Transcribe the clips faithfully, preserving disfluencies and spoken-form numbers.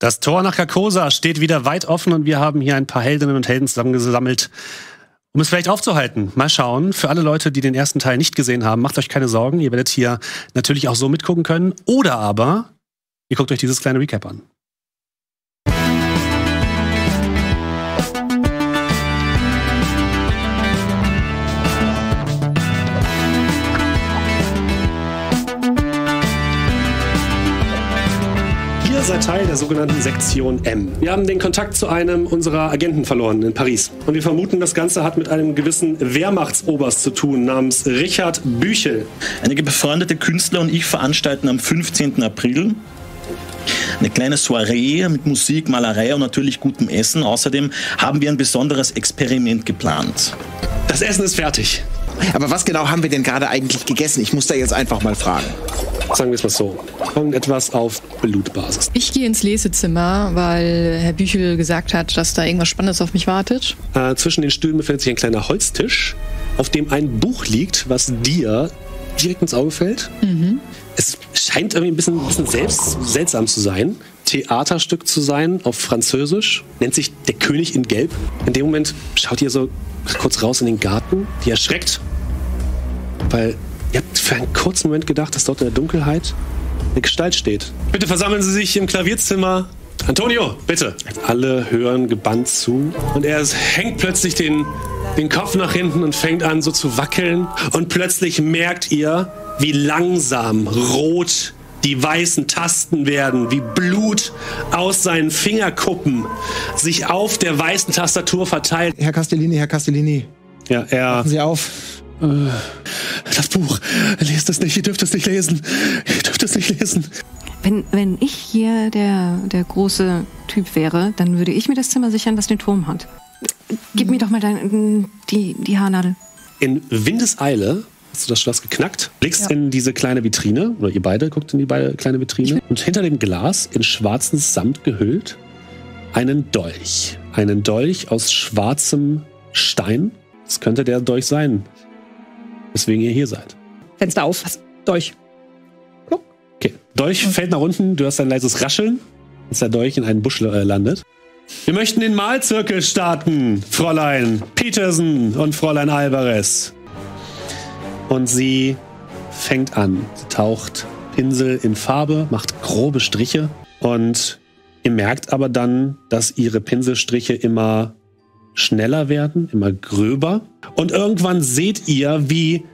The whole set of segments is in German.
Das Tor nach Carcosa steht wieder weit offen und wir haben hier ein paar Heldinnen und Helden zusammengesammelt, um es vielleicht aufzuhalten. Mal schauen. Für alle Leute, die den ersten Teil nicht gesehen haben, macht euch keine Sorgen. Ihr werdet hier natürlich auch so mitgucken können. Oder aber, ihr guckt euch dieses kleine Recap an. Ihr seid Teil der sogenannten Sektion M. Wir haben den Kontakt zu einem unserer Agenten verloren in Paris. Und wir vermuten, das Ganze hat mit einem gewissen Wehrmachtsoberst zu tun, namens Richard Büchel. Einige befreundete Künstler und ich veranstalten am fünfzehnten April eine kleine Soiree mit Musik, Malerei und natürlich gutem Essen. Außerdem haben wir ein besonderes Experiment geplant. Das Essen ist fertig. Aber was genau haben wir denn gerade eigentlich gegessen? Ich muss da jetzt einfach mal fragen. Sagen wir es mal so. Irgendetwas auf Blutbasis. Ich gehe ins Lesezimmer, weil Herr Büchel gesagt hat, dass da irgendwas Spannendes auf mich wartet. Äh, zwischen den Stühlen befindet sich ein kleiner Holztisch, auf dem ein Buch liegt, was dir direkt ins Auge fällt. Mhm. Es scheint irgendwie ein bisschen, ein bisschen selbst, seltsam zu sein. Theaterstück zu sein auf Französisch. Nennt sich Der König in Gelb. In dem Moment schaut ihr so kurz raus in den Garten. Die erschreckt, weil ihr habt für einen kurzen Moment gedacht, dass dort in der Dunkelheit eine Gestalt steht. Bitte versammeln Sie sich im Klavierzimmer. Antonio, bitte. Alle hören gebannt zu. Und er hängt plötzlich den, den Kopf nach hinten und fängt an so zu wackeln. Und plötzlich merkt ihr, wie langsam rot die weißen Tasten werden, wie Blut aus seinen Fingerkuppen sich auf der weißen Tastatur verteilt. Herr Castellini, Herr Castellini. Ja, er... Passen Sie auf. Das Buch, lest es nicht, ihr dürft es nicht lesen. Ihr dürft es nicht lesen. Wenn, wenn ich hier der, der große Typ wäre, dann würde ich mir das Zimmer sichern, das den Turm hat. Gib mir doch mal dein, die, die Haarnadel. In Windeseile hast du das Schloss geknackt, blickst ja. in diese kleine Vitrine, oder ihr beide guckt in die beide kleine Vitrine, und hinter dem Glas, in schwarzen Samt gehüllt, einen Dolch. Einen Dolch aus schwarzem Stein. Das könnte der Dolch sein, weswegen ihr hier seid. Fenster auf, was? Dolch. Guck. Okay, Dolch fällt nach unten, du hast ein leises Rascheln, als der Dolch in einen Busch äh, landet. Wir möchten den Malzirkel starten, Fräulein Petersen und Fräulein Alvarez. Und sie fängt an. Sie taucht Pinsel in Farbe, macht grobe Striche. Und ihr merkt aber dann, dass ihre Pinselstriche immer schneller werden, immer gröber. Und irgendwann seht ihr, wie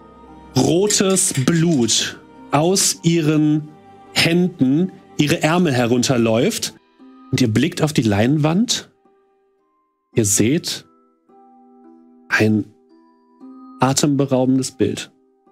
rotes Blut aus ihren Händen ihre Ärmel herunterläuft. Und ihr blickt auf die Leinwand. Ihr seht ein atemberaubendes Bild.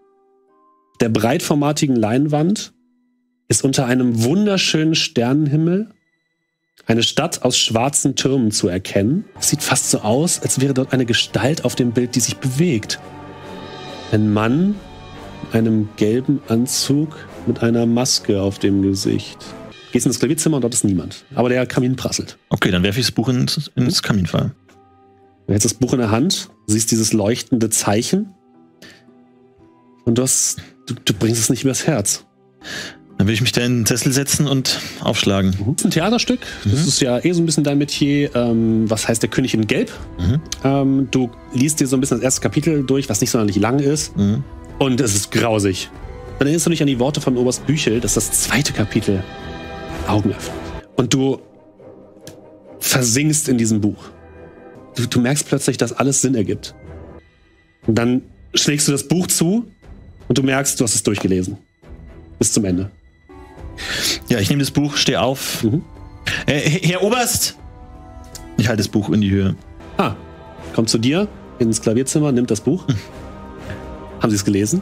Der breitformatigen Leinwand ist unter einem wunderschönen Sternenhimmel eine Stadt aus schwarzen Türmen zu erkennen. Es sieht fast so aus, als wäre dort eine Gestalt auf dem Bild, die sich bewegt. Ein Mann in einem gelben Anzug mit einer Maske auf dem Gesicht. Gehst in das Klavierzimmer und dort ist niemand. Aber der Kamin prasselt. Okay, dann werfe ich das Buch ins, ins Kaminfeuer. Du hältst das Buch in der Hand, siehst dieses leuchtende Zeichen und du, hast, du, du bringst es nicht übers Herz. Dann will ich mich da in den Sessel setzen und aufschlagen. Mhm. Das ist ein Theaterstück. Mhm. Das ist ja eh so ein bisschen dein Metier. Ähm, was heißt Der König in Gelb? Mhm. Ähm, du liest dir so ein bisschen das erste Kapitel durch, was nicht sonderlich lang ist. Mhm. Und es ist grausig. Dann erinnerst du dich an die Worte von Oberst Büchel, dass das zweite Kapitel Augen öffnet. Und du versinkst in diesem Buch. Du, du merkst plötzlich, dass alles Sinn ergibt. Und dann schlägst du das Buch zu und du merkst, du hast es durchgelesen. Bis zum Ende. Ja, ich nehme das Buch, stehe auf. Mhm. Äh, Herr Oberst! Ich halte das Buch in die Höhe. Ah, kommt zu dir ins Klavierzimmer, nimmt das Buch. Hm. Haben Sie es gelesen?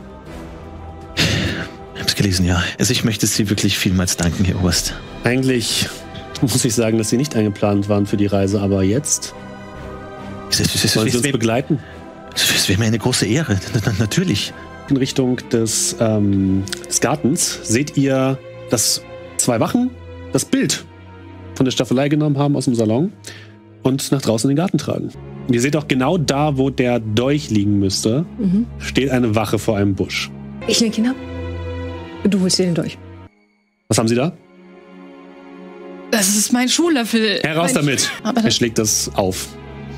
Ich habe es gelesen, ja. Also ich möchte Sie wirklich vielmals danken, Herr Oberst. Eigentlich muss ich sagen, dass Sie nicht eingeplant waren für die Reise, aber jetzt es, es, es, wollen es, Sie uns wär, begleiten? Es wäre mir eine große Ehre, natürlich. In Richtung des, ähm, des Gartens seht ihr, dass zwei Wachen das Bild von der Staffelei genommen haben aus dem Salon und nach draußen in den Garten tragen. Und ihr seht auch genau da, wo der Dolch liegen müsste, mhm. steht eine Wache vor einem Busch. Ich lenke ihn ab. Du holst dir den Dolch. Was haben Sie da? Das ist mein Schuhlöffel. Heraus mein damit. Aber Er schlägt das auf.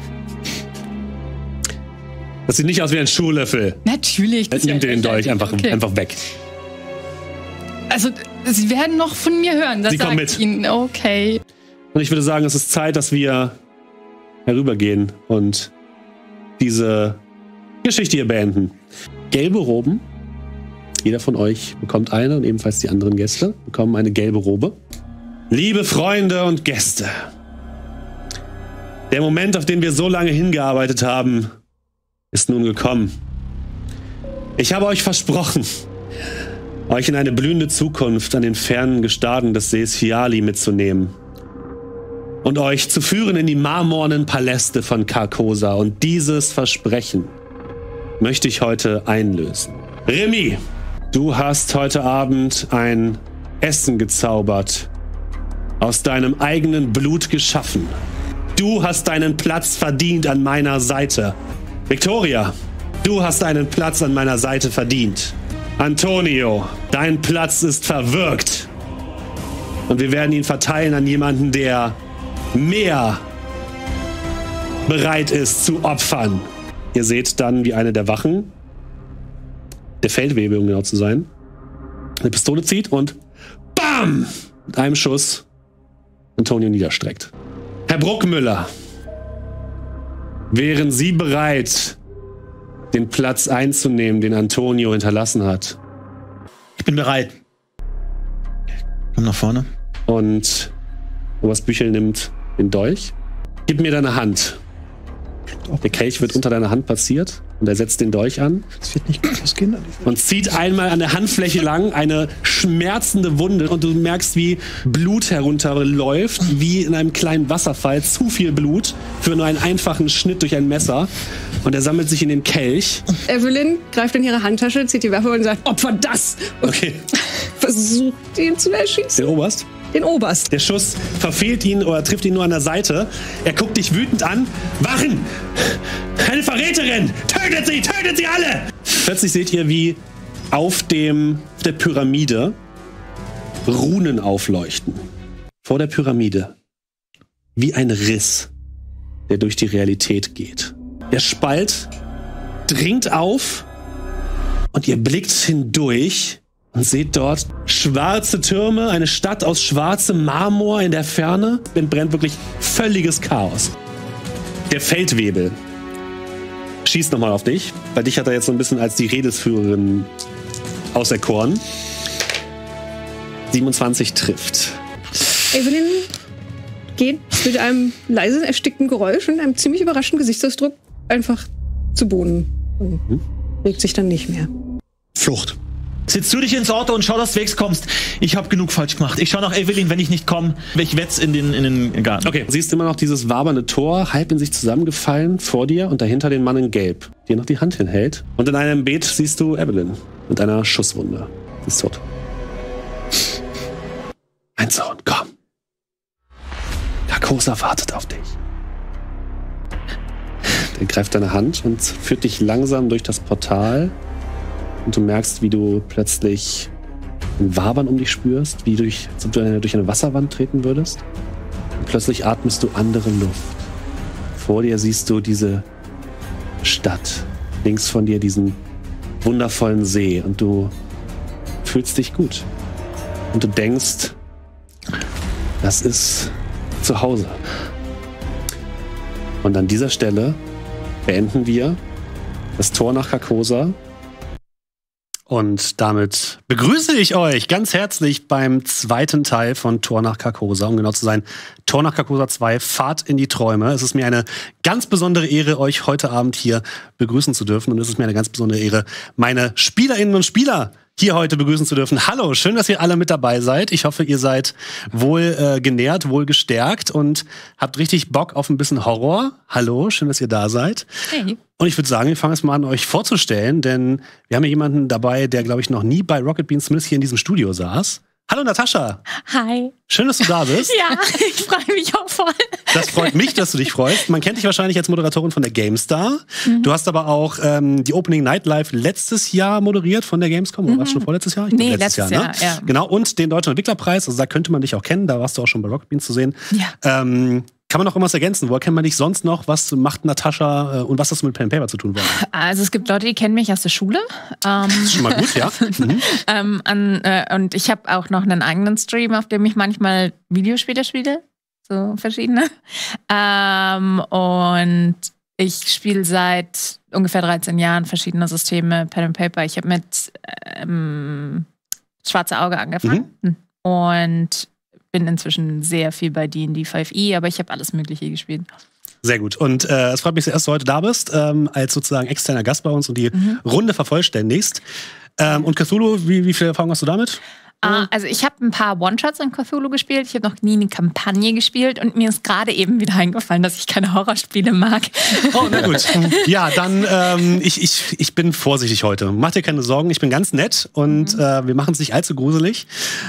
Das sieht nicht aus wie ein Schuhlöffel. Natürlich. Er nimmt den Dolch einfach, okay. einfach weg. Also, Sie werden noch von mir hören. Das Sie kommen mit. Ich Ihnen. Okay. Und ich würde sagen, es ist Zeit, dass wir herübergehen und diese Geschichte hier beenden. Gelbe Roben. Jeder von euch bekommt eine und ebenfalls die anderen Gäste bekommen eine gelbe Robe. Liebe Freunde und Gäste, der Moment, auf den wir so lange hingearbeitet haben, ist nun gekommen. Ich habe euch versprochen, euch in eine blühende Zukunft an den fernen Gestaden des Sees Fiali mitzunehmen und euch zu führen in die marmornen Paläste von Carcosa. Und dieses Versprechen möchte ich heute einlösen. Remy, du hast heute Abend ein Essen gezaubert, aus deinem eigenen Blut geschaffen. Du hast deinen Platz verdient an meiner Seite. Victoria, du hast einen Platz an meiner Seite verdient. Antonio, dein Platz ist verwirkt. Und wir werden ihn verteilen an jemanden, der mehr bereit ist zu opfern. Ihr seht dann, wie eine der Wachen, der Feldwebel, um genau zu sein, eine Pistole zieht und BAM! Mit einem Schuss Antonio niederstreckt. Herr Bruckmüller, wären Sie bereit, den Platz einzunehmen, den Antonio hinterlassen hat? Ich bin bereit. Komm nach vorne. Und Oberst Büchel nimmt den Dolch. Gib mir deine Hand. Der Kelch wird unter deiner Hand platziert und er setzt den Dolch an. Es wird nicht gut losgehen. Und zieht einmal an der Handfläche lang eine schmerzende Wunde und du merkst, wie Blut herunterläuft, wie in einem kleinen Wasserfall. Zu viel Blut für nur einen einfachen Schnitt durch ein Messer. Und er sammelt sich in den Kelch. Evelyn greift in ihre Handtasche, zieht die Waffe und sagt, Opfer das! Und Okay. versucht ihn zu erschießen. Den Oberst. Den Oberst. Der Schuss verfehlt ihn oder trifft ihn nur an der Seite. Er guckt dich wütend an. Wachen! Eine Verräterin! Tötet sie! Tötet sie alle! Plötzlich seht ihr, wie auf dem auf der Pyramide Runen aufleuchten. Vor der Pyramide. Wie ein Riss, der durch die Realität geht. Der Spalt dringt auf und ihr blickt hindurch und seht dort schwarze Türme, eine Stadt aus schwarzem Marmor in der Ferne. Entbrennt wirklich völliges Chaos. Der Feldwebel schießt nochmal auf dich. Bei dich hat er jetzt so ein bisschen als die Redesführerin auserkoren. siebenundzwanzig trifft. Evelyn geht mit einem leisen, erstickten Geräusch und einem ziemlich überraschten Gesichtsausdruck einfach zu Boden und hm? regt sich dann nicht mehr. Flucht. Sitz du dich ins Auto und schau, dass du wegkommst. Ich habe genug falsch gemacht. Ich schau nach Evelyn, wenn ich nicht komme. Ich wetz in den, in den Garten. Okay, du siehst immer noch dieses wabernde Tor, halb in sich zusammengefallen vor dir und dahinter den Mann in Gelb, der noch die Hand hinhält. Und in einem Beet siehst du Evelyn mit einer Schusswunde. Sie ist tot. Mein Sohn, komm. Carcosa wartet auf dich. Er greift deine Hand und führt dich langsam durch das Portal. Und du merkst, wie du plötzlich ein Wabern um dich spürst, wie durch, als ob du eine, durch eine Wasserwand treten würdest. Und plötzlich atmest du andere Luft. Vor dir siehst du diese Stadt. Links von dir diesen wundervollen See. Und du fühlst dich gut. Und du denkst, das ist zu Hause. Und an dieser Stelle beenden wir das Tor nach Carcosa. Und damit begrüße ich euch ganz herzlich beim zweiten Teil von Tor nach Carcosa. Um genau zu sein, Tor nach Carcosa zwei, Fahrt in die Träume. Es ist mir eine ganz besondere Ehre, euch heute Abend hier begrüßen zu dürfen. Und es ist mir eine ganz besondere Ehre, meine Spielerinnen und Spieler hier heute begrüßen zu dürfen. Hallo, schön, dass ihr alle mit dabei seid. Ich hoffe, ihr seid wohl äh, genährt, wohl gestärkt und habt richtig Bock auf ein bisschen Horror. Hallo, schön, dass ihr da seid. Hey. Und ich würde sagen, wir fangen jetzt mal an, euch vorzustellen, denn wir haben hier jemanden dabei, der, glaube ich, noch nie bei Rocket Beans zumindest hier in diesem Studio saß. Hallo Natascha. Hi. Schön, dass du da bist. Ja, ich freue mich auch voll. Das freut mich, dass du dich freust. Man kennt dich wahrscheinlich als Moderatorin von der GameStar. Mhm. Du hast aber auch ähm, die Opening Night Live letztes Jahr moderiert von der Gamescom. Oder mhm. war es schon vorletztes Jahr? Ich nee, glaub, letztes, letztes Jahr, Jahr, ne? ja. Genau, und den Deutschen Entwicklerpreis. Also da könnte man dich auch kennen. Da warst du auch schon bei Rocket Beans zu sehen. Ja. Ähm, Kann man noch irgendwas ergänzen? Woher kennt man dich sonst noch? Was macht Natascha äh, und was hast du mit Pen and Paper zu tun? Also es gibt Leute, die kennen mich aus der Schule. Ähm, das ist schon mal gut, ja. Mhm. ähm, an, äh, und ich habe auch noch einen eigenen Stream, auf dem ich manchmal Videospiele spiele. So verschiedene. Ähm, und ich spiele seit ungefähr dreizehn Jahren verschiedene Systeme Pen and Paper. Ich habe mit ähm, Schwarze Auge angefangen. Mhm. Und bin inzwischen sehr viel bei D und D fünf E, aber ich habe alles Mögliche gespielt. Sehr gut. Und äh, es freut mich sehr, dass du heute da bist, ähm, als sozusagen externer Gast bei uns und die mhm. Runde vervollständigst. Ähm, und Cthulhu, wie, wie viel Erfahrung hast du damit? Uh, also ich habe ein paar One-Shots in Cthulhu gespielt. Ich habe noch nie eine Kampagne gespielt und mir ist gerade eben wieder eingefallen, dass ich keine Horrorspiele mag. Oh, na gut. Ja, dann, ähm, ich, ich, ich bin vorsichtig heute. Mach dir keine Sorgen, ich bin ganz nett und mhm. äh, wir machen es nicht allzu gruselig.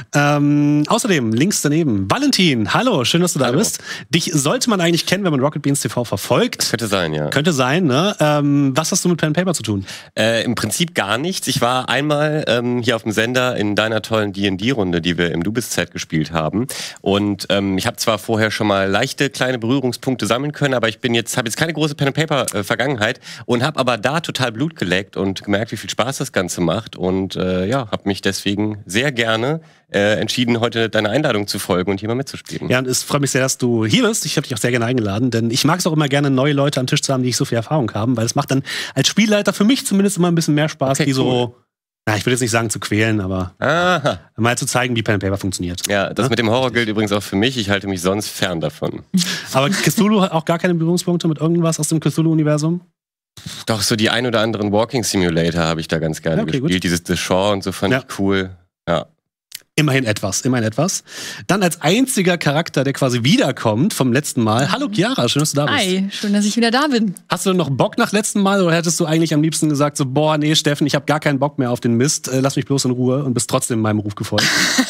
Ähm, außerdem, links daneben, Valentin, hallo, schön, dass du da hallo. bist. Dich sollte man eigentlich kennen, wenn man Rocket Beans T V verfolgt. Könnte sein, ja. Könnte sein, ne? Ähm, was hast du mit Pen and Paper zu tun? Äh, Im Prinzip gar nichts. Ich war einmal ähm, hier auf dem Sender in deiner tollen D und D-Runde, die wir im Du bist Set gespielt haben. Und ähm, ich habe zwar vorher schon mal leichte kleine Berührungspunkte sammeln können, aber ich bin jetzt habe jetzt keine große Pen and Paper äh, Vergangenheit und habe aber da total Blut geleckt und gemerkt, wie viel Spaß das Ganze macht und äh, ja, habe mich deswegen sehr gerne äh, entschieden, heute deiner Einladung zu folgen und hier mal mitzuspielen. Ja, und es freut mich sehr, dass du hier bist. Ich habe dich auch sehr gerne eingeladen, denn ich mag es auch immer gerne, neue Leute am Tisch zu haben, die nicht so viel Erfahrung haben, weil es macht dann als Spielleiter für mich zumindest immer ein bisschen mehr Spaß, okay, die cool. so Na, ich würde jetzt nicht sagen zu quälen, aber Aha. mal zu zeigen, wie Pen and Paper funktioniert. Ja, das ja? mit dem Horror gilt übrigens auch für mich. Ich halte mich sonst fern davon. Aber Cthulhu hat auch gar keine Berührungspunkte mit irgendwas aus dem Cthulhu-Universum? Doch, so die ein oder anderen Walking Simulator habe ich da ganz gerne ja, okay, gespielt. Gut. Dieses The Shore und so fand ja. ich cool. Ja. Immerhin etwas, immerhin etwas. Dann als einziger Charakter, der quasi wiederkommt vom letzten Mal. Hallo Chiara, schön, dass du da bist. Hi, schön, dass ich wieder da bin. Hast du noch Bock nach letztem Mal oder hättest du eigentlich am liebsten gesagt so, boah, nee, Steffen, ich habe gar keinen Bock mehr auf den Mist, äh, lass mich bloß in Ruhe und bist trotzdem meinem Ruf gefolgt?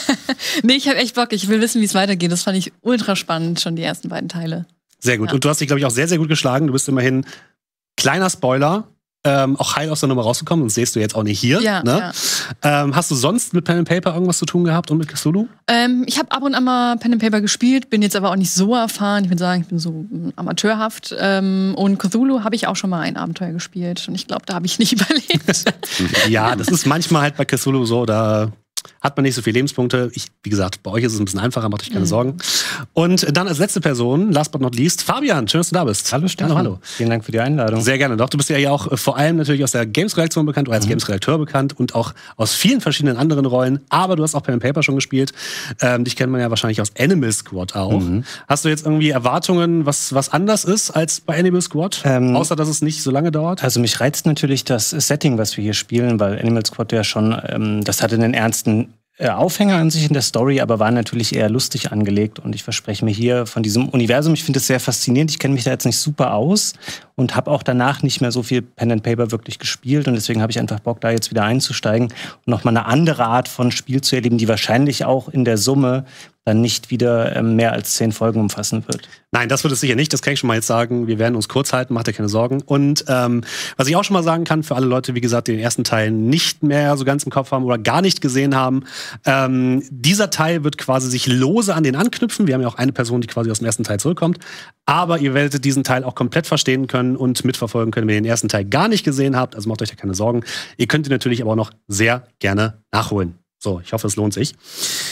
Nee, ich habe echt Bock, ich will wissen, wie es weitergeht. Das fand ich ultra spannend, schon die ersten beiden Teile. Sehr gut. Ja. Und du hast dich, glaube ich, auch sehr, sehr gut geschlagen. Du bist immerhin, kleiner Spoiler, Ähm, auch heil aus der Nummer rausgekommen, das siehst du jetzt auch nicht hier. Ja, ne? ja. Ähm, hast du sonst mit Pen and Paper irgendwas zu tun gehabt und mit Cthulhu? Ähm, ich habe ab und an mal Pen and Paper gespielt, bin jetzt aber auch nicht so erfahren. Ich würde sagen, ich bin so amateurhaft. Ähm, und Cthulhu habe ich auch schon mal ein Abenteuer gespielt. Und ich glaube, da habe ich nicht überlebt. Ja, das ist manchmal halt bei Cthulhu so, da hat man nicht so viele Lebenspunkte. Ich, wie gesagt, bei euch ist es ein bisschen einfacher, macht euch keine mhm. Sorgen. Und dann als letzte Person, last but not least, Fabian, schön, dass du da bist. Hallo Steffen. Hallo, hallo. Vielen Dank für die Einladung. Sehr gerne doch. Du bist ja hier auch vor allem natürlich aus der Games-Redaktion bekannt oder als mhm. Games-Redakteur bekannt und auch aus vielen verschiedenen anderen Rollen. Aber du hast auch Pen and Paper schon gespielt. Ähm, dich kennt man ja wahrscheinlich aus Animal Squad auch. Mhm. Hast du jetzt irgendwie Erwartungen, was, was anders ist als bei Animal Squad? Ähm, Außer, dass es nicht so lange dauert? Also mich reizt natürlich das Setting, was wir hier spielen, weil Animal Squad ja schon, ähm, das hatte einen ernsten Aufhänger an sich in der Story, aber war natürlich eher lustig angelegt und ich verspreche mir hier von diesem Universum, ich finde es sehr faszinierend, ich kenne mich da jetzt nicht super aus und habe auch danach nicht mehr so viel Pen and Paper wirklich gespielt und deswegen habe ich einfach Bock, da jetzt wieder einzusteigen und nochmal eine andere Art von Spiel zu erleben, die wahrscheinlich auch in der Summe dann nicht wieder ähm, mehr als zehn Folgen umfassen wird. Nein, das wird es sicher nicht, das kann ich schon mal jetzt sagen. Wir werden uns kurz halten, macht dir keine Sorgen. Und ähm, was ich auch schon mal sagen kann, für alle Leute, wie gesagt, die den ersten Teil nicht mehr so ganz im Kopf haben oder gar nicht gesehen haben, ähm, dieser Teil wird quasi sich lose an den anknüpfen. Wir haben ja auch eine Person, die quasi aus dem ersten Teil zurückkommt. Aber ihr werdet diesen Teil auch komplett verstehen können und mitverfolgen können, wenn ihr den ersten Teil gar nicht gesehen habt. Also macht euch da keine Sorgen. Ihr könnt ihn natürlich aber auch noch sehr gerne nachholen. So, ich hoffe, es lohnt sich.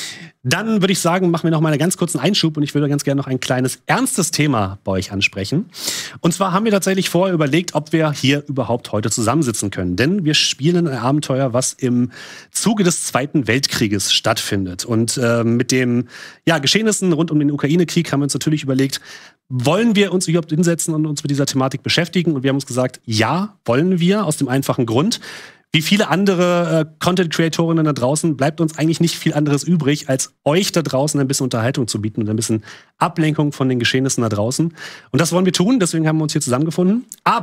Dann würde ich sagen, machen wir noch mal einen ganz kurzen Einschub und ich würde ganz gerne noch ein kleines ernstes Thema bei euch ansprechen. Und zwar haben wir tatsächlich vorher überlegt, ob wir hier überhaupt heute zusammensitzen können. Denn wir spielen ein Abenteuer, was im Zuge des Zweiten Weltkrieges stattfindet. Und äh, mit den ja, Geschehnissen rund um den Ukraine-Krieg haben wir uns natürlich überlegt, wollen wir uns überhaupt hinsetzen und uns mit dieser Thematik beschäftigen? Und wir haben uns gesagt, ja, wollen wir, aus dem einfachen Grund. Wie viele andere äh, Content-Creatorinnen da draußen bleibt uns eigentlich nicht viel anderes übrig, als euch da draußen ein bisschen Unterhaltung zu bieten und ein bisschen Ablenkung von den Geschehnissen da draußen. Und das wollen wir tun, deswegen haben wir uns hier zusammengefunden. Aber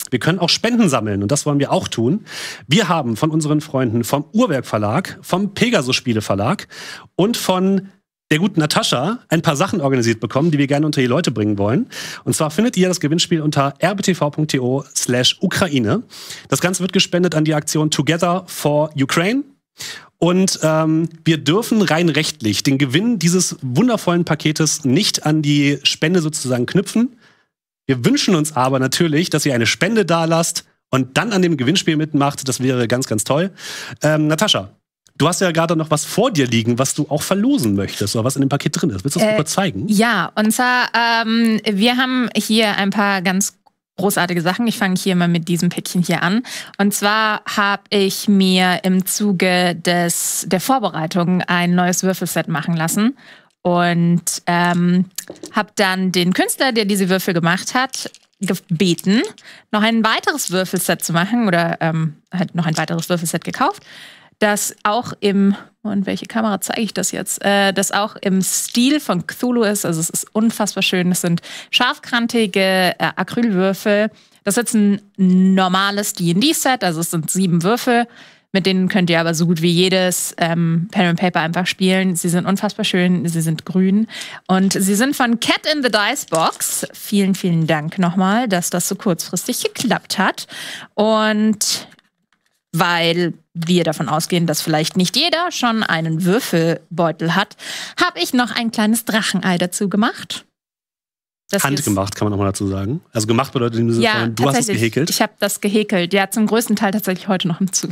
wir können auch Spenden sammeln und das wollen wir auch tun. Wir haben von unseren Freunden vom Uhrwerk Verlag, vom Pegasus Spiele Verlag und von der guten Natascha ein paar Sachen organisiert bekommen, die wir gerne unter die Leute bringen wollen. Und zwar findet ihr das Gewinnspiel unter rbtv.to slash Ukraine. Das Ganze wird gespendet an die Aktion Together for Ukraine. Und ähm, wir dürfen rein rechtlich den Gewinn dieses wundervollen Paketes nicht an die Spende sozusagen knüpfen. Wir wünschen uns aber natürlich, dass ihr eine Spende dalasst und dann an dem Gewinnspiel mitmacht. Das wäre ganz, ganz toll. Ähm, Natascha, du hast ja gerade noch was vor dir liegen, was du auch verlosen möchtest oder was in dem Paket drin ist. Willst du das äh, kurz zeigen? Ja, und zwar, ähm, wir haben hier ein paar ganz großartige Sachen. Ich fange hier mal mit diesem Päckchen hier an. Und zwar habe ich mir im Zuge des, der Vorbereitung ein neues Würfelset machen lassen. Und ähm, habe dann den Künstler, der diese Würfel gemacht hat, gebeten, noch ein weiteres Würfelset zu machen. Oder ähm, halt noch ein weiteres Würfelset gekauft. Das auch im, und welche Kamera zeige ich das jetzt? Äh, das auch im Stil von Cthulhu ist. Also es ist unfassbar schön. Es sind scharfkantige äh, Acrylwürfel. Das ist jetzt ein normales D und D-Set. Also es sind sieben Würfel. Mit denen könnt ihr aber so gut wie jedes ähm, Pen and Paper einfach spielen. Sie sind unfassbar schön. Sie sind grün. Und sie sind von Cat in the Dice Box. Vielen, vielen Dank nochmal, dass das so kurzfristig geklappt hat. Und weil wir davon ausgehen, dass vielleicht nicht jeder schon einen Würfelbeutel hat, habe ich noch ein kleines Drachenei dazu gemacht. Das Handgemacht, kann man nochmal dazu sagen. Also gemacht bedeutet, ja, du hast es gehäkelt? Ich habe das gehäkelt. Ja, zum größten Teil tatsächlich heute noch im Zug.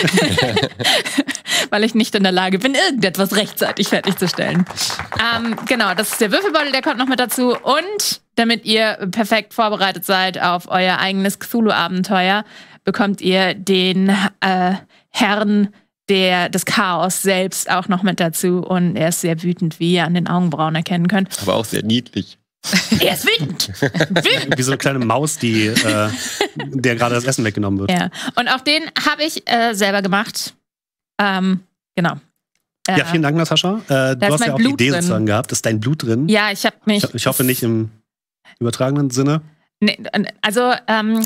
Weil ich nicht in der Lage bin, irgendetwas rechtzeitig fertigzustellen. Ähm, genau, das ist der Würfelbeutel, der kommt noch mit dazu. Und damit ihr perfekt vorbereitet seid auf euer eigenes Cthulhu-Abenteuer, bekommt ihr den äh, Herrn der, des Chaos selbst auch noch mit dazu. Und er ist sehr wütend, wie ihr an den Augenbrauen erkennen könnt. Aber auch sehr niedlich. Er ist wütend. wütend. Wie so eine kleine Maus, die, äh, der gerade das Essen weggenommen wird. Ja. Und auch den habe ich äh, selber gemacht. Ähm, genau. Äh, ja, vielen Dank, Natascha. Äh, du hast ja auch Blut die Idee drin. sozusagen gehabt. Ist dein Blut drin? Ja, ich habe mich... Ich, ich hoffe nicht im übertragenen Sinne. Nee, also... Ähm,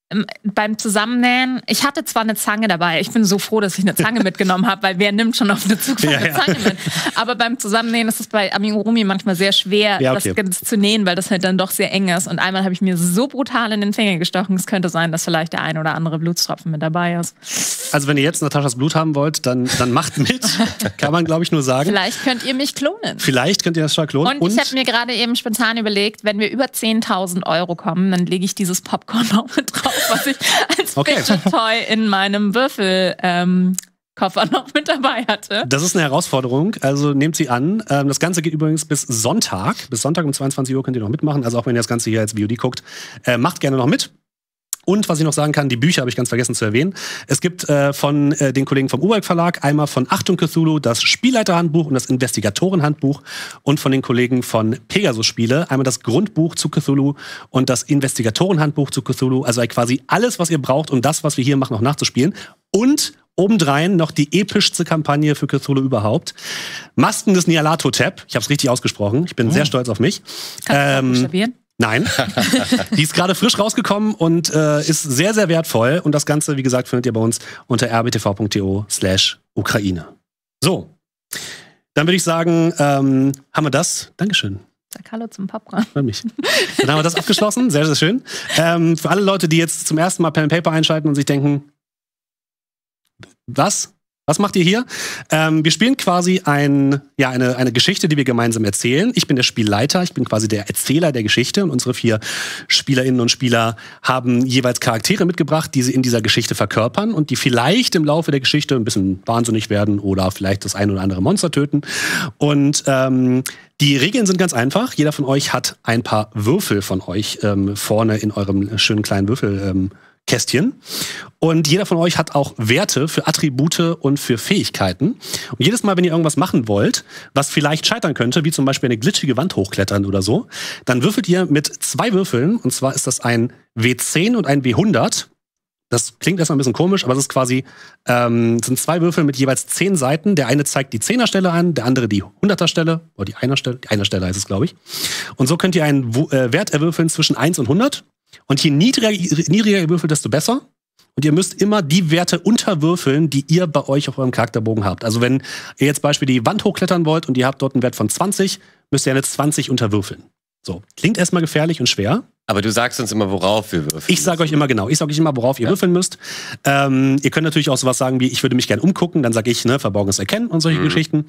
beim Zusammennähen, ich hatte zwar eine Zange dabei, ich bin so froh, dass ich eine Zange mitgenommen habe, weil wer nimmt schon auf eine Zugfahrt eine ja, ja. Zange mit? Aber beim Zusammennähen ist es bei Amigurumi manchmal sehr schwer, ja, okay. das zu nähen, weil das halt dann doch sehr eng ist. Und einmal habe ich mir so brutal in den Finger gestochen, es könnte sein, dass vielleicht der ein oder andere Blutstropfen mit dabei ist. Also wenn ihr jetzt Nataschas Blut haben wollt, dann, dann macht mit. Kann man, glaube ich, nur sagen. Vielleicht könnt ihr mich klonen. Vielleicht könnt ihr das schon klonen. Und, Und ich habe mir gerade eben spontan überlegt, wenn wir über zehntausend Euro kommen, dann lege ich dieses Popcorn noch mit drauf, was ich als okay. Toy in meinem Würfelkoffer ähm, noch mit dabei hatte. Das ist eine Herausforderung, also nehmt sie an. Ähm, das Ganze geht übrigens bis Sonntag. Bis Sonntag um zweiundzwanzig Uhr könnt ihr noch mitmachen. Also auch wenn ihr das Ganze hier als V O D guckt, äh, macht gerne noch mit. Und was ich noch sagen kann, die Bücher habe ich ganz vergessen zu erwähnen. Es gibt äh, von äh, den Kollegen vom Uhrwerk Verlag einmal von Achtung Cthulhu das Spielleiterhandbuch und das Investigatorenhandbuch und von den Kollegen von Pegasus Spiele einmal das Grundbuch zu Cthulhu und das Investigatorenhandbuch zu Cthulhu. Also quasi alles, was ihr braucht, um das, was wir hier machen, noch nachzuspielen. Und obendrein noch die epischste Kampagne für Cthulhu überhaupt. Masken des Nyarlathotep. Ich habe es richtig ausgesprochen. Ich bin oh. sehr stolz auf mich. Kannst du ähm, das buchstabieren? Nein, die ist gerade frisch rausgekommen und äh, ist sehr, sehr wertvoll. Und das Ganze, wie gesagt, findet ihr bei uns unter rbtv.to slash Ukraine. So, dann würde ich sagen, ähm, haben wir das. Dankeschön. Sag Hallo zum Popcorn. Freut mich. Dann haben wir das abgeschlossen. Sehr, sehr schön. Ähm, für alle Leute, die jetzt zum ersten Mal Pen and Paper einschalten und sich denken, was? Was macht ihr hier? Ähm, wir spielen quasi ein, ja, eine, eine Geschichte, die wir gemeinsam erzählen. Ich bin der Spielleiter, ich bin quasi der Erzähler der Geschichte und unsere vier SpielerInnen und Spieler haben jeweils Charaktere mitgebracht, die sie in dieser Geschichte verkörpern und die vielleicht im Laufe der Geschichte ein bisschen wahnsinnig werden oder vielleicht das ein oder andere Monster töten. Und ähm, die Regeln sind ganz einfach. Jeder von euch hat ein paar Würfel von euch ähm, vorne in eurem schönen kleinen Würfel ähm, Kästchen. Und jeder von euch hat auch Werte für Attribute und für Fähigkeiten. Und jedes Mal, wenn ihr irgendwas machen wollt, was vielleicht scheitern könnte, wie zum Beispiel eine glitschige Wand hochklettern oder so, dann würfelt ihr mit zwei Würfeln. Und zwar ist das ein W zehn und ein W hundert. Das klingt erstmal ein bisschen komisch, aber es ist quasi, ähm, sind zwei Würfel mit jeweils zehn Seiten. Der eine zeigt die Zehnerstelle an, der andere die Hunderterstelle. Oder die Einerstelle, die Einerstelle heißt es, glaube ich. Und so könnt ihr einen äh, Wert erwürfeln zwischen eins und hundert. Und je niedriger, niedriger ihr würfelt, desto besser. Und ihr müsst immer die Werte unterwürfeln, die ihr bei euch auf eurem Charakterbogen habt. Also wenn ihr jetzt beispielsweise die Wand hochklettern wollt und ihr habt dort einen Wert von zwanzig, müsst ihr eine zwanzig unterwürfeln. So, klingt erstmal gefährlich und schwer. Aber du sagst uns immer, worauf wir würfeln. Ich sage euch immer genau. Ich sage euch immer, worauf ihr ja. würfeln müsst. Ähm, ihr könnt natürlich auch sowas sagen wie, ich würde mich gerne umgucken. Dann sage ich, ne, Verborgenes erkennen und solche mhm. Geschichten.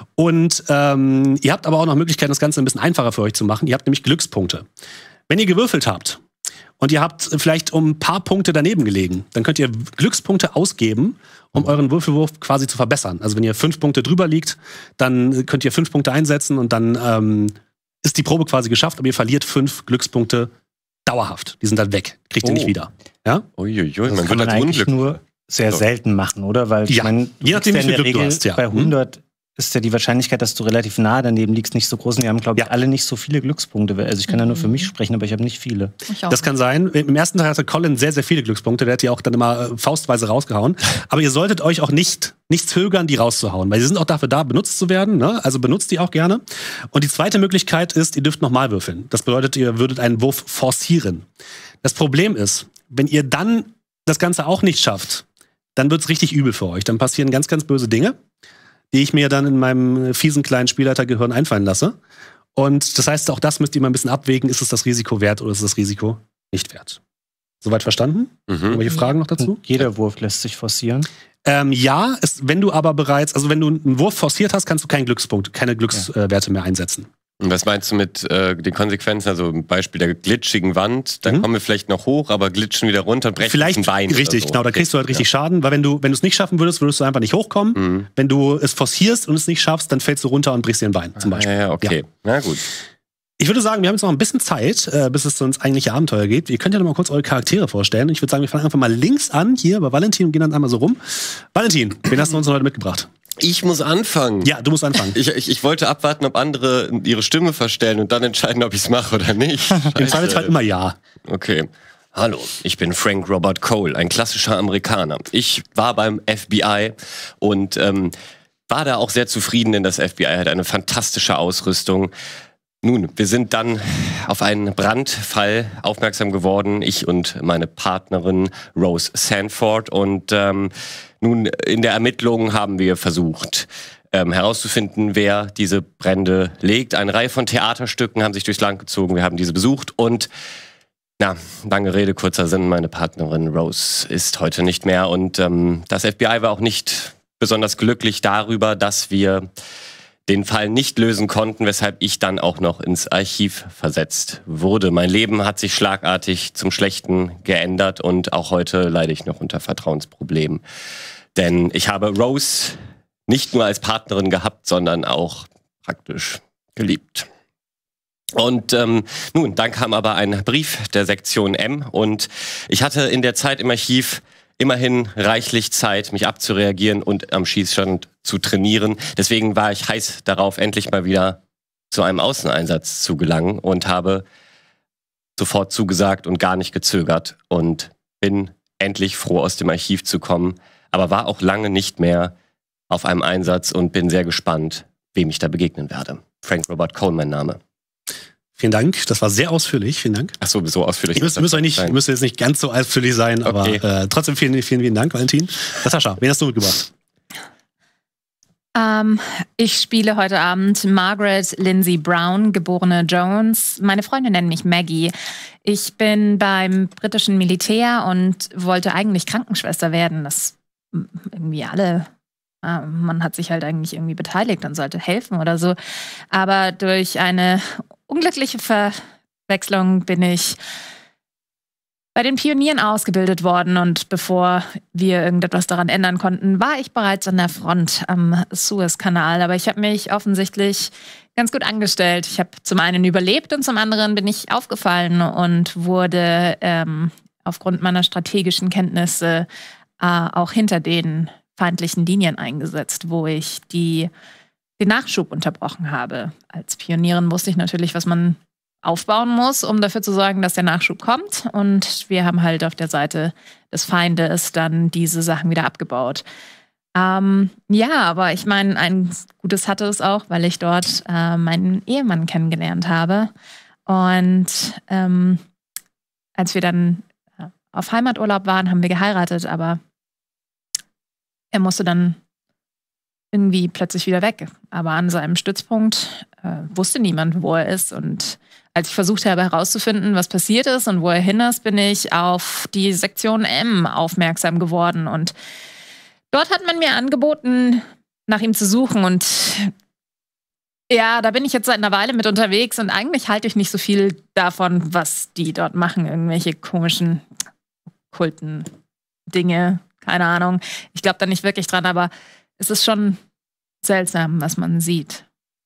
Und ähm, ihr habt aber auch noch Möglichkeiten, das Ganze ein bisschen einfacher für euch zu machen. Ihr habt nämlich Glückspunkte. Wenn ihr gewürfelt habt und ihr habt vielleicht um ein paar Punkte daneben gelegen, dann könnt ihr Glückspunkte ausgeben, um euren Würfelwurf quasi zu verbessern. Also wenn ihr fünf Punkte drüber liegt, dann könnt ihr fünf Punkte einsetzen und dann ähm, ist die Probe quasi geschafft, aber ihr verliert fünf Glückspunkte dauerhaft. Die sind dann weg. Kriegt oh. ihr nicht wieder. Ja? Uiuiui, das man kann wird man als eigentlich Unglück nur sehr so. selten machen, oder? Weil ja. ich meine, je nachdem, wie viel Glück du hast. Ja. Bei hundert ist ja die Wahrscheinlichkeit, dass du relativ nah daneben liegst, nicht so groß. Und wir haben, glaube ich, ja. alle nicht so viele Glückspunkte. Also ich kann ja nur für mich sprechen, aber ich habe nicht viele. Das kann sein. Im ersten Teil hatte Colin sehr, sehr viele Glückspunkte. Der hat die auch dann immer äh, faustweise rausgehauen. Aber ihr solltet euch auch nicht, nicht zögern, die rauszuhauen. Weil sie sind auch dafür da, benutzt zu werden. Ne? Also benutzt die auch gerne. Und die zweite Möglichkeit ist, ihr dürft nochmal würfeln. Das bedeutet, ihr würdet einen Wurf forcieren. Das Problem ist, wenn ihr dann das Ganze auch nicht schafft, dann wird's richtig übel für euch. Dann passieren ganz, ganz böse Dinge, die ich mir dann in meinem fiesen kleinen Spielleitergehirn einfallen lasse. Und das heißt, auch das müsst ihr mal ein bisschen abwägen. Ist es das Risiko wert oder ist es das Risiko nicht wert? Soweit verstanden? Mhm. Irgendwelche Fragen noch dazu? Und jeder Wurf lässt sich forcieren. Ähm, ja, es, wenn du aber bereits, also wenn du einen Wurf forciert hast, kannst du keinen Glückspunkt, keine Glückswerte mehr einsetzen. Und was meinst du mit äh, den Konsequenzen? Also ein Beispiel der glitschigen Wand, dann mhm. kommen wir vielleicht noch hoch, aber glitschen wieder runter und brechen vielleicht ein Bein. Richtig, so. genau, da kriegst du halt richtig ja. Schaden, weil wenn du wenn du es nicht schaffen würdest, würdest du einfach nicht hochkommen. Mhm. Wenn du es forcierst und es nicht schaffst, dann fällst du runter und brichst dir ein Bein, zum Beispiel. Ah, ja, okay. Ja. Na gut. Ich würde sagen, wir haben jetzt noch ein bisschen Zeit, äh, bis es zu uns eigentliche Abenteuer geht. Ihr könnt ja noch mal kurz eure Charaktere vorstellen. Ich würde sagen, wir fangen einfach mal links an, hier bei Valentin und gehen dann einmal so rum. Valentin, wen hast du uns heute mitgebracht? Ich muss anfangen. Ja, du musst anfangen. Ich, ich, ich wollte abwarten, ob andere ihre Stimme verstellen und dann entscheiden, ob ich es mache oder nicht. Im Zweifelsfall immer ja. Okay. Hallo, ich bin Frank Robert Cole, ein klassischer Amerikaner. Ich war beim F B I und ähm, war da auch sehr zufrieden, denn das F B I hat eine fantastische Ausrüstung. Nun, wir sind dann auf einen Brandfall aufmerksam geworden, ich und meine Partnerin Rose Sanford. Und ähm, nun, in der Ermittlung haben wir versucht, ähm, herauszufinden, wer diese Brände legt. Eine Reihe von Theaterstücken haben sich durchs Land gezogen, wir haben diese besucht und na, lange Rede, kurzer Sinn, meine Partnerin Rose ist heute nicht mehr. Und ähm, das F B I war auch nicht besonders glücklich darüber, dass wir den Fall nicht lösen konnten, weshalb ich dann auch noch ins Archiv versetzt wurde. Mein Leben hat sich schlagartig zum Schlechten geändert und auch heute leide ich noch unter Vertrauensproblemen. Denn ich habe Rose nicht nur als Partnerin gehabt, sondern auch praktisch geliebt. Und ähm, nun, dann kam aber ein Brief der Sektion M und ich hatte in der Zeit im Archiv immerhin reichlich Zeit, mich abzureagieren und am Schießstand zu trainieren. Deswegen war ich heiß darauf, endlich mal wieder zu einem Außeneinsatz zu gelangen und habe sofort zugesagt und gar nicht gezögert und bin endlich froh, aus dem Archiv zu kommen, aber war auch lange nicht mehr auf einem Einsatz und bin sehr gespannt, wem ich da begegnen werde. Frank Robert Cole, mein Name. Vielen Dank, das war sehr ausführlich. Vielen Dank. Ach so, so ausführlich. Ihr müsst, müsst, nicht, müsst jetzt nicht ganz so ausführlich sein, okay. aber äh, trotzdem vielen, vielen, vielen Dank, Valentin. Natascha, wen hast du mitgebracht? Ähm, ich spiele heute Abend Margaret Lindsay Brown, geborene Jones. Meine Freunde nennen mich Maggie. Ich bin beim britischen Militär und wollte eigentlich Krankenschwester werden. Das irgendwie alle... Man hat sich halt eigentlich irgendwie beteiligt und sollte helfen oder so. Aber durch eine unglückliche Verwechslung bin ich bei den Pionieren ausgebildet worden. Und bevor wir irgendetwas daran ändern konnten, war ich bereits an der Front am Suezkanal. Aber ich habe mich offensichtlich ganz gut angestellt. Ich habe zum einen überlebt und zum anderen bin ich aufgefallen und wurde ähm, aufgrund meiner strategischen Kenntnisse äh, auch hinter den feindlichen Linien eingesetzt, wo ich die, den Nachschub unterbrochen habe. Als Pionierin wusste ich natürlich, was man aufbauen muss, um dafür zu sorgen, dass der Nachschub kommt. Und wir haben halt auf der Seite des Feindes dann diese Sachen wieder abgebaut. Ähm, ja, aber ich meine, ein Gutes hatte es auch, weil ich dort äh, meinen Ehemann kennengelernt habe. Und ähm, als wir dann auf Heimaturlaub waren, haben wir geheiratet, aber er musste dann irgendwie plötzlich wieder weg. Aber an seinem Stützpunkt äh, wusste niemand, wo er ist. Und als ich versucht habe herauszufinden, was passiert ist und wo er hin ist, bin ich auf die Sektion M aufmerksam geworden. Und dort hat man mir angeboten, nach ihm zu suchen. Und ja, da bin ich jetzt seit einer Weile mit unterwegs. Und eigentlich halte ich nicht so viel davon, was die dort machen. Irgendwelche komischen, okkulten Dinge. Keine Ahnung. Ich glaube da nicht wirklich dran, aber es ist schon seltsam, was man sieht.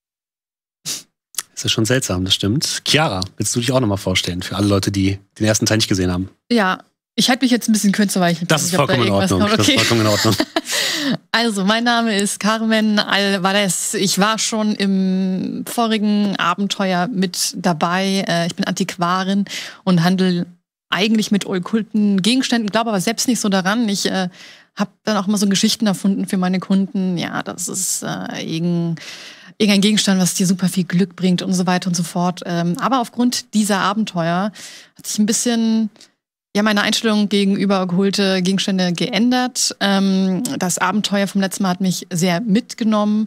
Es ist schon seltsam, das stimmt. Chiara, willst du dich auch nochmal vorstellen, für alle Leute, die den ersten Teil nicht gesehen haben? Ja, ich halte mich jetzt ein bisschen kürzer, weil ich Das ist vollkommen in Ordnung. Okay. Das ist vollkommen in Ordnung. Also, mein Name ist Carmen Alvarez. Ich war schon im vorigen Abenteuer mit dabei. Ich bin Antiquarin und handle eigentlich mit okkulten Gegenständen, glaube aber selbst nicht so daran. Ich äh, habe dann auch mal so Geschichten erfunden für meine Kunden. Ja, das ist äh, irgendein, irgendein Gegenstand, was dir super viel Glück bringt und so weiter und so fort. Ähm, aber aufgrund dieser Abenteuer hat sich ein bisschen ja meine Einstellung gegenüber okkulte Gegenstände geändert. Ähm, das Abenteuer vom letzten Mal hat mich sehr mitgenommen.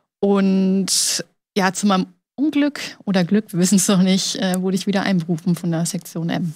Und ja, zu meinem Unglück oder Glück, wir wissen es noch nicht, äh, wurde ich wieder einberufen von der Sektion M.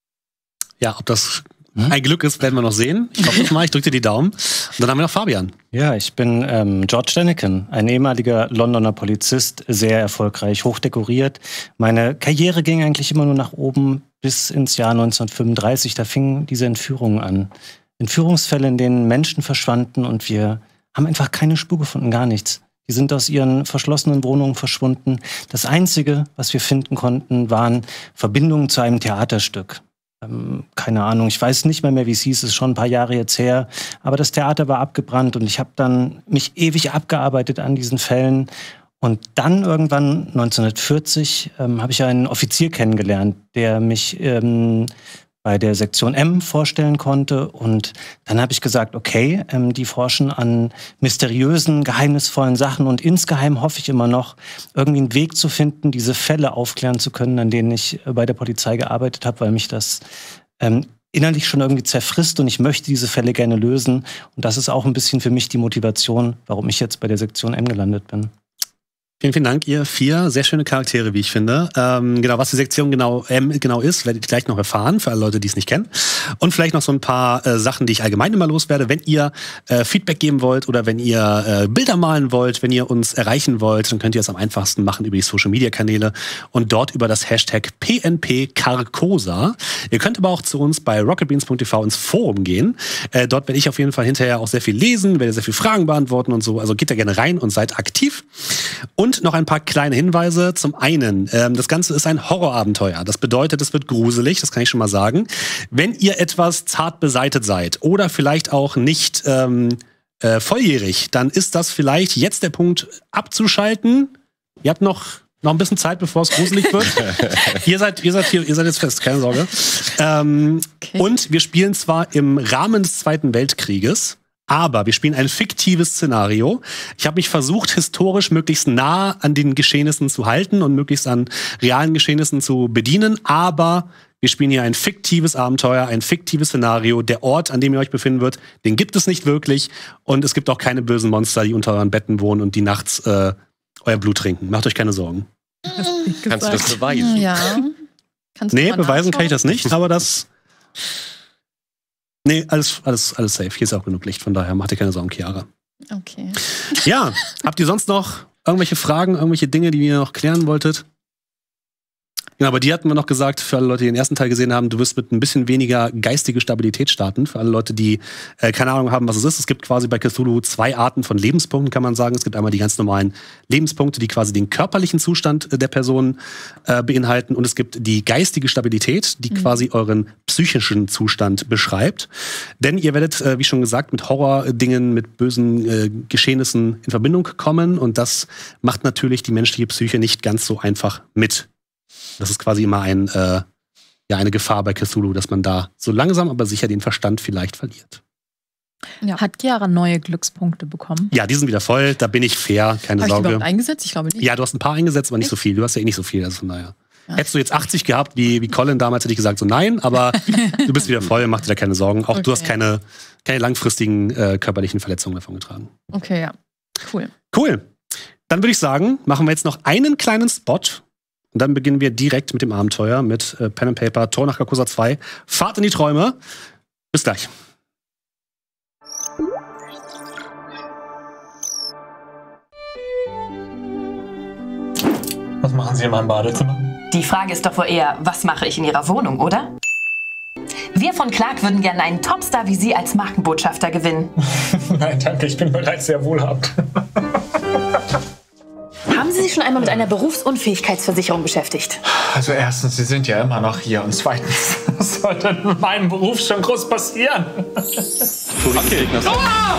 Ja, ob das ein Glück ist, werden wir noch sehen. Ich hoffe es mal, ich drücke dir die Daumen. Und dann haben wir noch Fabian. Ja, ich bin ähm, George Daniken, ein ehemaliger Londoner Polizist, sehr erfolgreich, hochdekoriert. Meine Karriere ging eigentlich immer nur nach oben bis ins Jahr neunzehnhundertfünfunddreißig. Da fingen diese Entführungen an. Entführungsfälle, in denen Menschen verschwanden und wir haben einfach keine Spur gefunden, gar nichts. Die sind aus ihren verschlossenen Wohnungen verschwunden. Das Einzige, was wir finden konnten, waren Verbindungen zu einem Theaterstück. Ähm, keine Ahnung, ich weiß nicht mehr, mehr wie es hieß, es ist schon ein paar Jahre jetzt her. Aber das Theater war abgebrannt und ich habe dann mich ewig abgearbeitet an diesen Fällen. Und dann irgendwann neunzehnhundertvierzig ähm, habe ich einen Offizier kennengelernt, der mich ähm, bei der Sektion M vorstellen konnte. Und dann habe ich gesagt, okay, ähm, die forschen an mysteriösen, geheimnisvollen Sachen. Und insgeheim hoffe ich immer noch, irgendwie einen Weg zu finden, diese Fälle aufklären zu können, an denen ich äh, bei der Polizei gearbeitet habe, weil mich das ähm, innerlich schon irgendwie zerfrisst und ich möchte diese Fälle gerne lösen. Und das ist auch ein bisschen für mich die Motivation, warum ich jetzt bei der Sektion M gelandet bin. Vielen, vielen Dank, ihr vier sehr schöne Charaktere, wie ich finde. Ähm, genau, was die Sektion genau, ähm, genau ist, werdet ihr gleich noch erfahren, für alle Leute, die es nicht kennen. Und vielleicht noch so ein paar äh, Sachen, die ich allgemein immer loswerde. Wenn ihr äh, Feedback geben wollt oder wenn ihr äh, Bilder malen wollt, wenn ihr uns erreichen wollt, dann könnt ihr es am einfachsten machen über die Social-Media-Kanäle und dort über das Hashtag P N P Carcosa. Ihr könnt aber auch zu uns bei rocketbeans punkt t v ins Forum gehen. Äh, dort werde ich auf jeden Fall hinterher auch sehr viel lesen, werde sehr viele Fragen beantworten und so. Also geht da gerne rein und seid aktiv. Und Und noch ein paar kleine Hinweise. Zum einen, ähm, das Ganze ist ein Horrorabenteuer. Das bedeutet, es wird gruselig, das kann ich schon mal sagen. Wenn ihr etwas zart beseitet seid oder vielleicht auch nicht ähm, äh, volljährig, dann ist das vielleicht jetzt der Punkt abzuschalten. Ihr habt noch, noch ein bisschen Zeit, bevor es gruselig wird. ihr, seid, ihr, seid hier, ihr seid jetzt fest, keine Sorge. Ähm, okay. Und wir spielen zwar im Rahmen des Zweiten Weltkrieges, aber wir spielen ein fiktives Szenario. Ich habe mich versucht, historisch möglichst nah an den Geschehnissen zu halten und möglichst an realen Geschehnissen zu bedienen. Aber wir spielen hier ein fiktives Abenteuer, ein fiktives Szenario. Der Ort, an dem ihr euch befinden wird, den gibt es nicht wirklich. Und es gibt auch keine bösen Monster, die unter euren Betten wohnen und die nachts äh, euer Blut trinken. Macht euch keine Sorgen. Kannst du das beweisen? Ja. Kannst nee, beweisen kann ich das nicht, aber das... Nee, alles, alles, alles safe. Hier ist auch genug Licht, von daher macht ihr keine Sorgen, Chiara. Okay. Ja, habt ihr sonst noch irgendwelche Fragen, irgendwelche Dinge, die ihr noch klären wolltet? Genau, aber die hatten wir noch gesagt, für alle Leute, die den ersten Teil gesehen haben, du wirst mit ein bisschen weniger geistige Stabilität starten. Für alle Leute, die äh, keine Ahnung haben, was es ist. Es gibt quasi bei Cthulhu zwei Arten von Lebenspunkten, kann man sagen. Es gibt einmal die ganz normalen Lebenspunkte, die quasi den körperlichen Zustand der Person äh, beinhalten. Und es gibt die geistige Stabilität, die mhm. quasi euren psychischen Zustand beschreibt. Denn ihr werdet, äh, wie schon gesagt, mit Horror-Dingen, mit bösen äh, Geschehnissen in Verbindung kommen. Und das macht natürlich die menschliche Psyche nicht ganz so einfach mit. Das ist quasi immer ein, äh, ja, eine Gefahr bei Cthulhu, dass man da so langsam, aber sicher den Verstand vielleicht verliert. Ja. Hat Chiara neue Glückspunkte bekommen? Ja, die sind wieder voll. Da bin ich fair, keine Habe Sorge. Habe ich die überhaupt eingesetzt? Ich glaube nicht. Ja, du hast ein paar eingesetzt, aber nicht so viel. Du hast ja eh nicht so viel, also von daher. Ja. Hättest du jetzt achtzig gehabt, wie, wie Colin damals, hätte ich gesagt so nein, aber du bist wieder voll, mach dir da keine Sorgen. Auch okay. du hast keine, keine langfristigen äh, körperlichen Verletzungen davon getragen. Okay, ja. Cool. Cool. Dann würde ich sagen, machen wir jetzt noch einen kleinen Spot und dann beginnen wir direkt mit dem Abenteuer mit äh, Pen and Paper, Tor nach Carcosa zwei, Fahrt in die Träume. Bis gleich. Was machen Sie in meinem Badezimmer? Die Frage ist doch wohl eher, was mache ich in Ihrer Wohnung, oder? Wir von Clark würden gerne einen Topstar wie Sie als Markenbotschafter gewinnen. Nein, danke, ich bin bereits sehr wohlhabend. Haben Sie sich schon einmal mit einer Berufsunfähigkeitsversicherung beschäftigt? Also erstens, Sie sind ja immer noch hier und zweitens, was soll denn in meinem Beruf schon groß passieren? Okay. Ah!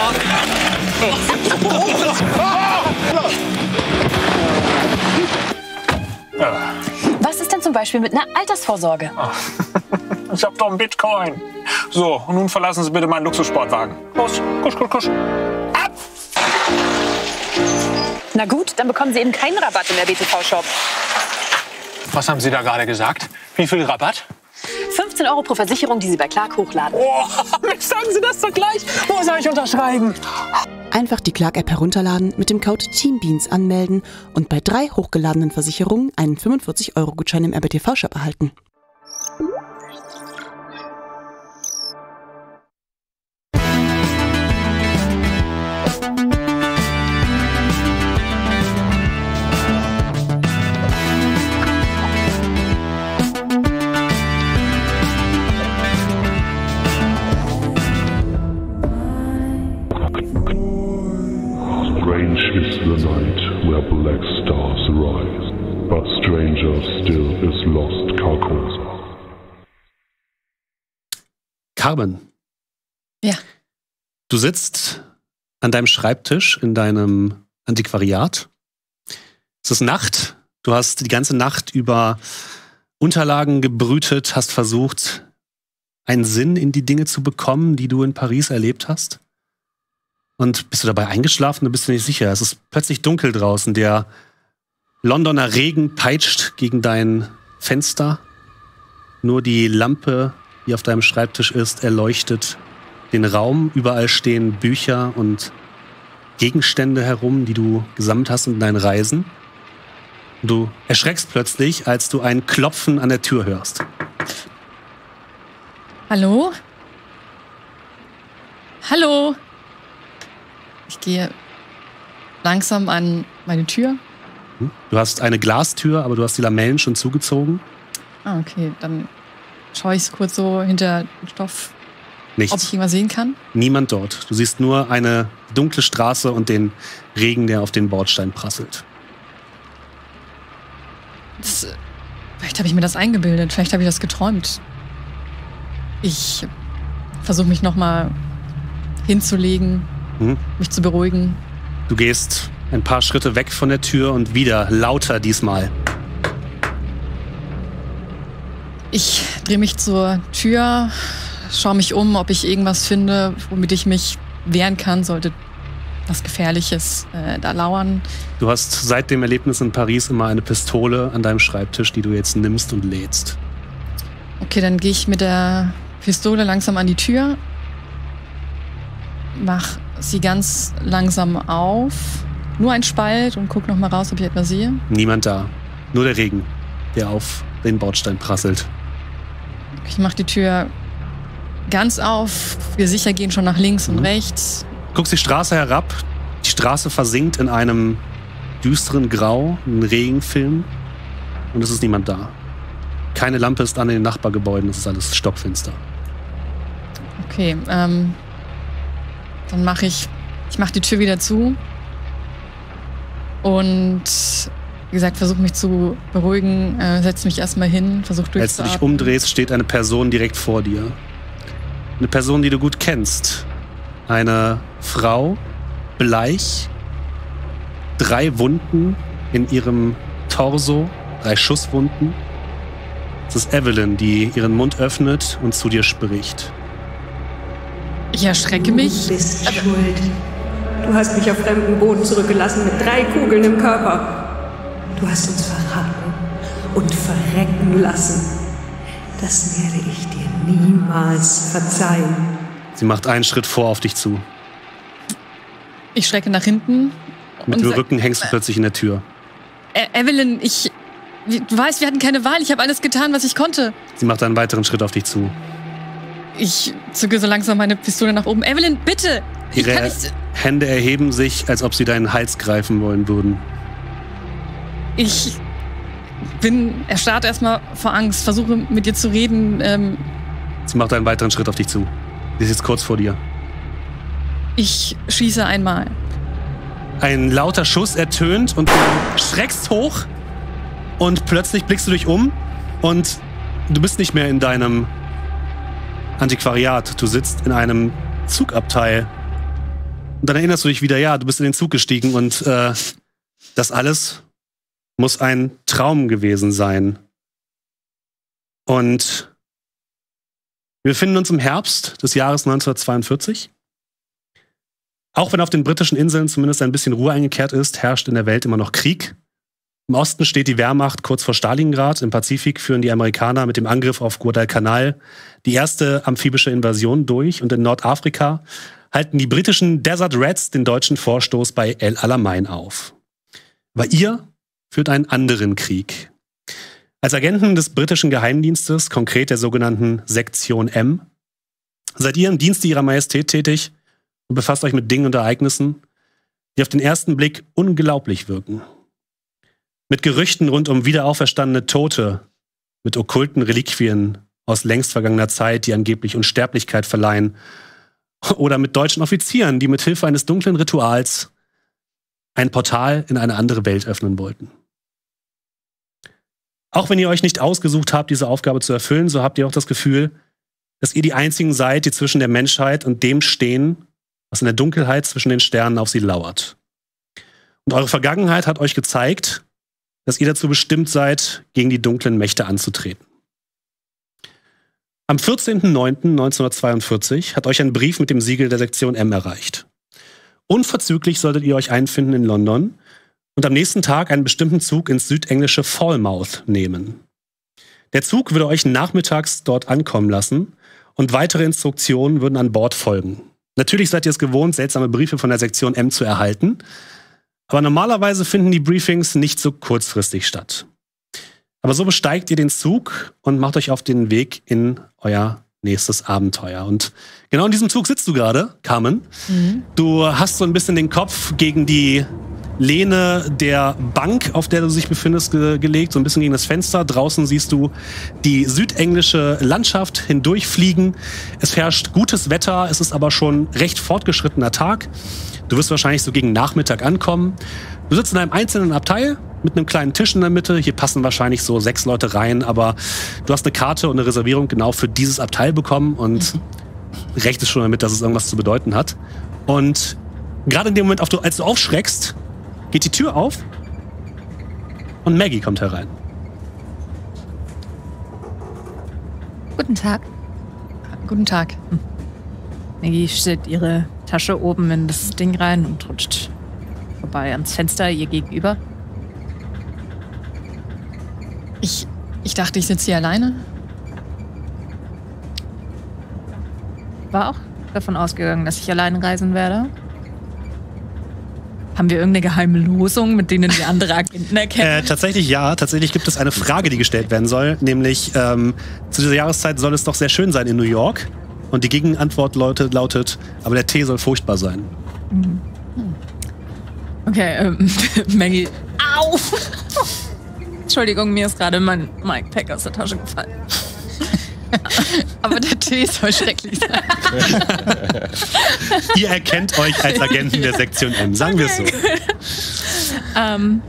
Was ist denn zum Beispiel mit einer Altersvorsorge? Ich hab doch einen Bitcoin. So, und nun verlassen Sie bitte meinen Luxussportwagen. Los, kusch, kusch, kusch. Ab! Na gut, dann bekommen Sie eben keinen Rabatt im R B T V-Shop. Was haben Sie da gerade gesagt? Wie viel Rabatt? fünfzehn Euro pro Versicherung, die Sie bei Clark hochladen. Oh, sagen Sie das doch gleich. Wo soll ich unterschreiben? Einfach die Clark-App herunterladen, mit dem Code TEAMBEANS anmelden und bei drei hochgeladenen Versicherungen einen fünfundvierzig Euro Gutschein im R B T V-Shop erhalten. Strange is the night where black stars rise, but stranger still is lost Carcosa. Carmen. Ja. Du sitzt an deinem Schreibtisch in deinem Antiquariat. Es ist Nacht. Du hast die ganze Nacht über Unterlagen gebrütet, hast versucht, einen Sinn in die Dinge zu bekommen, die du in Paris erlebt hast. Und bist du dabei eingeschlafen? Du bist dir nicht sicher. Es ist plötzlich dunkel draußen. Der Londoner Regen peitscht gegen dein Fenster. Nur die Lampe, die auf deinem Schreibtisch ist, erleuchtet den Raum. Überall stehen Bücher und Gegenstände herum, die du gesammelt hast in deinen Reisen. Und du erschreckst plötzlich, als du ein Klopfen an der Tür hörst. Hallo? Hallo? Ich gehe langsam an meine Tür. Du hast eine Glastür, aber du hast die Lamellen schon zugezogen. Ah, okay. Dann schaue ich kurz so hinter den Stoff, Nichts. ob ich irgendwas sehen kann. Niemand dort. Du siehst nur eine dunkle Straße und den Regen, der auf den Bordstein prasselt. Das, vielleicht habe ich mir das eingebildet. Vielleicht habe ich das geträumt. Ich versuche mich noch mal hinzulegen, hm? mich zu beruhigen. Du gehst ein paar Schritte weg von der Tür und wieder lauter diesmal. Ich drehe mich zur Tür, schaue mich um, ob ich irgendwas finde, womit ich mich wehren kann, sollte was Gefährliches äh, da lauern. Du hast seit dem Erlebnis in Paris immer eine Pistole an deinem Schreibtisch, die du jetzt nimmst und lädst. Okay, dann gehe ich mit der Pistole langsam an die Tür, mach sie ganz langsam auf, nur ein Spalt und guck noch mal raus, ob ich etwas sehe. Niemand da, nur der Regen, der auf den Bordstein prasselt. Ich mach die Tür ganz auf, wir sicher gehen schon nach links mhm. und rechts. Guckst die Straße herab, die Straße versinkt in einem düsteren Grau, einen Regenfilm und es ist niemand da. Keine Lampe ist an den Nachbargebäuden, es ist alles stockfinster. Okay, ähm, dann mache ich, ich mache die Tür wieder zu und wie gesagt, versuche mich zu beruhigen, äh, setze mich erstmal hin, versuche durchzuatmen. Als du dich umdrehst, steht eine Person direkt vor dir. Eine Person, die du gut kennst. Eine Frau, bleich, drei Wunden in ihrem Torso, drei Schusswunden. Es ist Evelyn, die ihren Mund öffnet und zu dir spricht. Ich erschrecke mich. Du bist schuld. Du hast mich auf fremden Boden zurückgelassen mit drei Kugeln im Körper. Du hast uns verraten und verrecken lassen. Das werde ich dir niemals verzeihen. Sie macht einen Schritt vor auf dich zu. Ich schrecke nach hinten. Mit dem Rücken hängst du plötzlich in der Tür. E Evelyn, ich... Du weißt, wir hatten keine Wahl. Ich habe alles getan, was ich konnte. Sie macht einen weiteren Schritt auf dich zu. Ich zücke so langsam meine Pistole nach oben. Evelyn, bitte! Ich Ihre kann nicht... Hände erheben sich, als ob sie deinen Hals greifen wollen würden. Ich bin erstarrt erstmal vor Angst, versuche mit dir zu reden. Ähm Sie macht einen weiteren Schritt auf dich zu. Sie ist jetzt kurz vor dir. Ich schieße einmal. Ein lauter Schuss ertönt und du schreckst hoch und plötzlich blickst du dich um und du bist nicht mehr in deinem Antiquariat. Du sitzt in einem Zugabteil. Und dann erinnerst du dich wieder, ja, du bist in den Zug gestiegen und äh, das alles muss ein Traum gewesen sein. Und wir befinden uns im Herbst des Jahres neunzehnhundertzweiundvierzig. Auch wenn auf den britischen Inseln zumindest ein bisschen Ruhe eingekehrt ist, herrscht in der Welt immer noch Krieg. Im Osten steht die Wehrmacht kurz vor Stalingrad. Im Pazifik führen die Amerikaner mit dem Angriff auf Guadalcanal die erste amphibische Invasion durch. Und in Nordafrika halten die britischen Desert Rats den deutschen Vorstoß bei El Alamein auf. Aber ihr führt einen anderen Krieg. Als Agenten des britischen Geheimdienstes, konkret der sogenannten Sektion M, seid ihr im Dienste ihrer Majestät tätig und befasst euch mit Dingen und Ereignissen, die auf den ersten Blick unglaublich wirken. Mit Gerüchten rund um wiederauferstandene Tote, mit okkulten Reliquien aus längst vergangener Zeit, die angeblich Unsterblichkeit verleihen, oder mit deutschen Offizieren, die mit Hilfe eines dunklen Rituals ein Portal in eine andere Welt öffnen wollten. Auch wenn ihr euch nicht ausgesucht habt, diese Aufgabe zu erfüllen, so habt ihr auch das Gefühl, dass ihr die einzigen seid, die zwischen der Menschheit und dem stehen, was in der Dunkelheit zwischen den Sternen auf sie lauert. Und eure Vergangenheit hat euch gezeigt, dass ihr dazu bestimmt seid, gegen die dunklen Mächte anzutreten. Am vierzehnten neunten neunzehnhundertzweiundvierzig hat euch ein Brief mit dem Siegel der Sektion M erreicht. Unverzüglich solltet ihr euch einfinden in London und am nächsten Tag einen bestimmten Zug ins südenglische Falmouth nehmen. Der Zug würde euch nachmittags dort ankommen lassen und weitere Instruktionen würden an Bord folgen. Natürlich seid ihr es gewohnt, seltsame Briefe von der Sektion M zu erhalten, aber normalerweise finden die Briefings nicht so kurzfristig statt. Aber so besteigt ihr den Zug und macht euch auf den Weg in euer nächstes Abenteuer. Und genau in diesem Zug sitzt du gerade, Carmen. Mhm. Du hast so ein bisschen den Kopf gegen die Lehne der Bank, auf der du dich befindest, ge gelegt, so ein bisschen gegen das Fenster. Draußen siehst du die südenglische Landschaft hindurchfliegen. Es herrscht gutes Wetter, es ist aber schon recht fortgeschrittener Tag. Du wirst wahrscheinlich so gegen Nachmittag ankommen. Du sitzt in einem einzelnen Abteil mit einem kleinen Tisch in der Mitte. Hier passen wahrscheinlich so sechs Leute rein, aber du hast eine Karte und eine Reservierung genau für dieses Abteil bekommen und rechnest schon damit, dass es irgendwas zu bedeuten hat. Und gerade in dem Moment, als du aufschreckst, geht die Tür auf und Maggie kommt herein. Guten Tag. Guten Tag. Hm. Maggie stellt ihre Tasche oben in das Ding rein und rutscht vorbei ans Fenster ihr gegenüber. Ich, ich dachte, ich sitze hier alleine. War auch davon ausgegangen, dass ich allein reisen werde. Haben wir irgendeine geheime Losung, mit denen wir andere Agenten erkennen? Äh, tatsächlich ja. Tatsächlich gibt es eine Frage, die gestellt werden soll. Nämlich, ähm, zu dieser Jahreszeit soll es doch sehr schön sein in New York. Und die Gegenantwort lautet, lautet aber der Tee soll furchtbar sein. Mhm. Okay, ähm, Maggie. Au! Entschuldigung, mir ist gerade mein Mike Pack aus der Tasche gefallen. Aber der Tee soll schrecklich sein. Ihr erkennt euch als Agenten der Sektion M, sagen wir es so. ähm,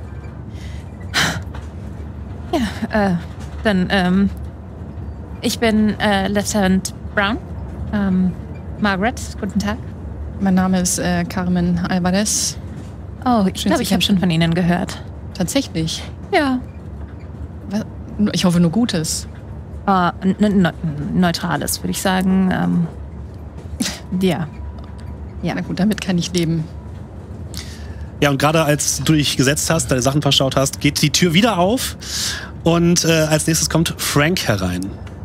ja, äh, dann, ähm, ich bin äh, Lieutenant Brown. Ähm, Margaret, guten Tag. Mein Name ist äh, Carmen Alvarez. Oh, ich glaube, ich habe schon von Ihnen gehört. Tatsächlich? Ja. Ich hoffe nur Gutes. Uh, ne Neutrales, würde ich sagen. Ähm, ja. Ja, na gut, damit kann ich leben. Ja, und gerade als du dich gesetzt hast, deine Sachen verschaut hast, geht die Tür wieder auf Und äh, als nächstes kommt Frank herein.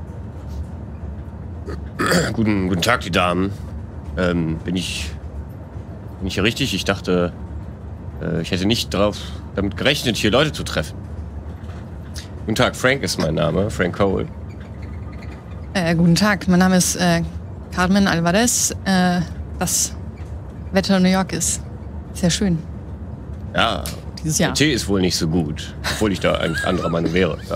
Guten, guten Tag, die Damen. Ähm, bin ich, bin ich hier richtig? Ich dachte, äh, ich hätte nicht drauf, damit gerechnet, hier Leute zu treffen. Guten Tag, Frank ist mein Name, Frank Cole. Äh, guten Tag, mein Name ist äh, Carmen Alvarez. Äh, das Wetter in New York ist sehr schön. Ja, dieses Jahr. Der Tee ist wohl nicht so gut, obwohl ich da eigentlich anderer Meinung wäre. Ja.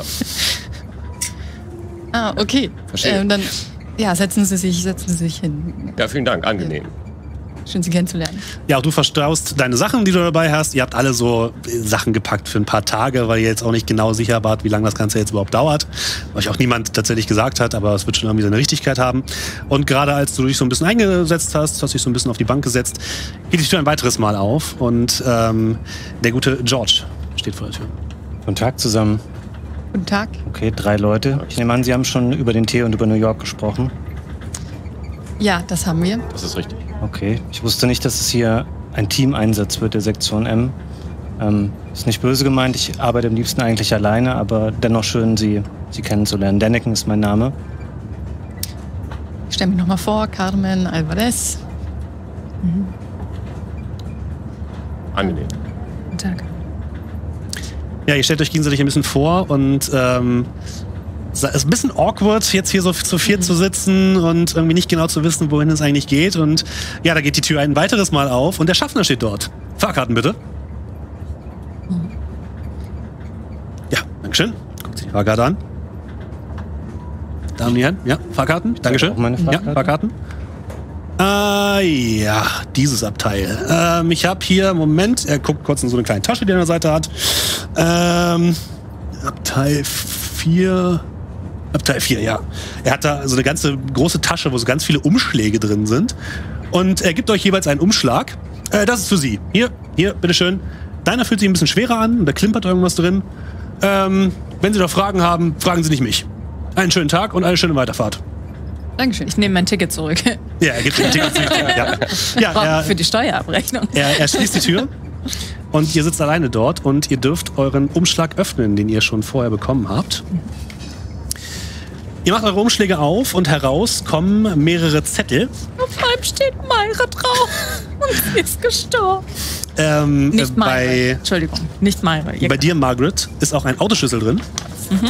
Ah, okay. Verstehe. Ähm, dann, ja, setzen Sie sich, setzen Sie sich hin. Ja, vielen Dank, angenehm. Schön, Sie kennenzulernen. Ja, du verstaust deine Sachen, die du dabei hast. Ihr habt alle so Sachen gepackt für ein paar Tage, weil ihr jetzt auch nicht genau sicher wart, wie lange das Ganze jetzt überhaupt dauert. Was euch auch niemand tatsächlich gesagt hat, aber es wird schon irgendwie seine Richtigkeit haben. Und gerade als du dich so ein bisschen eingesetzt hast, hast dich so ein bisschen auf die Bank gesetzt, geht die Tür ein weiteres Mal auf und ähm, der gute George steht vor der Tür. Guten Tag zusammen. Guten Tag. Okay, drei Leute. Ich nehme an, Sie haben schon über den Tee und über New York gesprochen. Ja, das haben wir. Das ist richtig. Okay, ich wusste nicht, dass es hier ein Teameinsatz wird der Sektion M. Ähm, ist nicht böse gemeint, ich arbeite am liebsten eigentlich alleine, aber dennoch schön, Sie, Sie kennenzulernen. Daniken ist mein Name. Ich stelle mich nochmal vor, Carmen Alvarez. Mhm. Angenehm. Guten Tag. Ja, ihr stellt euch gegenseitig ein bisschen vor und ähm, es ist ein bisschen awkward, jetzt hier so zu viert zu sitzen und irgendwie nicht genau zu wissen, wohin es eigentlich geht. Und ja, da geht die Tür ein weiteres Mal auf und der Schaffner steht dort. Fahrkarten bitte. Ja, Dankeschön. Guckt sich die Fahrkarte an. Damen und Herren, ja, Fahrkarten. Dankeschön. Auch meine Fahrkarte? Ja, Fahrkarten. Äh, ja, dieses Abteil. Ähm, ich habe hier, Moment, er guckt kurz in so eine kleine Tasche, die er an der Seite hat. Ähm, Abteil vier. Abteil vier, ja. Er hat da so eine ganze große Tasche, wo so ganz viele Umschläge drin sind. Und er gibt euch jeweils einen Umschlag. Äh, das ist für Sie. Hier, hier, bitteschön. Deiner fühlt sich ein bisschen schwerer an, da klimpert irgendwas drin. Ähm, wenn Sie noch Fragen haben, fragen Sie nicht mich. Einen schönen Tag und eine schöne Weiterfahrt. Dankeschön. Ich nehme mein Ticket zurück. Ja, er gibt ein Ticket zurück. Ja, ja, er, für die Steuerabrechnung. Er, er schließt die Tür und ihr sitzt alleine dort und ihr dürft euren Umschlag öffnen, den ihr schon vorher bekommen habt. Ihr macht eure Umschläge auf und heraus kommen mehrere Zettel. Auf einem steht Mayra drauf und sie ist gestorben. Ähm, Nicht Mayra, bei, Entschuldigung, nicht Mayra. Bei dir, Margaret, ist auch ein Autoschlüssel drin. Mhm.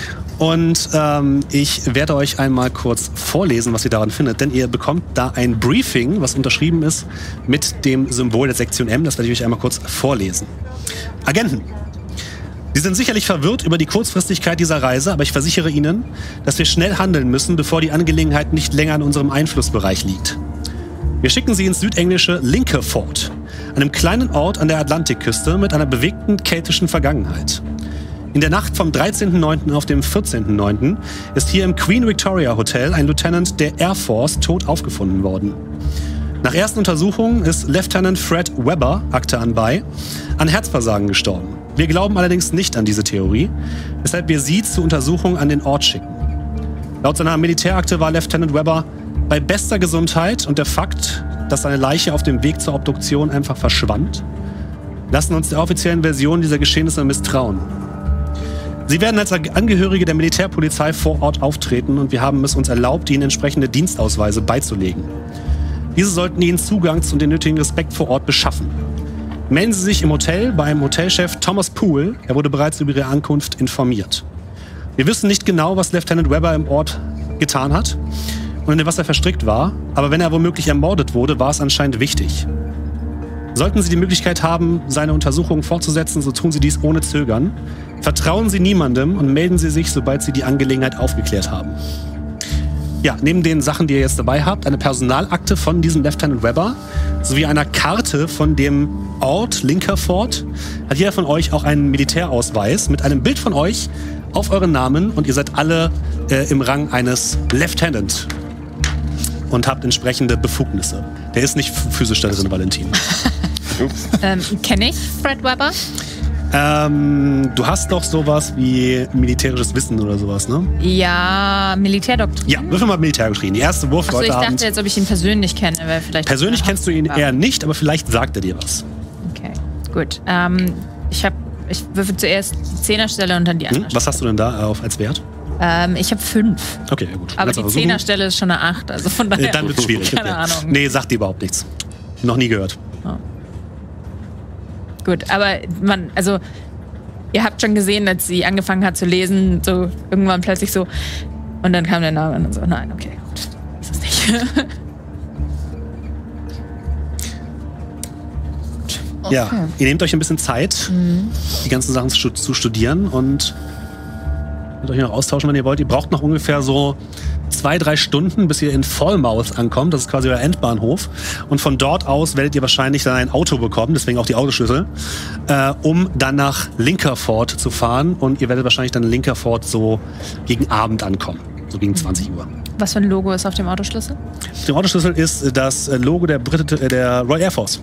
Und ähm, ich werde euch einmal kurz vorlesen, was ihr daran findet, denn ihr bekommt da ein Briefing, was unterschrieben ist mit dem Symbol der Sektion M. Das werde ich euch einmal kurz vorlesen. Agenten. Sie sind sicherlich verwirrt über die Kurzfristigkeit dieser Reise, aber ich versichere Ihnen, dass wir schnell handeln müssen, bevor die Angelegenheit nicht länger in unserem Einflussbereich liegt. Wir schicken Sie ins südenglische Linkerford, einem kleinen Ort an der Atlantikküste mit einer bewegten keltischen Vergangenheit. In der Nacht vom dreizehnten neunten auf dem vierzehnten neunten ist hier im Queen Victoria Hotel ein Lieutenant der Air Force tot aufgefunden worden. Nach ersten Untersuchungen ist Lieutenant Fred Webber, Akte anbei, an Herzversagen gestorben. Wir glauben allerdings nicht an diese Theorie, weshalb wir sie zur Untersuchung an den Ort schicken. Laut seiner Militärakte war Lieutenant Webber bei bester Gesundheit und der Fakt, dass seine Leiche auf dem Weg zur Obduktion einfach verschwand, lassen uns der offiziellen Version dieser Geschehnisse misstrauen. Sie werden als Angehörige der Militärpolizei vor Ort auftreten und wir haben es uns erlaubt, ihnen entsprechende Dienstausweise beizulegen. Diese sollten ihnen Zugang und den nötigen Respekt vor Ort beschaffen. Melden Sie sich im Hotel beim Hotelchef Thomas Poole. Er wurde bereits über Ihre Ankunft informiert. Wir wissen nicht genau, was Lieutenant Webber im Ort getan hat und in was er verstrickt war, aber wenn er womöglich ermordet wurde, war es anscheinend wichtig. Sollten Sie die Möglichkeit haben, seine Untersuchungen fortzusetzen, so tun Sie dies ohne Zögern. Vertrauen Sie niemandem und melden Sie sich, sobald Sie die Angelegenheit aufgeklärt haben. Ja, neben den Sachen, die ihr jetzt dabei habt, eine Personalakte von diesem Lieutenant Webber sowie einer Karte von dem Ort Linkerford, hat jeder von euch auch einen Militärausweis mit einem Bild von euch auf euren Namen und ihr seid alle äh, im Rang eines Lieutenant und habt entsprechende Befugnisse. Der ist nicht physisch da drin, Valentin. ähm, Kenne ich Fred Webber? Ähm, du hast doch sowas wie militärisches Wissen oder sowas, ne? Ja, Militärdoktrin. Ja, würfel mal Militärdoktrin. Die erste Wurf Achso, heute ich dachte Abend. jetzt, ob ich ihn persönlich kenne. Weil vielleicht Persönlich kennst du ihn eher nicht, aber vielleicht sagt er dir was. Okay, gut. Ähm, ich habe ich würfel zuerst die Zehnerstelle und dann die andere. Hm? Was hast du denn da auf als Wert? Ähm, ich habe fünf. Okay, ja gut. Aber Kannst die aber Zehnerstelle ist schon eine acht. Also von daher. Äh, Dann wird es schwierig. Keine okay. Ahnung. Nee, sagt dir überhaupt nichts. Noch nie gehört. Oh. Gut, aber man, also ihr habt schon gesehen, als sie angefangen hat zu lesen, so irgendwann plötzlich so, und dann kam der Name und dann so, nein, okay, gut, ist es nicht. Okay. Ja, ihr nehmt euch ein bisschen Zeit, mhm. die ganzen Sachen zu, zu studieren und könnt euch noch austauschen, wenn ihr wollt. Ihr braucht noch ungefähr so zwei, drei Stunden, bis ihr in Falmouth ankommt. Das ist quasi euer Endbahnhof. Und von dort aus werdet ihr wahrscheinlich dann ein Auto bekommen, deswegen auch die Autoschlüssel, äh, um dann nach Linkerford zu fahren. Und ihr werdet wahrscheinlich dann in Linkerford so gegen Abend ankommen, so gegen zwanzig Uhr. Was für ein Logo ist auf dem Autoschlüssel? Auf dem Autoschlüssel ist das Logo der, Brit äh, der Royal Air Force.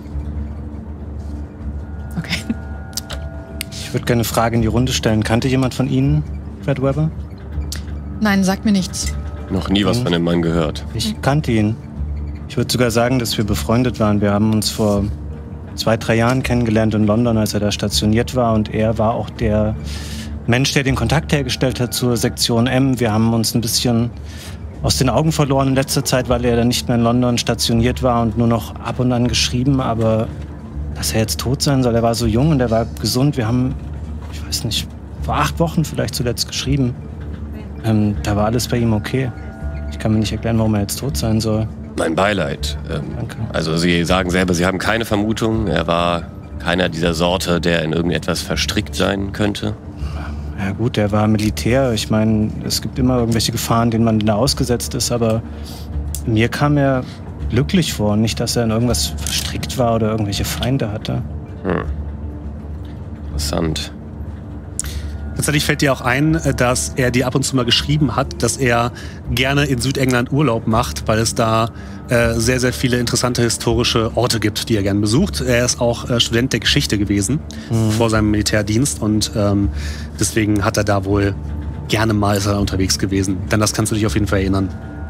Okay. Ich würde gerne eine Frage in die Runde stellen. Kannte jemand von Ihnen Fred Weber? Nein, sagt mir nichts. Noch nie was von dem Mann gehört. Ich kannte ihn. Ich würde sogar sagen, dass wir befreundet waren. Wir haben uns vor zwei, drei Jahren kennengelernt in London, als er da stationiert war. Und er war auch der Mensch, der den Kontakt hergestellt hat zur Sektion M. Wir haben uns ein bisschen aus den Augen verloren in letzter Zeit, weil er dann nicht mehr in London stationiert war und nur noch ab und an geschrieben. Aber dass er jetzt tot sein soll, er war so jung und er war gesund. Wir haben, ich weiß nicht, vor acht Wochen vielleicht zuletzt geschrieben. Ähm, da war alles bei ihm okay. Ich kann mir nicht erklären, warum er jetzt tot sein soll. Mein Beileid. Ähm, Danke. Also Sie sagen selber, Sie haben keine Vermutung. Er war keiner dieser Sorte, der in irgendetwas verstrickt sein könnte. Ja gut, er war Militär. Ich meine, es gibt immer irgendwelche Gefahren, denen man da ausgesetzt ist. Aber mir kam er glücklich vor. Nicht, dass er in irgendwas verstrickt war oder irgendwelche Feinde hatte. Hm. Interessant. Tatsächlich fällt dir auch ein, dass er dir ab und zu mal geschrieben hat, dass er gerne in Südengland Urlaub macht, weil es da äh, sehr, sehr viele interessante historische Orte gibt, die er gerne besucht. Er ist auch äh, Student der Geschichte gewesen mhm. vor seinem Militärdienst und ähm, deswegen hat er da wohl gerne mal ist er unterwegs gewesen. Denn das kannst du dich auf jeden Fall erinnern.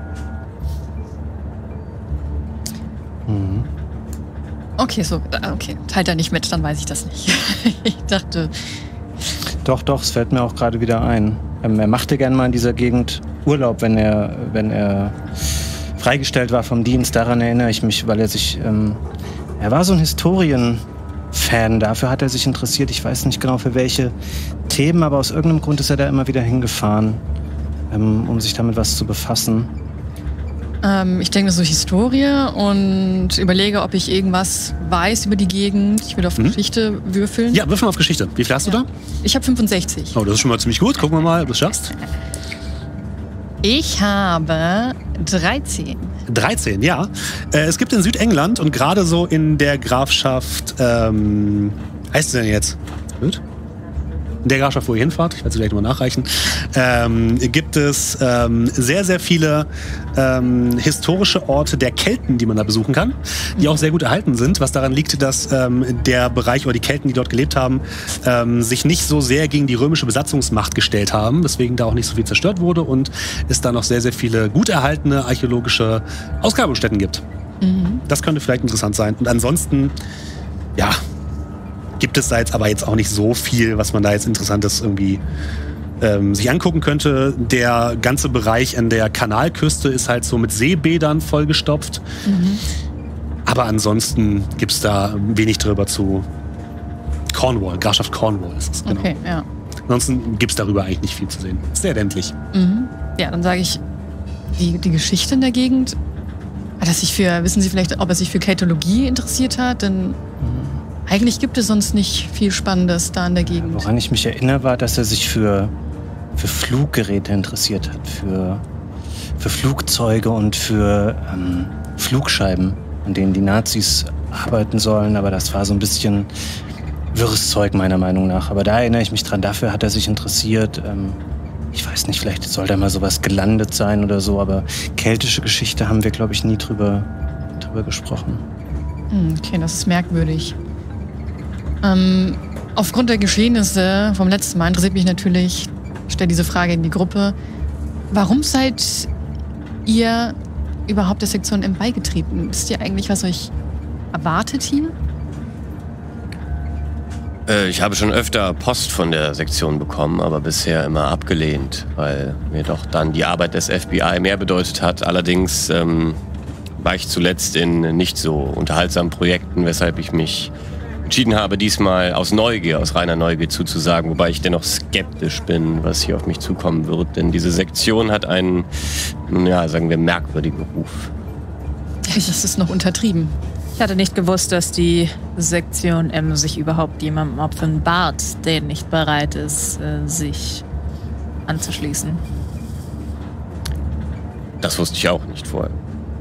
Mhm. Okay, so, okay, teilt er nicht mit, dann weiß ich das nicht. Ich dachte... Doch, doch, es fällt mir auch gerade wieder ein. Ähm, er machte gern mal in dieser Gegend Urlaub, wenn er, wenn er freigestellt war vom Dienst. Daran erinnere ich mich, weil er sich... Ähm, er war so ein Historien-Fan, dafür hat er sich interessiert. Ich weiß nicht genau für welche Themen, aber aus irgendeinem Grund ist er da immer wieder hingefahren, ähm, um sich damit was zu befassen. Ähm, ich denke so Historie und überlege, ob ich irgendwas weiß über die Gegend. Ich will auf mhm. Geschichte würfeln. Ja, würfeln auf Geschichte. Wie viel hast ja. du da? Ich habe fünfundsechzig. Oh, das ist schon mal ziemlich gut. Gucken wir mal, ob du es schaffst. Ich habe dreizehn. dreizehn, ja. Äh, es gibt in Südengland und gerade so in der Grafschaft, ähm, heißt es denn jetzt? Gut. In der Grafschaft, wo ihr hinfahrt, ich werde es gleich nochmal nachreichen, ähm, gibt es ähm, sehr, sehr viele ähm, historische Orte der Kelten, die man da besuchen kann, die auch sehr gut erhalten sind, was daran liegt, dass ähm, der Bereich oder die Kelten, die dort gelebt haben, ähm, sich nicht so sehr gegen die römische Besatzungsmacht gestellt haben, weswegen da auch nicht so viel zerstört wurde und es da noch sehr, sehr viele gut erhaltene archäologische Ausgrabungsstätten gibt. Mhm. Das könnte vielleicht interessant sein. Und ansonsten, ja, gibt es da jetzt aber jetzt auch nicht so viel, was man da jetzt Interessantes irgendwie ähm, sich angucken könnte. Der ganze Bereich an der Kanalküste ist halt so mit Seebädern vollgestopft. Mhm. Aber ansonsten gibt es da wenig drüber zu Cornwall, Grafschaft Cornwall ist es, genau. Okay, ja. Ansonsten gibt es darüber eigentlich nicht viel zu sehen. Sehr ländlich. Mhm. Ja, dann sage ich, die, die Geschichte in der Gegend, hat er sich für, wissen Sie vielleicht, ob er sich für Keltologie interessiert hat? Denn mhm. eigentlich gibt es sonst nicht viel Spannendes da in der Gegend. Woran ich mich erinnere, war, dass er sich für, für Fluggeräte interessiert hat. Für, für Flugzeuge und für ähm, Flugscheiben, an denen die Nazis arbeiten sollen. Aber das war so ein bisschen wirres Zeug, meiner Meinung nach. Aber da erinnere ich mich dran, dafür hat er sich interessiert. Ähm, ich weiß nicht, vielleicht soll da mal sowas gelandet sein oder so. Aber keltische Geschichte haben wir, glaube ich, nie drüber, drüber gesprochen. Okay, das ist merkwürdig. Ähm, aufgrund der Geschehnisse vom letzten Mal interessiert mich natürlich, ich stelle diese Frage in die Gruppe, warum seid ihr überhaupt der Sektion M beigetreten? Wisst ihr eigentlich, was euch erwartet hier? Äh, ich habe schon öfter Post von der Sektion bekommen, aber bisher immer abgelehnt, weil mir doch dann die Arbeit des F B I mehr bedeutet hat. Allerdings ähm, war ich zuletzt in nicht so unterhaltsamen Projekten, weshalb ich mich entschieden habe, diesmal aus Neugier, aus reiner Neugier zuzusagen, wobei ich dennoch skeptisch bin, was hier auf mich zukommen wird, denn diese Sektion hat einen, ja, sagen wir, merkwürdigen Ruf. Das ist noch untertrieben. Ich hatte nicht gewusst, dass die Sektion M sich überhaupt jemandem offenbart, der nicht bereit ist, sich anzuschließen. Das wusste ich auch nicht vorher.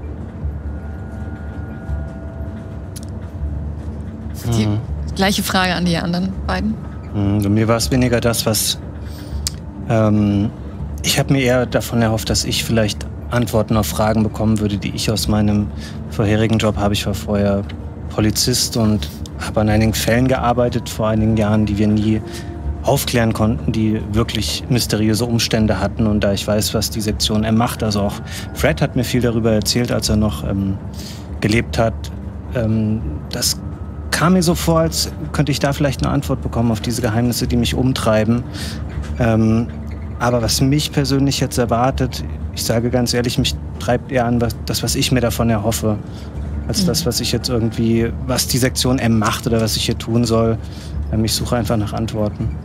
Die gleiche Frage an die anderen beiden. Hm, mir war es weniger das, was... Ähm, ich habe mir eher davon erhofft, dass ich vielleicht Antworten auf Fragen bekommen würde, die ich aus meinem vorherigen Job habe. Ich war vorher Polizist und habe an einigen Fällen gearbeitet vor einigen Jahren, die wir nie aufklären konnten, die wirklich mysteriöse Umstände hatten. Und da ich weiß, was die Sektion M macht, also auch Fred hat mir viel darüber erzählt, als er noch ähm, gelebt hat. Ähm, das kam mir so vor, als könnte ich da vielleicht eine Antwort bekommen auf diese Geheimnisse, die mich umtreiben. Ähm, aber was mich persönlich jetzt erwartet, ich sage ganz ehrlich, mich treibt eher an was, das, was ich mir davon erhoffe, als mhm. das, was ich jetzt irgendwie, was die Sektion M macht oder was ich hier tun soll. Ähm, ich suche einfach nach Antworten.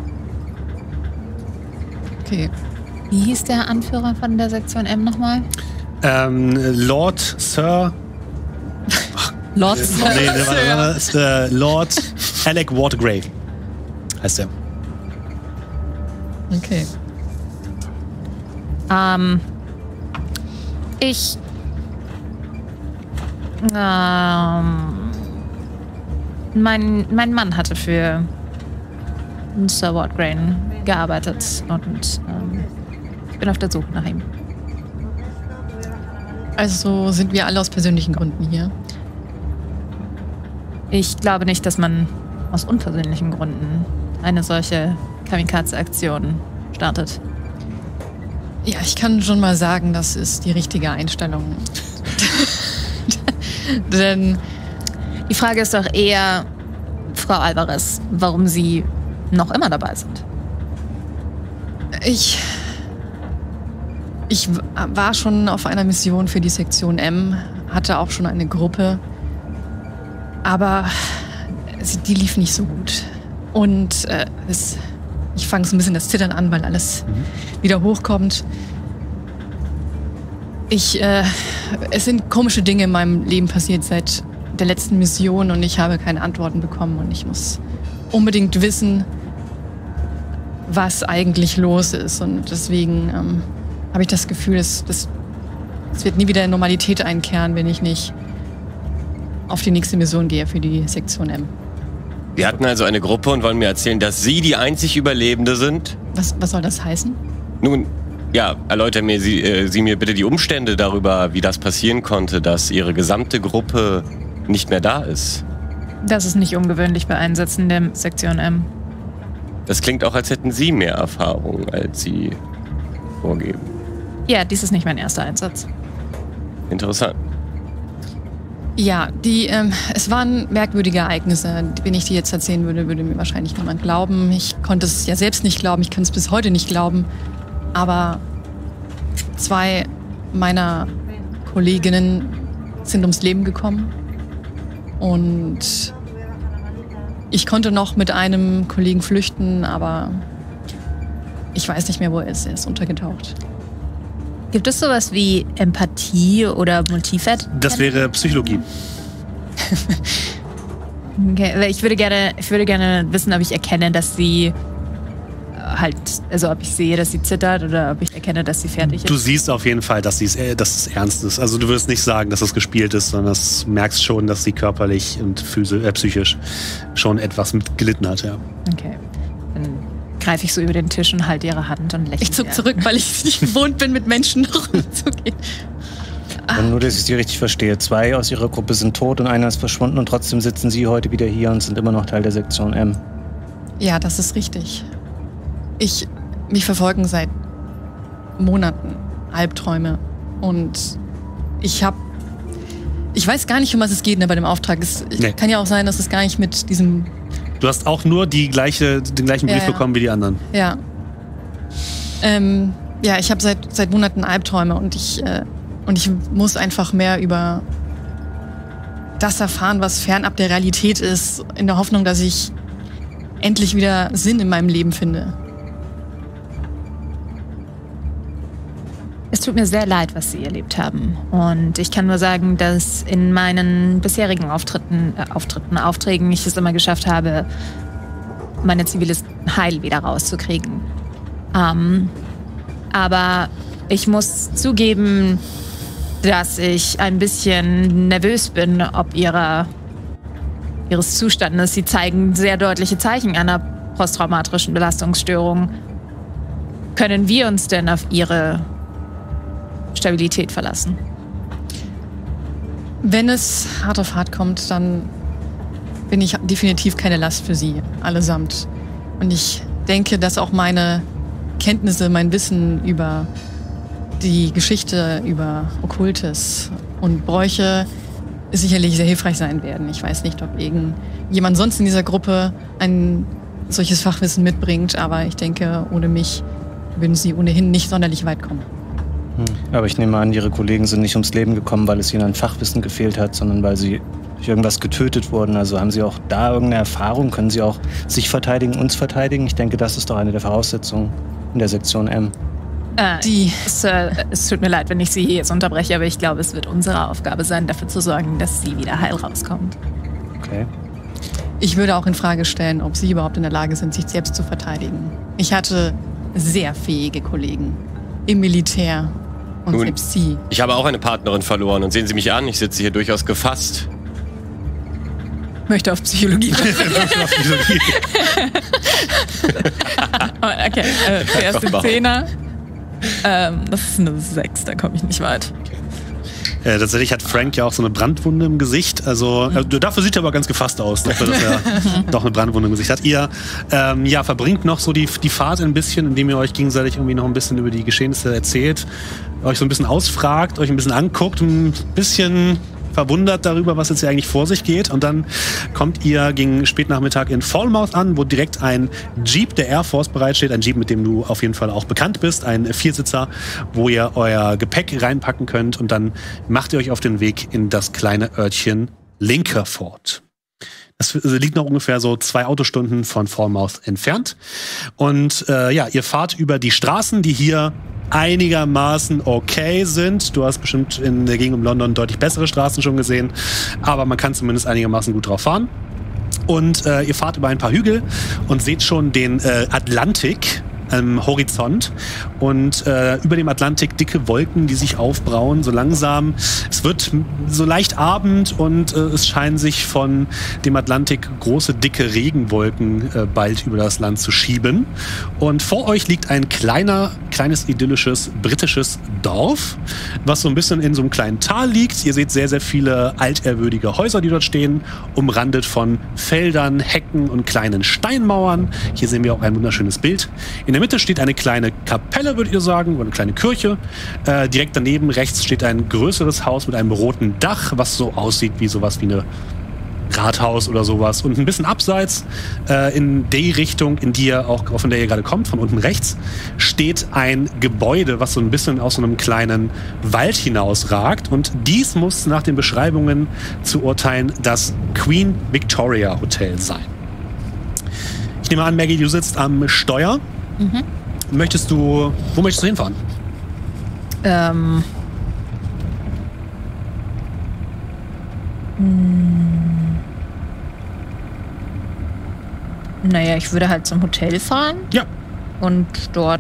Okay. Wie hieß der Anführer von der Sektion M nochmal? Ähm, Lord Sir... Lord Sir. Nee, der war, der war, ist, äh, Lord Alec Watergrave heißt er. Okay. Ähm, ich, ähm, mein, mein Mann hatte für Sir Wardgrain gearbeitet und ähm, ich bin auf der Suche nach ihm. Also sind wir alle aus persönlichen Gründen hier? Ich glaube nicht, dass man aus unpersönlichen Gründen eine solche Kamikaze-Aktion startet. Ja, ich kann schon mal sagen, das ist die richtige Einstellung. Denn die Frage ist doch eher, Frau Alvarez, warum Sie noch immer dabei sind. Ich... Ich war schon auf einer Mission für die Sektion M, hatte auch schon eine Gruppe, aber die lief nicht so gut. Und äh, es, ich fange so ein bisschen das Zittern an, weil alles mhm. wieder hochkommt. Ich, äh, es sind komische Dinge in meinem Leben passiert seit der letzten Mission und ich habe keine Antworten bekommen und ich muss unbedingt wissen, was eigentlich los ist. Und deswegen ähm, habe ich das Gefühl, es, das, es wird nie wieder in Normalität einkehren, wenn ich nicht auf die nächste Mission gehe für die Sektion M. Wir hatten also eine Gruppe und wollen mir erzählen, dass Sie die einzig Überlebende sind? Was, was soll das heißen? Nun, ja, erläutern mir Sie, äh, Sie mir bitte die Umstände darüber, wie das passieren konnte, dass Ihre gesamte Gruppe nicht mehr da ist. Das ist nicht ungewöhnlich bei Einsätzen der Sektion M. Das klingt auch, als hätten Sie mehr Erfahrung, als Sie vorgeben. Ja, dies ist nicht mein erster Einsatz. Interessant. Ja, die, ähm, es waren merkwürdige Ereignisse. Wenn ich die jetzt erzählen würde, würde mir wahrscheinlich niemand glauben. Ich konnte es ja selbst nicht glauben, ich kann es bis heute nicht glauben. Aber zwei meiner Kolleginnen sind ums Leben gekommen. Und ich konnte noch mit einem Kollegen flüchten, aber ich weiß nicht mehr, wo er ist. Er ist untergetaucht. Gibt es sowas wie Empathie oder Motivwert? Das wäre Psychologie. Okay, ich würde gerne, ich würde gerne wissen, ob ich erkenne, dass sie halt, also ob ich sehe, dass sie zittert oder ob ich erkenne, dass sie fertig ist. Du siehst auf jeden Fall, dass, äh, dass es ernst ist. Also du wirst nicht sagen, dass es gespielt ist, sondern du merkst schon, dass sie körperlich und physisch, äh, psychisch schon etwas mit gelitten hat, ja. Okay. Dann greife ich so über den Tisch und halte ihre Hand und lächle. Ich zuck zurück, weil ich es nicht gewohnt bin, mit Menschen rumzugehen. Und nur, dass ich Sie richtig verstehe. Zwei aus Ihrer Gruppe sind tot und einer ist verschwunden und trotzdem sitzen Sie heute wieder hier und sind immer noch Teil der Sektion M. Ja, das ist richtig. Ich, mich verfolgen seit Monaten Albträume und ich habe, ich weiß gar nicht, um was es geht ne, bei dem Auftrag. Es nee. kann ja auch sein, dass es gar nicht mit diesem Du hast auch nur die gleiche, den gleichen Brief Ja, ja. bekommen wie die anderen. Ja. Ähm, ja, ich habe seit, seit Monaten Albträume und ich, äh, und ich muss einfach mehr über das erfahren, was fernab der Realität ist, in der Hoffnung, dass ich endlich wieder Sinn in meinem Leben finde. Es tut mir sehr leid, was Sie erlebt haben. Und ich kann nur sagen, dass in meinen bisherigen Auftritten, äh, Auftritten, Aufträgen ich es immer geschafft habe, meine Zivilisten heil wieder rauszukriegen. Ähm, aber ich muss zugeben, dass ich ein bisschen nervös bin, ob ihrer, ihres Zustandes. Sie zeigen sehr deutliche Zeichen einer posttraumatischen Belastungsstörung. Können wir uns denn auf ihre Stabilität verlassen? Wenn es hart auf hart kommt, dann bin ich definitiv keine Last für Sie, allesamt. Und ich denke, dass auch meine Kenntnisse, mein Wissen über die Geschichte, über Okkultes und Bräuche sicherlich sehr hilfreich sein werden. Ich weiß nicht, ob irgendjemand sonst in dieser Gruppe ein solches Fachwissen mitbringt, aber ich denke, ohne mich würden Sie ohnehin nicht sonderlich weit kommen. Aber ich nehme an, Ihre Kollegen sind nicht ums Leben gekommen, weil es ihnen an Fachwissen gefehlt hat, sondern weil sie durch irgendwas getötet wurden. Also haben Sie auch da irgendeine Erfahrung? Können Sie auch sich verteidigen, uns verteidigen? Ich denke, das ist doch eine der Voraussetzungen in der Sektion M. Äh, Die. Es, äh, es tut mir leid, wenn ich Sie hier jetzt unterbreche, aber ich glaube, es wird unsere Aufgabe sein, dafür zu sorgen, dass sie wieder heil rauskommt. Okay. Ich würde auch in Frage stellen, ob Sie überhaupt in der Lage sind, sich selbst zu verteidigen. Ich hatte sehr fähige Kollegen im Militär. Und Nun, selbst Sie. Ich habe auch eine Partnerin verloren und sehen Sie mich an, ich sitze hier durchaus gefasst. Möchte auf Psychologie. auf Psychologie. Okay, äh, der erste Zehner. Ähm, das ist eine sechs, da komme ich nicht weit. Äh, tatsächlich hat Frank ja auch so eine Brandwunde im Gesicht. Also äh, dafür sieht er aber ganz gefasst aus, dafür, dass er doch eine Brandwunde im Gesicht hat. Ihr ähm, ja, verbringt noch so die, die Fahrt ein bisschen, indem ihr euch gegenseitig irgendwie noch ein bisschen über die Geschehnisse erzählt, euch so ein bisschen ausfragt, euch ein bisschen anguckt, ein bisschen verwundert darüber, was jetzt hier eigentlich vor sich geht. Und dann kommt ihr gegen Spätnachmittag in Falmouth an, wo direkt ein Jeep der Air Force bereitsteht. Ein Jeep, mit dem du auf jeden Fall auch bekannt bist. Ein Viersitzer, wo ihr euer Gepäck reinpacken könnt. Und dann macht ihr euch auf den Weg in das kleine Örtchen Linkerford. Das liegt noch ungefähr so zwei Autostunden von Falmouth entfernt. Und äh, ja, ihr fahrt über die Straßen, die hier einigermaßen okay sind. Du hast bestimmt in der Gegend um London deutlich bessere Straßen schon gesehen, aber man kann zumindest einigermaßen gut drauf fahren. Und äh, ihr fahrt über ein paar Hügel und seht schon den äh, Atlantik am Horizont und äh, über dem Atlantik dicke Wolken, die sich aufbrauen, so langsam. Es wird so leicht Abend und äh, es scheinen sich von dem Atlantik große, dicke Regenwolken äh, bald über das Land zu schieben. Und vor euch liegt ein kleiner, kleines, idyllisches, britisches Dorf, was so ein bisschen in so einem kleinen Tal liegt. Ihr seht sehr, sehr viele altehrwürdige Häuser, die dort stehen, umrandet von Feldern, Hecken und kleinen Steinmauern. Hier sehen wir auch ein wunderschönes Bild. In der Mitte steht eine kleine Kapelle, würdet ihr sagen, oder eine kleine Kirche. Äh, direkt daneben rechts steht ein größeres Haus mit einem roten Dach, was so aussieht wie sowas wie eine Rathaus oder sowas. Und ein bisschen abseits, äh, in die Richtung, in die ihr auch, von der ihr gerade kommt, von unten rechts, steht ein Gebäude, was so ein bisschen aus so einem kleinen Wald hinausragt. Und dies muss nach den Beschreibungen zu urteilen das Queen Victoria Hotel sein. Ich nehme an, Maggie, du sitzt am Steuer. Mhm. Möchtest du, wo möchtest du hinfahren? Ähm. Hm. Naja, ich würde halt zum Hotel fahren. Ja. Und dort.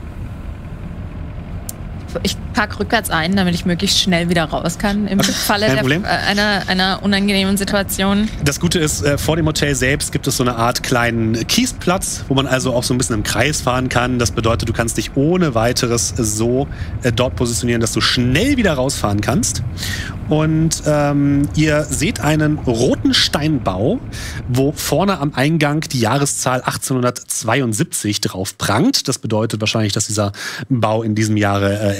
Ich park rückwärts ein, damit ich möglichst schnell wieder raus kann im Okay, Falle kein der, Problem. äh, einer, einer unangenehmen Situation. Das Gute ist, äh, vor dem Hotel selbst gibt es so eine Art kleinen Kiesplatz, wo man also auch so ein bisschen im Kreis fahren kann. Das bedeutet, du kannst dich ohne weiteres so äh, dort positionieren, dass du schnell wieder rausfahren kannst. Und ähm, ihr seht einen roten Steinbau, wo vorne am Eingang die Jahreszahl achtzehnhundertzweiundsiebzig drauf prangt. Das bedeutet wahrscheinlich, dass dieser Bau in diesem Jahre äh, entstanden ist.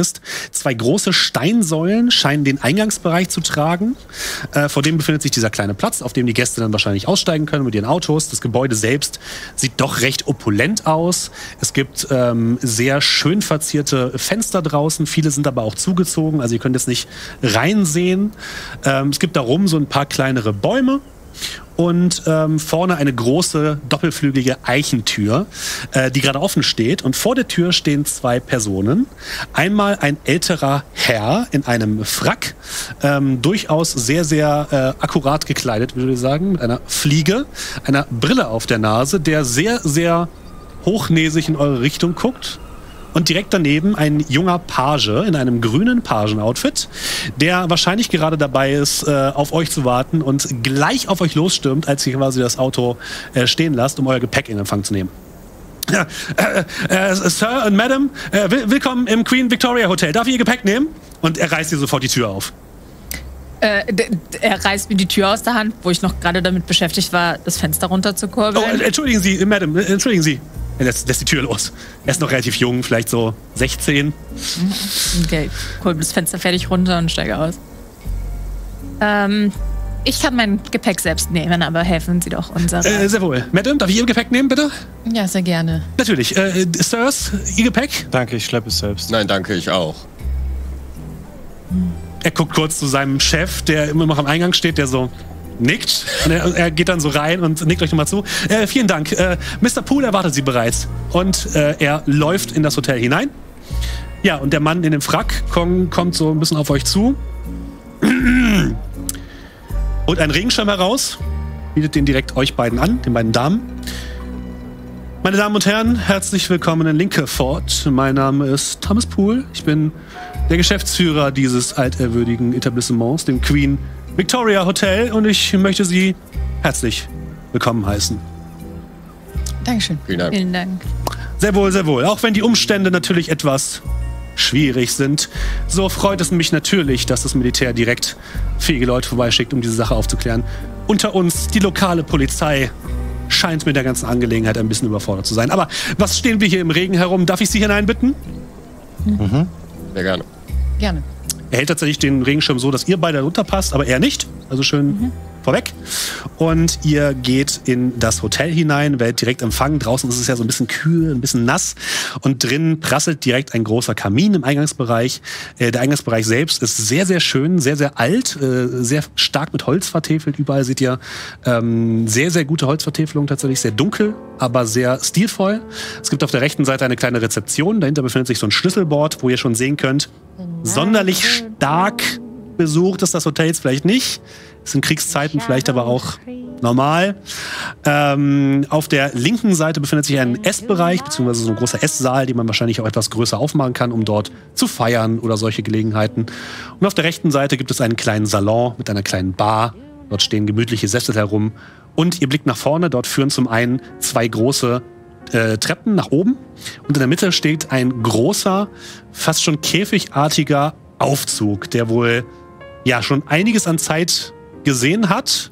ist. Zwei große Steinsäulen scheinen den Eingangsbereich zu tragen. Äh, vor dem befindet sich dieser kleine Platz, auf dem die Gäste dann wahrscheinlich aussteigen können mit ihren Autos. Das Gebäude selbst sieht doch recht opulent aus. Es gibt ähm, sehr schön verzierte Fenster draußen. Viele sind aber auch zugezogen, also ihr könnt jetzt nicht reinsehen. Ähm, es gibt darum so ein paar kleinere Bäume. Und ähm, vorne eine große doppelflügelige Eichentür, äh, die gerade offen steht. Und vor der Tür stehen zwei Personen. Einmal ein älterer Herr in einem Frack, ähm, durchaus sehr, sehr äh, akkurat gekleidet, würde ich sagen, mit einer Fliege, einer Brille auf der Nase, der sehr, sehr hochnäsig in eure Richtung guckt. Und direkt daneben ein junger Page in einem grünen Pagen-Outfit, der wahrscheinlich gerade dabei ist, äh, auf euch zu warten und gleich auf euch losstürmt, als ihr quasi das Auto äh, stehen lasst, um euer Gepäck in Empfang zu nehmen. Ja, äh, äh, Sir und Madam, äh, will willkommen im Queen Victoria Hotel. Darf ich Ihr Gepäck nehmen? Und er reißt dir sofort die Tür auf. Äh, er reißt mir die Tür aus der Hand, wo ich noch gerade damit beschäftigt war, das Fenster runterzukurbeln. Oh, entschuldigen Sie, Madam, entschuldigen Sie. Er lässt, lässt die Tür los. Er ist noch relativ jung, vielleicht so sechzehn. Okay, kurbel das Fenster fertig runter und steige aus. Ähm, ich kann mein Gepäck selbst nehmen, aber helfen Sie doch unserer. Äh, sehr wohl. Madam, darf ich Ihr Gepäck nehmen, bitte? Ja, sehr gerne. Natürlich. Äh, Sirs, Ihr Gepäck? Danke, ich schleppe es selbst. Nein, danke, ich auch. Er guckt kurz zu seinem Chef, der immer noch am Eingang steht, der so nickt. Und er, er geht dann so rein und nickt euch nochmal zu. Äh, vielen Dank. Äh, Mister Poole erwartet Sie bereits. Und äh, er läuft in das Hotel hinein. Ja, und der Mann in dem Frack kommt, kommt so ein bisschen auf euch zu. Und ein Regenschirm heraus. Bietet den direkt euch beiden an, den beiden Damen. Meine Damen und Herren, herzlich willkommen in Linkeford. Mein Name ist Thomas Poole. Ich bin der Geschäftsführer dieses altehrwürdigen Etablissements, dem Queen Victoria Hotel, und ich möchte Sie herzlich willkommen heißen. Dankeschön. Vielen Dank. Vielen Dank. Sehr wohl, sehr wohl. Auch wenn die Umstände natürlich etwas schwierig sind, so freut es mich natürlich, dass das Militär direkt fähige Leute vorbeischickt, um diese Sache aufzuklären. Unter uns, die lokale Polizei scheint mit der ganzen Angelegenheit ein bisschen überfordert zu sein. Aber was stehen wir hier im Regen herum? Darf ich Sie hineinbitten? Mhm. Sehr gerne. Gerne. Er hält tatsächlich den Regenschirm so, dass ihr beide runterpasst, aber er nicht. Also schön mhm. vorweg. Und ihr geht in das Hotel hinein, werdet direkt empfangen. Draußen ist es ja so ein bisschen kühl, ein bisschen nass. Und drin prasselt direkt ein großer Kamin im Eingangsbereich. Äh, der Eingangsbereich selbst ist sehr, sehr schön, sehr, sehr alt, äh, sehr stark mit Holz vertäfelt. Überall seht ihr ähm, sehr, sehr gute Holzvertäfelung tatsächlich. Sehr dunkel, aber sehr stilvoll. Es gibt auf der rechten Seite eine kleine Rezeption. Dahinter befindet sich so ein Schlüsselbord, wo ihr schon sehen könnt, sonderlich stark besucht ist das Hotel jetzt vielleicht nicht. Es sind Kriegszeiten, vielleicht aber auch normal. Ähm, auf der linken Seite befindet sich ein Essbereich, beziehungsweise so ein großer Esssaal, den man wahrscheinlich auch etwas größer aufmachen kann, um dort zu feiern oder solche Gelegenheiten. Und auf der rechten Seite gibt es einen kleinen Salon mit einer kleinen Bar. Dort stehen gemütliche Sessel herum. Und ihr blickt nach vorne. Dort führen zum einen zwei große äh, Treppen nach oben. Und in der Mitte steht ein großer, fast schon käfigartiger Aufzug, der wohl ja schon einiges an Zeit gesehen hat,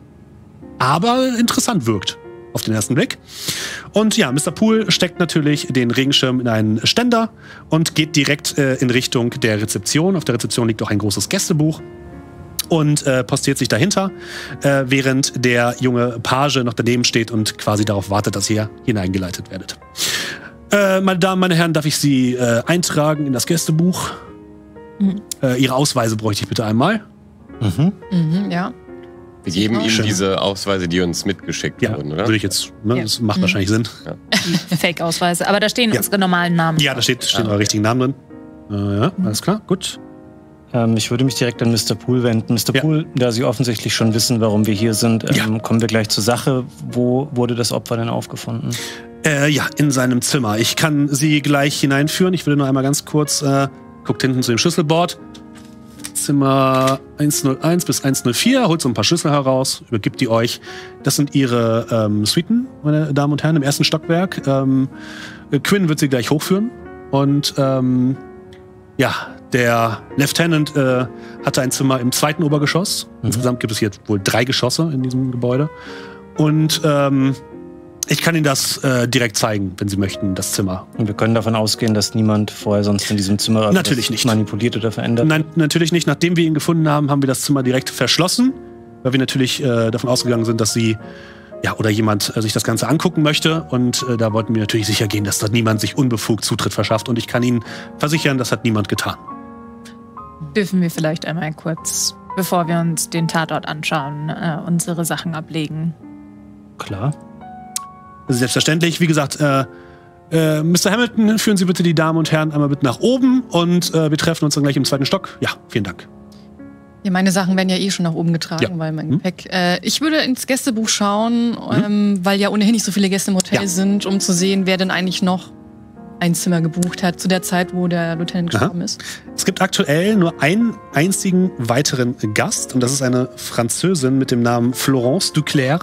aber interessant wirkt auf den ersten Blick. Und ja, Mister Poole steckt natürlich den Regenschirm in einen Ständer und geht direkt äh, in Richtung der Rezeption. Auf der Rezeption liegt auch ein großes Gästebuch und äh, postiert sich dahinter, äh, während der junge Page noch daneben steht und quasi darauf wartet, dass ihr hineingeleitet werdet. Äh, meine Damen, meine Herren, darf ich Sie äh, eintragen in das Gästebuch? Mhm. Äh, Ihre Ausweise bräuchte ich bitte einmal. Mhm. Mhm, ja. Wir geben ihm Schön. diese Ausweise, die uns mitgeschickt ja, wurden, oder? Würde ich jetzt, ne? Ja. Das macht Mhm. wahrscheinlich Sinn. Ja. Fake-Ausweise. Aber da stehen Ja. unsere normalen Namen. Ja, da steht, stehen Ah, eure richtigen Namen drin. Äh, ja, alles klar, gut. Ähm, ich würde mich direkt an Mister Poole wenden. Mister Ja. Poole, da Sie offensichtlich schon wissen, warum wir hier sind, ähm, Ja. kommen wir gleich zur Sache. Wo wurde das Opfer denn aufgefunden? Äh, ja, in seinem Zimmer. Ich kann Sie gleich hineinführen. Ich würde nur einmal ganz kurz, äh, guckt hinten zu dem Schlüsselbord. Zimmer hunderteins bis hundertvier, holt so ein paar Schlüssel heraus, übergibt die euch. Das sind ihre ähm, Suiten, meine Damen und Herren, im ersten Stockwerk. Ähm, Quinn wird sie gleich hochführen. Und ähm, ja, der Lieutenant äh, hatte ein Zimmer im zweiten Obergeschoss. Mhm. Insgesamt gibt es hier wohl drei Geschosse in diesem Gebäude. Und ähm, Ich kann Ihnen das äh, direkt zeigen, wenn Sie möchten, das Zimmer. Und wir können davon ausgehen, dass niemand vorher sonst in diesem Zimmer natürlich nicht manipuliert oder verändert? Nein, natürlich nicht. Nachdem wir ihn gefunden haben, haben wir das Zimmer direkt verschlossen, weil wir natürlich äh, davon ausgegangen sind, dass Sie ja, oder jemand äh, sich das Ganze angucken möchte. Und äh, da wollten wir natürlich sicher gehen, dass dort niemand sich unbefugt Zutritt verschafft. Und ich kann Ihnen versichern, das hat niemand getan. Dürfen wir vielleicht einmal kurz, bevor wir uns den Tatort anschauen, äh, unsere Sachen ablegen? Klar. Selbstverständlich. Wie gesagt, äh, äh, Mister Hamilton, führen Sie bitte die Damen und Herren einmal bitte nach oben. Und äh, wir treffen uns dann gleich im zweiten Stock. Ja, vielen Dank. Ja, meine Sachen werden ja eh schon nach oben getragen, ja. weil mein hm? Gepäck. Äh, ich würde ins Gästebuch schauen, hm? ähm, weil ja ohnehin nicht so viele Gäste im Hotel ja. sind, um zu sehen, wer denn eigentlich noch ein Zimmer gebucht hat zu der Zeit, wo der Lieutenant gestorben ist. Es gibt aktuell nur einen einzigen weiteren Gast und das ist eine Französin mit dem Namen Florence Duclair.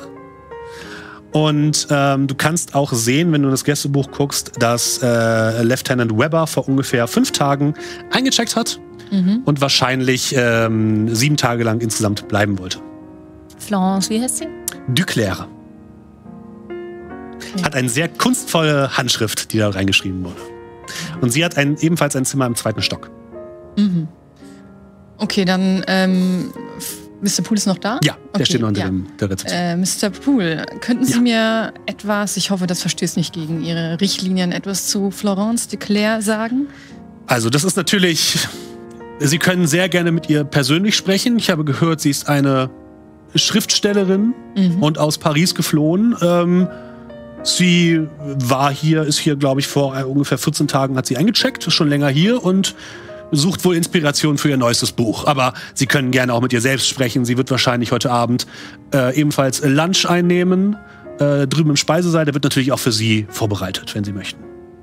Und ähm, du kannst auch sehen, wenn du in das Gästebuch guckst, dass äh, Lieutenant Weber vor ungefähr fünf Tagen eingecheckt hat. Mhm. Und wahrscheinlich ähm, sieben Tage lang insgesamt bleiben wollte. Florence, wie heißt sie? Duclair. Okay. Hat eine sehr kunstvolle Handschrift, die da reingeschrieben wurde. Und sie hat ein, ebenfalls ein Zimmer im zweiten Stock. Mhm. Okay, dann ähm, Mister Poole ist noch da? Ja, der okay, steht noch unter ja. dem, der Rezeption. Äh, Mister Poole, könnten Sie ja. mir etwas, ich hoffe, das verstößt nicht gegen Ihre Richtlinien, etwas zu Florence Duclair sagen? Also das ist natürlich... Sie können sehr gerne mit ihr persönlich sprechen. Ich habe gehört, sie ist eine Schriftstellerin mhm. und aus Paris geflohen. Ähm, sie war hier, ist hier, glaube ich, vor ungefähr vierzehn Tagen hat sie eingecheckt, ist schon länger hier und sucht wohl Inspiration für ihr neuestes Buch. Aber Sie können gerne auch mit ihr selbst sprechen. Sie wird wahrscheinlich heute Abend äh, ebenfalls Lunch einnehmen, äh, drüben im Speisesaal. Der wird natürlich auch für Sie vorbereitet, wenn Sie möchten.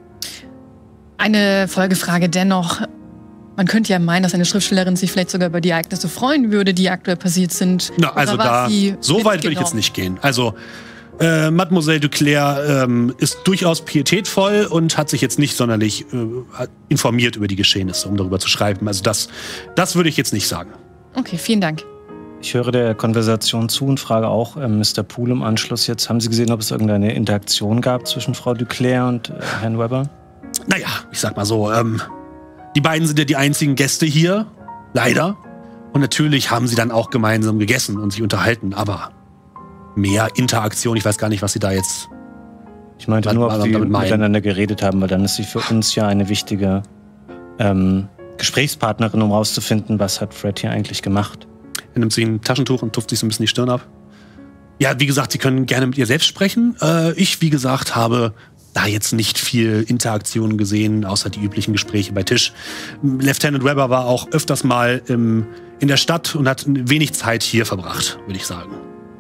Eine Folgefrage dennoch. Man könnte ja meinen, dass eine Schriftstellerin sich vielleicht sogar über die Ereignisse freuen würde, die aktuell passiert sind. Na, also da, so weit will ich jetzt nicht gehen. Also, äh, Mademoiselle Duclair ähm, ist durchaus pietätvoll und hat sich jetzt nicht sonderlich äh, informiert über die Geschehnisse, um darüber zu schreiben. Also das, das würde ich jetzt nicht sagen. Okay, vielen Dank. Ich höre der Konversation zu und frage auch äh, Mister Poole im Anschluss jetzt. Haben Sie gesehen, ob es irgendeine Interaktion gab zwischen Frau Duclair und äh, Herrn Weber? Naja, ich sag mal so, ähm, die beiden sind ja die einzigen Gäste hier, leider. Und natürlich haben sie dann auch gemeinsam gegessen und sich unterhalten, aber mehr Interaktion, ich weiß gar nicht, was sie da jetzt... Ich meinte nur, ob sie miteinander geredet haben, weil dann ist sie für uns ja eine wichtige ähm, Gesprächspartnerin, um rauszufinden, was hat Fred hier eigentlich gemacht. Er nimmt sich ein Taschentuch und tupft sich so ein bisschen die Stirn ab. Ja, wie gesagt, Sie können gerne mit ihr selbst sprechen. Äh, ich, wie gesagt, habe da jetzt nicht viel Interaktion gesehen, außer die üblichen Gespräche bei Tisch. Lieutenant Weber war auch öfters mal im, in der Stadt und hat wenig Zeit hier verbracht, würde ich sagen.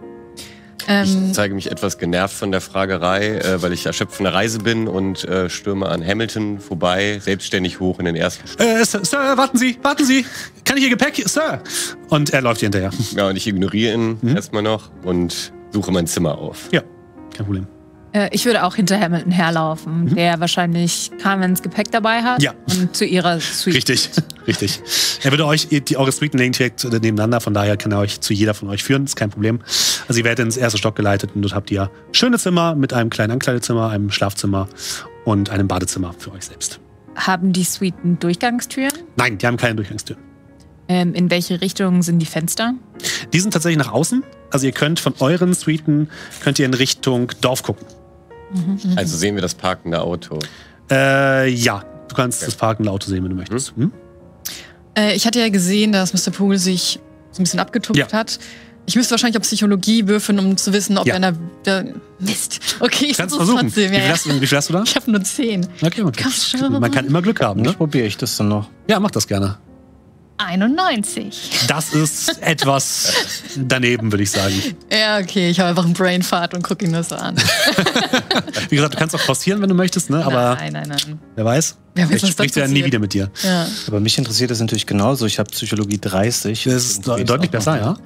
Ich zeige mich etwas genervt von der Fragerei, äh, weil ich erschöpft von der Reise bin und äh, stürme an Hamilton vorbei, selbstständig hoch in den ersten Stock. Äh, Sir, Sir, warten Sie, warten Sie! Kann ich Ihr Gepäck? Sir! Und er läuft hier hinterher. Ja, und ich ignoriere ihn mhm. erstmal noch und suche mein Zimmer auf. Ja, kein Problem. Ich würde auch hinter Hamilton herlaufen, mhm. der wahrscheinlich Carmens Gepäck dabei hat. Ja. Und zu ihrer Suite. Richtig, richtig. Er würde euch, die, eure Suiten liegen direkt nebeneinander, von daher kann er euch zu jeder von euch führen, ist kein Problem. Also ihr werdet ins erste Stock geleitet und dort habt ihr schöne Zimmer mit einem kleinen Ankleidezimmer, einem Schlafzimmer und einem Badezimmer für euch selbst. Haben die Suiten Durchgangstüren? Nein, die haben keine Durchgangstüren. Ähm, in welche Richtung sind die Fenster? Die sind tatsächlich nach außen. Also ihr könnt von euren Suiten, könnt ihr in Richtung Dorf gucken. Also sehen wir das parkende Auto? Äh, ja, du kannst okay. das parkende Auto sehen, wenn du möchtest. Hm? Äh, ich hatte ja gesehen, dass Mister Poole sich so ein bisschen abgetupft ja. hat. Ich müsste wahrscheinlich auch Psychologie würfeln, um zu wissen, ob ja. einer... Der, Mist. Okay, ich kannst versuchen. Trotzdem, ja. wie, viel hast, wie viel hast du da? Ich habe nur zehn. Okay, okay. Man kann immer Glück haben, ne? Ich probiere ich das dann noch. Ja, mach das gerne. einundneunzig. Das ist etwas daneben, würde ich sagen. Ja, okay, ich habe einfach einen Brainfart und gucke ihn das so an. Wie gesagt, du kannst auch pausieren, wenn du möchtest, ne? Aber nein, nein, nein. Wer weiß? Wer weiß, vielleicht spricht er nie wieder mit dir. Ja. Aber mich interessiert das natürlich genauso. Ich habe Psychologie dreißig. Das ist deutlich besser, ja.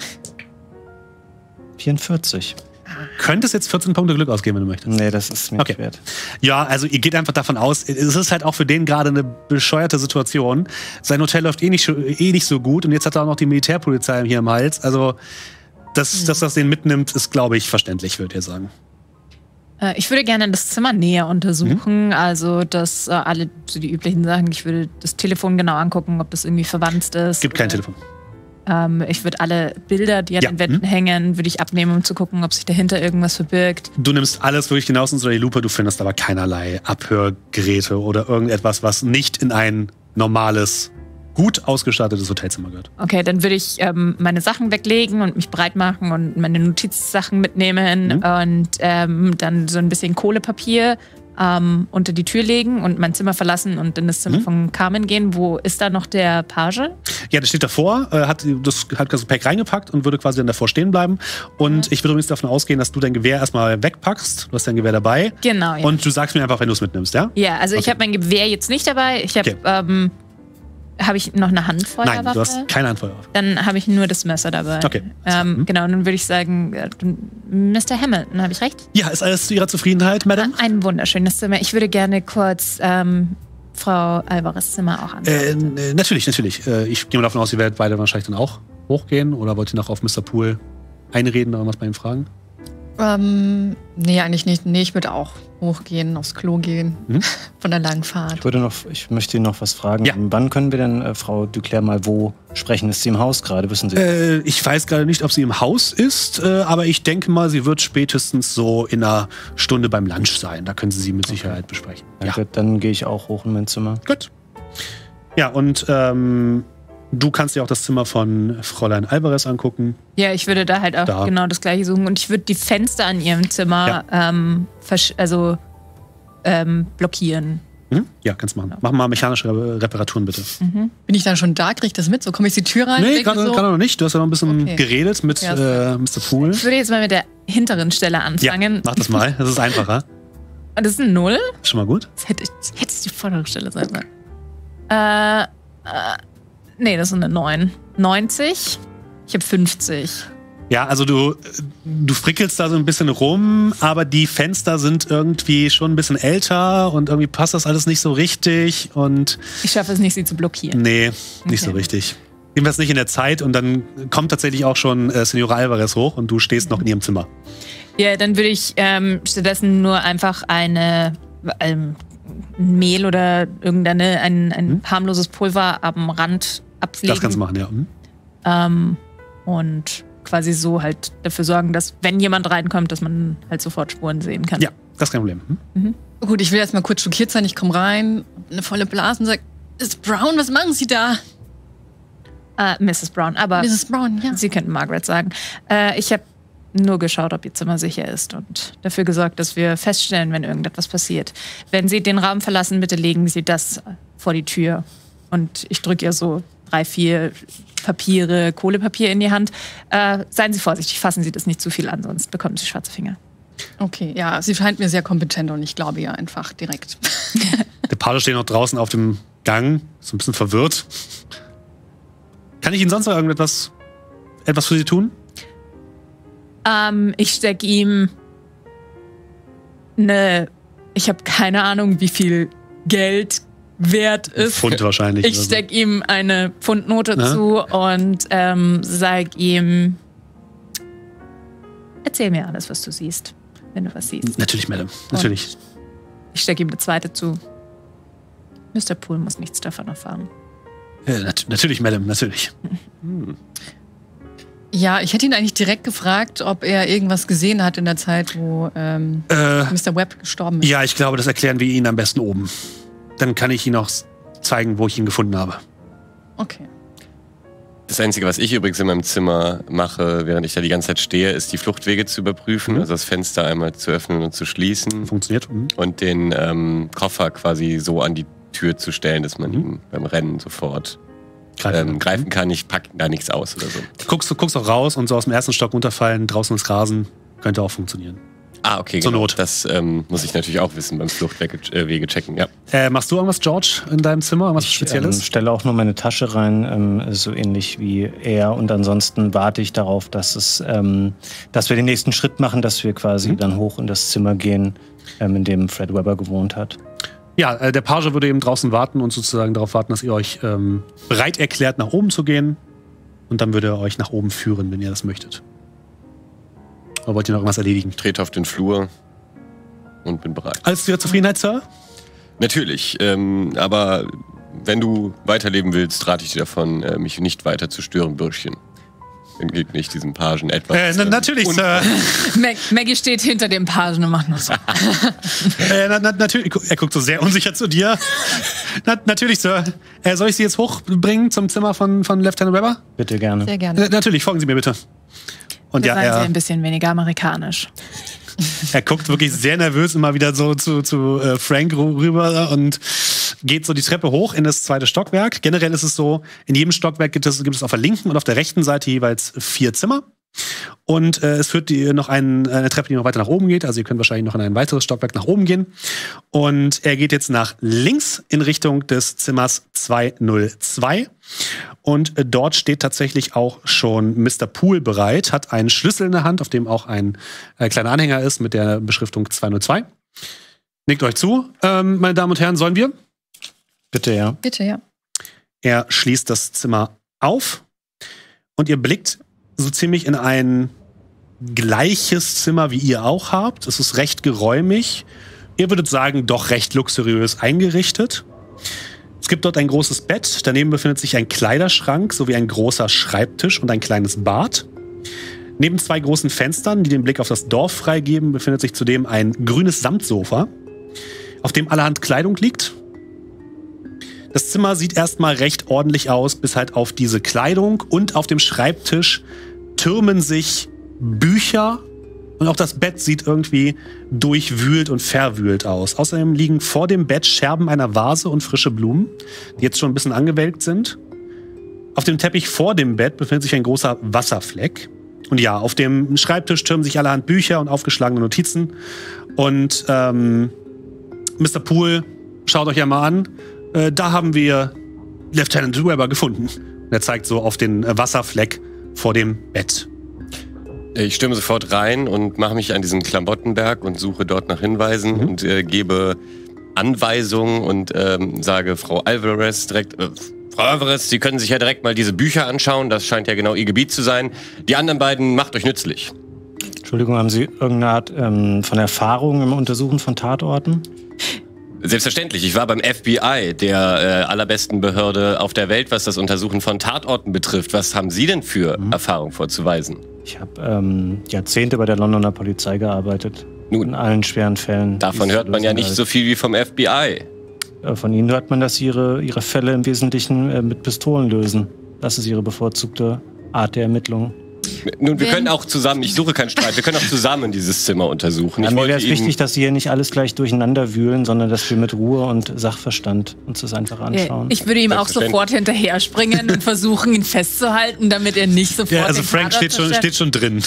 vierundvierzig. Könntest jetzt vierzehn Punkte Glück ausgeben, wenn du möchtest. Nee, das ist mir okay. nicht wert. Ja, also ihr geht einfach davon aus, es ist halt auch für den gerade eine bescheuerte Situation. Sein Hotel läuft eh nicht, eh nicht so gut und jetzt hat er auch noch die Militärpolizei hier im Hals. Also, dass, mhm. dass das den mitnimmt, ist, glaube ich, verständlich, würde ich sagen. Äh, ich würde gerne das Zimmer näher untersuchen. Mhm. Also, dass äh, alle so die üblichen Sachen. Ich würde das Telefon genau angucken, ob das irgendwie verwandt ist. Gibt kein Telefon. Ähm, ich würde alle Bilder, die an ja. den Wänden mhm. hängen, würde ich abnehmen, um zu gucken, ob sich dahinter irgendwas verbirgt. Du nimmst alles wirklich hinaus unter die Lupe. Du findest aber keinerlei Abhörgeräte oder irgendetwas, was nicht in ein normales, gut ausgestattetes Hotelzimmer gehört. Okay, dann würde ich ähm, meine Sachen weglegen und mich breit machen und meine Notizsachen mitnehmen mhm. und ähm, dann so ein bisschen Kohlepapier ähm, unter die Tür legen und mein Zimmer verlassen und in das Zimmer mhm. von Carmen gehen. Wo ist da noch der Page? Ja, der steht davor, äh, hat das hat das Gepäck reingepackt und würde quasi dann davor stehen bleiben. Und mhm. ich würde übrigens davon ausgehen, dass du dein Gewehr erstmal wegpackst. Du hast dein Gewehr dabei. Genau, ja. Und du sagst mir einfach, wenn du es mitnimmst, ja? Ja, also okay. ich habe mein Gewehr jetzt nicht dabei. Ich habe... Okay. Ähm, Habe ich noch eine Handfeuerwaffe? Nein, du hast keine Handfeuerwaffe. Dann habe ich nur das Messer dabei. Okay. Ähm, mhm. Genau, dann würde ich sagen, Mister Hamilton, habe ich recht? Ja, ist alles zu Ihrer Zufriedenheit, Madame? Ein wunderschönes Zimmer. Ich würde gerne kurz ähm, Frau Alvarez' Zimmer auch anschauen. Äh, natürlich, natürlich. Äh, ich gehe mal davon aus, ihr werdet beide wahrscheinlich dann auch hochgehen. Oder wollt ihr noch auf Mister Poole einreden oder was bei ihm fragen? Ähm, nee, eigentlich nicht. Nee, ich würde auch hochgehen, aufs Klo gehen. Mhm. Von der langen Fahrt. Ich würde noch, ich möchte Ihnen noch was fragen. Ja. Wann können wir denn äh, Frau Duclair mal wo sprechen? Ist sie im Haus gerade, wissen Sie? Äh, ich weiß gerade nicht, ob sie im Haus ist, äh, aber ich denke mal, sie wird spätestens so in einer Stunde beim Lunch sein. Da können Sie sie mit Sicherheit okay. besprechen. Danke, ja. Dann gehe ich auch hoch in mein Zimmer. Gut. Ja, und ähm, du kannst dir auch das Zimmer von Fräulein Alvarez angucken. Ja, ich würde da halt auch da. genau das Gleiche suchen. Und ich würde die Fenster an ihrem Zimmer ja. ähm, also ähm, blockieren. Mhm. Ja, kannst du machen. Mach mal mechanische Reparaturen, bitte. Mhm. Bin ich dann schon da? Krieg ich das mit? So komme ich die Tür rein? Nee, gerade so? noch nicht. Du hast ja noch ein bisschen okay. geredet mit ja, äh, Mister Poole. Ich würde jetzt mal mit der hinteren Stelle anfangen. Ja, mach das mal. Das ist einfacher. Und das ist ein Null? Schon mal gut. Das hätte, das hätte die vordere Stelle sein sollen. Äh, äh, nee, das ist eine neun. neunzig. Ich habe fünfzig. Ja, also du, du frickelst da so ein bisschen rum, aber die Fenster sind irgendwie schon ein bisschen älter und irgendwie passt das alles nicht so richtig. Und ich schaffe es nicht, sie zu blockieren. Nee, nicht okay. so richtig. Jedenfalls nicht in der Zeit und dann kommt tatsächlich auch schon äh, Senora Alvarez hoch und du stehst mhm. noch in ihrem Zimmer. Ja, dann würde ich ähm, stattdessen nur einfach eine ähm, Mehl oder irgendeine ein, ein mhm. harmloses Pulver am Rand abpflegen. Das kannst du machen, ja. Mhm. Ähm, und quasi so halt dafür sorgen, dass wenn jemand reinkommt, dass man halt sofort Spuren sehen kann. Ja, das ist kein Problem. Hm? Mhm. Gut, ich will jetzt mal kurz schockiert sein. Ich komme rein, eine volle Blase und sage, Miss Brown, was machen Sie da? Uh, Misses Brown, aber Misses Brown, ja. Sie könnten Margaret sagen. Uh, ich habe nur geschaut, ob Ihr Zimmer sicher ist und dafür gesorgt, dass wir feststellen, wenn irgendetwas passiert. Wenn Sie den Raum verlassen, bitte legen Sie das vor die Tür. Und ich drücke ihr so drei, vier Papiere, Kohlepapier in die Hand. Äh, seien Sie vorsichtig, fassen Sie das nicht zu viel an, sonst bekommen Sie schwarze Finger. Okay, ja, sie scheint mir sehr kompetent und ich glaube ihr einfach direkt. Der Page steht noch draußen auf dem Gang, so ein bisschen verwirrt. Kann ich Ihnen sonst noch irgendetwas etwas für Sie tun? Ähm, ich stecke ihm eine, ich habe keine Ahnung, wie viel Geld wert ist. Pfund wahrscheinlich. Ich stecke so. ihm eine Pfundnote ja. zu und ähm, sag ihm, erzähl mir alles, was du siehst, wenn du was siehst. Natürlich, Madame, natürlich. Und ich stecke ihm eine zweite zu. Mister Poole muss nichts davon erfahren. Ja, nat natürlich, Madame, natürlich. Hm. Ja, ich hätte ihn eigentlich direkt gefragt, ob er irgendwas gesehen hat in der Zeit, wo ähm, äh, Mister Webb gestorben ist. Ja, ich glaube, das erklären wir Ihnen am besten oben. Dann kann ich Ihnen auch zeigen, wo ich ihn gefunden habe. Okay. Das Einzige, was ich übrigens in meinem Zimmer mache, während ich da die ganze Zeit stehe, ist die Fluchtwege zu überprüfen. Mhm. Also das Fenster einmal zu öffnen und zu schließen. Funktioniert. Mhm. Und den ähm, Koffer quasi so an die Tür zu stellen, dass man mhm. ihn beim Rennen sofort greifen, ähm, greifen kann. Ich packe da nichts aus oder so. Du guckst, du guckst auch raus und so aus dem ersten Stock runterfallen, draußen ins Rasen, könnte auch funktionieren. Ah, okay, Zur genau. Not. Das ähm, muss ich natürlich auch wissen beim Fluchtwege äh, checken, ja. Äh, machst du irgendwas, George, in deinem Zimmer? Irgendwas ich Spezielles? Ich ähm, stelle auch nur meine Tasche rein, ähm, so ähnlich wie er. Und ansonsten warte ich darauf, dass, es, ähm, dass wir den nächsten Schritt machen, dass wir quasi mhm. dann hoch in das Zimmer gehen, ähm, in dem Fred Webber gewohnt hat. Ja, äh, der Page würde eben draußen warten und sozusagen darauf warten, dass ihr euch ähm, bereit erklärt, nach oben zu gehen. Und dann würde er euch nach oben führen, wenn ihr das möchtet. Oder wollt ihr noch irgendwas erledigen? Ich trete auf den Flur. und bin bereit. Alles zu Ihrer Zufriedenheit, Sir? Natürlich, ähm, aber wenn du weiterleben willst, rate ich dir davon, äh, mich nicht weiter zu stören, Bürschchen. Entgegne ich diesem Pagen etwas. Äh, na, natürlich, Sir. Mag Maggie steht hinter dem Pagen und macht nur so. äh, na, na, natürlich, er guckt so sehr unsicher zu dir. na, natürlich, Sir. Äh, soll ich Sie jetzt hochbringen zum Zimmer von, von Lieutenant Weber? Bitte gerne. Sehr gerne. Äh, natürlich, folgen Sie mir bitte. Und Wir ja, seien er, Sie ein bisschen weniger amerikanisch. er guckt wirklich sehr nervös immer wieder so zu, zu äh, Frank rüber und geht so die Treppe hoch in das zweite Stockwerk. Generell ist es so, in jedem Stockwerk gibt es, gibt es auf der linken und auf der rechten Seite jeweils vier Zimmer. Und äh, es führt die, noch ein, eine Treppe, die noch weiter nach oben geht. Also ihr könnt wahrscheinlich noch in ein weiteres Stockwerk nach oben gehen. Und er geht jetzt nach links in Richtung des Zimmers zweihundertzwei. Und äh, dort steht tatsächlich auch schon Mister Poole bereit, hat einen Schlüssel in der Hand, auf dem auch ein äh, kleiner Anhänger ist mit der Beschriftung zweihundertzwei. Nickt euch zu, ähm, meine Damen und Herren, sollen wir? Bitte, ja. Bitte, ja. Er schließt das Zimmer auf und ihr blickt so ziemlich in ein gleiches Zimmer, wie ihr auch habt. Es ist recht geräumig. Ihr würdet sagen, doch recht luxuriös eingerichtet. Es gibt dort ein großes Bett. Daneben befindet sich ein Kleiderschrank sowie ein großer Schreibtisch und ein kleines Bad. Neben zwei großen Fenstern, die den Blick auf das Dorf freigeben, befindet sich zudem ein grünes Samtsofa, auf dem allerhand Kleidung liegt. Das Zimmer sieht erstmal recht ordentlich aus, bis halt auf diese Kleidung, und auf dem Schreibtisch türmen sich Bücher und auch das Bett sieht irgendwie durchwühlt und verwühlt aus. Außerdem liegen vor dem Bett Scherben einer Vase und frische Blumen, die jetzt schon ein bisschen angewelkt sind. Auf dem Teppich vor dem Bett befindet sich ein großer Wasserfleck. Und ja, auf dem Schreibtisch türmen sich allerhand Bücher und aufgeschlagene Notizen. Und ähm, Mister Poole, schaut euch ja mal an. Äh, da haben wir Lieutenant Weber gefunden. Und er zeigt so auf den äh, Wasserfleck vor dem Bett. Ich stürme sofort rein und mache mich an diesen Klamottenberg und suche dort nach Hinweisen mhm. und äh, gebe Anweisungen und ähm, sage Frau Alvarez direkt, äh, Frau Alvarez, Sie können sich ja direkt mal diese Bücher anschauen, das scheint ja genau Ihr Gebiet zu sein. Die anderen beiden macht euch nützlich. Entschuldigung, haben Sie irgendeine Art ähm, von Erfahrung im Untersuchen von Tatorten? Selbstverständlich. Ich war beim F B I, der äh, allerbesten Behörde auf der Welt, was das Untersuchen von Tatorten betrifft. Was haben Sie denn für mhm. Erfahrung vorzuweisen? Ich habe ähm, Jahrzehnte bei der Londoner Polizei gearbeitet. Nun, in allen schweren Fällen. Davon hört man ja nicht so viel wie vom F B I. Äh, von Ihnen hört man, dass Sie Ihre, ihre Fälle im Wesentlichen äh, mit Pistolen lösen. Das ist Ihre bevorzugte Art der Ermittlung. Nun, wir Wenn? können auch zusammen, ich suche keinen Streit, wir können auch zusammen dieses Zimmer untersuchen. Ja, ich mir wäre es Ihnen wichtig, dass Sie hier nicht alles gleich durcheinander wühlen, sondern dass wir mit Ruhe und Sachverstand uns das einfach anschauen. Ich würde ihm auch sofort hinterher springen und versuchen, ihn festzuhalten, damit er nicht sofort... Ja, also Frank steht schon, steht schon drin.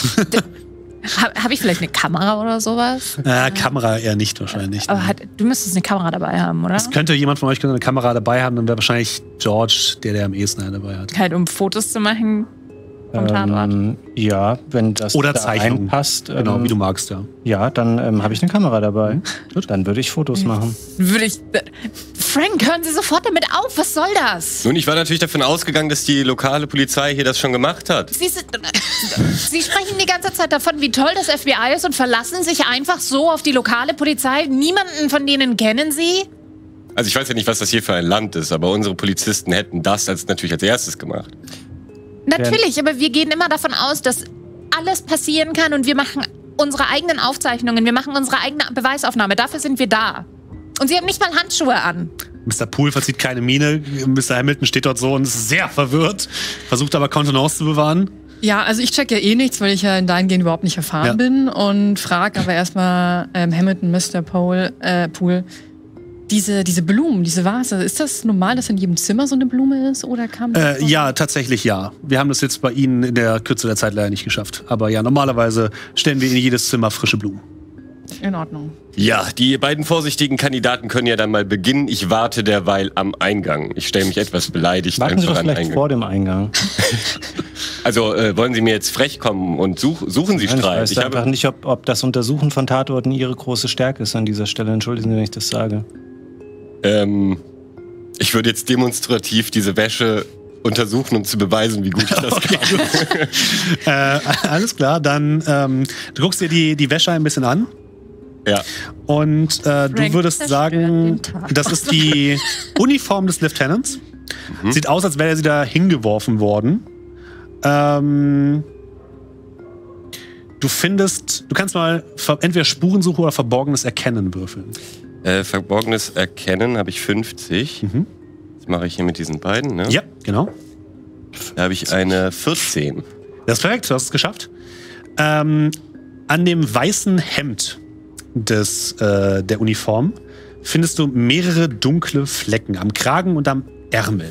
Habe hab ich vielleicht eine Kamera oder sowas? Äh, Kamera eher nicht wahrscheinlich. Aber hat, du müsstest eine Kamera dabei haben, oder? Es könnte jemand von euch könnte eine Kamera dabei haben, dann wäre wahrscheinlich George, der der am ehesten dabei hat. Halt, um Fotos zu machen vom Tatort. Ähm, ja, wenn das Oder da Zeichnung. reinpasst. Ähm, Genau, wie du magst, ja. Ja, dann ähm, habe ich eine Kamera dabei. Mhm. Dann würde ich Fotos machen. Würde ich... Frank, hören Sie sofort damit auf. Was soll das? Nun, ich war natürlich davon ausgegangen, dass die lokale Polizei hier das schon gemacht hat. Sie, sind, Sie sprechen die ganze Zeit davon, wie toll das F B I ist und verlassen sich einfach so auf die lokale Polizei. Niemanden von denen kennen Sie? Also ich weiß ja nicht, was das hier für ein Land ist, aber unsere Polizisten hätten das als, natürlich als erstes gemacht. Natürlich, aber wir gehen immer davon aus, dass alles passieren kann und wir machen unsere eigenen Aufzeichnungen, wir machen unsere eigene Beweisaufnahme. Dafür sind wir da. Und Sie haben nicht mal Handschuhe an. Mister Poole verzieht keine Miene. Mister Hamilton steht dort so und ist sehr verwirrt, versucht aber Kontenance zu bewahren. Ja, also ich check ja eh nichts, weil ich ja in dahingehend überhaupt nicht erfahren ja. bin und frage aber erstmal ähm, Hamilton, Mister Poole, äh, Poole, Diese, diese Blumen, diese Vase, ist das normal, dass in jedem Zimmer so eine Blume ist? Oder kam das äh, ja, tatsächlich ja. Wir haben das jetzt bei Ihnen in der Kürze der Zeit leider nicht geschafft. Aber ja, normalerweise stellen wir in jedes Zimmer frische Blumen. In Ordnung. Ja, die beiden vorsichtigen Kandidaten können ja dann mal beginnen. Ich warte derweil am Eingang. Ich stelle mich etwas beleidigt Warten einfach Sie doch an vielleicht Eingang. vor dem Eingang. Also äh, wollen Sie mir jetzt frech kommen und such, suchen Sie Nein, Streit? Ich weiß ich einfach habe nicht, ob, ob das Untersuchen von Tatorten Ihre große Stärke ist an dieser Stelle. Entschuldigen Sie, wenn ich das sage. Ähm, ich würde jetzt demonstrativ diese Wäsche untersuchen, um zu beweisen, wie gut ich das okay, kann. äh, alles klar, dann ähm, du guckst dir die, die Wäsche ein bisschen an. Ja. Und äh, du würdest sagen, das ist die Uniform des Lieutenants. Mhm. Sieht aus, als wäre sie da hingeworfen worden. Ähm, du findest, du kannst mal entweder Spurensuche oder Verborgenes Erkennen würfeln. Äh, Verborgenes Erkennen habe ich fünfzig. Mhm. Das mache ich hier mit diesen beiden, ne? Ja, genau. Da habe ich eine vierzehn. Das ist perfekt, du hast es geschafft. Ähm, an dem weißen Hemd des, äh, der Uniform findest du mehrere dunkle Flecken am Kragen und am Ärmel.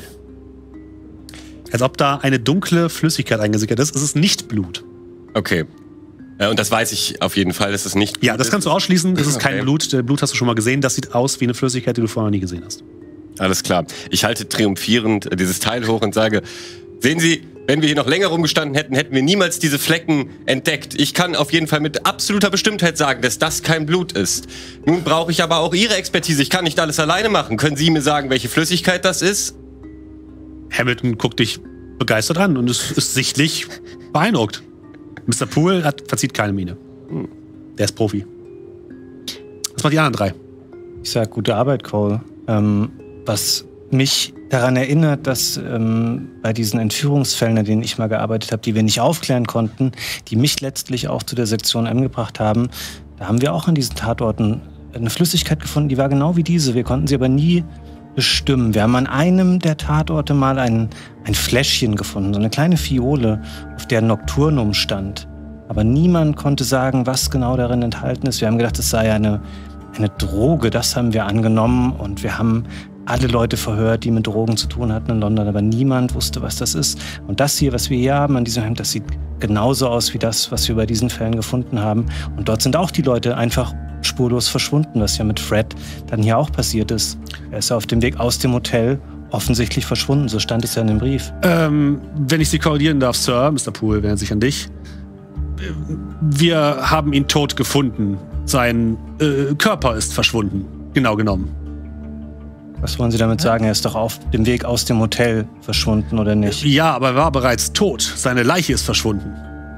Als ob da eine dunkle Flüssigkeit eingesickert ist. Es ist nicht Blut. Okay. Äh, und das weiß ich auf jeden Fall, dass es nicht Blut Ja, das kannst du ausschließen. Es ist okay. kein Blut. Der Blut hast du schon mal gesehen. Das sieht aus wie eine Flüssigkeit, die du vorher noch nie gesehen hast. Alles klar. Ich halte triumphierend dieses Teil hoch und sage, sehen Sie, wenn wir hier noch länger rumgestanden hätten, hätten wir niemals diese Flecken entdeckt. Ich kann auf jeden Fall mit absoluter Bestimmtheit sagen, dass das kein Blut ist. Nun brauche ich aber auch Ihre Expertise. Ich kann nicht alles alleine machen. Können Sie mir sagen, welche Flüssigkeit das ist? Hamilton guckt dich begeistert an und ist, ist sichtlich beeindruckt. Mister Poole hat, verzieht keine Miene. Der ist Profi. Was machen die anderen drei? Ich sag, gute Arbeit, Cole. Ähm, was mich daran erinnert, dass ähm, bei diesen Entführungsfällen, an denen ich mal gearbeitet habe, die wir nicht aufklären konnten, die mich letztlich auch zu der Sektion M gebracht haben, da haben wir auch an diesen Tatorten eine Flüssigkeit gefunden, die war genau wie diese. Wir konnten sie aber nie bestimmen. Wir haben an einem der Tatorte mal ein, ein Fläschchen gefunden, so eine kleine Fiole, auf der Nocturnum stand. Aber niemand konnte sagen, was genau darin enthalten ist. Wir haben gedacht, es sei eine, eine Droge. Das haben wir angenommen und wir haben alle Leute verhört, die mit Drogen zu tun hatten in London, aber niemand wusste, was das ist. Und das hier, was wir hier haben an diesem Hemd, das sieht genauso aus wie das, was wir bei diesen Fällen gefunden haben. Und dort sind auch die Leute einfach spurlos verschwunden, was ja mit Fred dann hier auch passiert ist. Er ist ja auf dem Weg aus dem Hotel offensichtlich verschwunden, so stand es ja in dem Brief. Ähm, wenn ich Sie korrigieren darf, Sir, Mister Poole wendet sich an dich. Wir haben ihn tot gefunden. Sein äh, Körper ist verschwunden, genau genommen. Was wollen Sie damit sagen? Er ist doch auf dem Weg aus dem Hotel verschwunden, oder nicht? Ja, aber er war bereits tot. Seine Leiche ist verschwunden.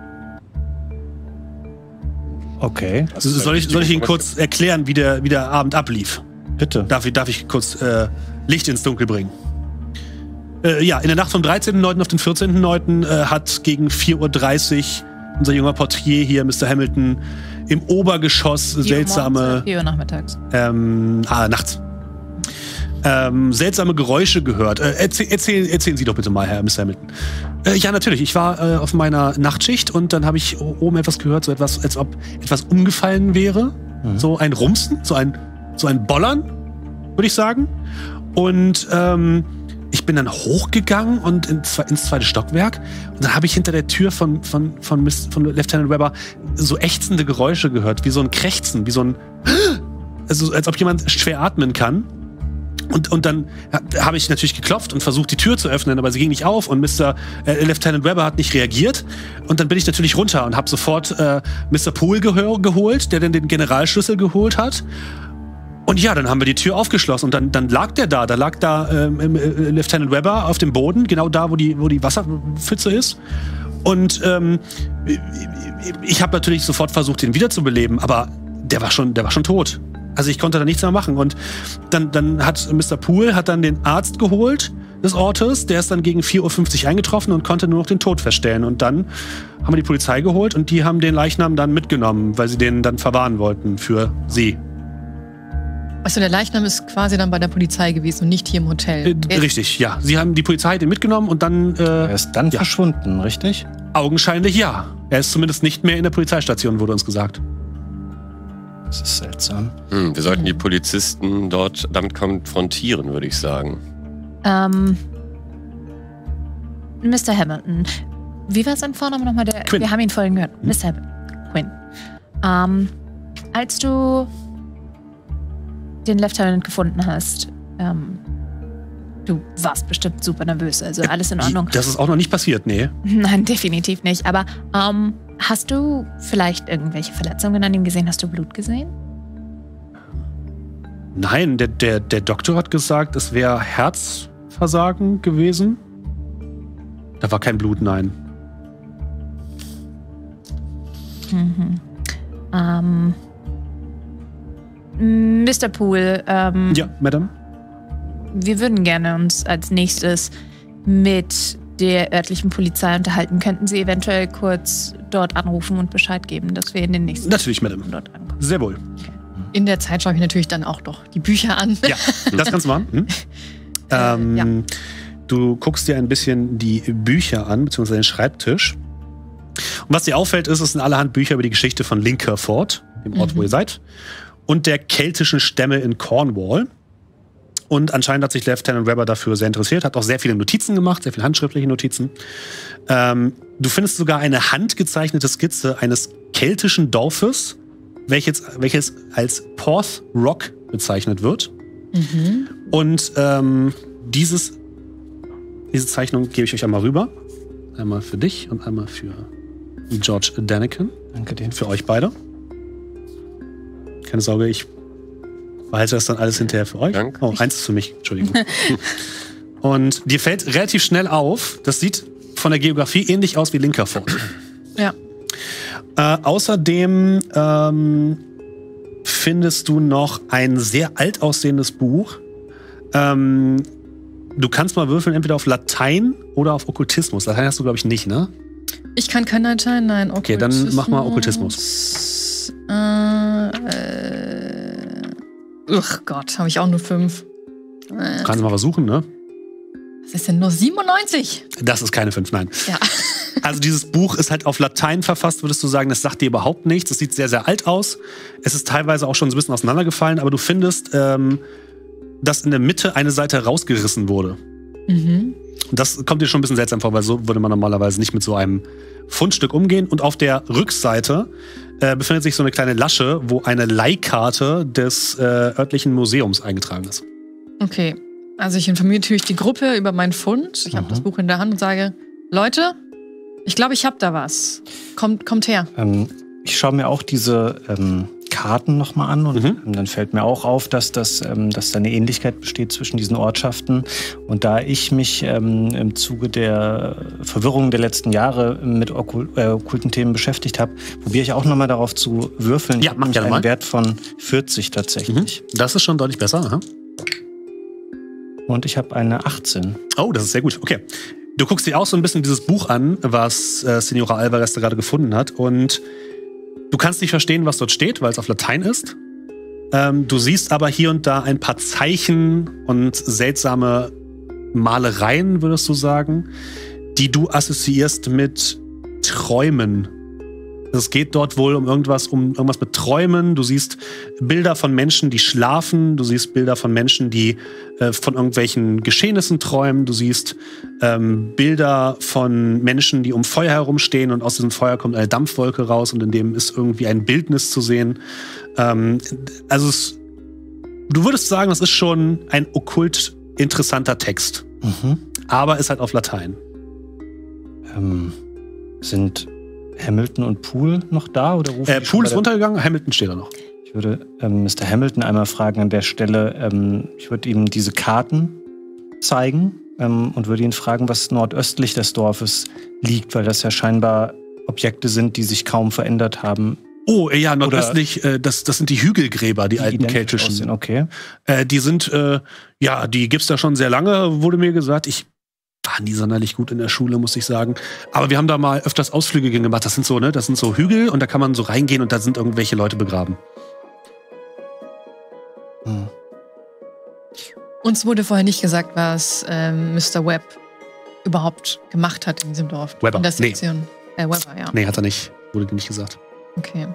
Okay. Also soll, ich, soll ich Ihnen kurz erklären, wie der, wie der Abend ablief? Bitte. Darf ich, darf ich kurz äh, Licht ins Dunkel bringen? Äh, ja, in der Nacht vom dreizehnten neunten auf den vierzehnten neunten äh, hat gegen vier Uhr dreißig unser junger Portier hier, Mister Hamilton, im Obergeschoss seltsame... vier Uhr nachmittags. Ähm, ah, nachts. Ähm, seltsame Geräusche gehört. Äh, erzähl, erzähl, erzählen Sie doch bitte mal, Herr Mister Hamilton. Äh, ja, natürlich. Ich war äh, auf meiner Nachtschicht und dann habe ich oben etwas gehört, so etwas, als ob etwas umgefallen wäre. Mhm. So ein Rumsen, so ein, so ein Bollern, würde ich sagen. Und ähm, ich bin dann hochgegangen und ins, ins zweite Stockwerk. Und dann habe ich hinter der Tür von, von, von, Miss, von Lieutenant Webber so ächzende Geräusche gehört, wie so ein Krächzen, wie so ein... Also, als ob jemand schwer atmen kann. Und, und dann habe ich natürlich geklopft und versucht, die Tür zu öffnen, aber sie ging nicht auf und Mister Äh, Lieutenant Webber hat nicht reagiert. Und dann bin ich natürlich runter und habe sofort äh, Mister Poole gehör, geholt, der dann den Generalschlüssel geholt hat. Und ja, dann haben wir die Tür aufgeschlossen und dann, dann lag der da. Da lag da ähm, äh, Lieutenant Webber auf dem Boden, genau da, wo die, wo die Wasserpfütze ist. Und ähm, ich habe natürlich sofort versucht, ihn wiederzubeleben, aber der war schon, der war schon tot. Also ich konnte da nichts mehr machen. Und dann, dann hat Mister Poole hat dann den Arzt geholt des Ortes. Der ist dann gegen vier Uhr fünfzig eingetroffen und konnte nur noch den Tod feststellen. Und dann haben wir die Polizei geholt und die haben den Leichnam dann mitgenommen, weil sie den dann verwahren wollten für sie. Also der Leichnam ist quasi dann bei der Polizei gewesen und nicht hier im Hotel. Äh, richtig, ja. Sie haben die Polizei den mitgenommen und dann... Äh, er ist dann ja. verschwunden, richtig? Augenscheinlich ja. Er ist zumindest nicht mehr in der Polizeistation, wurde uns gesagt. Das ist seltsam. Hm, wir sollten die Polizisten dort damit konfrontieren, würde ich sagen. Ähm, Mister Hamilton. Wie war sein Vorname nochmal? Der, Quinn. Wir haben ihn vorhin gehört. Hm? Mister Hamilton. Quinn. Ähm, als du den Lieutenant gefunden hast, ähm, du warst bestimmt super nervös, also alles in Ordnung. Das ist auch noch nicht passiert, nee. Nein, definitiv nicht. Aber ähm, hast du vielleicht irgendwelche Verletzungen an ihm gesehen? Hast du Blut gesehen? Nein, der, der, der Doktor hat gesagt, es wäre Herzversagen gewesen. Da war kein Blut, nein. Mhm. Ähm, Mister Poole, ähm, Ja, Madame? wir würden gerne uns als nächstes mit der örtlichen Polizei unterhalten. Könnten Sie eventuell kurz dort anrufen und Bescheid geben, dass wir in den nächsten Natürlich, Madame. dort ankommen? Sehr wohl. In der Zeit schaue ich natürlich dann auch doch die Bücher an. Ja, das kannst du machen. Hm? ähm, ja. Du guckst dir ein bisschen die Bücher an, beziehungsweise den Schreibtisch. Und was dir auffällt, ist, es sind allerhand Bücher über die Geschichte von Linkerford, dem Ort, Mhm. wo ihr seid, und der keltischen Stämme in Cornwall. Und anscheinend hat sich Lieutenant Webber dafür sehr interessiert, hat auch sehr viele Notizen gemacht, sehr viele handschriftliche Notizen. Ähm, du findest sogar eine handgezeichnete Skizze eines keltischen Dorfes, welches, welches als Porth Rock bezeichnet wird. Mhm. Und ähm, dieses, diese Zeichnung gebe ich euch einmal rüber. Einmal für dich und einmal für George Daniken. Danke dir. Für euch beide. Keine Sorge, ich behalte das dann alles hinterher für euch. Danke. Oh, eins ist für mich, Entschuldigung. Und dir fällt relativ schnell auf, das sieht von der Geografie ähnlich aus wie Linkerford. Ja. Äh, außerdem ähm, findest du noch ein sehr alt aussehendes Buch. Ähm, du kannst mal würfeln, entweder auf Latein oder auf Okkultismus. Latein hast du, glaube ich, nicht, ne? Ich kann kein Latein, nein. Okay, dann mach mal Okkultismus. Äh, äh, Ugh Gott, habe ich auch nur fünf. Äh, Kannst du mal versuchen, ne? was ist denn nur siebenundneunzig? Das ist keine fünf, nein. Ja. Also dieses Buch ist halt auf Latein verfasst, würdest du sagen, das sagt dir überhaupt nichts. Es sieht sehr, sehr alt aus. Es ist teilweise auch schon so ein bisschen auseinandergefallen, aber du findest, ähm, dass in der Mitte eine Seite rausgerissen wurde. Mhm. Und das kommt dir schon ein bisschen seltsam vor, weil so würde man normalerweise nicht mit so einem Fundstück umgehen. Und auf der Rückseite äh, befindet sich so eine kleine Lasche, wo eine Leihkarte des äh, örtlichen Museums eingetragen ist. Okay, also ich informiere natürlich die Gruppe über meinen Fund. Ich habe Mhm. das Buch in der Hand und sage, Leute, ich glaube, ich habe da was. Kommt, kommt her. Ähm, ich schaue mir auch diese ähm, Karten nochmal an und Mhm. ähm, dann fällt mir auch auf, dass, das, ähm, dass da eine Ähnlichkeit besteht zwischen diesen Ortschaften. Und da ich mich ähm, im Zuge der Verwirrung der letzten Jahre mit okkult, äh, okkulten Themen beschäftigt habe, probiere ich auch nochmal darauf zu würfeln. Ich Ja, habe mach nämlich gerne einen mal. Wert von vierzig tatsächlich. Das ist schon deutlich besser. Aha. Und ich habe eine achtzehn. Oh, das ist sehr gut. Okay. Du guckst dir auch so ein bisschen dieses Buch an, was äh, Senora Alvarez da gerade gefunden hat. Und du kannst nicht verstehen, was dort steht, weil es auf Latein ist. Ähm, du siehst aber hier und da ein paar Zeichen und seltsame Malereien, würdest du sagen, die du assoziierst mit Träumen. Es geht dort wohl um irgendwas, um irgendwas mit Träumen. Du siehst Bilder von Menschen, die schlafen. Du siehst Bilder von Menschen, die äh, von irgendwelchen Geschehnissen träumen. Du siehst ähm, Bilder von Menschen, die um Feuer herumstehen und aus diesem Feuer kommt eine Dampfwolke raus und in dem ist irgendwie ein Bildnis zu sehen. Ähm, also es, du würdest sagen, das ist schon ein okkult interessanter Text. Mhm. Aber ist halt auf Latein. Ähm, sind Hamilton und Poole noch da? Oder rufen Äh, die schon Poole bei ist der- runtergegangen, Hamilton steht da noch. Ich würde ähm, Mister Hamilton einmal fragen an der Stelle, ähm, ich würde ihm diese Karten zeigen ähm, und würde ihn fragen, was nordöstlich des Dorfes liegt, weil das ja scheinbar Objekte sind, die sich kaum verändert haben. Oh, ja, nordöstlich, äh, das, das sind die Hügelgräber, die, alten identisch keltischen. aussehen, okay. Äh, die sind, äh, ja, die gibt's da schon sehr lange, wurde mir gesagt. Ich war nie sonderlich gut in der Schule, muss ich sagen. Aber wir haben da mal öfters Ausflüge gemacht. Das sind so, ne, das sind so Hügel und da kann man so reingehen und da sind irgendwelche Leute begraben. Hm. Uns wurde vorher nicht gesagt, was ähm, Mister Webb überhaupt gemacht hat in diesem Dorf. Webber, In der nee. Sektion. Äh, Webber, ja. Nee, hat er nicht. Wurde dir nicht gesagt. Okay.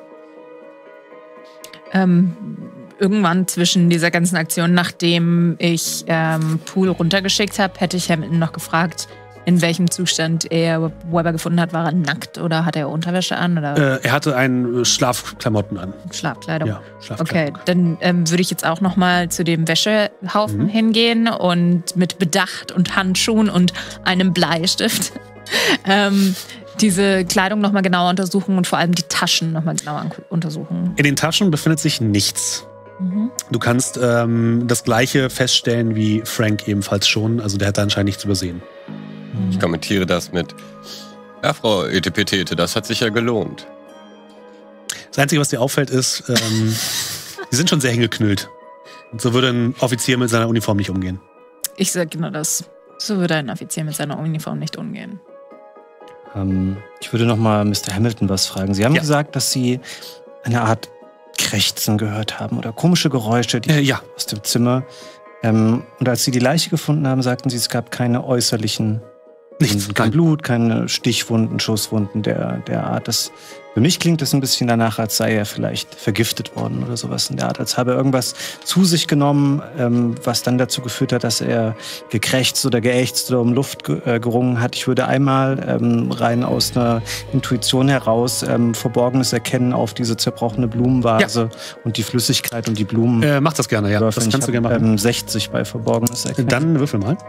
Ähm, irgendwann zwischen dieser ganzen Aktion, nachdem ich ähm, Poole runtergeschickt habe, hätte ich Hamilton noch gefragt, in welchem Zustand er Webber gefunden hat. War er nackt oder hat er Unterwäsche an? Oder Äh, er hatte einen Schlafklamotten an. Schlafkleidung? Ja, Schlafkleidung. Okay, dann ähm, würde ich jetzt auch noch mal zu dem Wäschehaufen Mhm. hingehen und mit Bedacht und Handschuhen und einem Bleistift ähm, diese Kleidung noch mal genauer untersuchen und vor allem die Taschen noch mal genauer an- untersuchen. In den Taschen befindet sich nichts. Mhm. Du kannst ähm, das Gleiche feststellen wie Frank ebenfalls schon. Also der hat da anscheinend nichts übersehen. Ich kommentiere das mit, ja, Frau Etepetete, das hat sich ja gelohnt. Das Einzige, was dir auffällt, ist, ähm, Die sind schon sehr hingeknüllt. Und so würde ein Offizier mit seiner Uniform nicht umgehen. Ich sag genau das. So würde ein Offizier mit seiner Uniform nicht umgehen. Ähm, ich würde noch mal Mister Hamilton was fragen. Sie haben Ja. gesagt, dass Sie eine Art Krächzen gehört haben oder komische Geräusche die Äh, ja. aus dem Zimmer. Ähm, und als Sie die Leiche gefunden haben, sagten Sie, es gab keine äußerlichen Nichts, Wunden, kein nein. Blut, keine Stichwunden, Schusswunden der, der Art. Das, für mich klingt es ein bisschen danach, als sei er vielleicht vergiftet worden oder sowas in der Art. Als habe er irgendwas zu sich genommen, ähm, was dann dazu geführt hat, dass er gekrächzt oder geächzt oder um Luft ge äh, gerungen hat. Ich würde einmal ähm, rein aus einer Intuition heraus ähm, Verborgenes erkennen auf diese zerbrochene Blumenvase und die Flüssigkeit und die Blumen. Äh, mach das gerne, ja. Das würfeln. kannst du Ich gerne hab, machen. Ähm, sechzig bei Verborgenes erkennen. Dann würfel mal.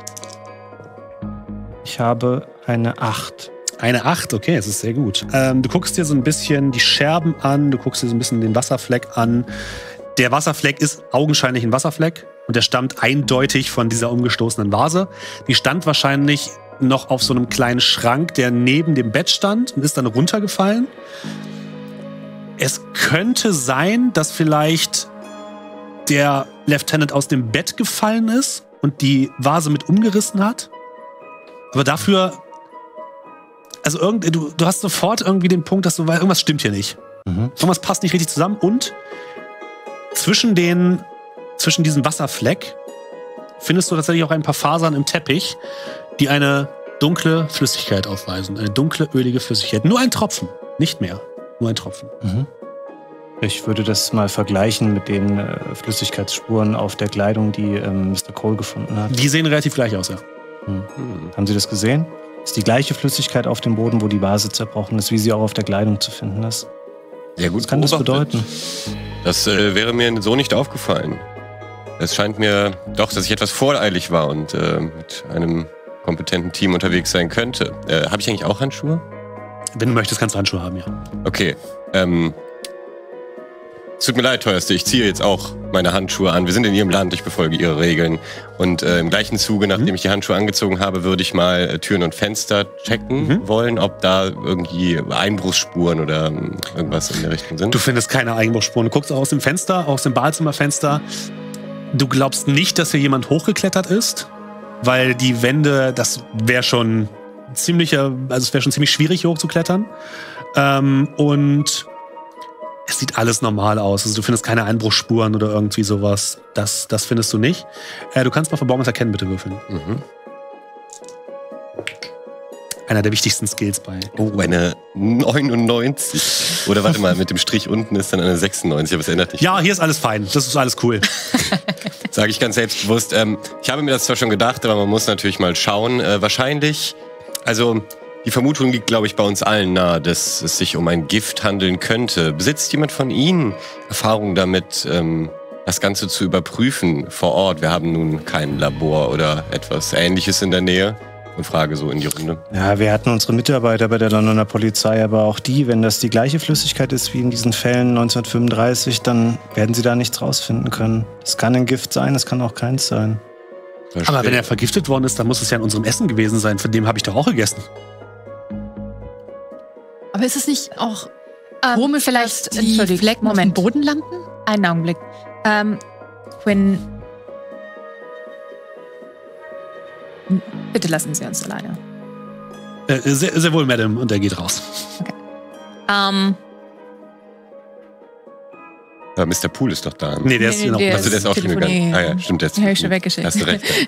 Ich habe eine acht. Eine acht, okay, es ist sehr gut. Ähm, du guckst dir so ein bisschen die Scherben an, du guckst dir so ein bisschen den Wasserfleck an. Der Wasserfleck ist augenscheinlich ein Wasserfleck und der stammt eindeutig von dieser umgestoßenen Vase. Die stand wahrscheinlich noch auf so einem kleinen Schrank, der neben dem Bett stand und ist dann runtergefallen. Es könnte sein, dass vielleicht der Lieutenant aus dem Bett gefallen ist und die Vase mit umgerissen hat. Aber dafür, also irgend, du, du hast sofort irgendwie den Punkt, dass du, weil irgendwas stimmt hier nicht. Mhm. Irgendwas passt nicht richtig zusammen und zwischen den, zwischen diesem Wasserfleck findest du tatsächlich auch ein paar Fasern im Teppich, die eine dunkle Flüssigkeit aufweisen. Eine dunkle, ölige Flüssigkeit. Nur ein Tropfen, nicht mehr. Nur ein Tropfen. Mhm. Ich würde das mal vergleichen mit den äh, Flüssigkeitsspuren auf der Kleidung, die ähm, Mister Cole gefunden hat. Die sehen relativ gleich aus, ja. Hm. Haben Sie das gesehen? Ist die gleiche Flüssigkeit auf dem Boden, wo die Vase zerbrochen ist, wie sie auch auf der Kleidung zu finden ist? Ja, gut, Was kann das beobachtet. bedeuten? Das äh, wäre mir so nicht aufgefallen. Es scheint mir doch, dass ich etwas voreilig war und äh, mit einem kompetenten Team unterwegs sein könnte. Äh, Habe ich eigentlich auch Handschuhe? Wenn du möchtest, kannst du Handschuhe haben, ja. Okay. Ähm, es tut mir leid, Teuerste, ich ziehe jetzt auch meine Handschuhe an. Wir sind in Ihrem Land, ich befolge Ihre Regeln. Und äh, im gleichen Zuge, nachdem ich die Handschuhe angezogen habe, würde ich mal äh, Türen und Fenster checken Mhm. wollen, ob da irgendwie Einbruchsspuren oder ähm, irgendwas in der Richtung sind. Du findest keine Einbruchsspuren. Du guckst aus dem Fenster, aus dem Badezimmerfenster. Du glaubst nicht, dass hier jemand hochgeklettert ist, weil die Wände, das wäre schon ziemlicher, also es wäre schon ziemlich schwierig hier hochzuklettern. Ähm, und es sieht alles normal aus. Also du findest keine Einbruchsspuren oder irgendwie sowas. Das, das findest du nicht. Äh, du kannst mal Verborgenes erkennen, bitte würfeln. Mhm. Einer der wichtigsten Skills bei. Oh, eine neunundneunzig. Oder warte mal, mit dem Strich unten ist dann eine sechsundneunzig, aber es ändert nicht. Ja, hier ist alles fein. Das ist alles cool. Sage ich ganz selbstbewusst. Ähm, ich habe mir das zwar schon gedacht, aber man muss natürlich mal schauen. Äh, wahrscheinlich, also die Vermutung liegt, glaube ich, bei uns allen nahe, dass es sich um ein Gift handeln könnte. Besitzt jemand von Ihnen Erfahrung damit, ähm, das Ganze zu überprüfen vor Ort? Wir haben nun kein Labor oder etwas Ähnliches in der Nähe. Und frage so in die Runde. Ja, wir hatten unsere Mitarbeiter bei der Londoner Polizei, aber auch die, wenn das die gleiche Flüssigkeit ist wie in diesen Fällen neunzehnhundertfünfunddreißig, dann werden sie da nichts rausfinden können. Es kann ein Gift sein, es kann auch keins sein. Aber wenn er vergiftet worden ist, dann muss es ja in unserem Essen gewesen sein. Von dem habe ich doch auch gegessen. Aber ist es nicht auch Ähm, komisch, vielleicht, dass die Entschuldigung, Flecken Moment. auf dem Boden landen? Einen Augenblick. Ähm, Quinn. Bitte lassen Sie uns alleine. Äh, sehr, sehr wohl, Madam. Und er geht raus. Ähm, Ja, Mister Poole ist doch da. Nee, der ist hier noch. der Also der ist auch schon gegangen. telefonieren. Ah ja, stimmt, der ist Den habe ich schon weggeschickt. Hast du recht. Ja.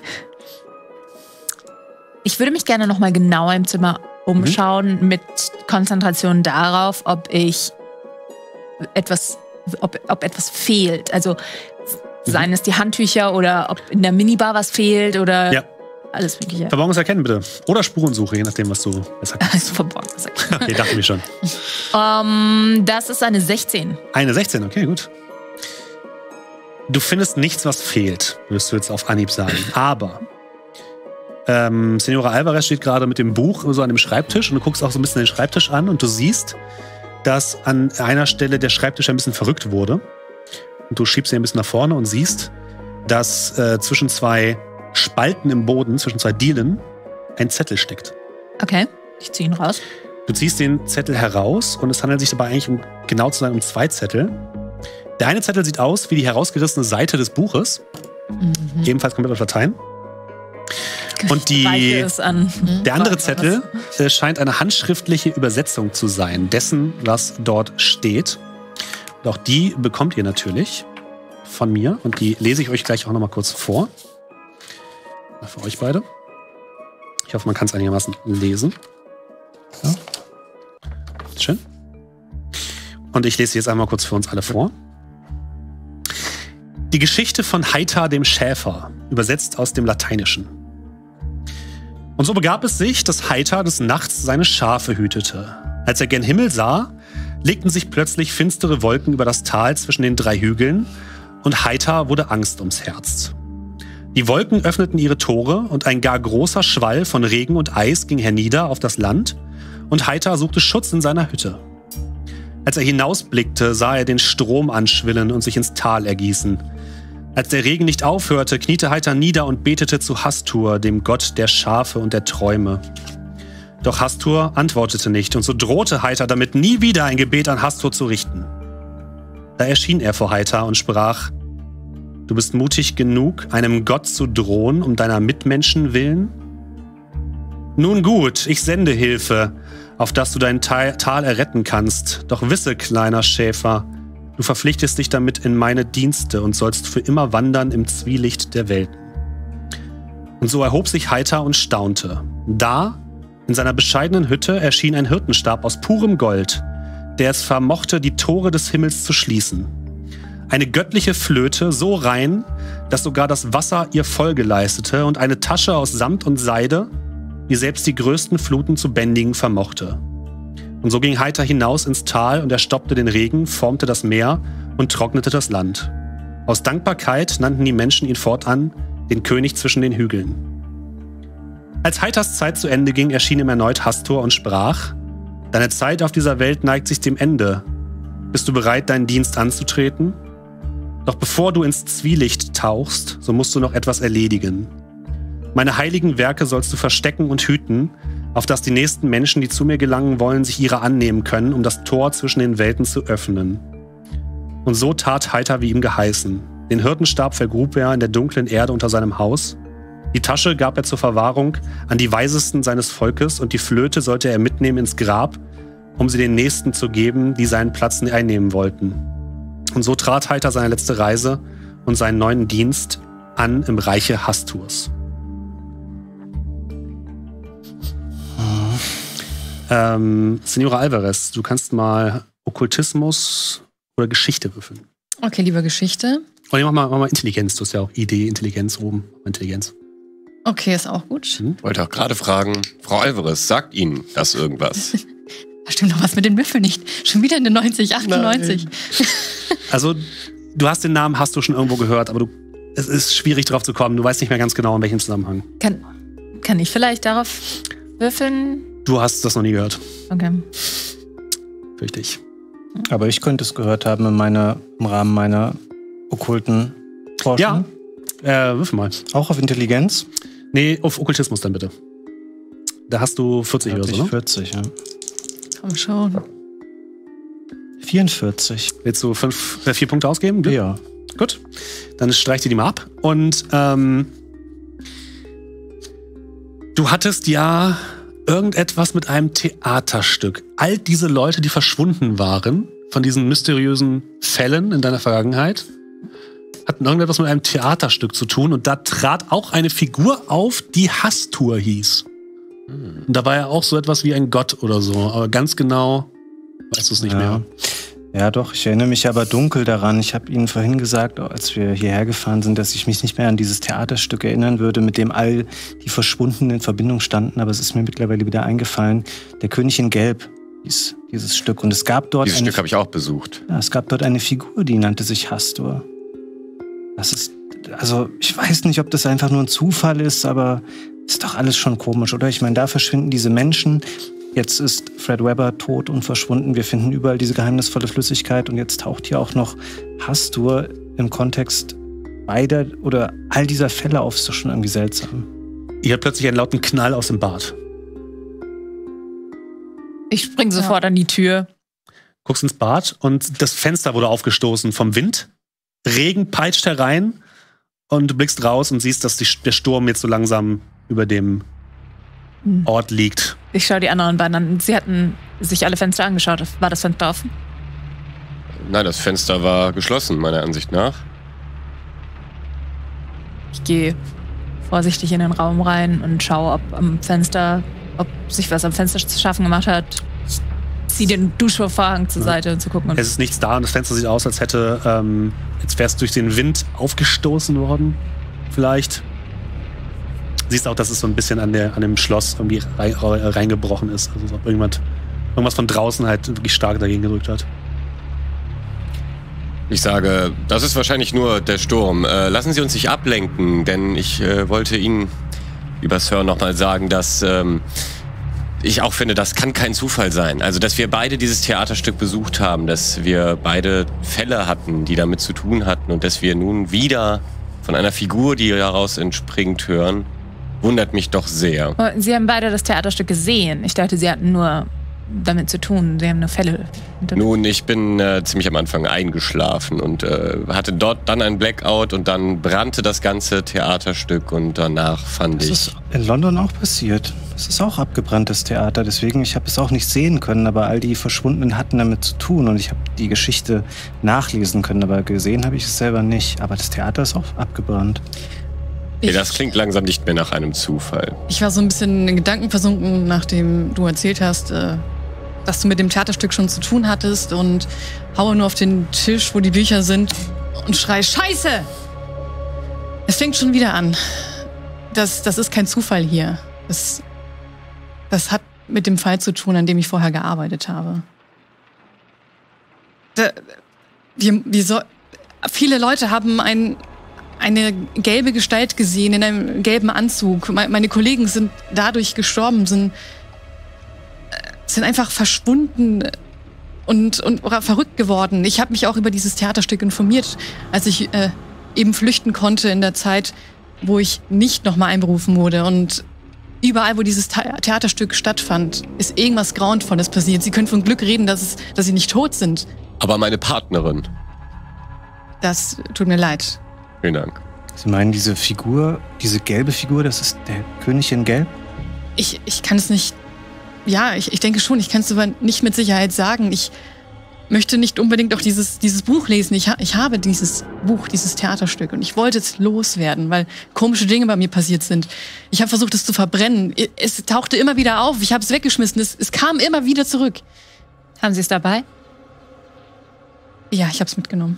Ich würde mich gerne noch mal genauer im Zimmer umschauen, Mhm. mit Konzentration darauf, ob ich etwas, ob, ob etwas fehlt. Also seien es die Handtücher oder ob in der Minibar was fehlt oder Ja. alles Mögliche. Verborgenes erkennen, bitte. Oder Spurensuche, je nachdem, was du besser kannst. Also Verborgenes erkennen. Okay, dachte mir schon. Ähm, das ist eine sechzehn. Eine sechzehn, okay, gut. Du findest nichts, was fehlt, wirst du jetzt auf Anhieb sagen. Aber ähm, Senora Alvarez steht gerade mit dem Buch so an dem Schreibtisch und du guckst auch so ein bisschen den Schreibtisch an und du siehst, dass an einer Stelle der Schreibtisch ein bisschen verrückt wurde. Und du schiebst ihn ein bisschen nach vorne und siehst, dass äh, zwischen zwei Spalten im Boden, zwischen zwei Dielen, ein Zettel steckt. Okay, ich ziehe ihn raus. Du ziehst den Zettel heraus und es handelt sich dabei eigentlich, um genau zu sein, um zwei Zettel. Der eine Zettel sieht aus wie die herausgerissene Seite des Buches. Mhm. Ebenfalls komplett auf Latein. Und die, es an. der andere Zettel äh, scheint eine handschriftliche Übersetzung zu sein, dessen, was dort steht. Und auch die bekommt ihr natürlich von mir. Und die lese ich euch gleich auch noch mal kurz vor. Für euch beide. Ich hoffe, man kann es einigermaßen lesen. Ja. Schön. Und ich lese jetzt einmal kurz für uns alle vor. Die Geschichte von Heita dem Schäfer, übersetzt aus dem Lateinischen. Und so begab es sich, dass Heita des Nachts seine Schafe hütete. Als er gen Himmel sah, legten sich plötzlich finstere Wolken über das Tal zwischen den drei Hügeln und Heita wurde Angst ums Herz. Die Wolken öffneten ihre Tore und ein gar großer Schwall von Regen und Eis ging hernieder auf das Land und Heita suchte Schutz in seiner Hütte. Als er hinausblickte, sah er den Strom anschwillen und sich ins Tal ergießen. Als der Regen nicht aufhörte, kniete Heita nieder und betete zu Hastur, dem Gott der Schafe und der Träume. Doch Hastur antwortete nicht und so drohte Heita damit, nie wieder ein Gebet an Hastur zu richten. Da erschien er vor Heita und sprach: Du bist mutig genug, einem Gott zu drohen, um deiner Mitmenschen willen? Nun gut, ich sende Hilfe, auf dass du dein Tal erretten kannst. Doch wisse, kleiner Schäfer, du verpflichtest dich damit in meine Dienste und sollst für immer wandern im Zwielicht der Welten. Und so erhob sich Heita und staunte. Da, in seiner bescheidenen Hütte, erschien ein Hirtenstab aus purem Gold, der es vermochte, die Tore des Himmels zu schließen. Eine göttliche Flöte, so rein, dass sogar das Wasser ihr Folge leistete, und eine Tasche aus Samt und Seide, die selbst die größten Fluten zu bändigen vermochte. Und so ging Heita hinaus ins Tal und er stoppte den Regen, formte das Meer und trocknete das Land. Aus Dankbarkeit nannten die Menschen ihn fortan den König zwischen den Hügeln. Als Heitas Zeit zu Ende ging, erschien ihm erneut Hastur und sprach: Deine Zeit auf dieser Welt neigt sich dem Ende. Bist du bereit, deinen Dienst anzutreten? Doch bevor du ins Zwielicht tauchst, so musst du noch etwas erledigen. Meine heiligen Werke sollst du verstecken und hüten, auf dass die nächsten Menschen, die zu mir gelangen wollen, sich ihrer annehmen können, um das Tor zwischen den Welten zu öffnen. Und so tat Heita, wie ihm geheißen. Den Hirtenstab vergrub er in der dunklen Erde unter seinem Haus. Die Tasche gab er zur Verwahrung an die Weisesten seines Volkes und die Flöte sollte er mitnehmen ins Grab, um sie den Nächsten zu geben, die seinen Platz einnehmen wollten. Und so trat Heita seine letzte Reise und seinen neuen Dienst an im Reiche Hasturs. Mhm. Ähm, Senora Alvarez, du kannst mal Okkultismus oder Geschichte würfeln. Okay, lieber Geschichte. Und ich mach mal, mach mal Intelligenz. Du hast ja auch Idee, Intelligenz oben. Intelligenz. Okay, ist auch gut. Mhm. Wollte auch gerade fragen, Frau Alvarez, sagt Ihnen das irgendwas? Da stimmt doch was mit den Würfeln nicht. Schon wieder eine neunzig, achtundneunzig. Also, du hast den Namen, hast du schon irgendwo gehört, aber du, es ist schwierig drauf zu kommen. Du weißt nicht mehr ganz genau, in welchem Zusammenhang. Kann, kann ich vielleicht darauf würfeln? Du hast das noch nie gehört. Okay. Fürchte ich. Aber ich könnte es gehört haben in meiner, im Rahmen meiner okkulten Forschung. Ja, äh, würfel mal. Auch auf Intelligenz? Nee, auf Okkultismus dann bitte. Da hast du vierzig oder so, ne? vierzig, ja. Komm schon. vierundvierzig. Willst du fünf, äh, vier Punkte ausgeben? Glück? Ja. Gut. Dann streich dir die mal ab. Und ähm, du hattest ja irgendetwas mit einem Theaterstück. All diese Leute, die verschwunden waren von diesen mysteriösen Fällen in deiner Vergangenheit, hatten irgendetwas mit einem Theaterstück zu tun. Und da trat auch eine Figur auf, die Hastur hieß. Hm. Und da war ja auch so etwas wie ein Gott oder so. Aber ganz genau weißt du es nicht ja. mehr. Ja, doch. Ich erinnere mich aber dunkel daran. Ich habe Ihnen vorhin gesagt, als wir hierher gefahren sind, dass ich mich nicht mehr an dieses Theaterstück erinnern würde, mit dem all die Verschwundenen in Verbindung standen. Aber es ist mir mittlerweile wieder eingefallen. Der König in Gelb hieß dieses Stück. Und es gab dort Dieses eine, Stück habe ich auch besucht. Ja, es gab dort eine Figur, die nannte sich Hastur. Das ist, also ich weiß nicht, ob das einfach nur ein Zufall ist, aber ist doch alles schon komisch, oder? Ich meine, da verschwinden diese Menschen. Jetzt ist Fred Webber tot und verschwunden. Wir finden überall diese geheimnisvolle Flüssigkeit. Und jetzt taucht hier auch noch Hastur im Kontext beider oder all dieser Fälle auf. Ist doch schon irgendwie seltsam. Ihr habt plötzlich einen lauten Knall aus dem Bad. Ich spring sofort ja. an die Tür. guckst ins Bad und das Fenster wurde aufgestoßen vom Wind. Regen peitscht herein und du blickst raus und siehst, dass die, der Sturm jetzt so langsam über dem hm. Ort liegt. Ich schaue die anderen beiden an. Sie hatten sich alle Fenster angeschaut. War das Fenster offen? Nein, das Fenster war geschlossen, meiner Ansicht nach. Ich gehe vorsichtig in den Raum rein und schaue, ob am Fenster, ob sich was am Fenster zu schaffen gemacht hat. Ich ziehe den Duschvorhang zur Seite, um zu gucken. Es ist nichts da und das Fenster sieht aus, als hätte, ähm, jetzt wär's durch den Wind aufgestoßen worden. Vielleicht. Siehst auch, dass es so ein bisschen an, der, an dem Schloss irgendwie rein, reingebrochen ist. Also, als ob irgendwas, irgendwas von draußen halt wirklich stark dagegen gedrückt hat. Ich sage, das ist wahrscheinlich nur der Sturm. Äh, lassen Sie uns nicht ablenken, denn ich äh, wollte Ihnen über Sir nochmal sagen, dass ähm, ich auch finde, das kann kein Zufall sein. Also, dass wir beide dieses Theaterstück besucht haben, dass wir beide Fälle hatten, die damit zu tun hatten und dass wir nun wieder von einer Figur, die daraus entspringt, hören, wundert mich doch sehr. Sie haben beide das Theaterstück gesehen. Ich dachte, Sie hatten nur damit zu tun. Sie haben nur Fälle. Nun, ich bin äh, ziemlich am Anfang eingeschlafen und äh, hatte dort dann einen Blackout und dann brannte das ganze Theaterstück und danach fand das ich... Das ist in London auch passiert. Es ist auch abgebranntes Theater, deswegen, ich habe es auch nicht sehen können, aber all die Verschwundenen hatten damit zu tun und ich habe die Geschichte nachlesen können, aber gesehen habe ich es selber nicht. Aber das Theater ist auch abgebrannt. Okay, das klingt langsam nicht mehr nach einem Zufall. Ich war so ein bisschen in Gedanken versunken, nachdem du erzählt hast, äh, dass du mit dem Theaterstück schon zu tun hattest und haue nur auf den Tisch, wo die Bücher sind und schrei Scheiße! Es fängt schon wieder an. Das, das ist kein Zufall hier. Das, das hat mit dem Fall zu tun, an dem ich vorher gearbeitet habe. Da, wir, wir so, viele Leute haben ein, eine gelbe Gestalt gesehen in einem gelben Anzug. Meine Kollegen sind dadurch gestorben, sind sind einfach verschwunden und, und oder verrückt geworden. Ich habe mich auch über dieses Theaterstück informiert, als ich äh, eben flüchten konnte in der Zeit, wo ich nicht nochmal einberufen wurde. Und überall, wo dieses The- Theaterstück stattfand, ist irgendwas Grauenvolles passiert. Sie können von Glück reden, dass, es, dass sie nicht tot sind. Aber meine Partnerin. Das tut mir leid. Vielen Dank. Sie meinen, diese Figur, diese gelbe Figur, das ist der König in Gelb? Ich, ich kann es nicht... Ja, ich, ich denke schon. Ich kann es aber nicht mit Sicherheit sagen. Ich möchte nicht unbedingt auch dieses, dieses Buch lesen. Ich, ha, ich habe dieses Buch, dieses Theaterstück und ich wollte es loswerden, weil komische Dinge bei mir passiert sind. Ich habe versucht, es zu verbrennen. Es tauchte immer wieder auf. Ich habe es weggeschmissen. Es, es kam immer wieder zurück. Haben Sie es dabei? Ja, ich habe es mitgenommen.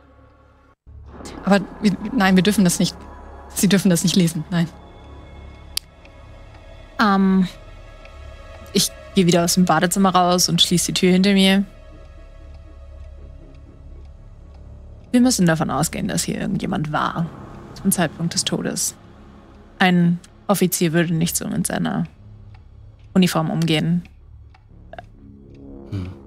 Aber wir, nein, wir dürfen das nicht. Sie dürfen das nicht lesen. Nein. Ähm... Ich gehe wieder aus dem Badezimmer raus und schließe die Tür hinter mir. Wir müssen davon ausgehen, dass hier irgendjemand war zum Zeitpunkt des Todes. Ein Offizier würde nicht so mit seiner Uniform umgehen. Hm.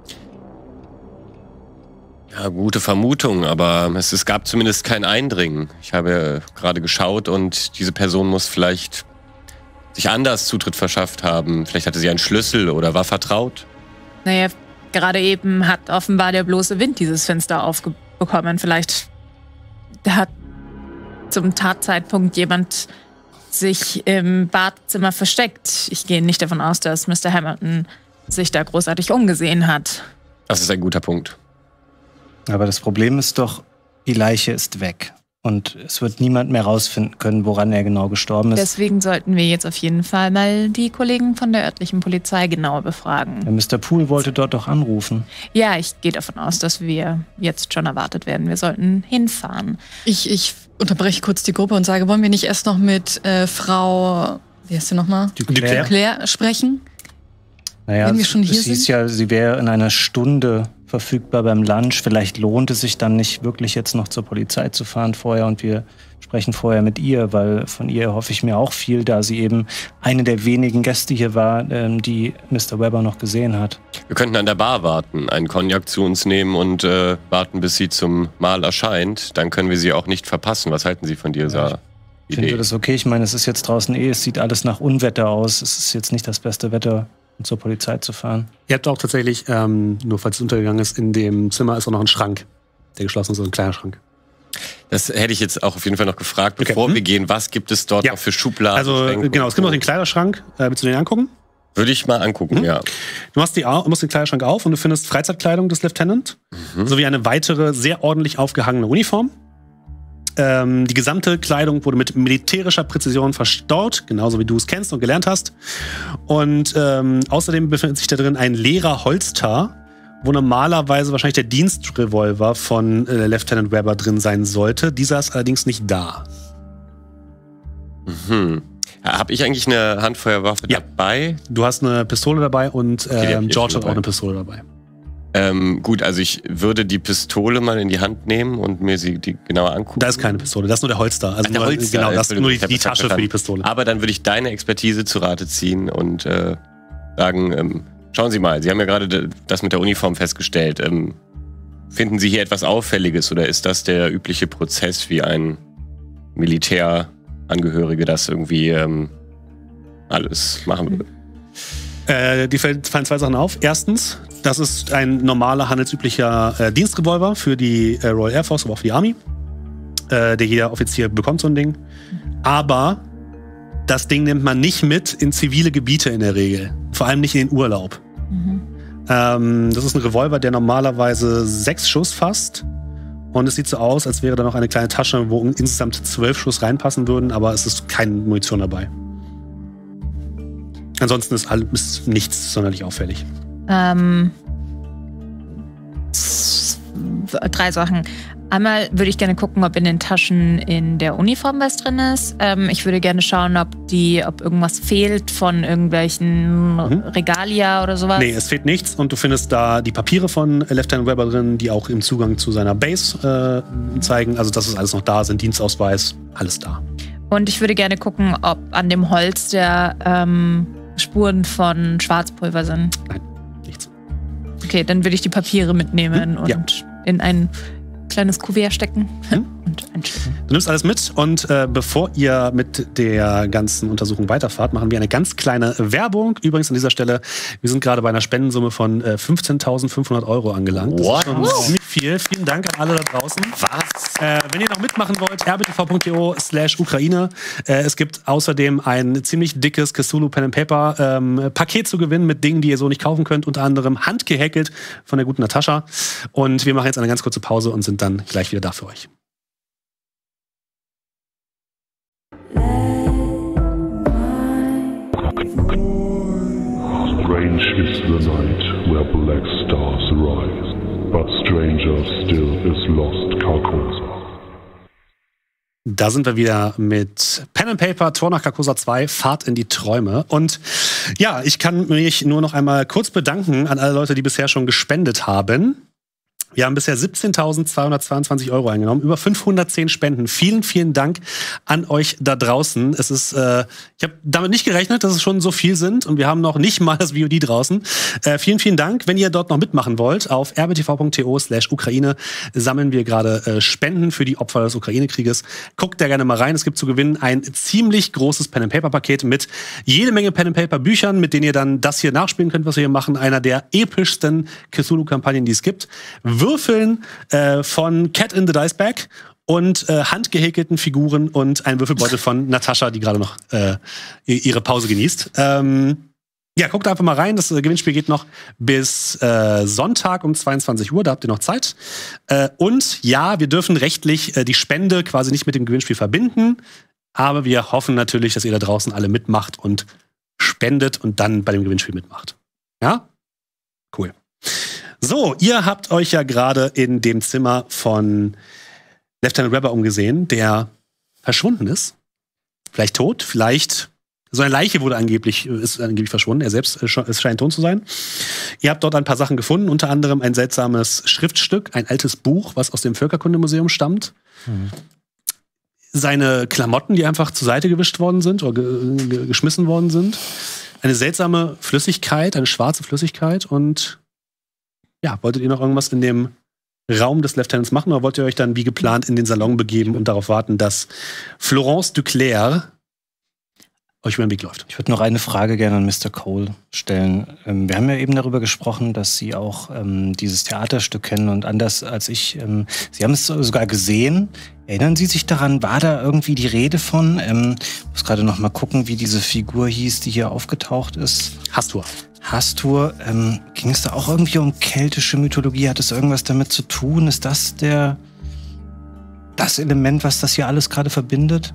Ja, gute Vermutung, aber es, es gab zumindest kein Eindringen. Ich habe gerade geschaut und diese Person muss vielleicht sich anders Zutritt verschafft haben. Vielleicht hatte sie einen Schlüssel oder war vertraut. Naja, gerade eben hat offenbar der bloße Wind dieses Fenster aufbekommen. Vielleicht hat zum Tatzeitpunkt jemand sich im Badezimmer versteckt. Ich gehe nicht davon aus, dass Mister Hamilton sich da großartig umgesehen hat. Das ist ein guter Punkt. Aber das Problem ist doch, die Leiche ist weg. Und es wird niemand mehr rausfinden können, woran er genau gestorben ist. Deswegen sollten wir jetzt auf jeden Fall mal die Kollegen von der örtlichen Polizei genauer befragen. Ja, Mister Poole wollte dort doch anrufen. Ja, ich gehe davon aus, dass wir jetzt schon erwartet werden. Wir sollten hinfahren. Ich, ich unterbreche kurz die Gruppe und sage, wollen wir nicht erst noch mit äh, Frau, wie heißt sie nochmal? Duclair. Duclair sprechen? Naja, Wenn wir schon hier es hieß sind? ja, sie wäre in einer Stunde verfügbar beim Lunch. Vielleicht lohnt es sich dann nicht wirklich jetzt noch zur Polizei zu fahren vorher und wir sprechen vorher mit ihr, weil von ihr hoffe ich mir auch viel, da sie eben eine der wenigen Gäste hier war, ähm, die Mister Webber noch gesehen hat. Wir könnten an der Bar warten, einen Cognac zu uns nehmen und äh, warten, bis sie zum Mahl erscheint. Dann können wir sie auch nicht verpassen. Was halten Sie von dieser ja, ich Idee? Ich finde das okay. Ich meine, es ist jetzt draußen eh, es sieht alles nach Unwetter aus. Es ist jetzt nicht das beste Wetter um zur Polizei zu fahren. Ihr habt auch tatsächlich, ähm, nur falls es untergegangen ist, in dem Zimmer ist auch noch ein Schrank, der geschlossen ist, so ein kleiner Schrank. Das hätte ich jetzt auch auf jeden Fall noch gefragt, bevor okay. hm? wir gehen. Was gibt es dort ja. noch für Schubladen? Also Schränke genau, es gibt noch den Kleiderschrank. Äh, willst du den angucken? Würde ich mal angucken, mhm. ja. Du machst, die, machst den Kleiderschrank auf und du findest Freizeitkleidung des Lieutenant, mhm. sowie eine weitere, sehr ordentlich aufgehangene Uniform. Ähm, die gesamte Kleidung wurde mit militärischer Präzision verstaut, genauso wie du es kennst und gelernt hast. Und ähm, außerdem befindet sich da drin ein leerer Holster, wo normalerweise wahrscheinlich der Dienstrevolver von äh, Lieutenant Webber drin sein sollte. Dieser ist allerdings nicht da. Mhm. Habe ich eigentlich eine Handfeuerwaffe ja. dabei? Du hast eine Pistole dabei und äh, okay, George hat auch eine Pistole dabei. Ähm, gut, also ich würde die Pistole mal in die Hand nehmen und mir sie die genauer angucken. Da ist keine Pistole, das ist nur der Holster. Also Ach, der nur, Holster. Genau, das ist nur die, die Tasche für die Pistole. Aber dann würde ich deine Expertise zu Rate ziehen und äh, sagen, ähm, schauen Sie mal, Sie haben ja gerade das mit der Uniform festgestellt. Ähm, finden Sie hier etwas Auffälliges oder ist das der übliche Prozess, wie ein Militärangehörige das irgendwie ähm, alles machen würde? Äh, die fallen zwei Sachen auf. Erstens, das ist ein normaler, handelsüblicher äh, Dienstrevolver für die äh, Royal Air Force, aber auch für die Army. Äh, der jeder Offizier bekommt so ein Ding. Aber das Ding nimmt man nicht mit in zivile Gebiete in der Regel. Vor allem nicht in den Urlaub. Mhm. Ähm, das ist ein Revolver, der normalerweise sechs Schuss fasst. Und es sieht so aus, als wäre da noch eine kleine Tasche, wo insgesamt zwölf Schuss reinpassen würden, aber es ist keine Munition dabei. Ansonsten ist, all, ist nichts sonderlich auffällig. Ähm, drei Sachen. Einmal würde ich gerne gucken, ob in den Taschen in der Uniform was drin ist. Ähm, ich würde gerne schauen, ob die, ob irgendwas fehlt von irgendwelchen mhm. Regalia oder sowas. Nee, es fehlt nichts und du findest da die Papiere von Lieutenant Webber drin, die auch im Zugang zu seiner Base äh, zeigen. Also das ist alles noch da, sind Dienstausweis, alles da. Und ich würde gerne gucken, ob an dem Holz der ähm, Spuren von Schwarzpulver sind. Nein, nichts. Okay, dann würde ich die Papiere mitnehmen hm? und ja. in ein kleines Kuvert stecken hm? und einstecken. Du nimmst alles mit und äh, bevor ihr mit der ganzen Untersuchung weiterfahrt, machen wir eine ganz kleine Werbung. Übrigens an dieser Stelle, wir sind gerade bei einer Spendensumme von äh, fünfzehntausendfünfhundert Euro angelangt. Das What? ist schon wow. ziemlich viel. Vielen Dank an alle da draußen. Was? Äh, wenn ihr noch mitmachen wollt, r b t v punkt i o slash Ukraine. Äh, es gibt außerdem ein ziemlich dickes Cthulhu Pen and Paper ähm, Paket zu gewinnen mit Dingen, die ihr so nicht kaufen könnt. Unter anderem handgehäkelt von der guten Natascha. Und wir machen jetzt eine ganz kurze Pause und sind dann gleich wieder da für euch. Strange is the night where black stars rise, but stranger still is lost Carcosa. Da sind wir wieder mit Pen and Paper, Tor nach Carcosa zwei, Fahrt in die Träume. Und ja, ich kann mich nur noch einmal kurz bedanken an alle Leute, die bisher schon gespendet haben. Wir haben bisher siebzehntausendzweihundertzweiundzwanzig Euro eingenommen, über fünfhundertzehn Spenden. Vielen, vielen Dank an euch da draußen. Es ist, äh, ich habe damit nicht gerechnet, dass es schon so viel sind und wir haben noch nicht mal das V O D draußen. Äh, vielen, vielen Dank. Wenn ihr dort noch mitmachen wollt, auf r b t v punkt i o slash Ukraine sammeln wir gerade äh, Spenden für die Opfer des Ukraine-Krieges. Guckt da gerne mal rein. Es gibt zu gewinnen ein ziemlich großes Pen-and-Paper-Paket mit jede Menge Pen-and-Paper-Büchern, mit denen ihr dann das hier nachspielen könnt, was wir hier machen. Einer der epischsten Cthulhu-Kampagnen, die es gibt. Würfeln äh, von Cat in the Dice Bag und äh, handgehäkelten Figuren und ein Würfelbeutel von Natascha, die gerade noch äh, ihre Pause genießt. Ähm, ja, guckt einfach mal rein. Das äh, Gewinnspiel geht noch bis äh, Sonntag um zweiundzwanzig Uhr. Da habt ihr noch Zeit. Äh, und ja, wir dürfen rechtlich äh, die Spende quasi nicht mit dem Gewinnspiel verbinden. Aber wir hoffen natürlich, dass ihr da draußen alle mitmacht und spendet und dann bei dem Gewinnspiel mitmacht. Ja? Cool. So, ihr habt euch ja gerade in dem Zimmer von Lieutenant Webber umgesehen, der verschwunden ist. Vielleicht tot, vielleicht so eine Leiche wurde angeblich, ist angeblich verschwunden. Er selbst es scheint tot zu sein. Ihr habt dort ein paar Sachen gefunden, unter anderem ein seltsames Schriftstück, ein altes Buch, was aus dem Völkerkundemuseum stammt. Mhm. Seine Klamotten, die einfach zur Seite gewischt worden sind oder ge ge geschmissen worden sind. Eine seltsame Flüssigkeit, eine schwarze Flüssigkeit und ja, wolltet ihr noch irgendwas in dem Raum des Lieutenants machen oder wollt ihr euch dann wie geplant in den Salon begeben und darauf warten, dass Florence Duclair euch über den Weg läuft. Ich würde noch eine Frage gerne an Mister Cole stellen. Ähm, wir haben ja eben darüber gesprochen, dass Sie auch ähm, dieses Theaterstück kennen und anders als ich, ähm, Sie haben es sogar gesehen. Erinnern Sie sich daran, war da irgendwie die Rede von? Ähm, ich muss gerade noch mal gucken, wie diese Figur hieß, die hier aufgetaucht ist. Hastur. Hastur. Ähm, ging es da auch irgendwie um keltische Mythologie? Hat es irgendwas damit zu tun? Ist das der das Element, was das hier alles gerade verbindet?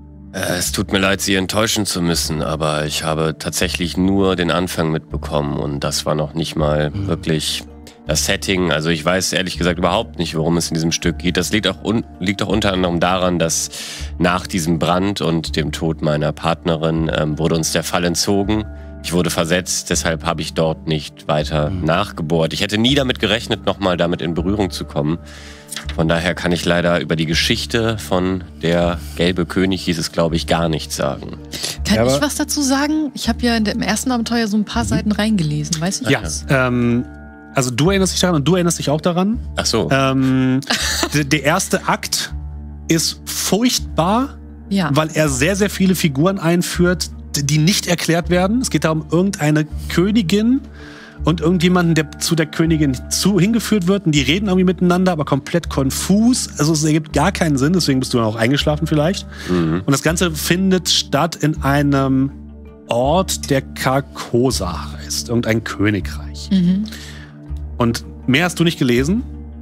Es tut mir leid, Sie enttäuschen zu müssen, aber ich habe tatsächlich nur den Anfang mitbekommen und das war noch nicht mal mhm. wirklich das Setting. Also ich weiß ehrlich gesagt überhaupt nicht, worum es in diesem Stück geht. Das liegt auch, un liegt auch unter anderem daran, dass nach diesem Brand und dem Tod meiner Partnerin ähm, wurde uns der Fall entzogen. Ich wurde versetzt, deshalb habe ich dort nicht weiter mhm. nachgebohrt. Ich hätte nie damit gerechnet, nochmal damit in Berührung zu kommen. Von daher kann ich leider über die Geschichte von der Gelbe König, hieß es, glaube ich, gar nichts sagen. Kann Ja, ich aber- was dazu sagen? Ich habe ja in dem ersten Abenteuer so ein paar Seiten reingelesen, weißt du? Ja, das? ähm, also du erinnerst dich daran und du erinnerst dich auch daran. Ach so. Ähm, der, der erste Akt ist furchtbar, Ja. weil er sehr, sehr viele Figuren einführt, die- die nicht erklärt werden. Es geht da um irgendeine Königin und irgendjemanden, der zu der Königin zu hingeführt wird und die reden irgendwie miteinander, aber komplett konfus. Also es ergibt gar keinen Sinn, deswegen bist du dann auch eingeschlafen vielleicht. Mhm. Und das Ganze findet statt in einem Ort, der Carcosa heißt, irgendein Königreich. Mhm. Und mehr hast du nicht gelesen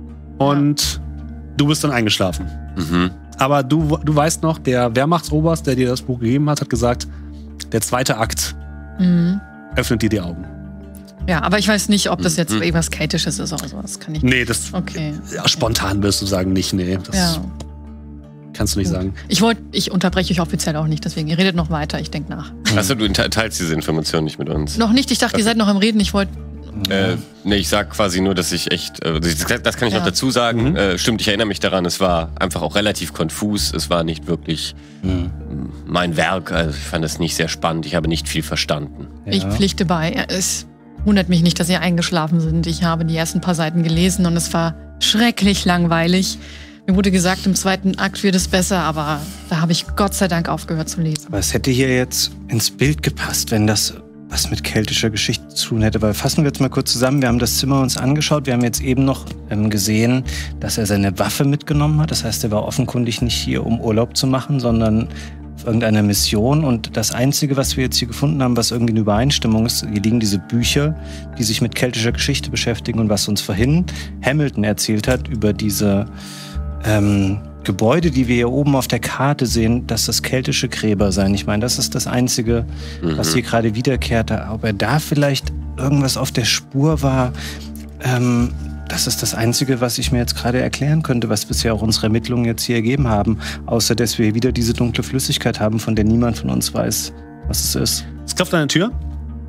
und du bist dann eingeschlafen. Mhm. Aber du, du weißt noch, der Wehrmachtsoberst, der dir das Buch gegeben hat, hat gesagt, der zweite Akt Mhm. öffnet dir die Augen. Ja, aber ich weiß nicht, ob das jetzt Mhm. irgendwas Keltisches ist oder so. Das kann ich Nee, das Okay. ja, spontan wirst du sagen, nicht, nee. Das Ja. kannst du nicht sagen. Ich wollte, ich unterbreche euch offiziell auch nicht, deswegen ihr redet noch weiter, ich denke nach. Achso, du te- teilst diese Information nicht mit uns. Noch nicht, ich dachte, ihr seid noch am Reden, ich wollte. Äh, nee, ich sag quasi nur, dass ich echt, äh, das das kann ich Ja. noch dazu sagen. Mhm. Äh, stimmt, ich erinnere mich daran, es war einfach auch relativ konfus. Es war nicht wirklich Mhm. mein Werk. Also ich fand es nicht sehr spannend. Ich habe nicht viel verstanden. Ich pflichte bei. Es wundert mich nicht, dass ihr eingeschlafen sind. Ich habe die ersten paar Seiten gelesen und es war schrecklich langweilig. Mir wurde gesagt, im zweiten Akt wird es besser, aber da habe ich Gott sei Dank aufgehört zu lesen. Aber es hätte hier jetzt ins Bild gepasst, wenn das was mit keltischer Geschichte zu tun hätte. Weil fassen wir jetzt mal kurz zusammen. Wir haben das Zimmer uns angeschaut. Wir haben jetzt eben noch ähm, gesehen, dass er seine Waffe mitgenommen hat. Das heißt, er war offenkundig nicht hier, um Urlaub zu machen, sondern auf irgendeiner Mission. Und das Einzige, was wir jetzt hier gefunden haben, was irgendwie eine Übereinstimmung ist, hier liegen diese Bücher, die sich mit keltischer Geschichte beschäftigen. Und was uns vorhin Hamilton erzählt hat über diese ähm, Gebäude, die wir hier oben auf der Karte sehen, dass das keltische Gräber seien. Ich meine, das ist das Einzige, Mhm. was hier gerade wiederkehrte. Ob er da vielleicht irgendwas auf der Spur war, ähm, das ist das Einzige, was ich mir jetzt gerade erklären könnte, was bisher auch unsere Ermittlungen jetzt hier ergeben haben. Außer, dass wir wieder diese dunkle Flüssigkeit haben, von der niemand von uns weiß, was es ist. Es klopft an der Tür.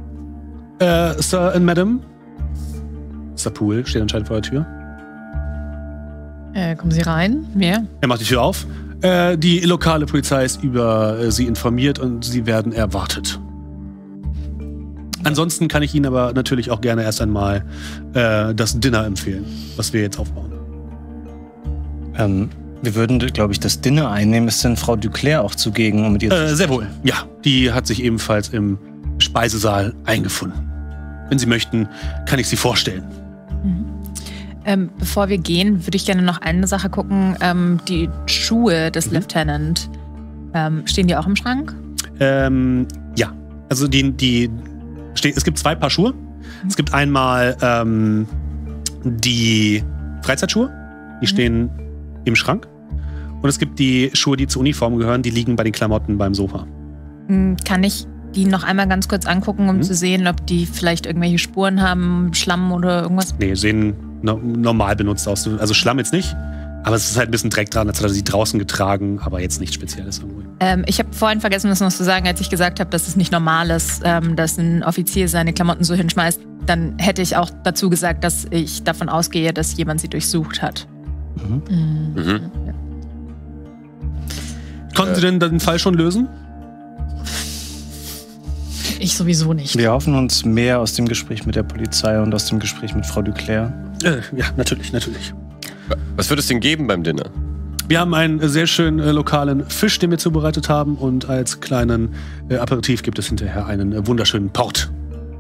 Äh, Sir and Madam. Sir Poole steht anscheinend vor der Tür. Äh, kommen Sie rein? Wer? Er macht die Tür auf. Äh, die lokale Polizei ist über äh, Sie informiert und Sie werden erwartet. Ansonsten kann ich Ihnen aber natürlich auch gerne erst einmal äh, das Dinner empfehlen, was wir jetzt aufbauen. Ähm, wir würden, glaube ich, das Dinner einnehmen. Ist denn Frau Duclair auch zugegen, um mit ihr Äh, sehr wohl. Ja, die hat sich ebenfalls im Speisesaal eingefunden. Wenn Sie möchten, kann ich Sie vorstellen. Ähm, bevor wir gehen, würde ich gerne noch eine Sache gucken. Ähm, die Schuhe des Lieutenant, ähm, stehen die auch im Schrank? Ähm, ja, also die, die steht, es gibt zwei Paar Schuhe. Es gibt einmal ähm, die Freizeitschuhe, die stehen im Schrank. Und es gibt die Schuhe, die zur Uniform gehören, die liegen bei den Klamotten beim Sofa. Hm, Kann ich die noch einmal ganz kurz angucken, um Mhm. zu sehen, ob die vielleicht irgendwelche Spuren haben, Schlamm oder irgendwas? Nee, sehen no normal benutzt aus. Also Schlamm jetzt nicht, aber es ist halt ein bisschen Dreck dran, als hat er sie draußen getragen, aber jetzt nichts Spezielles irgendwo. Ähm, ich habe vorhin vergessen, das noch zu sagen, als ich gesagt habe, dass es nicht normal ist, ähm, dass ein Offizier seine Klamotten so hinschmeißt. Dann hätte ich auch dazu gesagt, dass ich davon ausgehe, dass jemand sie durchsucht hat. Mhm. Mhm. Konnten Sie denn den Fall schon lösen? Ich sowieso nicht. Wir hoffen uns mehr aus dem Gespräch mit der Polizei und aus dem Gespräch mit Frau Duclair. Äh, ja, natürlich, natürlich. Was wird es denn geben beim Dinner? Wir haben einen sehr schönen äh, lokalen Fisch, den wir zubereitet haben. Und als kleinen äh, Aperitif gibt es hinterher einen äh, wunderschönen Port.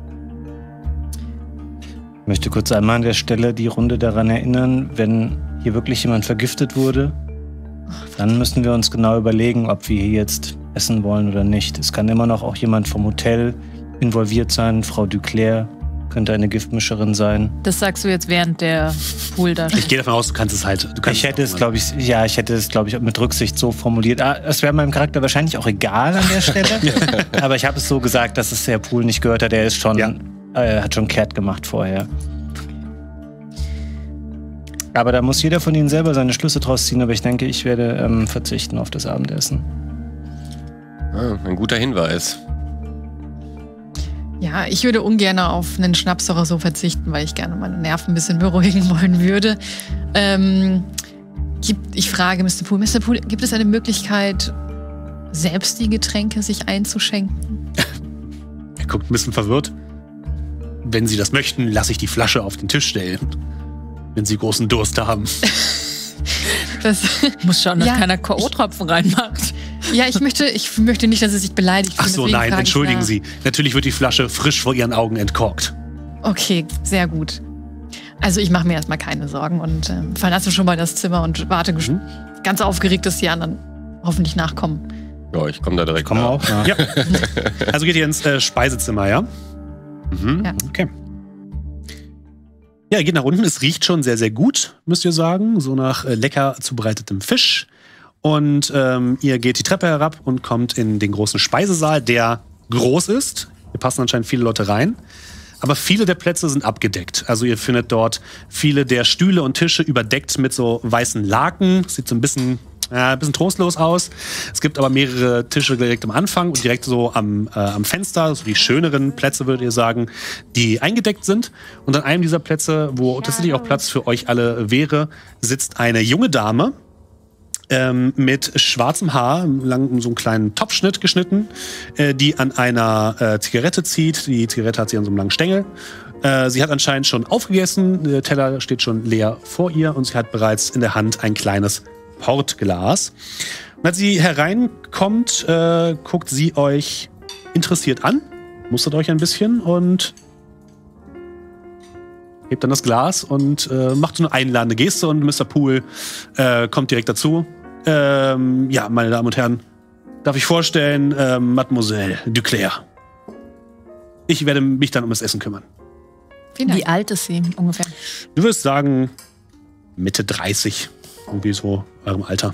Ich möchte kurz einmal an der Stelle die Runde daran erinnern, wenn hier wirklich jemand vergiftet wurde, dann müssen wir uns genau überlegen, ob wir hier jetzt essen wollen oder nicht. Es kann immer noch auch jemand vom Hotel involviert sein. Frau Duclair könnte eine Giftmischerin sein. Das sagst du jetzt während der Pool da. Ich gehe davon aus, du kannst es halt. Du kannst ich hätte es, glaube ich, ja, ich hätte es, glaube ich, mit Rücksicht so formuliert. Ah, es wäre meinem Charakter wahrscheinlich auch egal an der Stelle. Aber ich habe es so gesagt, dass es der Pool nicht gehört hat. Der ist schon, ja. äh, hat schon kehrt gemacht vorher. Aber da muss jeder von Ihnen selber seine Schlüsse draus ziehen. Aber ich denke, ich werde ähm, verzichten auf das Abendessen. Ah, ein guter Hinweis. Ja, ich würde ungern auf einen Schnaps oder so verzichten, weil ich gerne meine Nerven ein bisschen beruhigen wollen würde. Ähm, gibt, ich frage Mister Poole, Mister Poole, gibt es eine Möglichkeit, selbst die Getränke sich einzuschenken? Er guckt ein bisschen verwirrt. Wenn Sie das möchten, lasse ich die Flasche auf den Tisch stellen. Wenn Sie großen Durst haben. Das muss schauen, dass ja, keiner K O-Tropfen reinmacht. Ja, ich möchte, ich möchte nicht, dass Sie sich beleidigt fühlen. Ach so, nein, entschuldigen Sie. Natürlich wird die Flasche frisch vor Ihren Augen entkorkt. Okay, sehr gut. Also ich mache mir erstmal keine Sorgen und äh, verlasse schon mal das Zimmer und warte mhm. ganz aufgeregt, dass die anderen hoffentlich nachkommen. Ja, ich komme da direkt. Komm auch. Ja. Ja. Also geht ihr ins äh, Speisezimmer, ja? Mhm. Ja. Okay. Ja, ihr geht nach unten. Es riecht schon sehr, sehr gut, müsst ihr sagen. So nach äh, lecker zubereitetem Fisch. Und ähm, ihr geht die Treppe herab und kommt in den großen Speisesaal, der groß ist. Hier passen anscheinend viele Leute rein. Aber viele der Plätze sind abgedeckt. Also ihr findet dort viele der Stühle und Tische überdeckt mit so weißen Laken. Sieht so ein bisschen, äh, ein bisschen trostlos aus. Es gibt aber mehrere Tische direkt am Anfang und direkt so am, äh, am Fenster, so die schöneren Plätze, würdet ihr sagen, die eingedeckt sind. Und an einem dieser Plätze, wo tatsächlich auch Platz für euch alle wäre, sitzt eine junge Dame, Ähm, mit schwarzem Haar, lang so einen kleinen Topfschnitt geschnitten, äh, die an einer äh, Zigarette zieht. Die Zigarette hat sie an so einem langen Stängel. Äh, sie hat anscheinend schon aufgegessen, der Teller steht schon leer vor ihr und sie hat bereits in der Hand ein kleines Portglas. Und als sie hereinkommt, äh, guckt sie euch interessiert an, mustert euch ein bisschen und hebt dann das Glas und äh, macht so eine einladende Geste und Mister Poole äh, kommt direkt dazu. Ähm, ja, meine Damen und Herren, darf ich vorstellen, äh, Mademoiselle Duclair. Ich werde mich dann um das Essen kümmern. Wie alt ist sie ungefähr? Du würdest sagen Mitte dreißig, irgendwie so eurem Alter.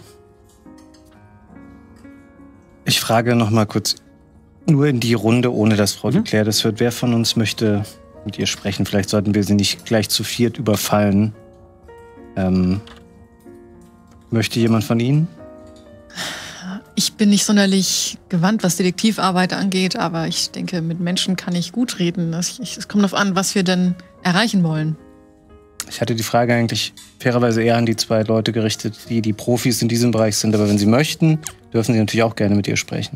Ich frage noch mal kurz nur in die Runde, ohne dass Frau mhm. Duclair das hört. Wer von uns möchte mit ihr sprechen? Vielleicht sollten wir sie nicht gleich zu viert überfallen. Ähm, möchte jemand von Ihnen? Ich bin nicht sonderlich gewandt, was Detektivarbeit angeht, aber ich denke, mit Menschen kann ich gut reden. Es, es kommt darauf an, was wir denn erreichen wollen. Ich hatte die Frage eigentlich fairerweise eher an die zwei Leute gerichtet, die die Profis in diesem Bereich sind. Aber wenn Sie möchten, dürfen Sie natürlich auch gerne mit ihr sprechen.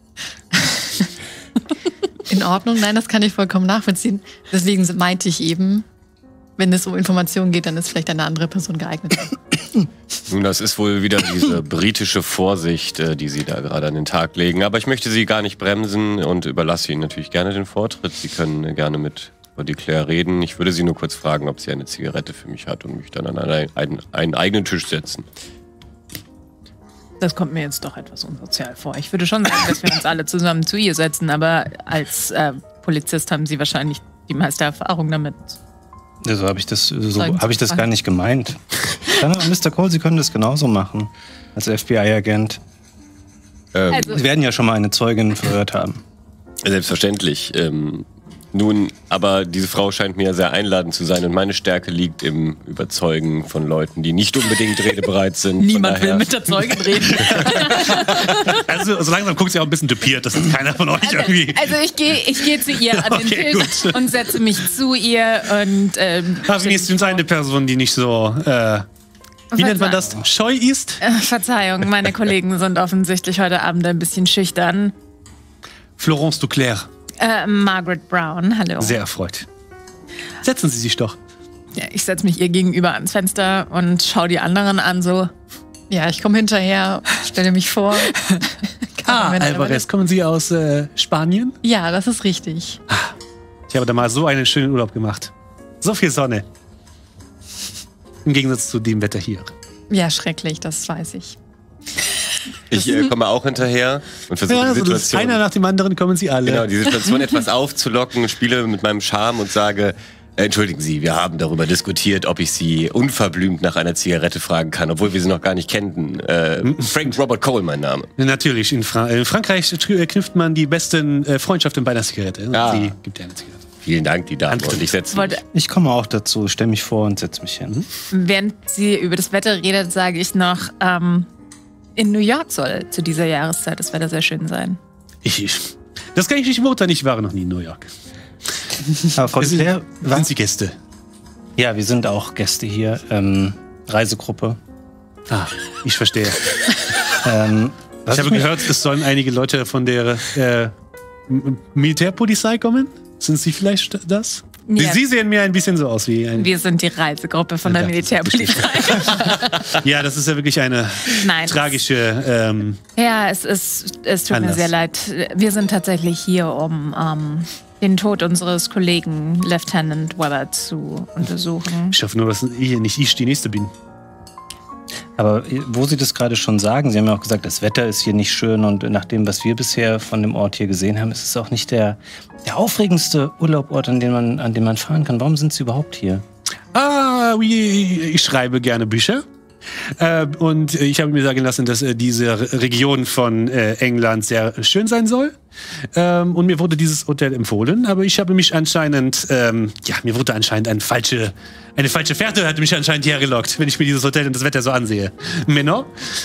In Ordnung, nein, das kann ich vollkommen nachvollziehen. Deswegen meinte ich eben, wenn es um Informationen geht, dann ist vielleicht eine andere Person geeignet. Nun, das ist wohl wieder diese britische Vorsicht, die Sie da gerade an den Tag legen. Aber ich möchte Sie gar nicht bremsen und überlasse Ihnen natürlich gerne den Vortritt. Sie können gerne mit Frau Duclair reden. Ich würde Sie nur kurz fragen, ob sie eine Zigarette für mich hat und mich dann an einen, einen, einen eigenen Tisch setzen. Das kommt mir jetzt doch etwas unsozial vor. Ich würde schon sagen, dass wir uns alle zusammen zu ihr setzen, aber als äh, Polizist haben Sie wahrscheinlich die meiste Erfahrung damit. Ja, so habe ich das, so hab ich das gar nicht gemeint. Dann, Mister Cole, Sie können das genauso machen als F B I-Agent. Ähm, also, Sie werden ja schon mal eine Zeugin verhört haben. Selbstverständlich. Ähm, nun, aber diese Frau scheint mir sehr einladend zu sein und meine Stärke liegt im Überzeugen von Leuten, die nicht unbedingt redebereit sind. Niemand will mit der Zeugin reden. Also so langsam guckt sie auch ein bisschen düpiert, das ist keiner von euch also, irgendwie. Also ich gehe ich geh zu ihr an den okay, Tisch gut. und setze mich zu ihr und ähm, Ach, wenigstens eine Person, die nicht so, äh, wie nennt man das, scheu ist? Äh, Verzeihung, meine Kollegen sind offensichtlich heute Abend ein bisschen schüchtern. Florence Duclair. Äh, Margaret Brown, hallo. Sehr erfreut. Setzen Sie sich doch. Ja, ich setze mich ihr gegenüber ans Fenster und schaue die anderen an, so. Ja, ich komme hinterher, stelle mich vor. Ah, Alvarez, kommen Sie aus äh, Spanien? Ja, das ist richtig. Ich habe da mal so einen schönen Urlaub gemacht. So viel Sonne. Im Gegensatz zu dem Wetter hier. Ja, schrecklich, das weiß ich. Ich äh, komme auch hinterher und versuche ja, die Situation... Also einer nach dem anderen kommen sie alle. Genau, die Situation etwas aufzulocken, spiele mit meinem Charme und sage... Entschuldigen Sie, wir haben darüber diskutiert, ob ich Sie unverblümt nach einer Zigarette fragen kann, obwohl wir Sie noch gar nicht kennten. Äh, Frank Robert Cole, mein Name. Natürlich, in, Fra in Frankreich knüpft man die besten äh, Freundschaften bei einer Zigarette. Ah. Sie gibt dir eine Zigarette. Vielen Dank, die Dame. Und ich setze mich. Ich komme auch dazu, stelle mich vor und setze mich hin. Während sie über das Wetter redet, sage ich noch, ähm, in New York soll zu dieser Jahreszeit das Wetter sehr schön sein. Ich, ich, das kann ich nicht beurteilen, ich war noch nie in New York. Aber Frau Claire, sind Sie Gäste? Ja, wir sind auch Gäste hier. Ähm, Reisegruppe. Ah, ich verstehe. ähm, ich habe gehört, es sollen einige Leute von der äh, Militärpolizei kommen. Sind Sie vielleicht das? Ja. Sie sehen mir ein bisschen so aus wie ein... Wir sind die Reisegruppe von der Militärpolizei. Ja, das ist ja wirklich eine Nein, tragische... Ähm, ja, es, ist, es tut Anlass. mir sehr leid. Wir sind tatsächlich hier, um ähm, den Tod unseres Kollegen Lieutenant Weber zu untersuchen. Ich hoffe nur, dass ich nicht ich die Nächste bin. Aber wo Sie das gerade schon sagen, Sie haben ja auch gesagt, das Wetter ist hier nicht schön und nach dem, was wir bisher von dem Ort hier gesehen haben, ist es auch nicht der, der aufregendste Urlaubort, an dem, man, an dem man fahren kann. Warum sind Sie überhaupt hier? Ah, ich schreibe gerne Bücher. Äh, und ich habe mir sagen lassen, dass äh, diese Region von äh, England sehr schön sein soll. Ähm, und mir wurde dieses Hotel empfohlen, aber ich habe mich anscheinend, ähm, ja, mir wurde anscheinend eine falsche, eine falsche Fährte hat mich anscheinend hergelockt, wenn ich mir dieses Hotel und das Wetter so ansehe. Menno?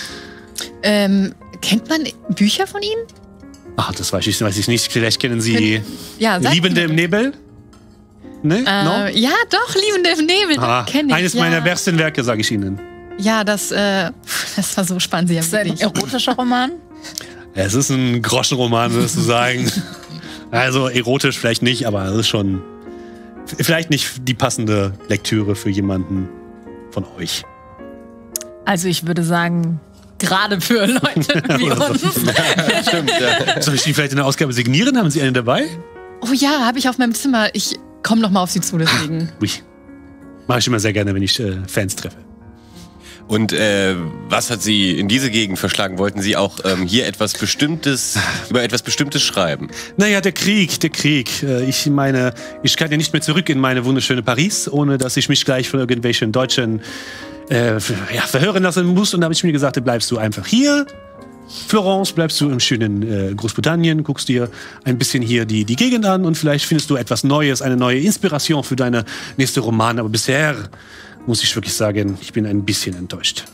Ähm, kennt man Bücher von Ihnen? Ach, das weiß ich, weiß ich nicht. Vielleicht kennen Sie ja, Liebende im Nebel? Ne? Äh, no? Ja, doch, Liebende im Nebel, Ah, kenne ich. eines ja. meiner besten Werke, sage ich Ihnen. Ja, das, äh, das war so spannend. Sie haben Ist das ein wirklich- erotischer Roman? Es ist ein Groschenroman, würdest du sagen. Also erotisch vielleicht nicht, aber es ist schon vielleicht nicht die passende Lektüre für jemanden von euch. Also ich würde sagen, gerade für Leute wie uns. Stimmt, ja. Soll ich die vielleicht in der Ausgabe signieren? Haben Sie eine dabei? Oh ja, habe ich auf meinem Zimmer. Ich komme noch mal auf Sie zu, deswegen. Ui. Mache ich immer sehr gerne, wenn ich äh, Fans treffe. Und äh, was hat Sie in diese Gegend verschlagen? Wollten Sie auch ähm, hier etwas Bestimmtes, über etwas Bestimmtes schreiben? Naja, der Krieg, der Krieg. Äh, Ich meine, ich kann ja nicht mehr zurück in meine wunderschöne Paris, ohne dass ich mich gleich von irgendwelchen Deutschen äh, ja, verhören lassen muss. Und da habe ich mir gesagt, bleibst du einfach hier. Florence, bleibst du im schönen äh, Großbritannien, guckst dir ein bisschen hier die, die Gegend an und vielleicht findest du etwas Neues, eine neue Inspiration für deine nächste Roman. Aber bisher muss ich wirklich sagen, ich bin ein bisschen enttäuscht.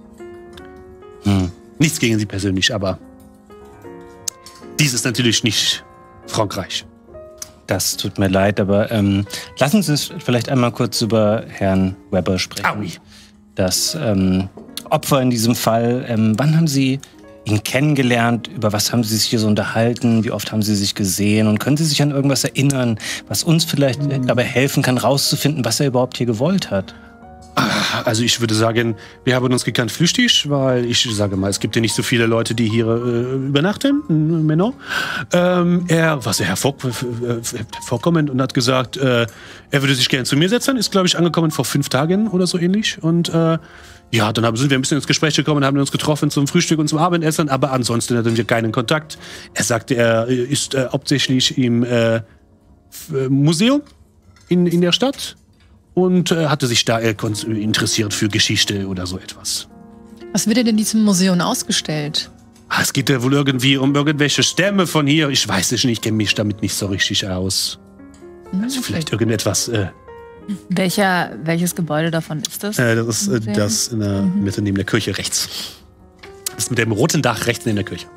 Hm. Nichts gegen Sie persönlich, aber dies ist natürlich nicht Frankreich. Das tut mir leid, aber ähm, lassen Sie uns vielleicht einmal kurz über Herrn Weber sprechen. Aui. Das ähm, Opfer in diesem Fall, ähm, wann haben Sie ihn kennengelernt? Über was haben Sie sich hier so unterhalten? Wie oft haben Sie sich gesehen? Und können Sie sich an irgendwas erinnern, was uns vielleicht dabei helfen kann, rauszufinden, was er überhaupt hier gewollt hat? Also ich würde sagen, wir haben uns gekannt flüchtig, weil ich sage mal, es gibt ja nicht so viele Leute, die hier äh, übernachten, Männer. Ähm, er war sehr hervor hervorkommend und hat gesagt, äh, er würde sich gerne zu mir setzen. Ist, glaube ich, angekommen vor fünf Tagen oder so ähnlich. Und äh, ja, dann haben, sind wir ein bisschen ins Gespräch gekommen, haben uns getroffen zum Frühstück und zum Abendessen, aber ansonsten hatten wir keinen Kontakt. Er sagte, er ist äh, hauptsächlich im äh, Museum in, in der Stadt. Und äh, hatte sich da äh, interessiert für Geschichte oder so etwas. Was wird denn in diesem Museum ausgestellt? Ah, es geht ja wohl irgendwie um irgendwelche Stämme von hier. Ich weiß es nicht, ich kenne mich damit nicht so richtig aus. Hm, Also okay. vielleicht irgendetwas. Äh, Welcher, welches Gebäude davon ist das? äh, das ist äh, Museum? das in der Mhm. Mitte neben der Kirche rechts. Das ist mit dem roten Dach rechts neben der Kirche.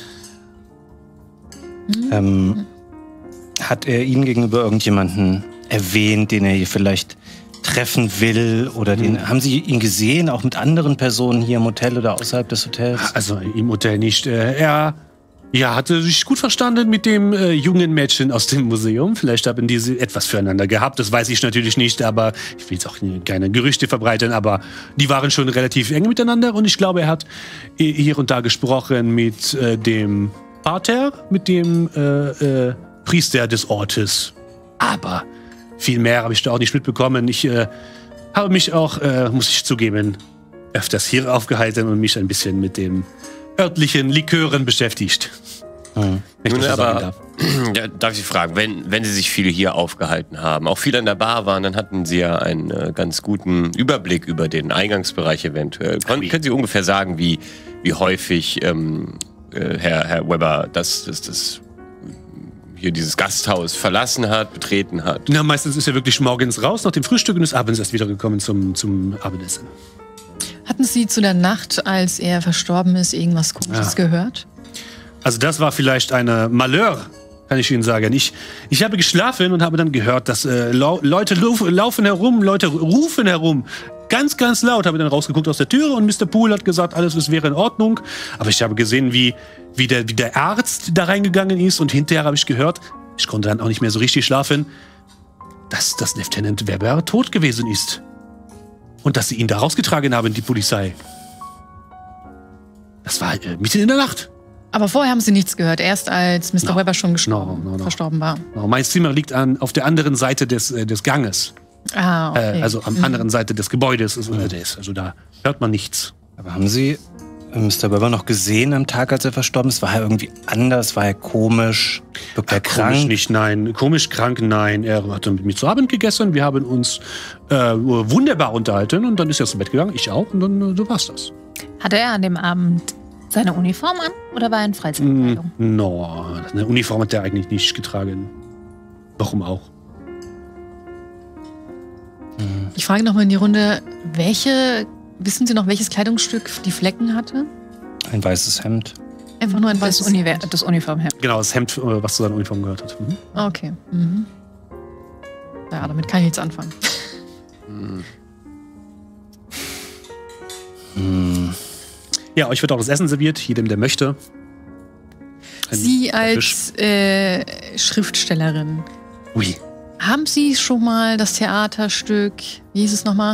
Ähm, hat er Ihnen gegenüber irgendjemanden erwähnt, den er hier vielleicht treffen will? Oder den, haben Sie ihn gesehen, auch mit anderen Personen hier im Hotel oder außerhalb des Hotels? Also im Hotel nicht. Äh, er Ja, hatte sich gut verstanden mit dem äh, jungen Mädchen aus dem Museum. Vielleicht haben die etwas füreinander gehabt, das weiß ich natürlich nicht, aber ich will jetzt auch keine Gerüchte verbreiten, aber die waren schon relativ eng miteinander und ich glaube, er hat hier und da gesprochen mit äh, dem Pater, mit dem äh, äh, Priester des Ortes. Aber viel mehr habe ich da auch nicht mitbekommen. Ich äh, habe mich auch, äh, muss ich zugeben, öfters hier aufgehalten und mich ein bisschen mit dem örtlichen Likören beschäftigt. Hm. Nun, aber, ja, darf ich fragen, wenn, wenn Sie sich viel hier aufgehalten haben, auch viel an der Bar waren, dann hatten Sie ja einen äh, ganz guten Überblick über den Eingangsbereich eventuell. Kon können Sie ungefähr sagen, wie, wie häufig ähm, äh, Herr, Herr Weber das, das, das hier dieses Gasthaus verlassen hat, betreten hat? Na, meistens ist er wirklich morgens raus, nach dem Frühstück und ist abends erst wiedergekommen zum, zum Abendessen. Hatten Sie zu der Nacht, als er verstorben ist, irgendwas Komisches ja. gehört? Also das war vielleicht eine Malheur, kann ich Ihnen sagen. Ich, ich habe geschlafen und habe dann gehört, dass äh, Leute laufen herum, Leute rufen herum. Ganz, ganz laut. Habe dann rausgeguckt aus der Türe und Mister Poole hat gesagt, alles es wäre in Ordnung. Aber ich habe gesehen, wie, wie, der, wie der Arzt da reingegangen ist und hinterher habe ich gehört, ich konnte dann auch nicht mehr so richtig schlafen, dass das Lieutenant Weber tot gewesen ist. Und dass sie ihn da rausgetragen haben, die Polizei. Das war äh, mitten in der Nacht. Aber vorher haben Sie nichts gehört, erst als Mister No. Weber schon gestorben, no, no, no. verstorben war. No, mein Zimmer liegt an, auf der anderen Seite des, äh, des Ganges. Ah, okay. Äh, also am mhm. anderen Seite des Gebäudes. Ist, äh, des. Also da hört man nichts. Aber haben Sie Mister Weber noch gesehen am Tag, als er verstorben ist? War er irgendwie anders? War er komisch? Wirkt er äh, krank? Komisch nicht, nein. Komisch krank, nein. Er hat mit mir zu Abend gegessen. Wir haben uns äh, wunderbar unterhalten. Und dann ist er zu Bett gegangen. Ich auch. Und dann äh, so war's das. Hatte er an dem Abend seine Uniform an oder war er in Freizeitkleidung? Mm, no, eine Uniform hat er eigentlich nicht getragen. Warum auch? Ich frage nochmal in die Runde, welche, wissen Sie noch, welches Kleidungsstück die Flecken hatte? Ein weißes Hemd. Einfach nur ein weißes das, Uni das Uniformhemd. Genau, das Hemd, was zu seiner Uniform gehört hat. Mhm. Okay. Mhm. Ja, damit kann ich nichts anfangen. Mhm. Mhm. Ja, euch wird auch das Essen serviert, jedem, der möchte. Ein Sie als äh, Schriftstellerin. Oui. Haben Sie schon mal das Theaterstück, wie hieß es nochmal?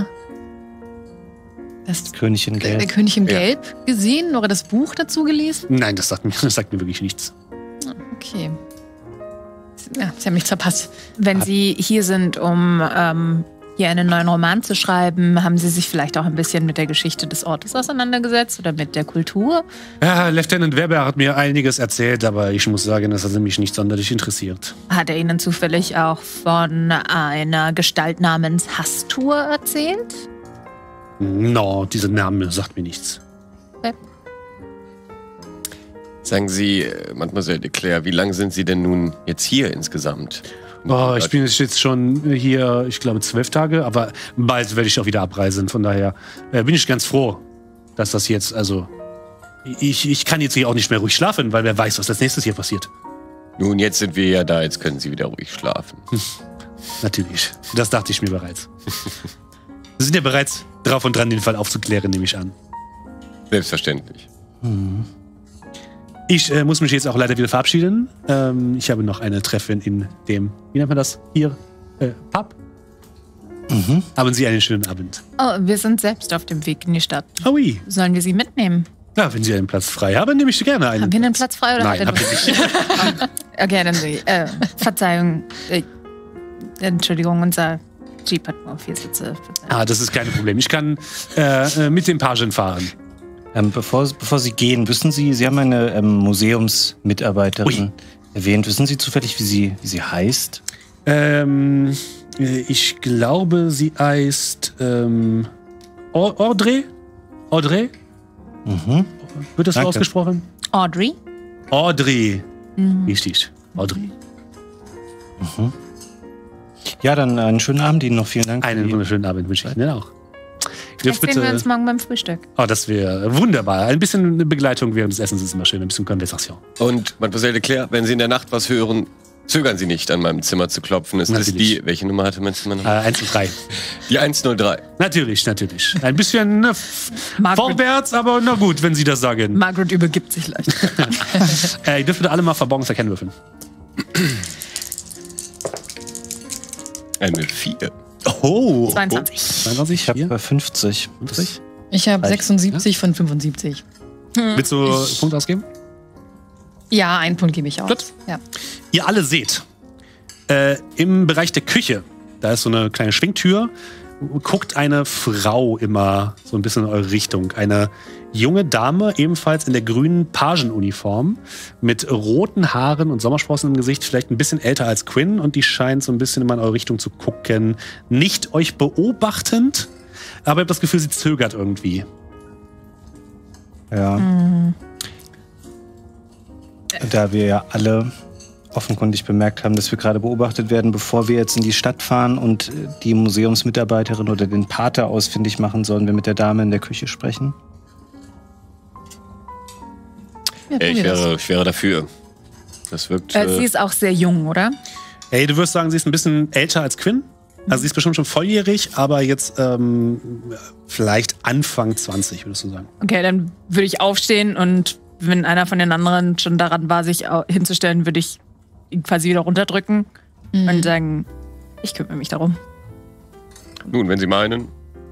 Das König in Gelb. Der König in Ja. Gelb gesehen oder das Buch dazu gelesen? Nein, das sagt mir, das sagt mir wirklich nichts. Okay. Ja, Sie haben mich verpasst. Wenn Sie hier sind, um ähm, hier einen neuen Roman zu schreiben, haben Sie sich vielleicht auch ein bisschen mit der Geschichte des Ortes auseinandergesetzt oder mit der Kultur? Ja, Lieutenant Weber hat mir einiges erzählt, aber ich muss sagen, das hat mich nicht sonderlich interessiert. Hat er Ihnen zufällig auch von einer Gestalt namens Hastur erzählt? No, dieser Name sagt mir nichts. Okay. Sagen Sie, äh, Mademoiselle de Claire, wie lange sind Sie denn nun jetzt hier insgesamt? Oh, ich bin jetzt schon hier, ich glaube, zwölf Tage, aber bald werde ich auch wieder abreisen. Von daher äh, bin ich ganz froh, dass das jetzt, also, ich, ich kann jetzt hier auch nicht mehr ruhig schlafen, weil wer weiß, was als nächstes hier passiert. Nun, jetzt sind wir ja da, jetzt können Sie wieder ruhig schlafen. Natürlich, das dachte ich mir bereits. Wir sind ja bereits drauf und dran, den Fall aufzuklären, nehme ich an. Selbstverständlich. Hm. Ich äh, muss mich jetzt auch leider wieder verabschieden. Ähm, ich habe noch eine Treffen in dem, wie nennt man das hier, äh, Pub. Mhm. Haben Sie einen schönen Abend. Oh, wir sind selbst auf dem Weg in die Stadt. Oh, oui. Sollen wir Sie mitnehmen? Ja, wenn Sie einen Platz frei haben, nehme ich gerne einen. Haben wir einen Platz frei oder Nein, hat er habt ihr nicht. Okay, dann Sie. Äh, Verzeihung. Äh, Entschuldigung, unser Jeep hat nur vier Sitze. Verzeihung. Ah, das ist kein Problem. Ich kann äh, mit dem Pagen fahren. Ähm, bevor, bevor Sie gehen, wissen Sie, Sie haben eine ähm, Museumsmitarbeiterin Ui. erwähnt. Wissen Sie zufällig, wie sie, wie sie heißt? Ähm, ich glaube, sie heißt ähm, Audrey. Audrey? Mhm. Wird das so Danke. ausgesprochen? Audrey? Audrey. Mhm. Richtig. Audrey. Mhm. Ja, dann einen schönen Abend Ihnen noch. Vielen Dank. Einen wunderschönen Abend wünsche ich Ihnen auch. Vielleicht sehen wir uns morgen beim Frühstück. Oh, das wäre wunderbar. Ein bisschen Begleitung während des Essens ist immer schön. Ein bisschen Konversation. Und, Mademoiselle de Claire, wenn Sie in der Nacht was hören, Zögern Sie nicht, an meinem Zimmer zu klopfen. Es ist die, welche Nummer hatte mein Zimmer noch? Äh, eins null drei. Die eins null drei. Natürlich, natürlich. Ein bisschen ne, vorwärts, aber na gut, wenn Sie das sagen. Margaret übergibt sich leicht. äh, ihr dürft bitte alle mal Verborgenes erkennen würfeln. Eine vier. Oh. zweiundzwanzig. zweiundzwanzig, ich habe fünfzig. fünfzig. Ich habe sechsundsiebzig ja? von fünfundsiebzig. Hm. Willst du einen Punkt ausgeben? Ja, einen Punkt gebe ich aus. Gut. Ja. Ihr alle seht, äh, im Bereich der Küche, da ist so eine kleine Schwingtür, guckt eine Frau immer so ein bisschen in eure Richtung. Eine junge Dame, ebenfalls in der grünen Pagenuniform, mit roten Haaren und Sommersprossen im Gesicht, vielleicht ein bisschen älter als Quinn, und die scheint so ein bisschen immer in eure Richtung zu gucken. Nicht euch beobachtend, aber ihr habt das Gefühl, sie zögert irgendwie. Ja. Mhm. Da wir ja alle offenkundig bemerkt haben, dass wir gerade beobachtet werden, bevor wir jetzt in die Stadt fahren und die Museumsmitarbeiterin oder den Pater ausfindig machen, sollen wir mit der Dame in der Küche sprechen? Ja, ich, wäre, ich wäre dafür. Das wirkt... Äh, sie ist auch sehr jung, oder? Hey, du wirst sagen, sie ist ein bisschen älter als Quinn. Also sie ist bestimmt schon volljährig, aber jetzt ähm, vielleicht Anfang zwanzig, würdest du sagen. Okay, dann würde ich aufstehen und wenn einer von den anderen schon daran war, sich hinzustellen, würde ich ihn quasi wieder runterdrücken mhm. und sagen, ich kümmere mich darum. Nun, wenn Sie meinen.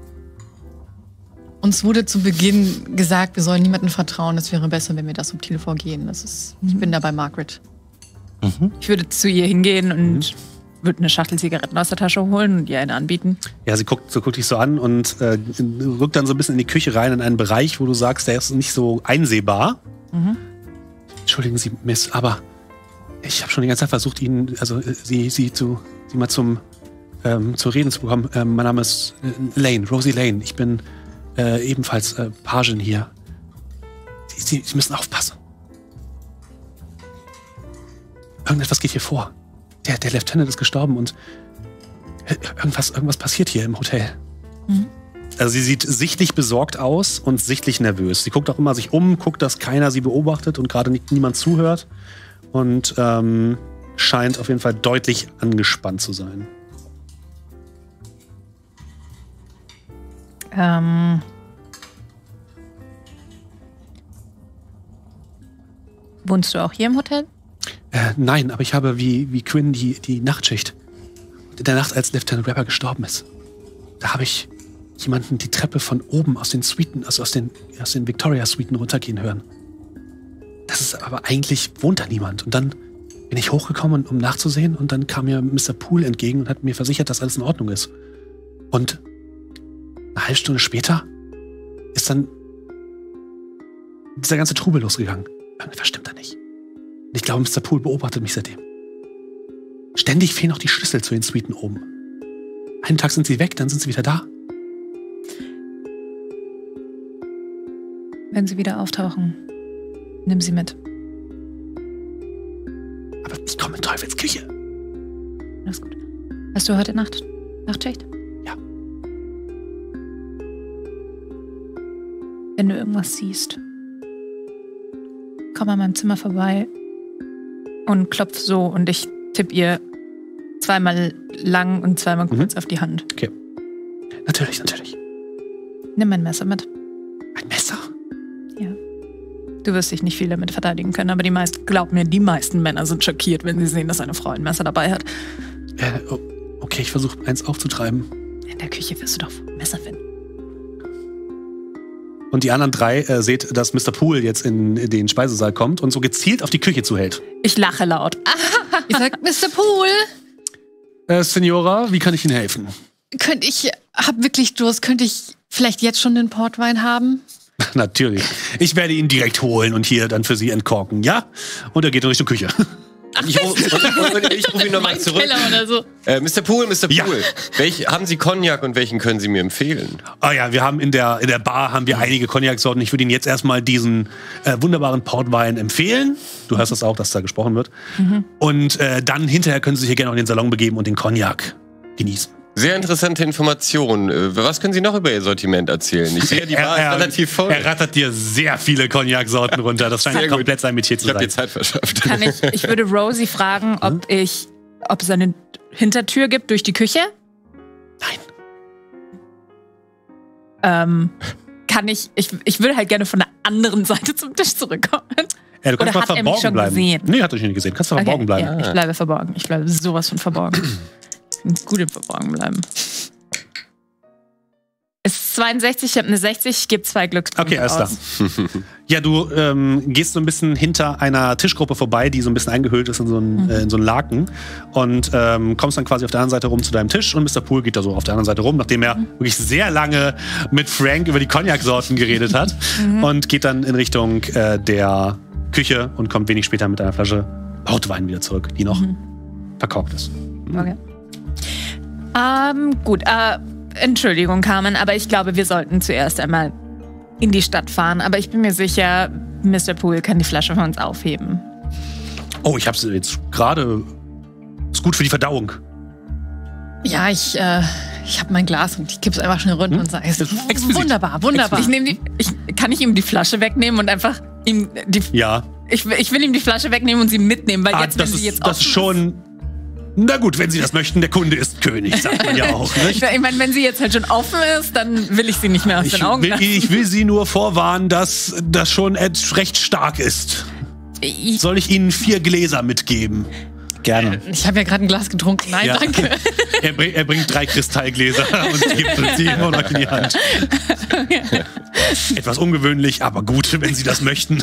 Uns wurde zu Beginn gesagt, wir sollen niemandem vertrauen. Es wäre besser, wenn wir das subtil vorgehen. Das ist, mhm. Ich bin da bei Margaret. Mhm. Ich würde zu ihr hingehen und mhm. würde eine Schachtel Zigaretten aus der Tasche holen und ihr eine anbieten. Ja, sie guckt, so guckt dich so an und äh, rückt dann so ein bisschen in die Küche rein, in einen Bereich, wo du sagst, der ist nicht so einsehbar. Mhm. Entschuldigen Sie, Miss, aber ich habe schon die ganze Zeit versucht, Ihnen, also Sie, Sie, zu, Sie mal zum, ähm, zu reden zu bekommen. Ähm, mein Name ist äh, Lane, Rosie Lane. Ich bin äh, ebenfalls äh, Pagin hier. Sie, Sie, Sie müssen aufpassen. Irgendetwas geht hier vor. Der, der Lieutenant ist gestorben und irgendwas, irgendwas passiert hier im Hotel. Mhm. Also sie sieht sichtlich besorgt aus und sichtlich nervös. Sie guckt auch immer sich um, guckt, dass keiner sie beobachtet und gerade nicht, niemand zuhört. Und ähm, scheint auf jeden Fall deutlich angespannt zu sein. Ähm... Wohnst du auch hier im Hotel? Äh, nein, aber ich habe wie, wie Quinn die, die Nachtschicht. In der Nacht, als Lieutenant Rapper gestorben ist. Da habe ich jemanden die Treppe von oben aus den Suiten, also aus den, aus den Victoria-Suiten runtergehen hören. Das ist aber eigentlich, wohnt da niemand. Und dann bin ich hochgekommen, um nachzusehen, und dann kam mir Mister Poole entgegen und hat mir versichert, dass alles in Ordnung ist. Und eine halbe Stunde später ist dann dieser ganze Trubel losgegangen. Irgendwas stimmt da nicht. Ich glaube, Mister Poole beobachtet mich seitdem. Ständig fehlen auch die Schlüssel zu den Suiten oben. Einen Tag sind sie weg, dann sind sie wieder da. Wenn sie wieder auftauchen, nimm sie mit. Aber ich komme in Teufels Küche. Alles gut. Hast du heute Nacht Nachtschicht? Ja. Wenn du irgendwas siehst, komm an meinem Zimmer vorbei und klopf so und ich tippe ihr zweimal lang und zweimal kurz mhm. auf die Hand. Okay. Natürlich, natürlich. Nimm mein Messer mit. Ein Messer? Ja. Du wirst dich nicht viel damit verteidigen können, aber die meisten, glaub mir, die meisten Männer sind schockiert, wenn sie sehen, dass eine Frau ein Messer dabei hat. Äh, okay, ich versuche eins aufzutreiben. In der Küche wirst du doch ein Messer finden. Und die anderen drei äh, seht, dass Mister Poole jetzt in, in den Speisesaal kommt und so gezielt auf die Küche zuhält. Ich lache laut. Ich sag, Mister Poole. Äh, Senora, wie kann ich Ihnen helfen? Könnte ich, hab wirklich Durst, könnte ich vielleicht jetzt schon den Portwein haben? Natürlich. Ich werde ihn direkt holen und hier dann für Sie entkorken, ja? Und er geht in Richtung Küche. Ach, ich, und, und, und ich rufe ihn nochmal zurück. Oder so. äh, Mister Poole, Mister Ja. Poole, welch, haben Sie Cognac und welchen können Sie mir empfehlen? Ah ja, wir haben in der, in der Bar haben wir einige Cognac-Sorten. Ich würde Ihnen jetzt erstmal diesen äh, wunderbaren Portwein empfehlen. Du hörst das auch, dass da gesprochen wird. Mhm. Und äh, dann hinterher können Sie sich hier gerne auch in den Salon begeben und den Cognac genießen. Sehr interessante Information. Was können Sie noch über Ihr Sortiment erzählen? Ich sehe, die Bar er, ist relativ voll. Er rattert dir sehr viele Cognac-Sorten runter. Das scheint komplett sein Metier zu ich sein. Ich habe dir Zeit verschafft. Kann ich, ich würde Rosie fragen, ob, ich, ob es eine Hintertür gibt durch die Küche. Nein. Ähm, kann ich, ich, ich würde halt gerne von der anderen Seite zum Tisch zurückkommen. Ja, du kannst Oder mal hat er mich verborgen schon bleiben. gesehen? Nee, hat er nicht gesehen. Kannst du verborgen Okay, bleiben. ja, ich bleibe verborgen. Ich bleibe sowas von verborgen. Ich bin gut im Verborgen bleiben. Es ist zweiundsechzig, ich habe eine sechzig, ich gebe zwei Glückspunkte Okay, alles klar. aus. Ja, du ähm, gehst so ein bisschen hinter einer Tischgruppe vorbei, die so ein bisschen eingehüllt ist in so einen, Mhm. äh, in so einen Laken und ähm, kommst dann quasi auf der anderen Seite rum zu deinem Tisch und Mister Poole geht da so auf der anderen Seite rum, nachdem er Mhm. wirklich sehr lange mit Frank über die Cognac-Sorten geredet hat Mhm. und geht dann in Richtung äh, der Küche und kommt wenig später mit einer Flasche Hautwein wieder zurück, die noch Mhm. verkorkt ist. Okay. Ähm, gut, äh, Entschuldigung, Carmen, aber ich glaube, wir sollten zuerst einmal in die Stadt fahren. Aber ich bin mir sicher, Mister Poole kann die Flasche für uns aufheben. Oh, ich hab's jetzt gerade. Ist gut für die Verdauung. Ja, ich, äh, ich habe mein Glas und ich kipp's einfach schnell runter hm? und sage, es ist wunderbar, wunderbar. Ich nehm die, ich, kann ich ihm die Flasche wegnehmen und einfach ihm die... Ja. Ich, ich will ihm die Flasche wegnehmen und sie mitnehmen, weil ah, jetzt, das wenn ist, sie jetzt das ist schon... Na gut, wenn Sie das möchten, der Kunde ist König, sagt man ja auch. Nicht? Ich meine, wenn sie jetzt halt schon offen ist, dann will ich sie nicht mehr aus ich den Augen will, lassen. Ich will Sie nur vorwarnen, dass das schon recht stark ist. Ich Soll ich Ihnen vier Gläser mitgeben? Gerne. Ich habe ja gerade ein Glas getrunken. Nein, Ja. danke. Er, bring, er bringt drei Kristallgläser und gibt sie ihm noch in die Hand. Etwas ungewöhnlich, aber gut, wenn Sie das möchten.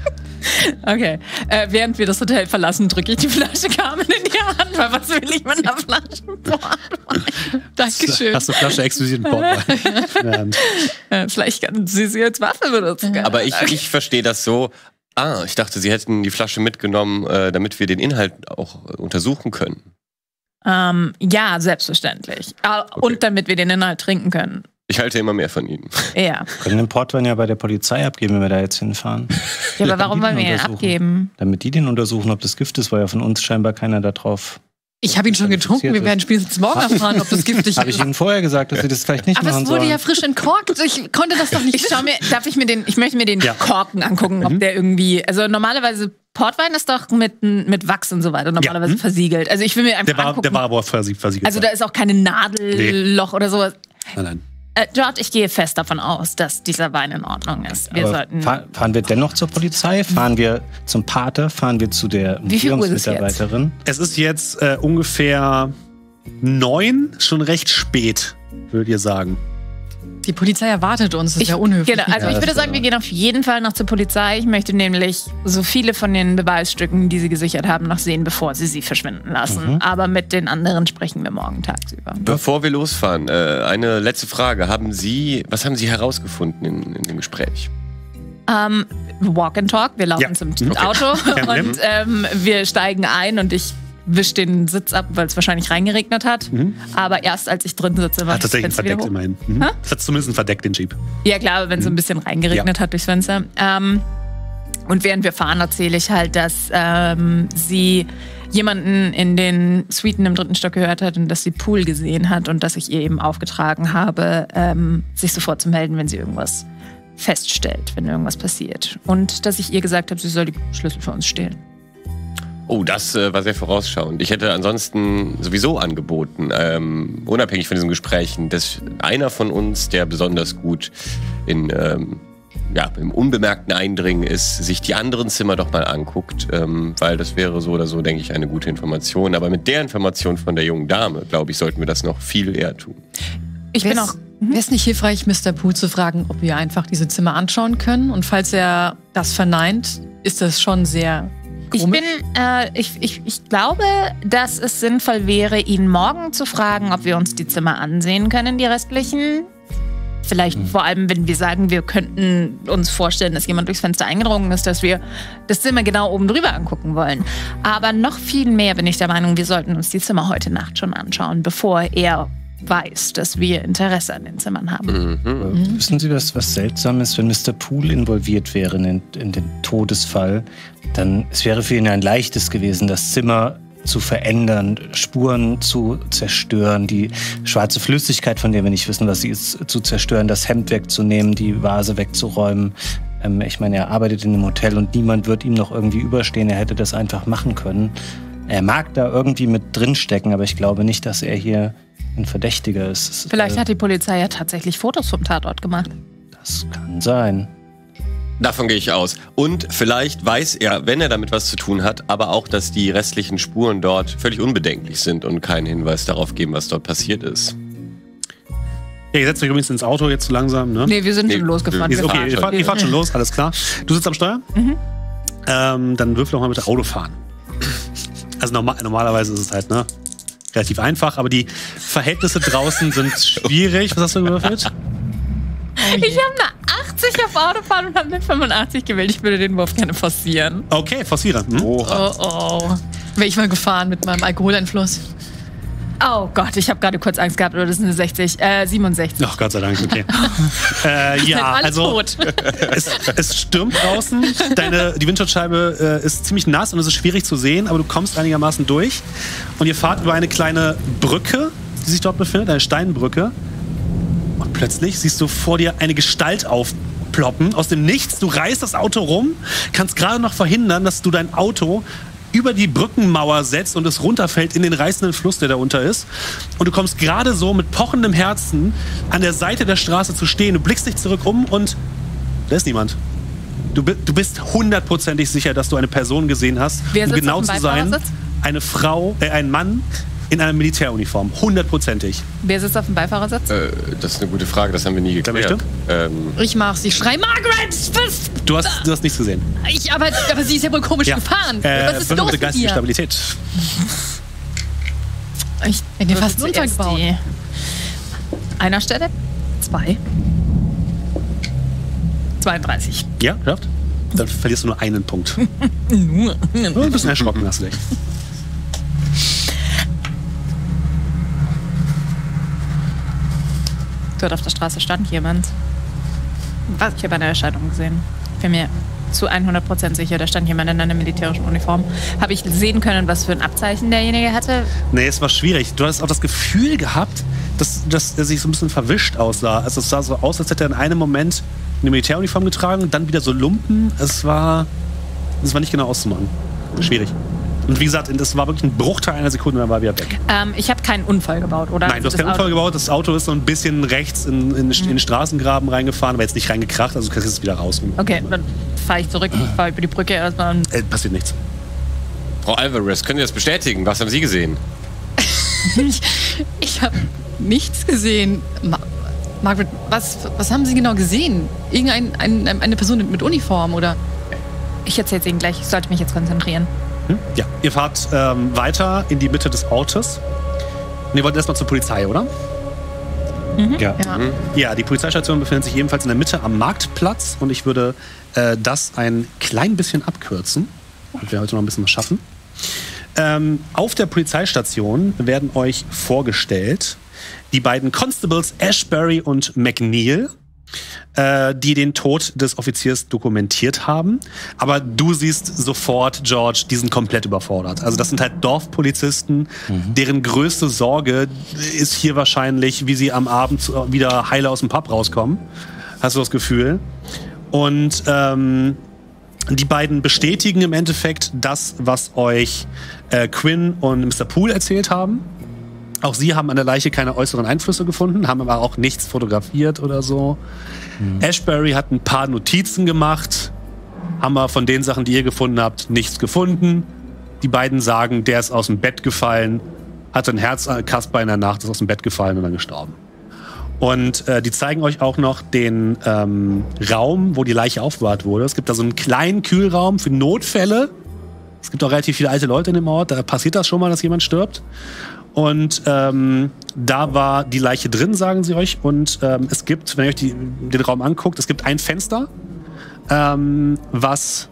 Okay, äh, während wir das Hotel verlassen, drücke ich die Flasche Carmen in die Hand, weil was will ich mit einer Flasche Portwein? Dankeschön. Hast du Flasche exklusiven Portwein in der Hand. Äh, vielleicht kann sie sie als Waffe benutzen. Aber ich, ich verstehe das so. Ah, ich dachte, Sie hätten die Flasche mitgenommen, äh, damit wir den Inhalt auch äh, untersuchen können. Ähm, ja, selbstverständlich. Äh, Okay. Und damit wir den Inhalt trinken können. Ich halte immer mehr von Ihnen. Ja. Wir können den Portwein ja bei der Polizei abgeben, wenn wir da jetzt hinfahren. Ja, aber warum Die wollen wir ihn untersuchen. abgeben? Damit die den untersuchen, ob das Gift ist, weil ja von uns scheinbar keiner da drauf. Ich habe ihn schon getrunken. Wir werden spätestens morgen erfahren, ob das giftig Habe ich ist. Ihnen vorher gesagt, dass Sie das vielleicht nicht Aber machen es wurde sollen? ja frisch entkorkt. Ich konnte das doch nicht. Ich schau mir, darf ich mir den, ich möchte mir den Ja. Korken angucken, ob Mhm. der irgendwie, also normalerweise Portwein ist doch mit, mit Wachs und so weiter normalerweise Mhm. versiegelt. Also ich will mir einfach Der war, angucken. der war aber versie- versiegelt. Also da ist auch keine Nadelloch oder sowas. nein, nein. Äh, George, ich gehe fest davon aus, dass dieser Wein in Ordnung ist. Wir Aber sollten. fahr, fahren wir dennoch zur Polizei? Fahren wir zum Pater? Fahren wir zu der Wie viel Uhr ist es Museumsmitarbeiterin? Es ist jetzt äh, ungefähr neun, schon recht spät, würdet ihr sagen. Die Polizei erwartet uns. Das ist Ich, ja unhöflich. genau, also Ja, ich würde das sagen, wir gehen auf jeden Fall noch zur Polizei. Ich möchte nämlich so viele von den Beweisstücken, die sie gesichert haben, noch sehen, bevor sie sie verschwinden lassen. Mhm. Aber mit den anderen sprechen wir morgen tagsüber. Bevor wir losfahren, äh, eine letzte Frage. Haben Sie, was haben Sie herausgefunden in, in dem Gespräch? Ähm, Walk and Talk, wir laufen Ja. zum Okay. Auto Kein Problem. und ähm, wir steigen ein und ich wisch den Sitz ab, weil es wahrscheinlich reingeregnet hat. Mhm. Aber erst als ich drin sitze, war Hat tatsächlich das Fenster wieder verdeckt hoch. immerhin. Mhm. Hä? Das hat zumindest verdeckt, den Jeep. Ja klar, wenn es so ein bisschen reingeregnet hat durchs Fenster. Ähm, und während wir fahren, erzähle ich halt, dass ähm, sie jemanden in den Suiten im dritten Stock gehört hat und dass sie Pool gesehen hat und dass ich ihr eben aufgetragen habe, ähm, sich sofort zu melden, wenn sie irgendwas feststellt, wenn irgendwas passiert. Und dass ich ihr gesagt habe, sie soll die Schlüssel für uns stehlen. Oh, das äh, war sehr vorausschauend. Ich hätte ansonsten sowieso angeboten, ähm, unabhängig von diesen Gesprächen, dass einer von uns, der besonders gut in, ähm, ja, im unbemerkten Eindringen ist, sich die anderen Zimmer doch mal anguckt, ähm, weil das wäre so oder so, denke ich, eine gute Information. Aber mit der Information von der jungen Dame, glaube ich, sollten wir das noch viel eher tun. Ich bin auch... Wäre es nicht hilfreich, Mister Poole zu fragen, ob wir einfach diese Zimmer anschauen können? Und falls er das verneint, ist das schon sehr Ich komisch. bin, äh, ich, ich, ich glaube, dass es sinnvoll wäre, ihn morgen zu fragen, ob wir uns die Zimmer ansehen können, die restlichen. Vielleicht vor allem, wenn wir sagen, wir könnten uns vorstellen, dass jemand durchs Fenster eingedrungen ist, dass wir das Zimmer genau oben drüber angucken wollen. Aber noch viel mehr bin ich der Meinung, wir sollten uns die Zimmer heute Nacht schon anschauen, bevor er weiß, dass wir Interesse an den Zimmern haben. Mhm. Wissen Sie, was, was seltsam ist, wenn Mister Poole involviert wäre in, in den Todesfall? Dann es wäre für ihn ein leichtes gewesen, das Zimmer zu verändern, Spuren zu zerstören, die schwarze Flüssigkeit, von der wir nicht wissen, was sie ist, zu zerstören, das Hemd wegzunehmen, die Vase wegzuräumen. Ähm, ich meine, er arbeitet in einem Hotel und niemand wird ihm noch irgendwie überstehen. Er hätte das einfach machen können. Er mag da irgendwie mit drinstecken, aber ich glaube nicht, dass er hier ein Verdächtiger ist. Vielleicht äh, hat die Polizei ja tatsächlich Fotos vom Tatort gemacht. Das kann sein. Davon gehe ich aus. Und vielleicht weiß er, wenn er damit was zu tun hat, aber auch, dass die restlichen Spuren dort völlig unbedenklich sind und keinen Hinweis darauf geben, was dort passiert ist. Ja, ihr setzt euch übrigens ins Auto jetzt so langsam, ne? Nee, wir sind nee, schon losgefahren. Wir okay, ihr fahrt, ihr fahrt schon los, alles klar. Du sitzt am Steuer? Mhm. Ähm, dann würfel doch mal bitte Autofahren. Also normal, normalerweise ist es halt, ne? Relativ einfach, aber die Verhältnisse draußen sind schwierig. Was hast du gewürfelt? Ich habe eine achtzig auf Autofahren und habe eine fünfundachtzig gewählt. Ich würde den Wurf gerne forcieren. Okay, forciere. Hm? Oh, oh. Wäre ich mal gefahren mit meinem Alkoholeinfluss. Oh Gott, ich habe gerade kurz Angst gehabt, oder das ist eine sechzig, äh, siebenundsechzig. Ach Gott sei Dank, okay. äh, ja, also es, es stürmt draußen, deine, die Windschutzscheibe äh, ist ziemlich nass und es ist schwierig zu sehen, aber du kommst einigermaßen durch und ihr fahrt über eine kleine Brücke, die sich dort befindet, eine Steinbrücke. Und plötzlich siehst du vor dir eine Gestalt aufploppen aus dem Nichts. Du reißt das Auto rum, kannst gerade noch verhindern, dass du dein Auto über die Brückenmauer setzt und es runterfällt in den reißenden Fluss, der da unter ist. Und du kommst gerade so mit pochendem Herzen an der Seite der Straße zu stehen. Du blickst dich zurück um und da ist niemand. Du, du bist hundertprozentig sicher, dass du eine Person gesehen hast. Wer um sitzt genau auf dem zu sein, Beifahrersitz? eine Frau, äh, ein Mann in einer Militäruniform. Hundertprozentig. Wer sitzt auf dem Beifahrersitz? Äh, das ist eine gute Frage, das haben wir nie geklärt. Ähm, Ich mach's. Ich schrei, Margaret! Was? Du hast, du hast nichts gesehen. Ich, aber, aber sie ist ja wohl komisch Ja. gefahren. Äh, Was ist würfel los bitte mit geistige ihr? Stabilität. Ich bin dir fast zuerst untergebaut. die Einer Stelle? Zwei. zweiunddreißig. Ja, schafft. Dann verlierst du nur einen Punkt. Nur. Oh, ein bisschen erschrocken hast du dich. Dort auf der Straße stand jemand. Was? Ich habe eine Erscheinung gesehen. Ich bin mir zu hundert Prozent sicher, da stand jemand in einer militärischen Uniform. Habe ich sehen können, was für ein Abzeichen derjenige hatte? Nee, es war schwierig. Du hast auch das Gefühl gehabt, dass, dass er sich so ein bisschen verwischt aussah. Also es sah so aus, als hätte er in einem Moment eine Militäruniform getragen, dann wieder so Lumpen. Es war, es war nicht genau auszumachen. Schwierig. Und wie gesagt, das war wirklich ein Bruchteil einer Sekunde, dann war er wieder weg. Ähm, ich habe keinen Unfall gebaut, oder? Nein, du hast Das keinen Unfall Auto- gebaut. Das Auto ist so ein bisschen rechts in, in, in den Straßengraben reingefahren, aber jetzt nicht reingekracht. Also du kannst jetzt wieder raus. Okay, dann fahre ich zurück, fahre über die Brücke erstmal. Äh, passiert nichts. Frau Alvarez, können Sie das bestätigen? Was haben Sie gesehen? ich ich habe nichts gesehen. Ma Margaret, was, was haben Sie genau gesehen? Irgendeine ein, eine Person mit Uniform, oder? Ich erzähle es Ihnen gleich. Ich sollte mich jetzt konzentrieren. Hm? Ja, ihr fahrt ähm, weiter in die Mitte des Ortes. Und ihr wollt erstmal zur Polizei, oder? Mhm. Ja. Ja. Ja, die Polizeistation befindet sich ebenfalls in der Mitte am Marktplatz und ich würde äh, das ein klein bisschen abkürzen, damit wir heute noch ein bisschen was schaffen. Ähm, auf der Polizeistation werden euch vorgestellt die beiden Constables Ashbury und McNeil, äh, die den Tod des Offiziers dokumentiert haben. Aber du siehst sofort, George, die sind komplett überfordert. Also das sind halt Dorfpolizisten, mhm. deren größte Sorge ist hier wahrscheinlich, wie sie am Abend wieder heile aus dem Pub rauskommen. Hast du das Gefühl? Und ähm, die beiden bestätigen im Endeffekt das, was euch äh, Quinn und Mister Poole erzählt haben. Auch sie haben an der Leiche keine äußeren Einflüsse gefunden, haben aber auch nichts fotografiert oder so. Mhm. Ashbury hat ein paar Notizen gemacht, haben wir von den Sachen, die ihr gefunden habt, nichts gefunden. Die beiden sagen, der ist aus dem Bett gefallen, hatte einen Herzkasper in der Nacht, ist aus dem Bett gefallen und dann gestorben. Und äh, die zeigen euch auch noch den ähm, Raum, wo die Leiche aufbewahrt wurde. Es gibt da so einen kleinen Kühlraum für Notfälle. Es gibt auch relativ viele alte Leute in dem Ort, da passiert das schon mal, dass jemand stirbt. Und ähm, da war die Leiche drin, sagen sie euch. Und ähm, es gibt, wenn ihr euch die, den Raum anguckt, es gibt ein Fenster, ähm, was,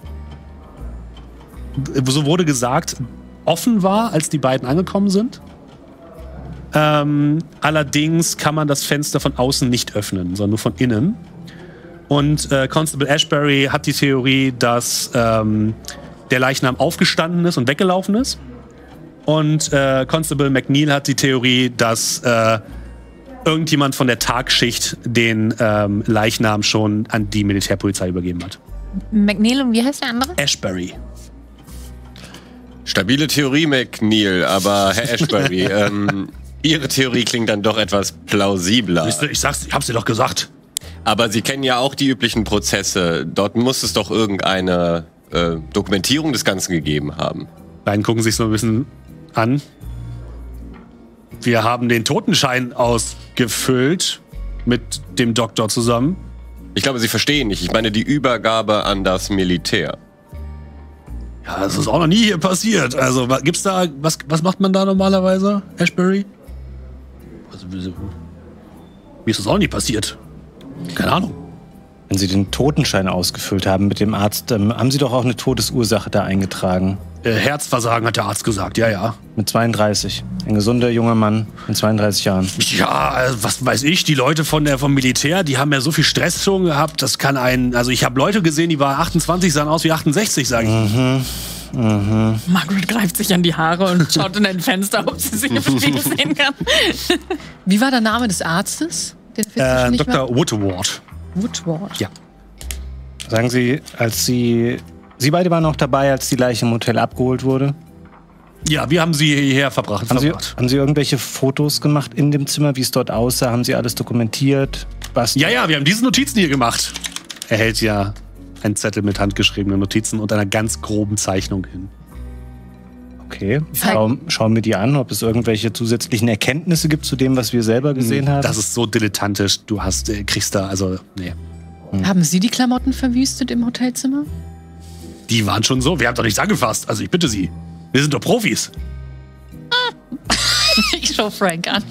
so wurde gesagt, offen war, als die beiden angekommen sind. Ähm, allerdings kann man das Fenster von außen nicht öffnen, sondern nur von innen. Und äh, Constable Ashbury hat die Theorie, dass ähm, der Leichnam aufgestanden ist und weggelaufen ist. Und äh, Constable McNeil hat die Theorie, dass äh, irgendjemand von der Tagschicht den ähm, Leichnam schon an die Militärpolizei übergeben hat. McNeil und wie heißt der andere? Ashbury. Stabile Theorie, McNeil, aber Herr Ashbury, ähm, Ihre Theorie klingt dann doch etwas plausibler. Ich sag's, ich hab's dir doch gesagt. Aber Sie kennen ja auch die üblichen Prozesse. Dort muss es doch irgendeine äh, Dokumentierung des Ganzen gegeben haben. Beiden gucken sich so ein bisschen an. Wir haben den Totenschein ausgefüllt mit dem Doktor zusammen. Ich glaube, Sie verstehen nicht. Ich meine die Übergabe an das Militär. Ja, das ist auch noch nie hier passiert. Also, gibt's da, was, was macht man da normalerweise, Ashbury? Also, mir ist das auch nie passiert. Keine Ahnung. Wenn Sie den Totenschein ausgefüllt haben mit dem Arzt, ähm, haben Sie doch auch eine Todesursache da eingetragen. Äh, Herzversagen hat der Arzt gesagt, ja, ja. Mit zweiunddreißig. Ein gesunder junger Mann mit zweiunddreißig Jahren. Ja, was weiß ich, die Leute von der, vom Militär, die haben ja so viel Stress schon gehabt, das kann ein, also ich habe Leute gesehen, die waren achtundzwanzig, sahen aus wie achtundsechzig, sage ich. Mhm. Mhm. Margaret greift sich an die Haare und schaut in ein Fenster, ob sie sich im Spiegel sehen kann. Wie war der Name des Arztes? Den äh, Doktor Woodward. Woodward. Ja. Sagen Sie, als Sie... Sie beide waren auch dabei, als die Leiche im Hotel abgeholt wurde? Ja, wir haben sie hierher verbracht. Haben Sie, haben Sie irgendwelche Fotos gemacht in dem Zimmer, wie es dort aussah? Haben Sie alles dokumentiert? Was ja, ja, wir haben diese Notizen hier gemacht. Er hält ja einen Zettel mit handgeschriebenen Notizen und einer ganz groben Zeichnung hin. Okay, Schau, schauen wir die an, ob es irgendwelche zusätzlichen Erkenntnisse gibt zu dem, was wir selber gesehen haben. Das ist so dilettantisch. Du hast, kriegst da, also, nee. Hm. Haben Sie die Klamotten verwüstet im Hotelzimmer? Die waren schon so. Wir haben doch nichts angefasst. Also ich bitte Sie. Wir sind doch Profis. Ich schau Frank an.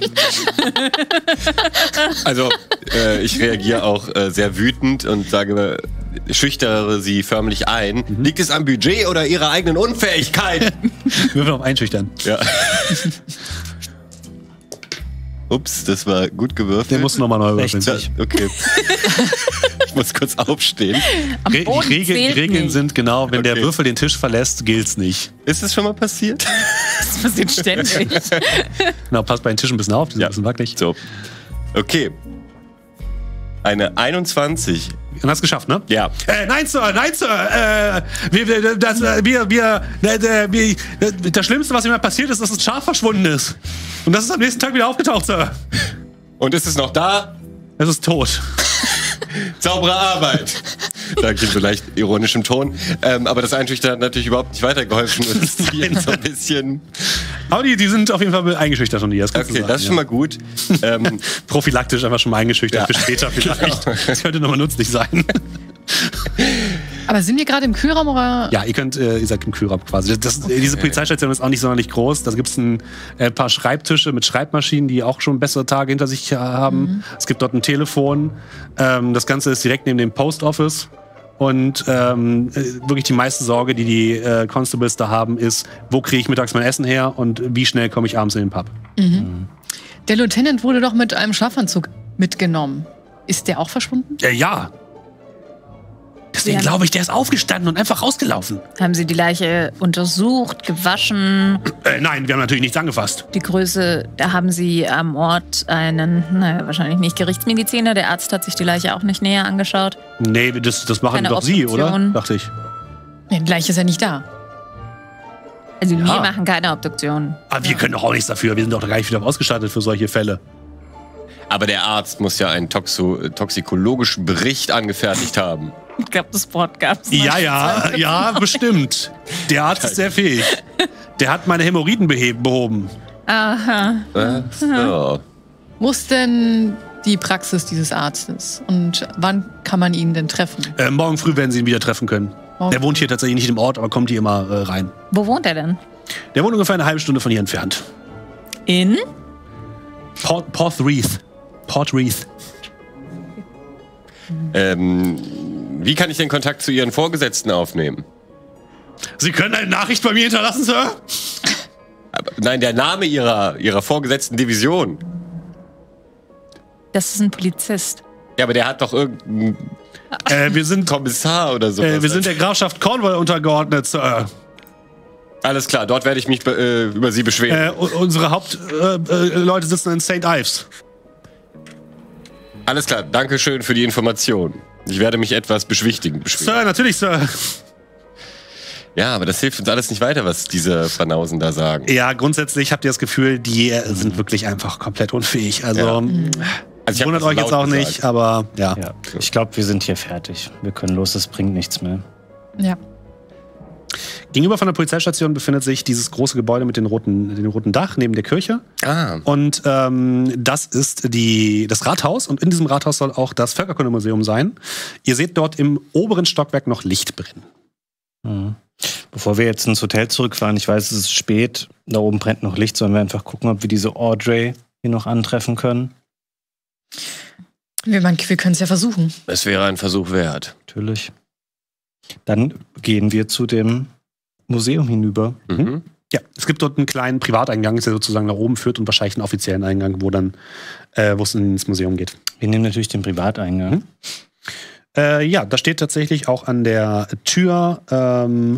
Also äh, ich reagiere auch äh, sehr wütend und sage, äh, schüchtere Sie förmlich ein. Mhm. Liegt es am Budget oder Ihrer eigenen Unfähigkeit? Würfel auf Einschüchtern. Ja. Ups, das war gut gewürfelt. Der muss nochmal neu würfeln. Okay. Ich muss kurz aufstehen. Am Re die Regel, die Regeln nicht. Sind genau, wenn okay. der Würfel den Tisch verlässt, gilt's nicht. Ist das schon mal passiert? Das passiert ständig. Genau, passt bei den Tischen ein bisschen auf, die sind ja. ein bisschen wackelig. So. Okay. Eine einundzwanzig. Und hast geschafft, ne? Ja. Äh, nein, Sir, nein, Sir. Äh, wir, das, wir, wir, wir, das Schlimmste, was mir passiert ist, dass das Schaf verschwunden ist. Und das ist am nächsten Tag wieder aufgetaucht, Sir. Und ist es noch da? Es ist tot. Saubere Arbeit. Sag ich in so leicht ironischem Ton. Ähm, aber das Einschüchtern hat natürlich überhaupt nicht weitergeholfen. Das ist jetzt so ein bisschen. Aber die, die sind auf jeden Fall eingeschüchtert schon, die. Das okay, sagen, das ist ja. schon mal gut. ähm, Prophylaktisch einfach schon mal eingeschüchtert ja. für später vielleicht. Genau. Das könnte nochmal nützlich sein. Aber sind wir gerade im Kühlraum oder? Ja, ihr könnt, äh, ihr seid im Kühlraum quasi. Das, okay. Diese Polizeistation ist auch nicht sonderlich groß. Da gibt es ein äh, paar Schreibtische mit Schreibmaschinen, die auch schon bessere Tage hinter sich haben. Mhm. Es gibt dort ein Telefon. Ähm, das Ganze ist direkt neben dem Post Office. Und ähm, wirklich die meiste Sorge, die die äh, Constables da haben, ist, wo kriege ich mittags mein Essen her und wie schnell komme ich abends in den Pub. Mhm. Mhm. Der Lieutenant wurde doch mit einem Schlafanzug mitgenommen. Ist der auch verschwunden? Äh, ja. Deswegen glaube ich, der ist aufgestanden und einfach rausgelaufen. Haben Sie die Leiche untersucht, gewaschen? Äh, nein, wir haben natürlich nichts angefasst. Die Größe, da haben Sie am Ort einen, naja, wahrscheinlich nicht Gerichtsmediziner. Der Arzt hat sich die Leiche auch nicht näher angeschaut. Nee, das, das machen Keine doch Sie, oder? Dachte ich. Nee, die Leiche ist ja nicht da. Also ja. wir machen keine Obduktion. Aber wir können doch auch nichts dafür. Wir sind doch gar nicht wieder ausgestattet für solche Fälle. Aber der Arzt muss ja einen Toxo toxikologischen Bericht angefertigt haben. Ich glaube, das Wort gab es nicht. Ja, ja, ja, bestimmt. Der Arzt ist sehr fähig. Der hat meine Hämorrhoiden behoben. Aha. Äh, so. Wo ist denn die Praxis dieses Arztes? Und wann kann man ihn denn treffen? Äh, morgen früh werden Sie ihn wieder treffen können. Morgen. Der wohnt hier tatsächlich nicht im Ort, aber kommt hier immer äh, rein. Wo wohnt er denn? Der wohnt ungefähr eine halbe Stunde von hier entfernt. In? Port, Portreath. Portreath. Ähm, wie kann ich den Kontakt zu Ihren Vorgesetzten aufnehmen? Sie können eine Nachricht bei mir hinterlassen, Sir? Aber, nein, der Name Ihrer, Ihrer vorgesetzten Division. Das ist ein Polizist. Ja, aber der hat doch irgendeinen äh, wir sind Kommissar oder so. Äh, wir sind der Grafschaft Cornwall untergeordnet, Sir. Alles klar, dort werde ich mich äh, über Sie beschweren. Äh, unsere Hauptleute äh, äh, sitzen in Saint Ives. Alles klar, danke schön für die Information. Ich werde mich etwas beschwichtigen. beschwichtigen. Sir, natürlich, Sir. Ja, aber das hilft uns alles nicht weiter, was diese Banausen da sagen. Ja, grundsätzlich habt ihr das Gefühl, die äh, sind wirklich einfach komplett unfähig. Also, Ja. also wundert euch jetzt auch gesagt. nicht, aber ja. Ja, ich glaube, wir sind hier fertig. Wir können los, es bringt nichts mehr. Ja. Gegenüber von der Polizeistation befindet sich dieses große Gebäude mit dem roten, dem roten Dach neben der Kirche. Ah. Und ähm, das ist die, das Rathaus. Und in diesem Rathaus soll auch das Völkerkundemuseum sein. Ihr seht dort im oberen Stockwerk noch Licht brennen. Mhm. Bevor wir jetzt ins Hotel zurückfahren, ich weiß, es ist spät, da oben brennt noch Licht, sollen wir einfach gucken, ob wir diese Audrey hier noch antreffen können? Wir, wir können es ja versuchen. Es wäre ein Versuch wert. Natürlich. Dann gehen wir zu dem Museum hinüber. Mhm. Ja, es gibt dort einen kleinen Privateingang, der sozusagen nach oben führt und wahrscheinlich einen offiziellen Eingang, wo dann, äh, wo es ins Museum geht. Wir nehmen natürlich den Privateingang. Mhm. Äh, ja, da steht tatsächlich auch an der Tür ähm,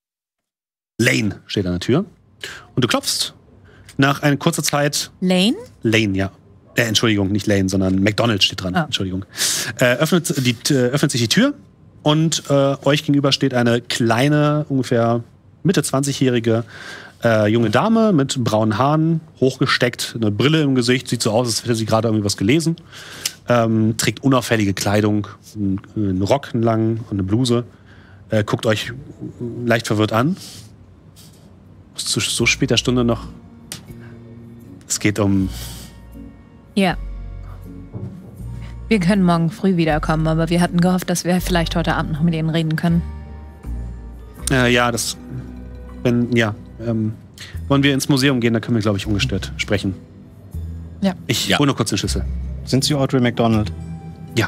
Lane steht an der Tür. Und du klopfst. Nach einer kurzer Zeit. Lane? Lane, ja. Äh, Entschuldigung, nicht Lane, sondern McDonald's steht dran. Ah. Entschuldigung. Äh, öffnet, die, äh, öffnet sich die Tür und äh, euch gegenüber steht eine kleine, ungefähr Mitte zwanzigjährige äh, junge Dame mit braunen Haaren, hochgesteckt, eine Brille im Gesicht, sieht so aus, als hätte sie gerade irgendwie was gelesen. Ähm, trägt unauffällige Kleidung, einen, einen Rock, einen langen und eine Bluse. Äh, guckt euch leicht verwirrt an. Zu so später Stunde noch. Es geht um. Ja. Wir können morgen früh wiederkommen, aber wir hatten gehofft, dass wir vielleicht heute Abend noch mit ihnen reden können. Äh, ja, das. Wenn, ja. Ähm, wollen wir ins Museum gehen, da können wir, glaube ich, ungestört sprechen. Ja. Ich Ja. hole nur kurz den Schlüssel. Sind Sie Audrey McDonald? Ja.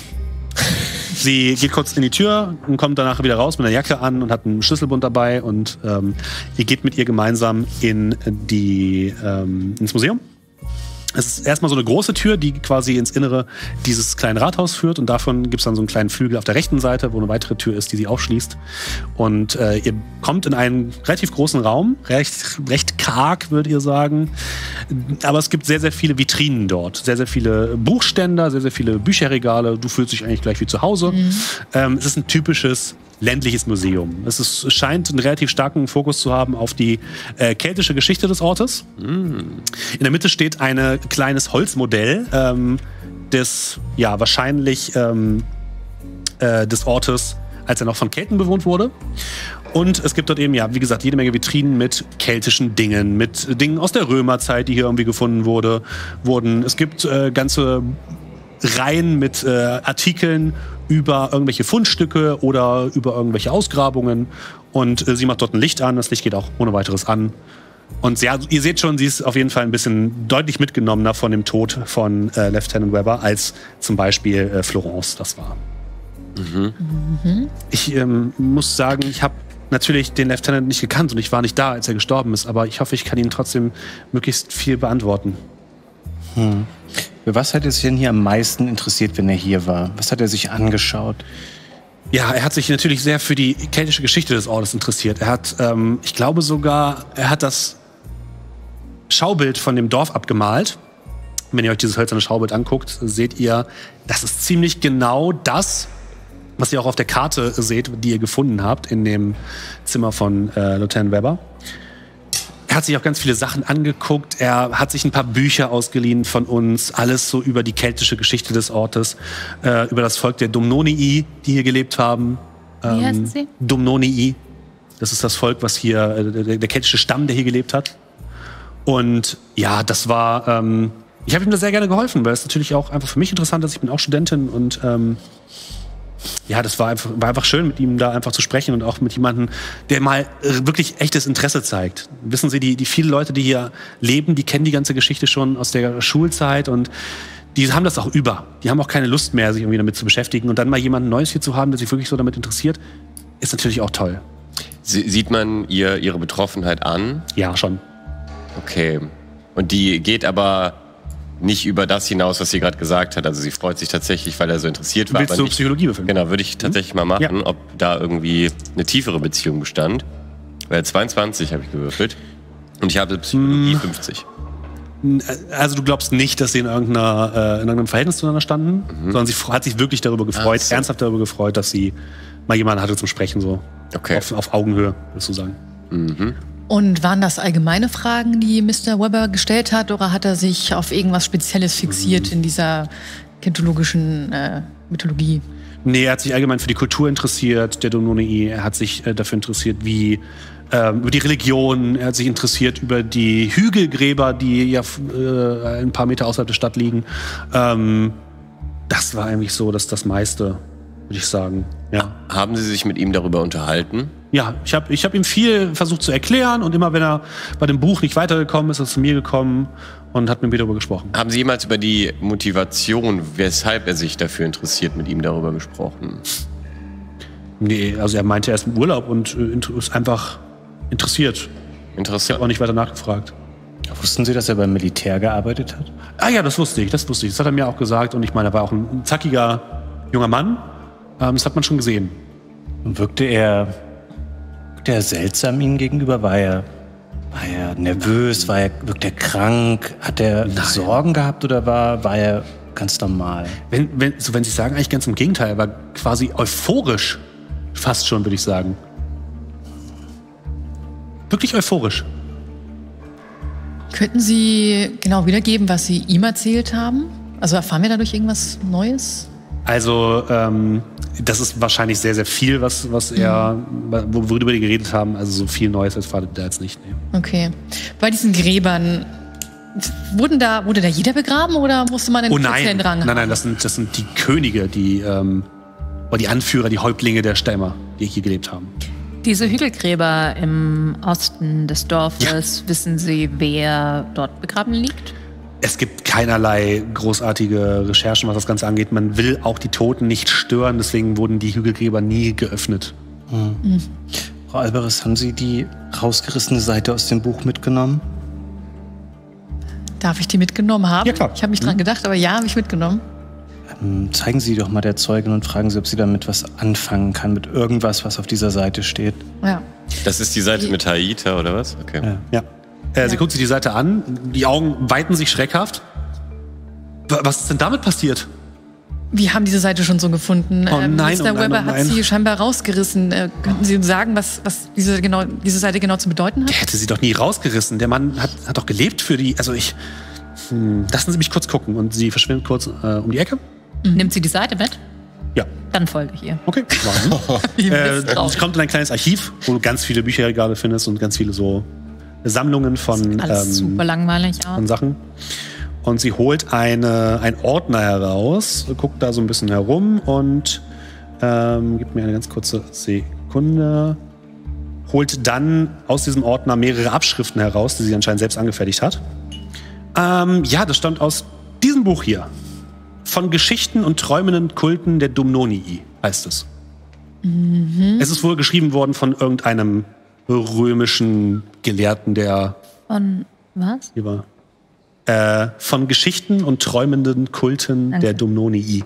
Sie geht kurz in die Tür und kommt danach wieder raus mit einer Jacke an und hat einen Schlüsselbund dabei und ähm, ihr geht mit ihr gemeinsam in die, ähm, ins Museum. Es ist erstmal so eine große Tür, die quasi ins Innere dieses kleinen Rathaus führt und davon gibt es dann so einen kleinen Flügel auf der rechten Seite, wo eine weitere Tür ist, die sie aufschließt. Und äh, ihr kommt in einen relativ großen Raum, recht, recht karg, würdet ihr sagen. Aber es gibt sehr, sehr viele Vitrinen dort, sehr, sehr viele Buchständer, sehr, sehr viele Bücherregale. Du fühlst dich eigentlich gleich wie zu Hause. Mhm. Ähm, es ist ein typisches ländliches Museum. Es, ist, es scheint einen relativ starken Fokus zu haben auf die äh, keltische Geschichte des Ortes. Mm. In der Mitte steht ein kleines Holzmodell ähm, des, ja, wahrscheinlich ähm, äh, des Ortes, als er noch von Kelten bewohnt wurde. Und es gibt dort eben, ja, wie gesagt, jede Menge Vitrinen mit keltischen Dingen, mit Dingen aus der Römerzeit, die hier irgendwie gefunden wurde, wurden. Es gibt äh, ganze Reihen mit äh, Artikeln über irgendwelche Fundstücke oder über irgendwelche Ausgrabungen. Und äh, sie macht dort ein Licht an. Das Licht geht auch ohne weiteres an. Und ja, ihr seht schon, sie ist auf jeden Fall ein bisschen deutlich mitgenommener von dem Tod von äh, Lieutenant Weber, als zum Beispiel äh, Florence das war. Mhm. Mhm. Ich ähm, muss sagen, ich habe natürlich den Lieutenant nicht gekannt und ich war nicht da, als er gestorben ist. Aber ich hoffe, ich kann Ihnen trotzdem möglichst viel beantworten. Hm. Für was hat er sich denn hier am meisten interessiert, wenn er hier war? Was hat er sich angeschaut? Ja, er hat sich natürlich sehr für die keltische Geschichte des Ortes interessiert. Er hat, ähm, ich glaube sogar, er hat das Schaubild von dem Dorf abgemalt. Wenn ihr euch dieses hölzerne Schaubild anguckt, seht ihr, das ist ziemlich genau das, was ihr auch auf der Karte seht, die ihr gefunden habt in dem Zimmer von äh, Lieutenant Weber. Er hat sich auch ganz viele Sachen angeguckt. Er hat sich ein paar Bücher ausgeliehen von uns. Alles so über die keltische Geschichte des Ortes. Äh, über das Volk der Dumnonii, die hier gelebt haben. Ähm, Wie heißen sie? Dumnonii. Das ist das Volk, was hier, äh, der, der keltische Stamm, der hier gelebt hat. Und ja, das war, ähm, ich habe ihm da sehr gerne geholfen, weil es natürlich auch einfach für mich interessant ist. Ich bin auch Studentin und ähm, ja, das war einfach, war einfach schön, mit ihm da einfach zu sprechen und auch mit jemandem, der mal wirklich echtes Interesse zeigt. Wissen Sie, die, die viele Leute, die hier leben, die kennen die ganze Geschichte schon aus der Schulzeit und die haben das auch über. Die haben auch keine Lust mehr, sich irgendwie damit zu beschäftigen. Und dann mal jemanden Neues hier zu haben, der sich wirklich so damit interessiert, ist natürlich auch toll. Sie, sieht man ihr ihre Betroffenheit an? Ja, schon. Okay. Und die geht aber nicht über das hinaus, was sie gerade gesagt hat. Also sie freut sich tatsächlich, weil er so interessiert war. Willst aber du nicht, Psychologie befinden? Genau, würde ich tatsächlich mal machen, Ja. ob da irgendwie eine tiefere Beziehung bestand. Weil zweiundzwanzig habe ich gewürfelt. Und ich habe Psychologie hm. fünfzig. Also du glaubst nicht, dass sie in, irgendeiner, äh, in irgendeinem Verhältnis zueinander standen, mhm. sondern sie hat sich wirklich darüber gefreut, so. ernsthaft darüber gefreut, dass sie mal jemanden hatte zum Sprechen, so okay. auf, auf Augenhöhe, würdest du sagen. Mhm. Und waren das allgemeine Fragen, die Mister Weber gestellt hat, oder hat er sich auf irgendwas Spezielles fixiert mhm. in dieser kentologischen äh, Mythologie? Nee, er hat sich allgemein für die Kultur interessiert, der Domnonii. Er hat sich äh, dafür interessiert, wie ähm, über die Religion. Er hat sich interessiert über die Hügelgräber, die ja äh, ein paar Meter außerhalb der Stadt liegen. Ähm, das war eigentlich so, dass das meiste, würde ich sagen. Ja. Haben Sie sich mit ihm darüber unterhalten? Ja, ich habe ich hab ihm viel versucht zu erklären und immer, wenn er bei dem Buch nicht weitergekommen ist, ist er zu mir gekommen und hat mit mir darüber gesprochen. Haben Sie jemals über die Motivation, weshalb er sich dafür interessiert, mit ihm darüber gesprochen? Nee, also er meinte, er ist im Urlaub und äh, ist einfach interessiert. Interessant. Ich habe auch nicht weiter nachgefragt. Wussten Sie, dass er beim Militär gearbeitet hat? Ah ja, das wusste ich, das wusste ich. Das hat er mir auch gesagt und ich meine, er war auch ein zackiger junger Mann. Ähm, das hat man schon gesehen. Und wirkte er, wirkte er seltsam Ihnen gegenüber? War er... War er nervös? War er, wirkt er krank? Hat er Nein. Sorgen gehabt oder war, war er ganz normal? Wenn, wenn, so wenn Sie sagen, eigentlich ganz im Gegenteil. Er war quasi euphorisch. Fast schon, würde ich sagen. Wirklich euphorisch. Könnten Sie genau wiedergeben, was Sie ihm erzählt haben? Also erfahren wir dadurch irgendwas Neues? Also, ähm, das ist wahrscheinlich sehr, sehr viel, was, was er, mhm. worüber die geredet haben. Also so viel Neues erfahren wir da jetzt nicht. Nee. Okay. Bei diesen Gräbern, wurden da, wurde da jeder begraben oder musste man einen oh nein. speziellen Rang haben? Nein, nein, das sind, das sind die Könige, die, ähm, oder die Anführer, die Häuptlinge der Stämme, die hier gelebt haben. Diese Hügelgräber im Osten des Dorfes, ja. wissen Sie, wer dort begraben liegt? Es gibt keinerlei großartige Recherchen, was das Ganze angeht. Man will auch die Toten nicht stören, deswegen wurden die Hügelgräber nie geöffnet. Mhm. Mhm. Frau Alberis, haben Sie die rausgerissene Seite aus dem Buch mitgenommen? Darf ich die mitgenommen haben? Ja, klar. Ich habe mich dran gedacht, aber ja, habe ich mitgenommen. Ähm, zeigen Sie doch mal der Zeugin und fragen Sie, ob sie damit was anfangen kann, mit irgendwas, was auf dieser Seite steht. Ja. Das ist die Seite mit Haita, oder was? Okay. Ja. ja. Äh, sie ja. guckt sich die Seite an, die Augen weiten sich schreckhaft. Was ist denn damit passiert? Wir haben diese Seite schon so gefunden. Oh nein, Mister oh nein, Weber oh nein. hat sie scheinbar rausgerissen. Äh, könnten Sie uns sagen, was, was diese, genau, diese Seite genau zu bedeuten hat? Der hätte sie doch nie rausgerissen. Der Mann hat, hat doch gelebt für die... Also ich... Hm, lassen Sie mich kurz gucken. Und sie verschwindet kurz äh, um die Ecke. Mhm. Nimmt sie die Seite mit? Ja. Dann folge ich ihr. Okay. äh, es kommt in ein kleines Archiv, wo du ganz viele Bücherregale findest und ganz viele so Sammlungen von, alles ähm, super langweilig auch. von Sachen. Und sie holt eine, einen Ordner heraus, guckt da so ein bisschen herum und ähm, gibt mir eine ganz kurze Sekunde. Holt dann aus diesem Ordner mehrere Abschriften heraus, die sie anscheinend selbst angefertigt hat. Ähm, ja, das stammt aus diesem Buch hier. Von Geschichten und träumenden Kulten der Domnonii heißt es. Mhm. Es ist wohl geschrieben worden von irgendeinem römischen Gelehrten, der... Von was? Hier war, äh, von Geschichten und träumenden Kulten Danke. der Domnonii.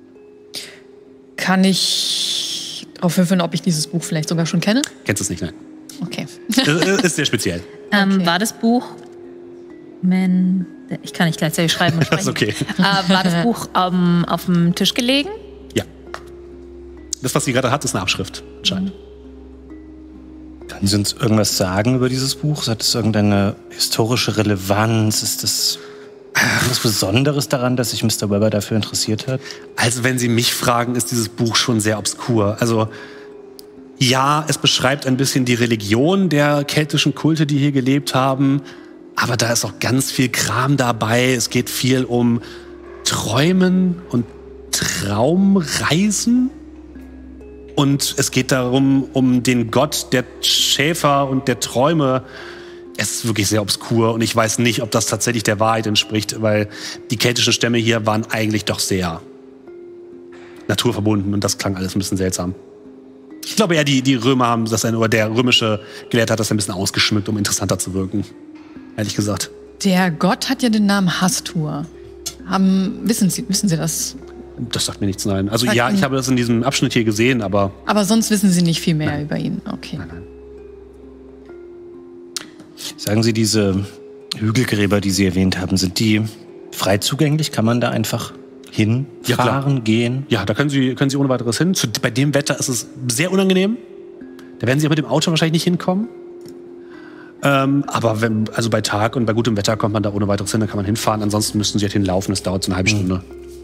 Kann ich darauf würfeln, ob ich dieses Buch vielleicht sogar schon kenne? Kennst du es nicht, nein. Okay. Es ist sehr speziell. Ähm, Okay. War das Buch... Men ich kann nicht gleichzeitig schreiben und sprechen. Das ist okay. Äh, war das Buch ähm, auf dem Tisch gelegen? Ja. Das, was sie gerade hat, ist eine Abschrift. Anscheinend. Können Sie uns irgendwas sagen über dieses Buch? Hat es irgendeine historische Relevanz? Ist das etwas Besonderes daran, dass sich Mister Weber dafür interessiert hat? Also, wenn Sie mich fragen, ist dieses Buch schon sehr obskur. Also, ja, es beschreibt ein bisschen die Religion der keltischen Kulte, die hier gelebt haben. Aber da ist auch ganz viel Kram dabei. Es geht viel um Träumen und Traumreisen. Und es geht darum, um den Gott der Schäfer und der Träume. Es ist wirklich sehr obskur und ich weiß nicht, ob das tatsächlich der Wahrheit entspricht, weil die keltischen Stämme hier waren eigentlich doch sehr naturverbunden und das klang alles ein bisschen seltsam. Ich glaube eher, die, die Römer haben das, ein, oder der römische Gelehrte hat das ein bisschen ausgeschmückt, um interessanter zu wirken. Ehrlich gesagt. Der Gott hat ja den Namen Hastur. Haben, wissen Sie, wissen Sie das? Das sagt mir nichts, nein. Also Sagt ja, ich Ihnen- habe das in diesem Abschnitt hier gesehen, aber Aber sonst wissen Sie nicht viel mehr über ihn. Okay. nein, nein. Sagen Sie, diese Hügelgräber, die Sie erwähnt haben, sind die frei zugänglich? Kann man da einfach hinfahren, ja, gehen? Ja, da können Sie, können Sie ohne weiteres hin. Zu, bei dem Wetter ist es sehr unangenehm. Da werden Sie mit dem Auto wahrscheinlich nicht hinkommen. Ähm, aber wenn, also bei Tag und bei gutem Wetter kommt man da ohne weiteres hin, da kann man hinfahren. Ansonsten müssten Sie halt hinlaufen, das dauert so eine halbe Stunde.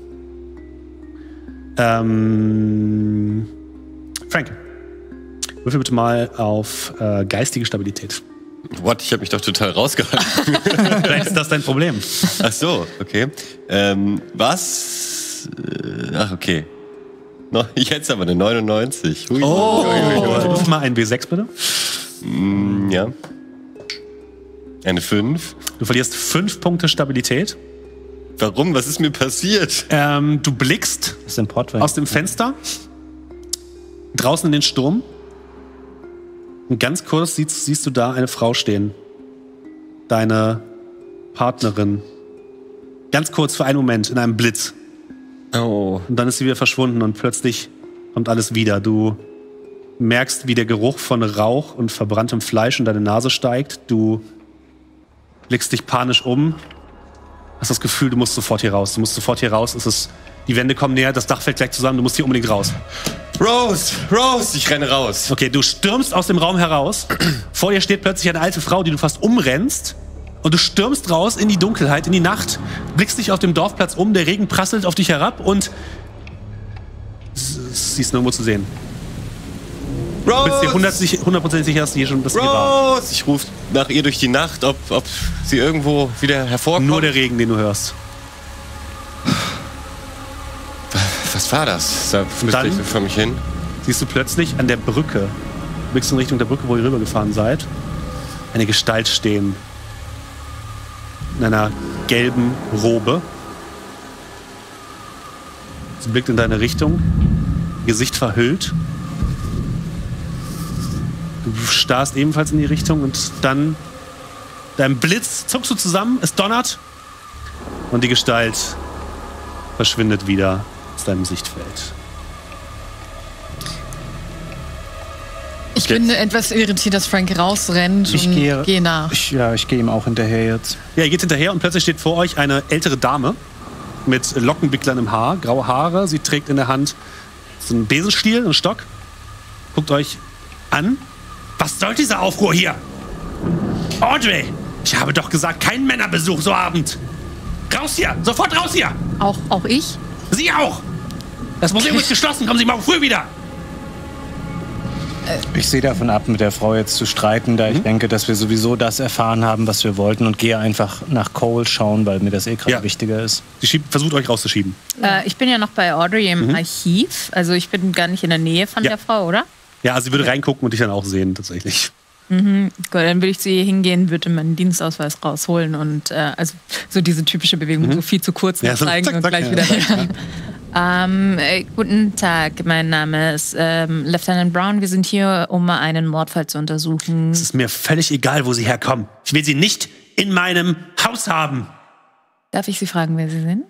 Mhm. Ähm, Frank, würfel bitte mal auf äh, geistige Stabilität. What? Ich habe mich doch total rausgehalten. Vielleicht ist das dein Problem. Ach so, okay. Ähm, was? Ach, okay. No, jetzt aber eine neunundneunzig. Hui. Oh, würfel mal ein W sechs, bitte. Mm, ja. Eine fünf. Du verlierst fünf Punkte Stabilität. Warum? Was ist mir passiert? Ähm, du blickst aus dem Fenster draußen in den Sturm. Und ganz kurz siehst, siehst du da eine Frau stehen. Deine Partnerin. Ganz kurz für einen Moment, in einem Blitz. Oh. Und dann ist sie wieder verschwunden und plötzlich kommt alles wieder. Du merkst, wie der Geruch von Rauch und verbranntem Fleisch in deine Nase steigt. Du blickst dich panisch um. Hast das Gefühl, du musst sofort hier raus. Du musst sofort hier raus. Es ist, die Wände kommen näher, das Dach fällt gleich zusammen. Du musst hier unbedingt raus. Rose! Rose! Ich renne raus. Okay, du stürmst aus dem Raum heraus. Vor dir steht plötzlich eine alte Frau, die du fast umrennst. Und du stürmst raus in die Dunkelheit, in die Nacht. Blickst dich auf dem Dorfplatz um. Der Regen prasselt auf dich herab und sie ist nirgendwo zu sehen. Rose! Du bist dir hundertprozentig sicher, dass sie hier schon das hier war. Rose! Ich rufe nach ihr durch die Nacht, ob, ob sie irgendwo wieder hervorkommt. Nur der Regen, den du hörst. Was war das? Da flüsterte ich so vor mich hin. Siehst du plötzlich an der Brücke, blickst in Richtung der Brücke, wo ihr rübergefahren seid, eine Gestalt stehen. In einer gelben Robe. Sie blickt in deine Richtung, Gesicht verhüllt. Du starrst ebenfalls in die Richtung und dann dein Blitz zuckst du zusammen, es donnert und die Gestalt verschwindet wieder aus deinem Sichtfeld. Ich bin etwas irritiert, dass Frank rausrennt Ich und gehe, gehe nach. Ich, ja, ich gehe ihm auch hinterher jetzt. Ja, ihr geht hinterher und plötzlich steht vor euch eine ältere Dame mit Lockenwicklern im Haar, graue Haare. Sie trägt in der Hand so einen Besenstiel, einen Stock. Guckt euch an. Was soll dieser Aufruhr hier? Audrey, ich habe doch gesagt, kein Männerbesuch so Abend. Raus hier, sofort raus hier. Auch, auch ich? Sie auch. Das Museum ist geschlossen, kommen Sie morgen früh wieder. Ich sehe davon ab, mit der Frau jetzt zu streiten, da mhm. ich denke, dass wir sowieso das erfahren haben, was wir wollten, und gehe einfach nach Cole schauen, weil mir das eh gerade ja. wichtiger ist. Sie schiebt, versucht euch rauszuschieben. Äh, ich bin ja noch bei Audrey im Mhm. Archiv, also ich bin gar nicht in der Nähe von Ja. der Frau, oder? Ja, also sie würde reingucken und dich dann auch sehen, tatsächlich. Mhm. Gut, dann würde ich zu ihr hingehen, würde meinen Dienstausweis rausholen und äh, also so diese typische Bewegung, Mhm. so viel zu kurz Ja, so zeigen zack, und zack, gleich ja. wieder rein. Ähm, äh, guten Tag, mein Name ist ähm, Lieutenant Brown. Wir sind hier, um einen Mordfall zu untersuchen. Es ist mir völlig egal, wo Sie herkommen. Ich will Sie nicht in meinem Haus haben. Darf ich Sie fragen, wer Sie sind?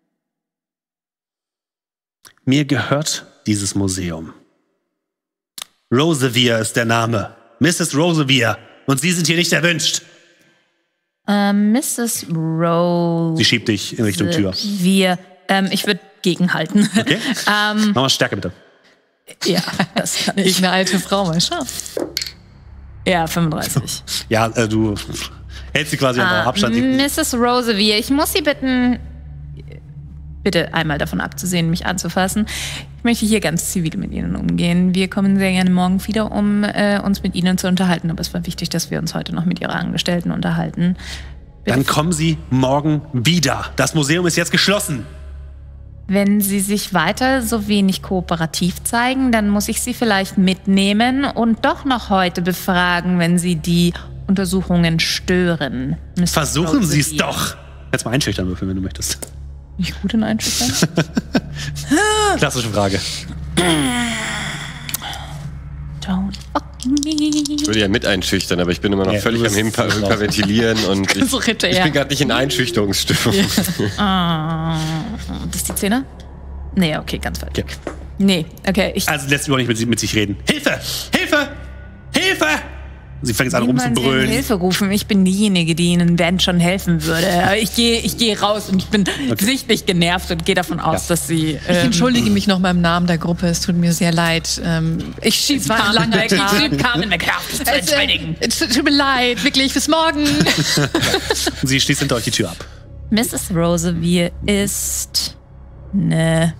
Mir gehört dieses Museum. Rosevier ist der Name. Misses Rosevier. Und Sie sind hier nicht erwünscht. Ähm, Misses Rose. Sie schiebt dich in Richtung Tür. Wir, ähm, ich würde gegenhalten. Okay. ähm, Mach mal Stärke, bitte. ja, das kann ich. Ich eine alte Frau, mal schauen. Ja, fünfunddreißig. Ja, äh, du hältst sie quasi an Ah, Abstand. Misses Rosevier, ich muss Sie bitten, bitte einmal davon abzusehen, mich anzufassen. Ich möchte hier ganz zivil mit Ihnen umgehen. Wir kommen sehr gerne morgen wieder, um äh, uns mit Ihnen zu unterhalten. Aber es war wichtig, dass wir uns heute noch mit Ihrer Angestellten unterhalten. Bitte. Dann kommen Sie morgen wieder. Das Museum ist jetzt geschlossen. Wenn Sie sich weiter so wenig kooperativ zeigen, dann muss ich Sie vielleicht mitnehmen und doch noch heute befragen, wenn Sie die Untersuchungen stören. Mister Versuchen Sie es Rosevier. doch. Jetzt mal einschüchtern würfeln, wenn du möchtest. Nicht gut in Einschüchtern? Klassische Frage. Don't fuck me. Ich würde ja mit einschüchtern, aber ich bin immer noch Ja, völlig du am bist- Hyper- Hyperventilieren und ich, So ritter, ich ja. bin gerade nicht in Einschüchterungsstimmung. Ah, das ist die Zähne? Nee, okay, ganz falsch. Okay. Nee, okay, ich. Also lässt überhaupt nicht mit, mit sich reden. Hilfe! Hilfe! Hilfe! Sie fängt jetzt an Wie man sie um rumzubrüllen. Hilfe rufen. Ich bin diejenige, die ihnen Ben schon helfen würde. Aber ich gehe ich gehe raus und ich bin okay. sichtlich genervt und gehe davon aus, ja. dass sie... Ähm, ich entschuldige mich noch mal im Namen der Gruppe. Es tut mir sehr leid. Ähm, ich schieb Carmen weg. Ich schieb Carmen weg. Zu entschuldigen. Es tut mir leid. Wirklich. Bis morgen. Sie schließt hinter euch die Tür ab. Misses Rosevier ist... Ne...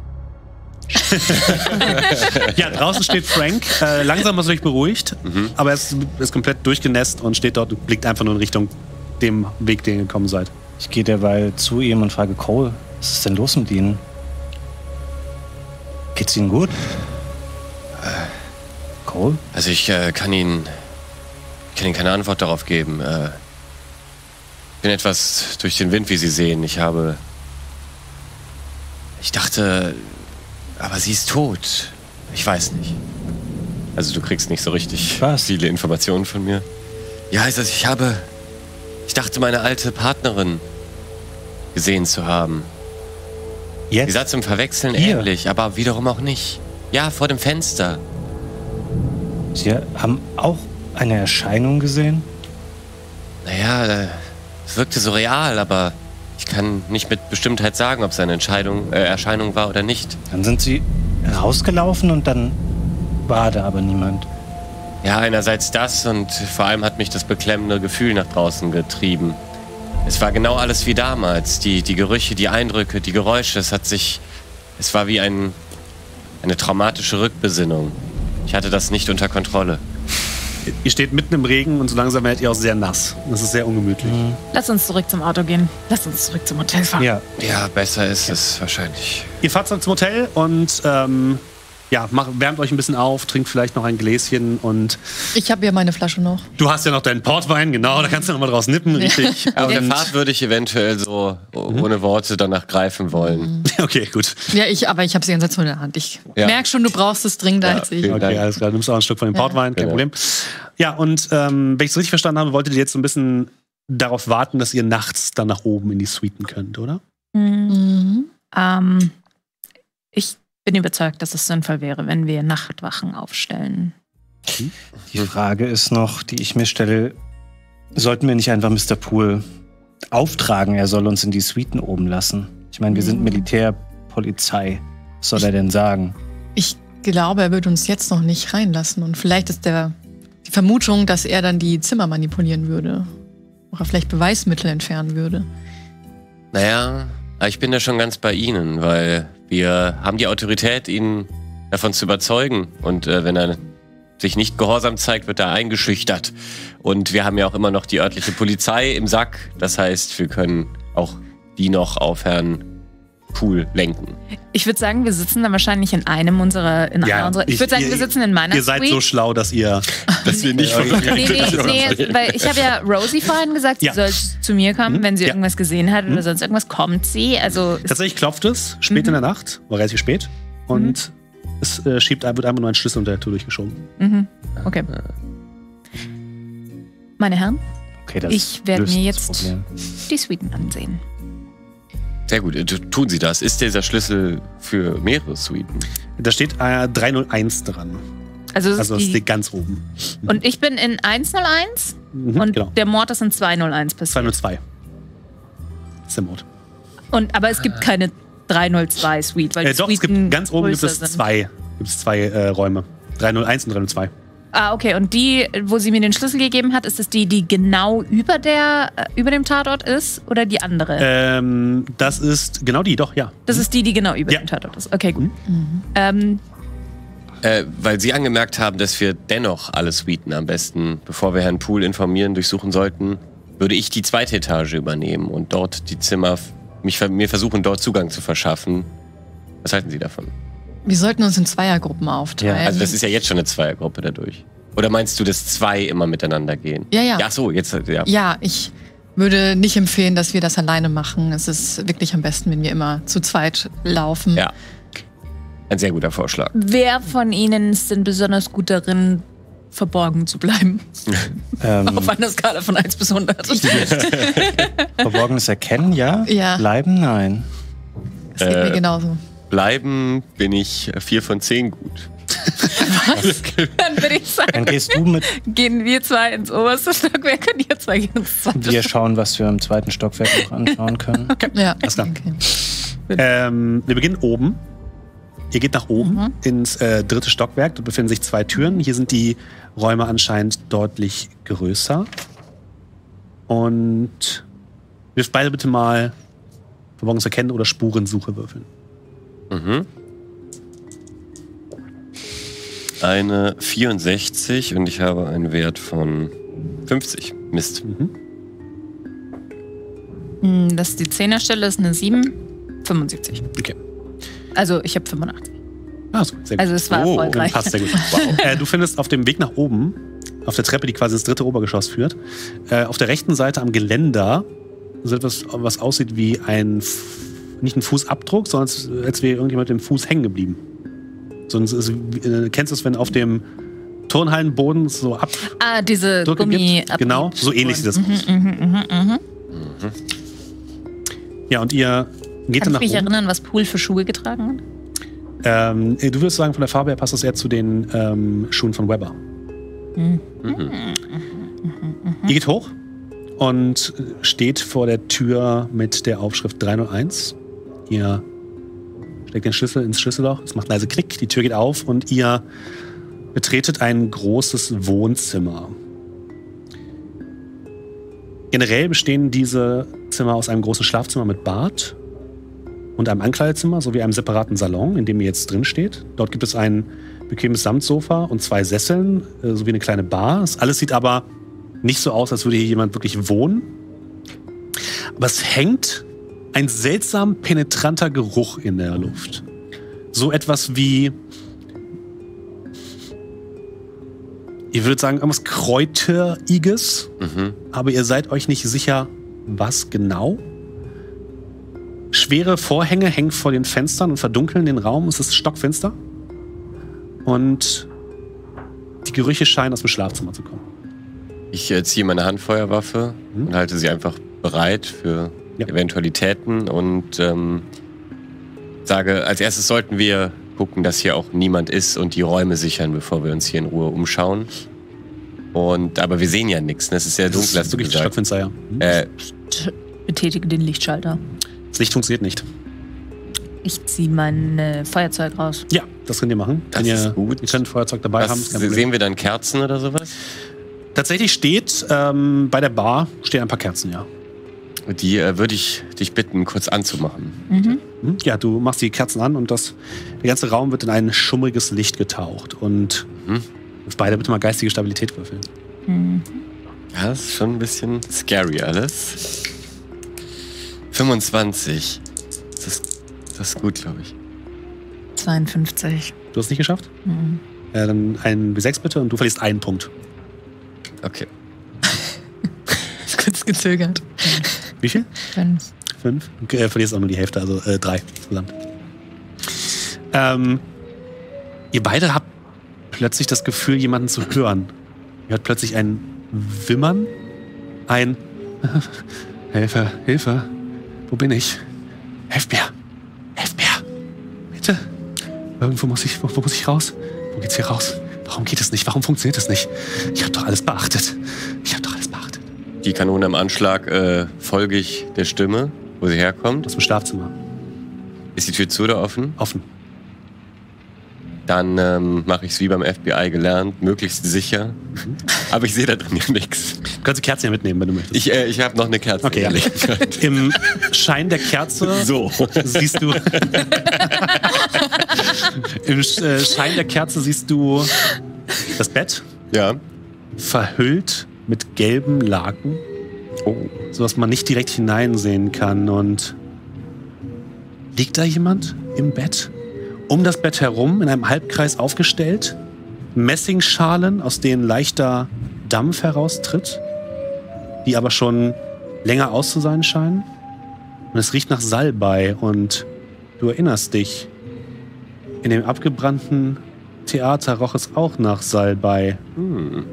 Ja, draußen steht Frank. Äh, langsam ist er sich beruhigt, mhm. aber er ist, ist komplett durchgenässt und steht dort und blickt einfach nur in Richtung dem Weg, den ihr gekommen seid. Ich gehe derweil zu ihm und frage Cole, was ist denn los mit Ihnen? Geht's Ihnen gut? Äh, Cole? Also ich äh, kann Ihnen, kann Ihnen keine Antwort darauf geben. Äh, ich bin etwas durch den Wind, wie Sie sehen. Ich habe... Ich dachte... Aber sie ist tot. Ich weiß nicht. Also du kriegst nicht so richtig Was? viele Informationen von mir. Ja, also ich habe... Ich dachte, meine alte Partnerin gesehen zu haben. Jetzt? Sie sah zum Verwechseln Hier? ähnlich, aber wiederum auch nicht. Ja, vor dem Fenster. Sie haben auch eine Erscheinung gesehen? Naja, es wirkte so real, aber... Ich kann nicht mit Bestimmtheit sagen, ob es eine Entscheidung, äh, Erscheinung war oder nicht. Dann sind Sie rausgelaufen und dann war da aber niemand. Ja, einerseits das und vor allem hat mich das beklemmende Gefühl nach draußen getrieben. Es war genau alles wie damals. Die, die Gerüche, die Eindrücke, die Geräusche. Es hat sich... Es war wie ein, eine traumatische Rückbesinnung. Ich hatte das nicht unter Kontrolle. Ihr steht mitten im Regen und so langsam werdet ihr auch sehr nass. Das ist sehr ungemütlich. Mhm. Lass uns zurück zum Auto gehen. Lass uns zurück zum Hotel fahren. Ja, ja besser ist es wahrscheinlich. Ihr fahrt zurück zum Hotel und ähm, ja, macht, wärmt euch ein bisschen auf, trinkt vielleicht noch ein Gläschen und... Ich habe ja meine Flasche noch. Du hast ja noch deinen Portwein, genau, da kannst du noch mal draus nippen, richtig. Auf der Fahrt würde ich eventuell so mhm. ohne Worte danach greifen wollen. Okay, gut. Ja, ich, aber ich habe sie ganz so in der Hand. Ich ja. merke schon, du brauchst es dringender ja, als ich. Okay, Dank. Alles klar, du nimmst auch ein Stück von dem Portwein, ja. kein Problem. Ja, und ähm, wenn ich es richtig verstanden habe, wolltet ihr jetzt so ein bisschen darauf warten, dass ihr nachts dann nach oben in die Suiten könnt, oder? Mhm. Ähm, ich bin überzeugt, dass es sinnvoll wäre, wenn wir Nachtwachen aufstellen. Die Frage ist noch, die ich mir stelle, sollten wir nicht einfach Mister Poole auftragen, er soll uns in die Suiten oben lassen? Ich meine, wir sind Militär, Polizei. Was soll er denn sagen? Ich glaube, er wird uns jetzt noch nicht reinlassen. Und vielleicht ist der, die Vermutung, dass er dann die Zimmer manipulieren würde. Oder vielleicht Beweismittel entfernen würde. Naja, ich bin da schon ganz bei Ihnen, weil wir haben die Autorität, ihn davon zu überzeugen. Und äh, wenn er sich nicht gehorsam zeigt, wird er eingeschüchtert. Und wir haben ja auch immer noch die örtliche Polizei im Sack. Das heißt, wir können auch die noch auf Herrn Poole lenken. Ich würde sagen, wir sitzen dann wahrscheinlich in einem unserer... In ja, einer unserer ich würde sagen, ihr, wir sitzen in meiner Ihr seid Suite. so schlau, dass ihr... dass wir nicht von nee, nee, nee, weil ich habe ja Rosie vorhin gesagt, sie ja. soll zu mir kommen, mhm. wenn sie ja. irgendwas gesehen hat oder mhm. sonst irgendwas, kommt sie. Also tatsächlich klopft es, spät mhm. in der Nacht, oder relativ spät, und mhm. es äh, schiebt, wird einfach nur ein Schlüssel unter der Tür durchgeschoben. Mhm. Okay. Meine Herren, okay, das ich werde mir jetzt die Suiten ansehen. Sehr gut, tun Sie das. Ist dieser Schlüssel für mehrere Suiten? Da steht äh, drei null eins dran. Also es also ist es steht ganz oben. Und ich bin in eins null eins mhm, und genau. der Mord ist in zwei null eins passiert. zwei null zwei. Das ist der Mord. Und, aber es gibt keine drei null zwei Suite, weil äh, die doch, es gibt, ganz oben gibt es sind. zwei, gibt es zwei äh, Räume. drei null eins und drei null zwei. Ah, okay. Und die, wo sie mir den Schlüssel gegeben hat, ist es die, die genau über, der, über dem Tatort ist oder die andere? Ähm, das ist genau die, doch, ja. Das ist die, die genau über ja. dem Tatort ist. Okay, gut. Mhm. Ähm, äh, weil Sie angemerkt haben, dass wir dennoch alle Suiten am besten, bevor wir Herrn Poole informieren, durchsuchen sollten, würde ich die zweite Etage übernehmen und dort die Zimmer, mich, mir versuchen, dort Zugang zu verschaffen. Was halten Sie davon? Wir sollten uns in Zweiergruppen aufteilen. Ja, also das ist ja jetzt schon eine Zweiergruppe dadurch. Oder meinst du, dass zwei immer miteinander gehen? Ja, ja. Ja, so, jetzt, ja. Ja, ich würde nicht empfehlen, dass wir das alleine machen. Es ist wirklich am besten, wenn wir immer zu zweit laufen. Ja, ein sehr guter Vorschlag. Wer von Ihnen ist denn besonders gut darin, verborgen zu bleiben? Ähm, Auf einer Skala von eins bis hundert. Verborgenes Erkennen, ja? Ja. Bleiben, nein. Das geht äh, mir genauso. Bleiben bin ich vier von zehn gut. Was? Dann würde ich sagen, Dann gehst du mit. gehen wir zwei ins oberste Stockwerk und ihr zwei gehen ins zweite. Wir schauen, was wir im zweiten Stockwerk noch anschauen können. Okay. Ja. Alles klar. Ähm, wir beginnen oben. Ihr geht nach oben Mhm. ins äh, dritte Stockwerk. Dort befinden sich zwei Türen. Hier sind die Räume anscheinend deutlich größer. Und wirft beide bitte mal Verborgenes Erkennen oder Spurensuche würfeln. Mhm. Eine vierundsechzig und ich habe einen Wert von fünfzig. Mist. Mhm. Hm, Das ist die Zehnerstelle, ist eine sieben, fünfundsiebzig. Okay. Also ich habe fünfundachtzig. Ah, so, sehr gut. Also es war Oh, erfolgreich. passt sehr gut. Wow. äh, du findest auf dem Weg nach oben, auf der Treppe, die quasi ins dritte Obergeschoss führt, äh, auf der rechten Seite am Geländer so etwas, was aussieht wie ein, F- nicht ein Fußabdruck, sondern als, als wäre irgendjemand mit dem Fuß hängen geblieben. So, es ist, äh, kennst du es, wenn auf dem Turnhallenboden so ab... Ah, diese Drücke Gummi. gibt? Genau, so ähnlich sieht das aus. Mhm, mhm, mhm, mhm. Ja, und ihr geht Kann dann ich nach mich oben. erinnern, was Pool für Schuhe getragen hat? Ähm, du würdest sagen, von der Farbe her passt das eher zu den ähm, Schuhen von Weber. Mhm. Ihr geht hoch und steht vor der Tür mit der Aufschrift drei null eins. Ihr steckt den Schlüssel ins Schlüsselloch, es macht leise Klick, die Tür geht auf und ihr betretet ein großes Wohnzimmer. Generell bestehen diese Zimmer aus einem großen Schlafzimmer mit Bad und einem Ankleidezimmer sowie einem separaten Salon, in dem ihr jetzt drin steht. Dort gibt es ein bequemes Samtsofa und zwei Sesseln äh, sowie eine kleine Bar. Das alles sieht aber nicht so aus, als würde hier jemand wirklich wohnen. Aber es hängt ein seltsam penetranter Geruch in der Luft. So etwas wie, ihr würdet sagen, irgendwas Kräuteriges, Mhm. aber ihr seid euch nicht sicher, was genau. Schwere Vorhänge hängen vor den Fenstern und verdunkeln den Raum. Es ist stockfinster. Und die Gerüche scheinen aus dem Schlafzimmer zu kommen. Ich äh, ziehe meine Handfeuerwaffe Mhm. und halte sie einfach bereit für Ja. Eventualitäten und ähm, sage, als erstes sollten wir gucken, dass hier auch niemand ist und die Räume sichern, bevor wir uns hier in Ruhe umschauen. Und, aber wir sehen ja nichts, ne? Es ist sehr Das dunkel, ist hast du wirklich gesagt. stockfinster, ja. Mhm. Äh, Betätige den Lichtschalter. Das Licht funktioniert nicht. Ich ziehe mein äh, Feuerzeug raus. Ja, das könnt ihr machen. Das Wenn ihr, ist gut. Ihr könnt ein Feuerzeug dabei haben. was, ist kein Problem. sehen wir dann Kerzen oder sowas? Tatsächlich steht ähm, bei der Bar stehen ein paar Kerzen, ja. Die äh, würde ich dich bitten, kurz anzumachen. Mhm. Mhm. Ja, du machst die Kerzen an und das, der ganze Raum wird in ein schummriges Licht getaucht. Und Mhm. beide bitte mal geistige Stabilität würfeln. Mhm. Ja, das ist schon ein bisschen scary alles. fünfundzwanzig. Das ist, das ist gut, glaube ich. zweiundfünfzig. Du hast es nicht geschafft? Mhm. Äh, dann ein W sechs bitte und du verlierst einen Punkt. Okay. Ist kurz gezögert. Wie viel? Fünf. Fünf? Okay, äh, verlierst auch nur die Hälfte, also äh, drei insgesamt. Ähm, ihr beide habt plötzlich das Gefühl, jemanden zu hören. Ihr hört plötzlich ein Wimmern, ein Hilfe, Hilfe, wo bin ich? Helft mir, helft mir, bitte. Irgendwo muss ich, wo, wo muss ich raus? Wo geht's hier raus? Warum geht es nicht? Warum funktioniert es nicht? Ich habe doch alles beachtet. Ich habe doch alles beachtet. Die Kanone am Anschlag äh, folge ich der Stimme, wo sie herkommt. Aus dem Schlafzimmer. Ist die Tür zu oder offen? Offen. Dann ähm, mache ich es wie beim F B I gelernt, möglichst sicher. Mhm. Aber ich sehe da drin ja nichts. Du kannst die Kerzen ja mitnehmen, wenn du möchtest. Ich, äh, ich habe noch eine Kerze. Okay, ja. Im Schein der Kerze So. siehst du. Im äh, Schein der Kerze siehst du das Bett. Ja. Verhüllt mit gelben Laken. Oh. So dass man nicht direkt hineinsehen kann. Und liegt da jemand im Bett? Um das Bett herum, in einem Halbkreis aufgestellt, Messingschalen, aus denen leichter Dampf heraustritt, die aber schon länger aus zu sein scheinen. Und es riecht nach Salbei und du erinnerst dich, in dem abgebrannten Theater roch es auch nach Salbei. Hm.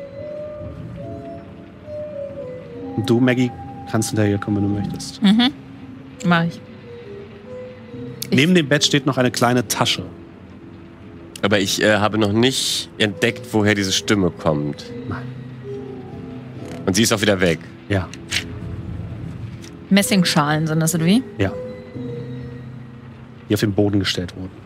Und du, Maggie, kannst hinterher kommen, wenn du möchtest. Mhm. Mach ich. Neben dem Bett steht noch eine kleine Tasche. Aber ich äh, habe noch nicht entdeckt, woher diese Stimme kommt. Nein. Und sie ist auch wieder weg. Ja. Messingschalen sind das, oder wie? Ja. Die auf den Boden gestellt wurden.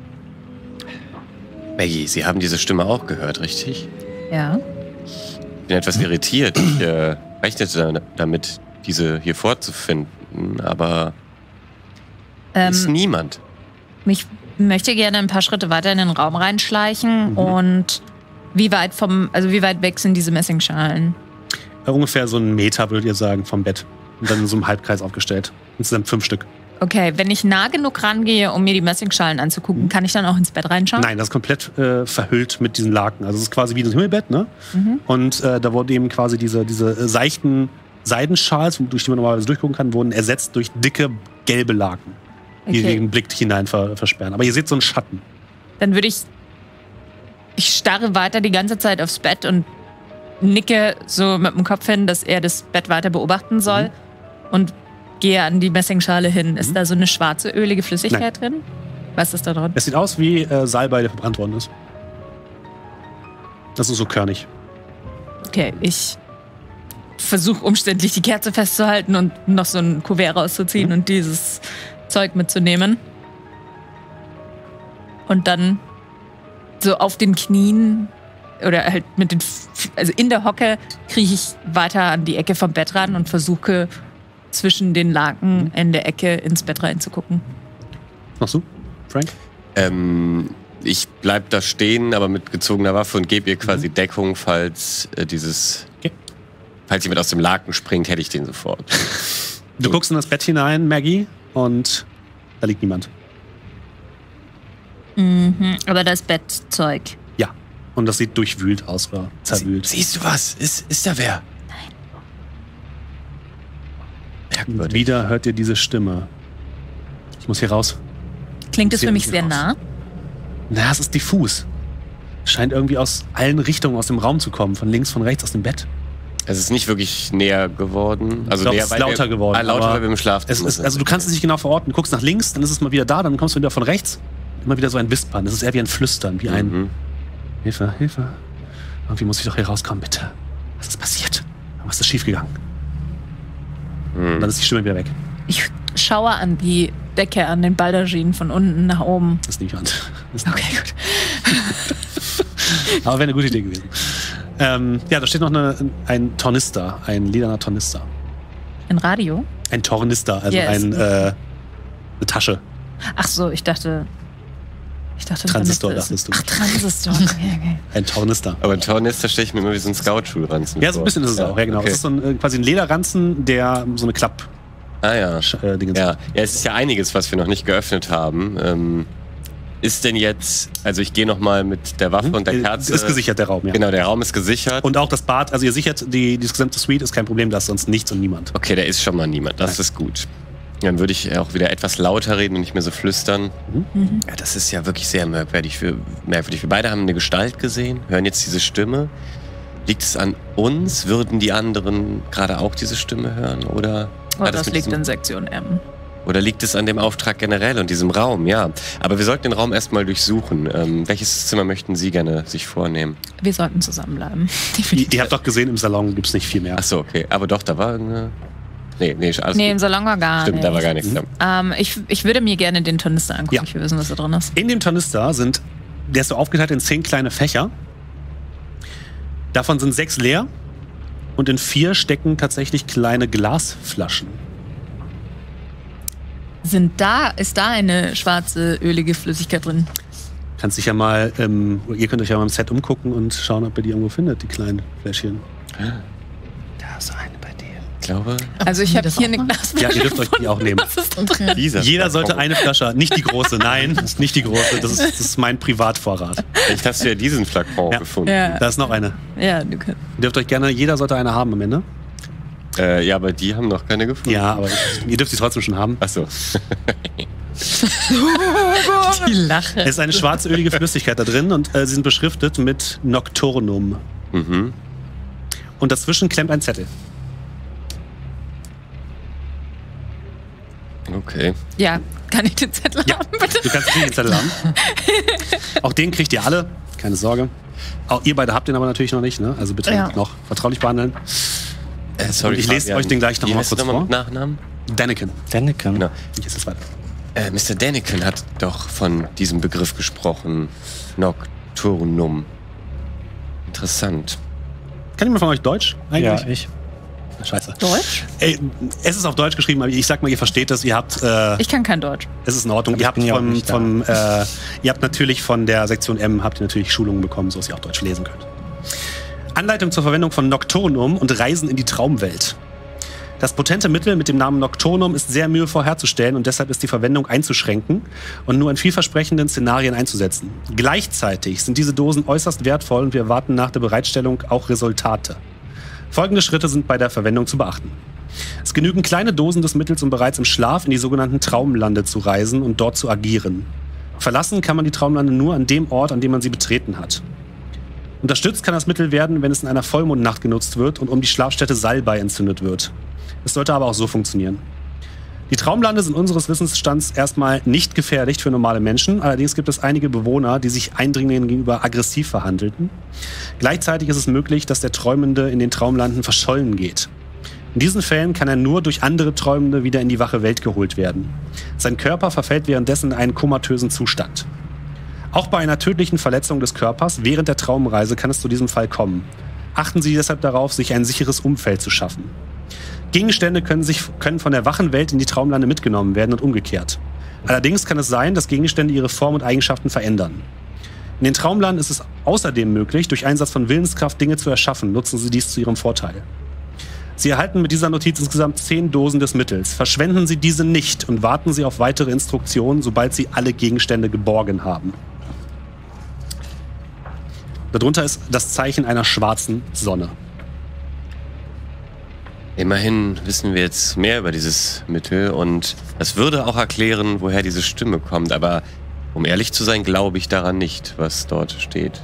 Maggie, Sie haben diese Stimme auch gehört, richtig? Ja. Ich bin etwas irritiert. Ich äh, rechnete damit, diese hier vorzufinden, aber Ähm, ist niemand. Ich möchte gerne ein paar Schritte weiter in den Raum reinschleichen Mhm. und wie weit vom, also wie weit weg sind diese Messingschalen? Äh, ungefähr so einen Meter, würdet ihr sagen, vom Bett. Und dann in so einem Halbkreis aufgestellt. Insgesamt fünf Stück. Okay, wenn ich nah genug rangehe, um mir die Messingschalen anzugucken, kann ich dann auch ins Bett reinschauen? Nein, das ist komplett äh, verhüllt mit diesen Laken. Also es ist quasi wie ein Himmelbett, ne? Mhm. Und äh, da wurden eben quasi diese, diese äh, seichten Seidenschals, durch die man normalerweise durchgucken kann, wurden ersetzt durch dicke gelbe Laken, die Okay. den Blick hinein ver versperren. Aber ihr seht so einen Schatten. Dann würde ich. Ich starre weiter die ganze Zeit aufs Bett und nicke so mit dem Kopf hin, dass er das Bett weiter beobachten soll Mhm. und gehe an die Messingschale hin. Ist da so eine schwarze, ölige Flüssigkeit drin? Was ist da drin? Es sieht aus wie äh, Salbei, der verbrannt worden ist. Das ist so körnig. Okay, ich versuche umständlich die Kerze festzuhalten und noch so ein Kuvert rauszuziehen und dieses Zeug mitzunehmen. Und dann so auf den Knien oder halt mit den, F- also in der Hocke krieche ich weiter an die Ecke vom Bett ran und versuche zwischen den Laken in der Ecke ins Bett reinzugucken. Machst du, Frank? Ähm, ich bleib da stehen, aber mit gezogener Waffe und gebe ihr quasi Mhm. Deckung, falls äh, dieses. Okay. Falls jemand aus dem Laken springt, hätte ich den sofort. Du guckst in das Bett hinein, Maggie, und da liegt niemand. Mhm, aber das Bettzeug. Ja. Und das sieht durchwühlt aus oder zerwühlt. Sie, siehst du was? Ist, ist da wer? Und wieder hört ihr diese Stimme. Ich muss hier raus. Klingt es Hier für mich nicht sehr raus. nah? Na, es ist diffus. Scheint irgendwie aus allen Richtungen aus dem Raum zu kommen. Von links, von rechts, aus dem Bett. Es ist nicht wirklich näher geworden. Also Doch, näher, es ist weil lauter wir, geworden. Ah, lauter, aber weil wir im Schlafzimmer es ist, sind. Also du kannst es nicht genau verorten. Du guckst nach links, dann ist es mal wieder da, dann kommst du wieder von rechts. Immer wieder so ein Wispern. Das ist eher wie ein Flüstern, wie ein Mhm. Hilfe, Hilfe. Irgendwie muss ich doch hier rauskommen, bitte. Was ist passiert? Was ist schiefgegangen? Mhm. Und dann ist die Stimme wieder weg. Ich schaue an die Decke, an den Baldachin von unten nach oben. Das ist niemand. Das Okay, gut. Aber wäre eine gute Idee gewesen. Ähm, ja, da steht noch eine, ein Tornister, ein lilaner Tornister. Ein Radio? Ein Tornister, also Yes. ein, äh, eine Tasche. Ach so, ich dachte. Ich dachte, Transistor, damit ist- dachtest du. Ach, Transistor. Okay, okay. Ein Tornister. Aber ein Tornister stelle ich mir immer wie so ein Scout-Schulranzen Ja, so ein vor. bisschen ist es auch, ja genau. Okay. Es ist so ein, äh, quasi ein Lederranzen, der so eine Klapp. Ah ja. Äh, Dingens ja. hat. Ja, es ist ja einiges, was wir noch nicht geöffnet haben. Ähm, ist denn jetzt, also ich gehe nochmal mit der Waffe und der Äh, Kerze. Ist gesichert, der Raum, ja. Genau, der Raum ist gesichert. Und auch das Bad, also ihr sichert, die, die gesamte Suite ist kein Problem, da ist sonst nichts und niemand. Okay, da ist schon mal niemand. Das ist gut. Dann würde ich auch wieder etwas lauter reden und nicht mehr so flüstern. Mhm. Ja, das ist ja wirklich sehr merkwürdig. Wir, merkwürdig. Wir beide haben eine Gestalt gesehen, hören jetzt diese Stimme. Liegt es an uns? Würden die anderen gerade auch diese Stimme hören? Oder, Oh, hat es das mit liegt diesem- in Sektion M. oder liegt es an dem Auftrag generell und diesem Raum? Ja. Aber wir sollten den Raum erstmal durchsuchen. Ähm, welches Zimmer möchten Sie gerne sich vornehmen? Wir sollten zusammenbleiben. Ihr, ihr habt doch gesehen, im Salon gibt es nicht viel mehr. Achso, okay. Aber doch, da war eine. Nee, nee, alles Nee, im gut. Salon war gar Stimmt, nicht. da war gar nichts. Mhm. Ja. Ähm, ich, ich würde mir gerne den Tornister angucken. Ja. Ich will wissen, was da drin ist. In dem Tornister sind, der ist so aufgeteilt in zehn kleine Fächer. Davon sind sechs leer und in vier stecken tatsächlich kleine Glasflaschen. Sind da, ist da eine schwarze, ölige Flüssigkeit drin? Kannst dich ja mal, ähm, ihr könnt euch ja mal im Set umgucken und schauen, ob ihr die irgendwo findet, die kleinen Fläschchen. Da ist eine bei dir. Ich glaube. Also ich habe hier eine Glasflasche. Ja, ihr dürft euch die auch nehmen. Was ist denn drin? Dieser Jeder sollte Flakon. eine Flasche, nicht die große, nein, das ist nicht die große, das ist, das ist mein Privatvorrat. Vielleicht hast du ja diesen Flakon Ja. gefunden. Ja. Da ist noch eine. Ja, du kannst. Ihr dürft euch gerne, jeder sollte eine haben am Ende. Äh, ja, aber die haben noch keine gefunden. Ja, aber ihr dürft sie trotzdem schon haben. Achso. Die Lache. Es ist eine schwarzölige Flüssigkeit da drin und äh, sie sind beschriftet mit Nocturnum. Mhm. Und dazwischen klemmt ein Zettel. Okay. Ja, kann ich den Zettel ja, haben, bitte? Du kannst den Zettel haben. Auch den kriegt ihr alle, keine Sorge. Auch ihr beide habt den aber natürlich noch nicht, ne? Also bitte ja. noch vertraulich behandeln. Äh, sorry, Und ich lese euch den gleich noch Wie mal heißt kurz du noch mal vor. mit Nachnamen? Daniken. Daniken. Genau. Jetzt ist weiter. Äh, Mister Daniken hat doch von diesem Begriff gesprochen. Nocturnum. Interessant. Kann jemand von euch Deutsch eigentlich? Ja, ich. Scheiße. Deutsch? Ey, es ist auf Deutsch geschrieben, aber ich sag mal, ihr versteht das. Ihr habt. Äh, Ich kann kein Deutsch. Es ist in Ordnung. Ihr habt, vom, vom, äh, ihr habt natürlich von der Sektion M habt ihr natürlich Schulungen bekommen, so dass ihr auch Deutsch lesen könnt. Anleitung zur Verwendung von Nocturnum und Reisen in die Traumwelt. Das potente Mittel mit dem Namen Nocturnum ist sehr mühevoll herzustellen und deshalb ist die Verwendung einzuschränken und nur in vielversprechenden Szenarien einzusetzen. Gleichzeitig sind diese Dosen äußerst wertvoll und wir erwarten nach der Bereitstellung auch Resultate. Folgende Schritte sind bei der Verwendung zu beachten. Es genügen kleine Dosen des Mittels, um bereits im Schlaf in die sogenannten Traumlande zu reisen und dort zu agieren. Verlassen kann man die Traumlande nur an dem Ort, an dem man sie betreten hat. Unterstützt kann das Mittel werden, wenn es in einer Vollmondnacht genutzt wird und um die Schlafstätte Salbei entzündet wird. Es sollte aber auch so funktionieren. Die Traumlande sind unseres Wissensstands erstmal nicht gefährlich für normale Menschen, allerdings gibt es einige Bewohner, die sich Eindringlingen gegenüber aggressiv verhandelten. Gleichzeitig ist es möglich, dass der Träumende in den Traumlanden verschollen geht. In diesen Fällen kann er nur durch andere Träumende wieder in die wache Welt geholt werden. Sein Körper verfällt währenddessen in einen komatösen Zustand. Auch bei einer tödlichen Verletzung des Körpers während der Traumreise kann es zu diesem Fall kommen. Achten Sie deshalb darauf, sich ein sicheres Umfeld zu schaffen. Gegenstände können, sich, können von der wachen Welt in die Traumlande mitgenommen werden und umgekehrt. Allerdings kann es sein, dass Gegenstände ihre Form und Eigenschaften verändern. In den Traumlanden ist es außerdem möglich, durch Einsatz von Willenskraft Dinge zu erschaffen. Nutzen Sie dies zu Ihrem Vorteil. Sie erhalten mit dieser Notiz insgesamt zehn Dosen des Mittels. Verschwenden Sie diese nicht und warten Sie auf weitere Instruktionen, sobald Sie alle Gegenstände geborgen haben. Darunter ist das Zeichen einer schwarzen Sonne. Immerhin wissen wir jetzt mehr über dieses Mittel und das würde auch erklären, woher diese Stimme kommt. Aber um ehrlich zu sein, glaube ich daran nicht, was dort steht.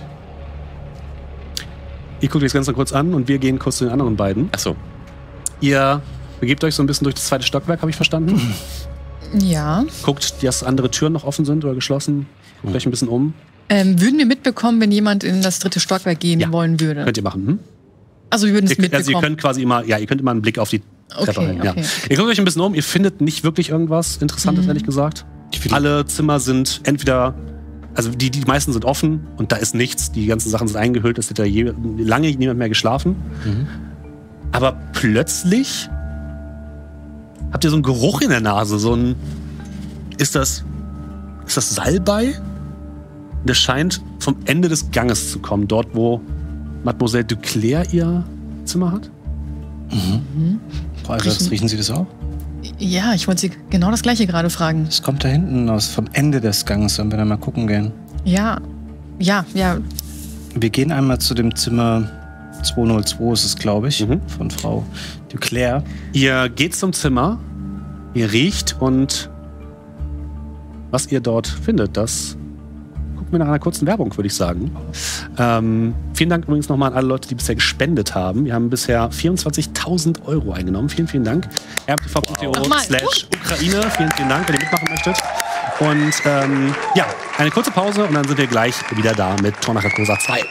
Ich gucke das Ganze kurz an und wir gehen kurz zu den anderen beiden. Ach so. Ihr begebt euch so ein bisschen durch das zweite Stockwerk, habe ich verstanden? Ja. Guckt, dass andere Türen noch offen sind oder geschlossen. Guckt euch ein bisschen um. Ähm, würden wir mitbekommen, wenn jemand in das dritte Stockwerk gehen ja. wollen würde? Könnt ihr machen, hm? Also wir würden es mitbekommen. Also ihr könnt quasi immer, ja, ihr könnt immer einen Blick auf die Treppe okay, halten. Ja. Okay. Ihr guckt euch ein bisschen um, ihr findet nicht wirklich irgendwas Interessantes, mhm. ehrlich gesagt. Alle Zimmer sind entweder, also die, die meisten sind offen und da ist nichts, die ganzen Sachen sind eingehüllt, es hat da je, lange niemand mehr geschlafen. Mhm. Aber plötzlich habt ihr so einen Geruch in der Nase, so ein, ist das, ist das Salbei? Das scheint vom Ende des Ganges zu kommen, dort wo Mademoiselle Duclair ihr Zimmer hat. Mhm. Frau Alvarez, riechen Sie das auch? Ja, ich wollte Sie genau das Gleiche gerade fragen. Es kommt da hinten aus, vom Ende des Ganges, wenn wir da mal gucken gehen. Ja, ja, ja. Wir gehen einmal zu dem Zimmer zweihundertzwei, ist es, glaube ich, mhm. von Frau Duclair. Ihr geht zum Zimmer, ihr riecht und was ihr dort findet, das gucken wir nach einer kurzen Werbung, würde ich sagen. Ähm, vielen Dank übrigens nochmal an alle Leute, die bisher gespendet haben. Wir haben bisher vierundzwanzigtausend Euro eingenommen. Vielen, vielen Dank. r p t v punkt e u slash Ukraine. Vielen, vielen Dank, wenn ihr mitmachen möchtet. Und ähm, ja, eine kurze Pause und dann sind wir gleich wieder da mit Torna Carcosa zwei.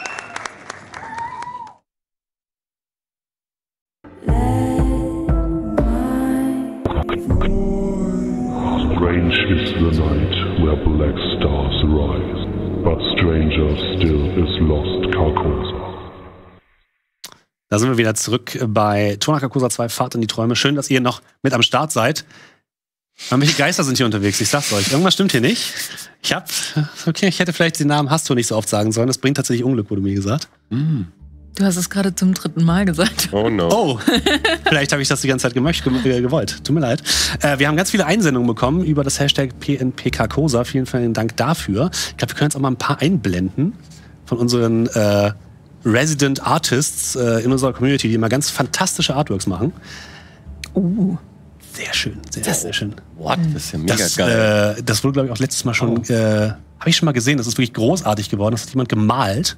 Strange is the night where black stars rise, but stranger still is lost Carcosa. Da sind wir wieder zurück bei Torna Carcosa zwei, Fahrt in die Träume. Schön, dass ihr noch mit am Start seid. Welche Geister sind hier unterwegs? Ich sag's euch. Irgendwas stimmt hier nicht. Ich hab, okay, ich hätte vielleicht den Namen Hastur nicht so oft sagen sollen. Das bringt tatsächlich Unglück, wurde mir gesagt. Mm. Du hast es gerade zum dritten Mal gesagt. Oh no. Oh, vielleicht habe ich das die ganze Zeit gemöcht, gewollt. Tut mir leid. Äh, wir haben ganz viele Einsendungen bekommen über das Hashtag P N P Carcosa. Vielen, vielen Dank dafür. Ich glaube, wir können jetzt auch mal ein paar einblenden von unseren äh, Resident Artists äh, in unserer Community, die immer ganz fantastische Artworks machen. Uh. Sehr schön, sehr, das, sehr schön. What? Das ist ja mega das, geil. Äh, das wurde, glaube ich, auch letztes Mal schon, oh. äh, habe ich schon mal gesehen. Das ist wirklich großartig geworden. Das hat jemand gemalt.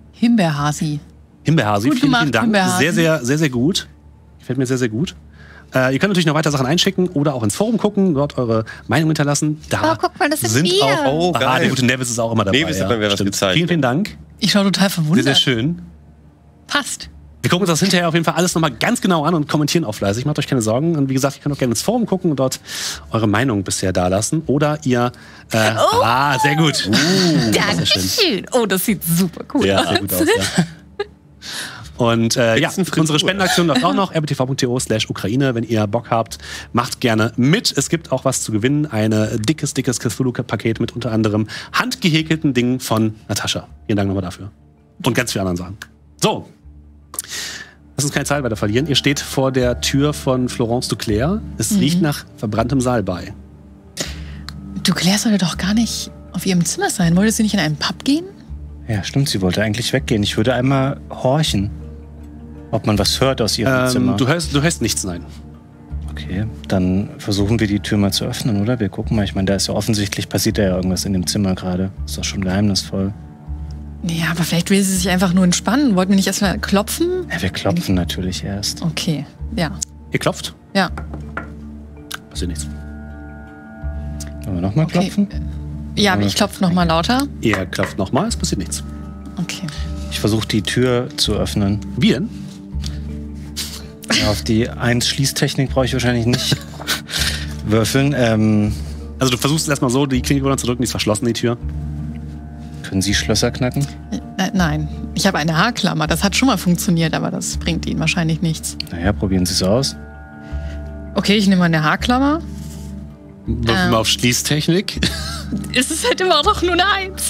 Himbeerhasi. Himbeerhasi, gut vielen, gemacht, vielen Dank. Himbeerhasi. Sehr, sehr, sehr, sehr gut. Gefällt mir sehr, sehr gut. Äh, ihr könnt natürlich noch weiter Sachen einschicken oder auch ins Forum gucken, dort eure Meinung hinterlassen. Da oh, guck mal, das sind, sind wir. auch. Oh, Ah, geil. der gute Nevis ist auch immer dabei. Nevis hat mir was gezeigt. Vielen, vielen Dank. Ich schaue total verwundert. Sehr, sehr schön. Passt. Wir gucken uns das hinterher auf jeden Fall alles nochmal ganz genau an und kommentieren auch fleißig. Macht euch keine Sorgen. Und wie gesagt, ihr könnt auch gerne ins Forum gucken und dort eure Meinung bisher da lassen. Oder ihr. Äh, Oh. Ah, sehr gut. Uh, Dankeschön. Oh, das sieht super cool Ja, aus. sieht gut aus, ja. Und äh, ja, unsere Spendenaktion läuft auch noch. r b t v punkt t o slash Ukraine. Wenn ihr Bock habt, macht gerne mit. Es gibt auch was zu gewinnen. Ein dickes, dickes Cthulhu-Paket mit unter anderem handgehäkelten Dingen von Natascha. Vielen Dank nochmal dafür. Und ganz viele anderen Sachen. So. Lass uns keine Zeit weiter verlieren. Ihr steht vor der Tür von Florence Duclair. Es Mhm. riecht nach verbranntem Salbei. Du Claire sollte doch gar nicht auf ihrem Zimmer sein. Wollte sie nicht in einen Pub gehen? Ja, stimmt, sie wollte eigentlich weggehen. Ich würde einmal horchen, ob man was hört aus ihrem Ähm, Zimmer. du, hörst, du hörst nichts, nein. Okay, dann versuchen wir die Tür mal zu öffnen, oder? Wir gucken mal. Ich meine, da ist ja offensichtlich, passiert ja irgendwas in dem Zimmer gerade. Ist doch schon geheimnisvoll. Ja, aber vielleicht will sie sich einfach nur entspannen. Wollten wir nicht erstmal klopfen? Ja, wir klopfen natürlich erst. Okay, ja. Ihr klopft? Ja. Passiert nichts. Wollen wir nochmal Okay. klopfen? Ja, aber ich klopfe noch mal lauter. Ihr klopft nochmal, es passiert nichts. Okay. Ich versuche die Tür zu öffnen. Wie denn? Ja, auf die eins Schließtechnik brauche ich wahrscheinlich nicht würfeln. Ähm, also du versuchst erstmal so, die Klinke runter zu drücken, die ist verschlossen, die Tür. Können Sie Schlösser knacken? Äh, nein, ich habe eine Haarklammer. Das hat schon mal funktioniert, aber das bringt Ihnen wahrscheinlich nichts. Naja, probieren Sie es aus. Okay, ich nehme mal eine Haarklammer. Würfeln Ähm. wir auf Schließtechnik. Ist es halt immer noch nur eine Eins.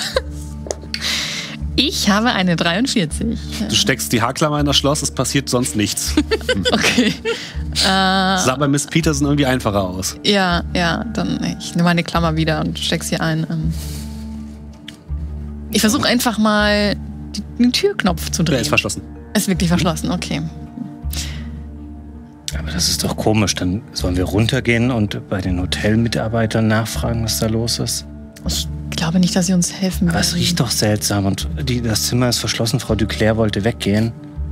Ich habe eine dreiundvierzig. Du steckst die Haarklammer in das Schloss, es passiert sonst nichts. Okay. Äh, Sah bei Miss Peterson irgendwie einfacher aus. ja, ja, dann ich nehme meine Klammer wieder und steck sie ein. Ähm. Ich versuche einfach mal die, den Türknopf zu drehen. Der ist verschlossen. Ist wirklich verschlossen, okay. Aber das ist doch komisch. Dann sollen wir runtergehen und bei den Hotelmitarbeitern nachfragen, was da los ist. Ich glaube nicht, dass sie uns helfen Aber es werden. riecht doch seltsam und die, das Zimmer ist verschlossen. Frau Duclair wollte weggehen.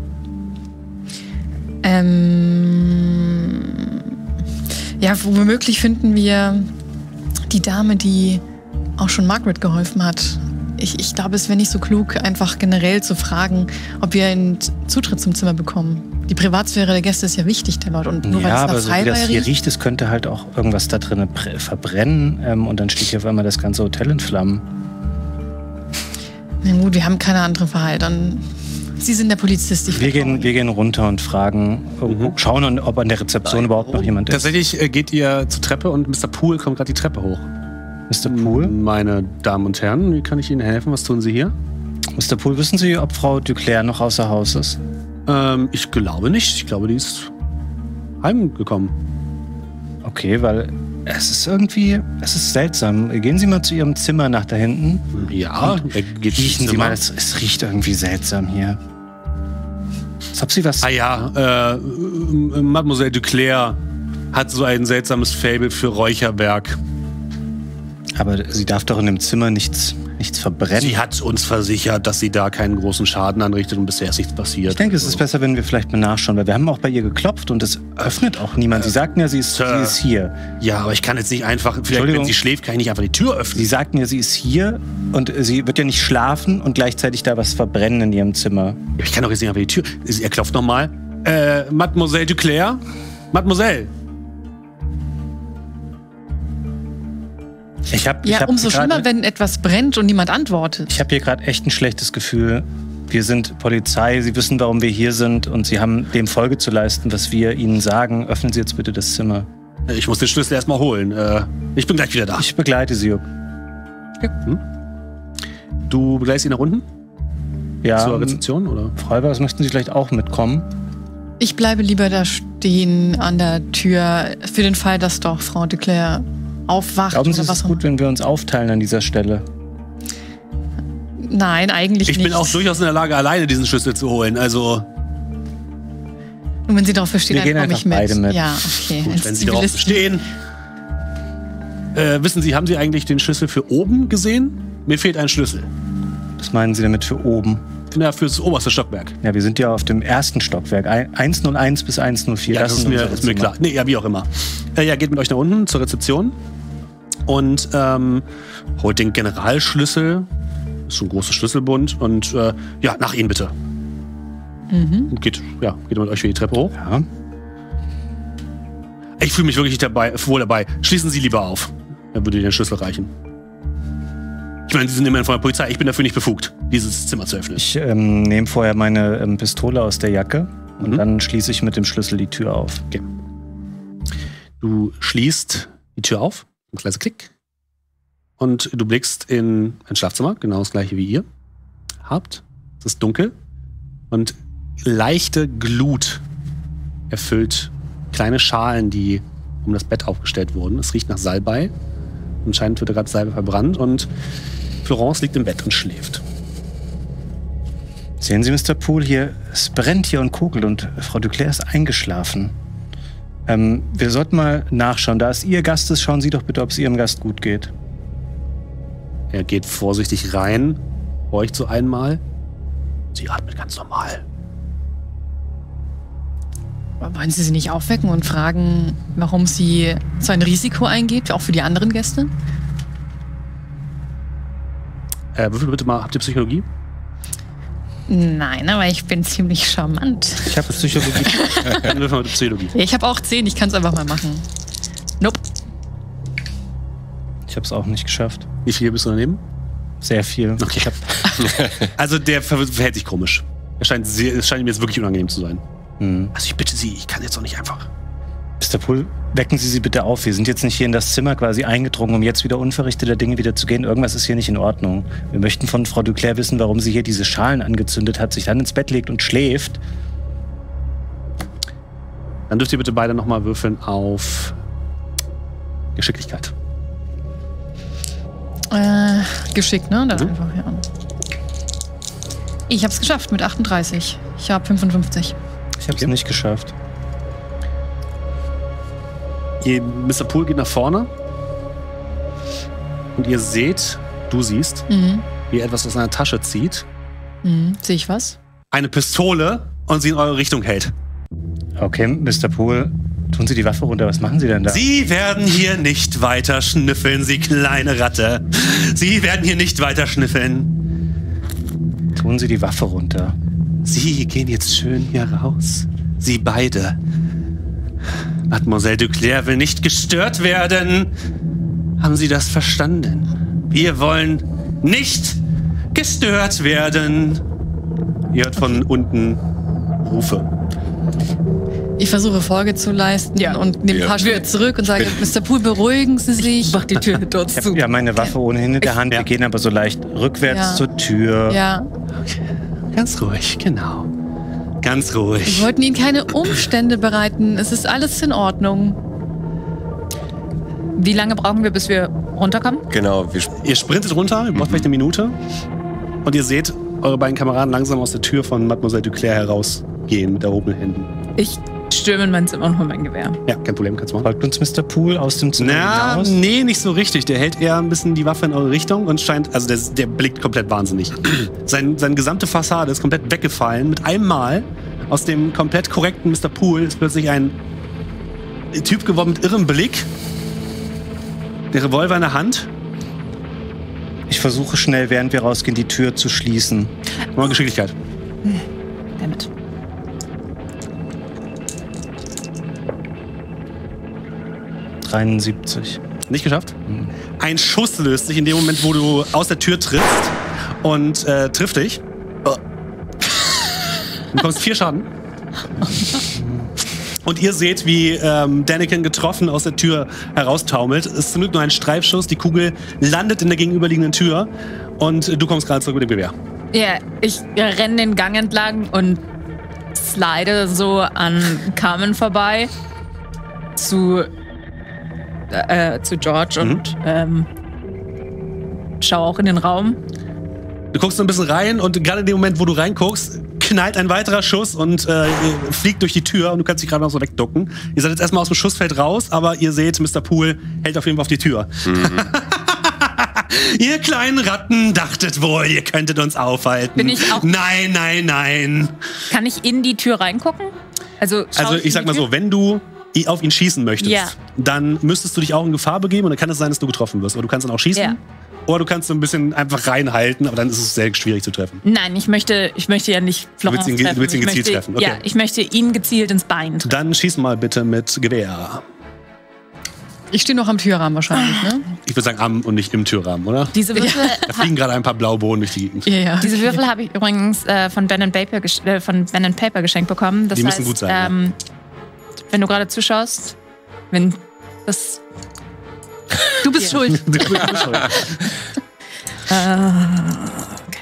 Ähm, ja, womöglich finden wir die Dame, die auch schon Margaret geholfen hat. Ich, ich glaube, es wäre nicht so klug, einfach generell zu fragen, ob wir einen Zutritt zum Zimmer bekommen. Die Privatsphäre der Gäste ist ja wichtig, der Leute. Und nur weil Ja, es aber nach so wie das Salbei hier riecht. riecht, es könnte halt auch irgendwas da drin verbrennen ähm, und dann steht hier auf einmal das ganze Hotel in Flammen. Na gut, wir haben keine andere Wahl. Dann, Sie sind der Polizist. Ich Wir gehen, wir gehen runter und fragen, Mhm. schauen, ob an der Rezeption überhaupt noch jemand ist. Tatsächlich äh, geht ihr zur Treppe und Mister Poole kommt gerade die Treppe hoch. Mister Poole? Meine Damen und Herren, wie kann ich Ihnen helfen? Was tun Sie hier? Mister Poole, wissen Sie, ob Frau Duclair noch außer Haus ist? Ähm, ich glaube nicht. Ich glaube, die ist heimgekommen. Okay, weil es ist irgendwie, es ist seltsam. Gehen Sie mal zu Ihrem Zimmer nach da hinten. Ja, er geht Riechen ins Sie Zimmer. mal, es, es riecht irgendwie seltsam hier. Als ob Sie was... Ah ja, äh, äh, Mademoiselle Duclair hat so ein seltsames Faible für Räucherwerk. Aber sie darf doch in dem Zimmer nichts, nichts verbrennen. Sie hat uns versichert, dass sie da keinen großen Schaden anrichtet und bisher ist nichts passiert. Ich denke, es ist besser, wenn wir vielleicht mal nachschauen, weil wir haben auch bei ihr geklopft und es öffnet auch niemand. Sie sagten ja, sie ist, Sir. sie ist hier. Ja, aber ich kann jetzt nicht einfach, vielleicht Entschuldigung. wenn sie schläft, kann ich nicht einfach die Tür öffnen. Sie sagten ja, sie ist hier und sie wird ja nicht schlafen und gleichzeitig da was verbrennen in ihrem Zimmer. Ich kann doch jetzt nicht einfach die Tür. Er klopft nochmal. Äh, Mademoiselle Duclair? Mademoiselle? Ich hab, Ja, ich hab umso grade- schlimmer, wenn etwas brennt und niemand antwortet. Ich habe hier gerade echt ein schlechtes Gefühl. Wir sind Polizei, Sie wissen, warum wir hier sind und Sie haben dem Folge zu leisten, was wir Ihnen sagen. Öffnen Sie jetzt bitte das Zimmer. Ich muss den Schlüssel erstmal holen. Äh, ich bin gleich wieder da. Ich begleite Sie. Hm? Du begleitest ihn nach unten? Ja. Zur Rezeption, oder? Frau Albers, möchten Sie vielleicht auch mitkommen? Ich bleibe lieber da stehen an der Tür, für den Fall, dass doch Frau Duclair aufwacht. Glauben Sie, oder es was ist auch gut, wenn wir uns aufteilen an dieser Stelle? Nein, eigentlich Ich nicht. bin auch durchaus in der Lage, alleine diesen Schlüssel zu holen. Also, Und wenn Sie darauf bestehen, Wir dann gehen komme ich einfach mit. beide mit. Ja, okay. gut, Als wenn Sie darauf Zivilisten. bestehen. Äh, wissen Sie, haben Sie eigentlich den Schlüssel für oben gesehen? Mir fehlt ein Schlüssel. Was meinen Sie damit für oben? Ja, fürs oberste Stockwerk. Ja, wir sind ja auf dem ersten Stockwerk. hunderteins bis hundertvier. Ja, das, das ist, mir, ist mir klar. Nee, ja, wie auch immer. Äh, ja, geht mit euch nach unten zur Rezeption und ähm, holt den Generalschlüssel. Das ist ein großer Schlüsselbund. Und äh, ja, nach Ihnen bitte. Mhm. Und geht, ja, geht mit euch wieder die Treppe hoch. Ja. Ich fühle mich wirklich nicht dabei, wohl dabei. Schließen Sie lieber auf. Dann würde ich den Schlüssel reichen. Ich meine, Sie sind immerhin von der Polizei. Ich bin dafür nicht befugt, dieses Zimmer zu öffnen. Ich ähm, nehme vorher meine ähm, Pistole aus der Jacke und mhm. dann schließe ich mit dem Schlüssel die Tür auf. Okay. Du schließt die Tür auf, ein kleiner Klick. Und du blickst in ein Schlafzimmer, genau das gleiche wie ihr habt. Es ist dunkel und leichte Glut erfüllt kleine Schalen, die um das Bett aufgestellt wurden. Es riecht nach Salbei. Anscheinend wird gerade Salbei verbrannt und Florence liegt im Bett und schläft. Sehen Sie, Mister Poole, hier, es brennt hier und kugelt und Frau Duclair ist eingeschlafen. Ähm, wir sollten mal nachschauen. Da es Ihr Gast ist, schauen Sie doch bitte, ob es Ihrem Gast gut geht. Er geht vorsichtig rein, horcht so einmal. Sie atmet ganz normal. Wollen Sie sie nicht aufwecken und fragen, warum sie so ein Risiko eingeht, auch für die anderen Gäste? Äh, würfel bitte mal, habt ihr Psychologie? Nein, aber ich bin ziemlich charmant. Ich habe Psychologie. Dann würfeln wir mit Psychologie. Ich habe auch zehn, ich kann es einfach mal machen. Nope. Ich habe es auch nicht geschafft. Wie viel bist du daneben? Sehr viel. Okay. Ich hab also der ver verhält sich komisch. Er scheint, sehr, es scheint mir jetzt wirklich unangenehm zu sein. Hm. Also ich bitte Sie, ich kann jetzt doch nicht einfach. Mister Poole, wecken Sie sie bitte auf. Wir sind jetzt nicht hier in das Zimmer quasi eingedrungen, um jetzt wieder unverrichteter Dinge wieder zu gehen. Irgendwas ist hier nicht in Ordnung. Wir möchten von Frau Duclair wissen, warum sie hier diese Schalen angezündet hat, sich dann ins Bett legt und schläft. Dann dürft ihr bitte beide nochmal würfeln auf Geschicklichkeit. Äh, geschickt, ne? Dann Mhm. einfach, ja. Ich hab's geschafft mit achtunddreißig. Ich habe fünfundfünfzig. Ich habe es nicht geschafft. Ihr, Mister Poole geht nach vorne und ihr seht, du siehst, Mhm. wie er etwas aus seiner Tasche zieht. Mhm. Sehe ich was? Eine Pistole und sie in eure Richtung hält. Okay, Mister Poole, tun Sie die Waffe runter. Was machen Sie denn da? Sie werden hier nicht weiter schnüffeln, Sie kleine Ratte. Sie werden hier nicht weiter schnüffeln. Tun Sie die Waffe runter. Sie gehen jetzt schön hier raus. Sie beide. Mademoiselle Duclair will nicht gestört werden. Haben Sie das verstanden? Wir wollen nicht gestört werden. Ihr hört von unten Rufe. Ich versuche Folge zu leisten Ja. und nehme ein Ja. paar Schritte zurück und sage, Mister Poole, beruhigen Sie sich. Mach die Tür dort Ich zu. habe ja meine Waffe ohnehin in der Hand. Wir gehen aber so leicht rückwärts Ja. zur Tür. Ja. Ganz ruhig, genau. Ganz Wir ruhig. wollten Ihnen keine Umstände bereiten. Es ist alles in Ordnung. Wie lange brauchen wir, bis wir runterkommen? Genau, wir Ihr sprintet runter, ihr braucht vielleicht eine Minute. Und ihr seht eure beiden Kameraden langsam aus der Tür von Mademoiselle Duclair herausgehen mit erhobenen Händen. Ich stürme in mein Zimmer und hole mein Gewehr. Ja, kein Problem, kannst du machen. Folgt uns Mister Poole aus dem Zimmer Na, hinaus? nee, nicht so richtig. Der hält eher ein bisschen die Waffe in eure Richtung und scheint, also der, der blickt komplett wahnsinnig. Sein, seine gesamte Fassade ist komplett weggefallen. Mit einem Mal aus dem komplett korrekten Mister Poole ist plötzlich ein Typ geworden mit irrem Blick. Der Revolver in der Hand. Ich versuche schnell, während wir rausgehen, die Tür zu schließen. Mal Geschicklichkeit. Damit. dreiundsiebzig. Nicht geschafft? Ein Schuss löst sich in dem Moment, wo du aus der Tür trittst und äh, trifft dich. Du bekommst vier Schaden. Und ihr seht, wie ähm, Daniken getroffen aus der Tür heraustaumelt. Es ist zum Glück nur ein Streifschuss. Die Kugel landet in der gegenüberliegenden Tür. Und du kommst gerade zurück mit dem Gewehr. Ja, ich renne den Gang entlang und slide so an Carmen vorbei zu, äh, zu George Mhm. und ähm, schaue auch in den Raum. Du guckst so ein bisschen rein und gerade in dem Moment, wo du reinguckst, knallt ein weiterer Schuss und äh, fliegt durch die Tür und du kannst dich gerade noch so wegducken. Ihr seid jetzt erstmal aus dem Schussfeld raus, aber ihr seht, Mister Poole hält auf jeden Fall auf die Tür. Mhm. Ihr kleinen Ratten dachtet wohl, ihr könntet uns aufhalten. Bin ich auch- Nein, nein, nein. Kann ich in die Tür reingucken? Also, schau Also ich ich sag in mal die so, Tür? wenn du i- auf ihn schießen möchtest, Ja. dann müsstest du dich auch in Gefahr begeben und dann kann es sein, dass du getroffen wirst. Aber du kannst dann auch schießen. Ja. Oder du kannst so ein bisschen einfach reinhalten, aber dann ist es sehr schwierig zu treffen. Nein, ich möchte, ich möchte ja nicht Florence Du willst ihn ge- treffen. du willst ihn Ich gezielt möchte, treffen, okay. Ja, ich möchte ihn gezielt ins Bein treffen. Dann schieß mal bitte mit Gewehr. Ich stehe noch am Türrahmen wahrscheinlich, ne? Ich würde sagen am und nicht im Türrahmen, oder? Diese Würfel, Da fliegen gerade ein paar blaue Bohnen durch die Gegend. Ja, ja. diese Würfel habe ich übrigens äh, von Ben and Paper, gesch- äh, von Ben and Paper geschenkt bekommen. Das Die müssen heißt, gut sein, ja. ähm, wenn du gerade zuschaust, wenn das... Du bist Ja. schuld. Du bist schuld. Äh, okay.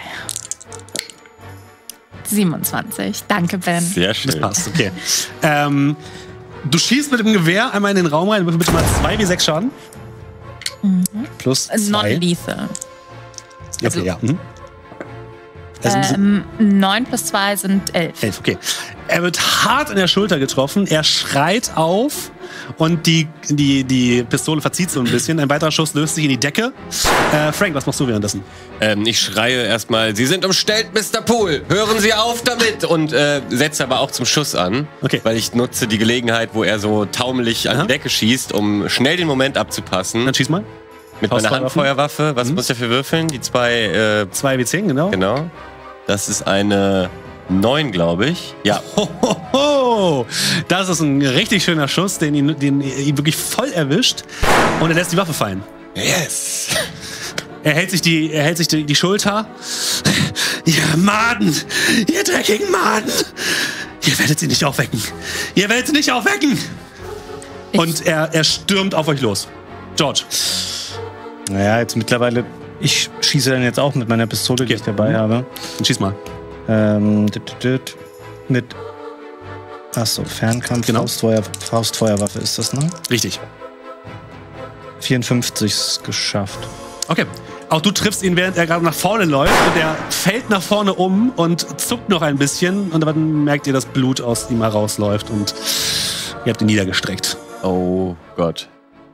siebenundzwanzig. Danke, Ben. Sehr Das schön. passt, okay. Ähm, du schießt mit dem Gewehr einmal in den Raum rein, würfel bitte mal zwei wie sechs Schaden. Plus zwei. Non-lethal. Okay, ja. Mhm. Also, Ähm, neun plus zwei sind elf. elf, okay. Er wird hart in der Schulter getroffen, er schreit auf und die, die, die Pistole verzieht so ein bisschen. Ein weiterer Schuss löst sich in die Decke. Äh, Frank, was machst du währenddessen? Ähm, ich schreie erstmal, Sie sind umstellt, Mister Poole. Hören Sie auf damit. Und äh, setze aber auch zum Schuss an. Okay. Weil ich nutze die Gelegenheit, wo er so taumelig an Aha. die Decke schießt, um schnell den Moment abzupassen. Dann schieß mal. Mit meiner Faustfeuerwaffe. Handfeuerwaffe. Was Mhm. muss ich dafür würfeln? Die zwei, äh, zwei wie zehn, genau. genau. Das ist eine neun, glaube ich. Ja. Ho, ho, ho. Das ist ein richtig schöner Schuss, den ihn, den ihn wirklich voll erwischt. Und er lässt die Waffe fallen. Yes. Er hält sich die, er hält sich die, die Schulter. Ihr Maden! Ihr dreckigen Maden! Ihr werdet sie nicht aufwecken! Ihr werdet sie nicht aufwecken! Und er, er stürmt auf euch los. George. Naja, jetzt mittlerweile, ich schieße dann jetzt auch mit meiner Pistole, die Okay. ich dabei habe. Dann schieß mal. Ähm, dit, dit, dit, mit, achso, Fernkampf, Genau. Faustfeuer, Faustfeuerwaffe ist das, ne? Richtig. vierundfünfzig ist geschafft. Okay. Auch du triffst ihn, während er gerade nach vorne läuft. Und er fällt nach vorne um und zuckt noch ein bisschen. Und dann merkt ihr, dass Blut aus ihm herausläuft. Und ihr habt ihn niedergestreckt. Oh Gott.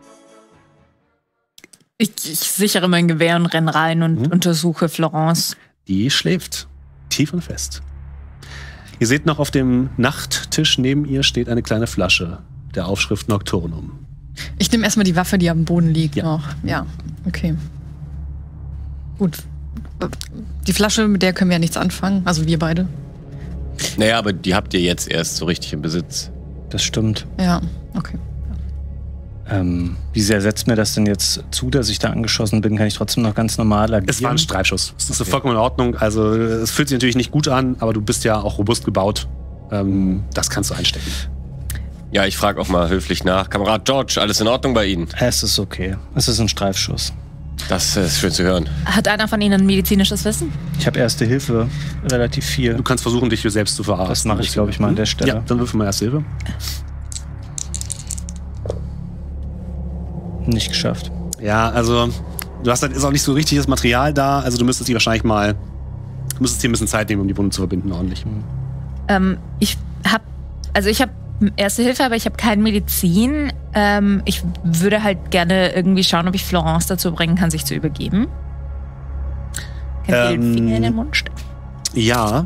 Ich, ich sichere mein Gewehr und renne rein und Mhm. untersuche Florence. Die schläft tief und fest. Ihr seht noch auf dem Nachttisch neben ihr steht eine kleine Flasche der Aufschrift Nocturnum. Ich nehme erstmal die Waffe, die am Boden liegt Ja. noch. Ja, okay. Gut. Die Flasche, mit der können wir ja nichts anfangen. Also wir beide. Naja, aber die habt ihr jetzt erst so richtig im Besitz. Das stimmt. Ja, okay. Ähm, wie sehr setzt mir das denn jetzt zu, dass ich da angeschossen bin? Kann ich trotzdem noch ganz normal agieren? Es war ein Streifschuss. Es ist Okay. vollkommen in Ordnung. Also es fühlt sich natürlich nicht gut an, aber du bist ja auch robust gebaut. Ähm, das kannst du einstecken. Ja, ich frage auch mal höflich nach. Kamerad George, alles in Ordnung bei Ihnen? Es ist okay. Es ist ein Streifschuss. Das ist schön zu hören. Hat einer von Ihnen medizinisches Wissen? Ich habe Erste Hilfe relativ viel. Du kannst versuchen, dich selbst zu verarzten. Das mache ich, glaube ich, mal an der Stelle. Ja, dann würfel mal Erste Hilfe. Nicht geschafft. Ja, also du hast halt ist auch nicht so richtiges Material da. Also du müsstest dir wahrscheinlich mal, du müsstest dir ein bisschen Zeit nehmen, um die Wunde zu verbinden ordentlich. Ähm, ich habe, also ich habe Erste Hilfe, aber ich habe keine Medizin. Ähm, ich würde halt gerne irgendwie schauen, ob ich Florence dazu bringen kann, sich zu übergeben. Kann ich ihr den Ähm, Finger in den Mund stecken? Ja.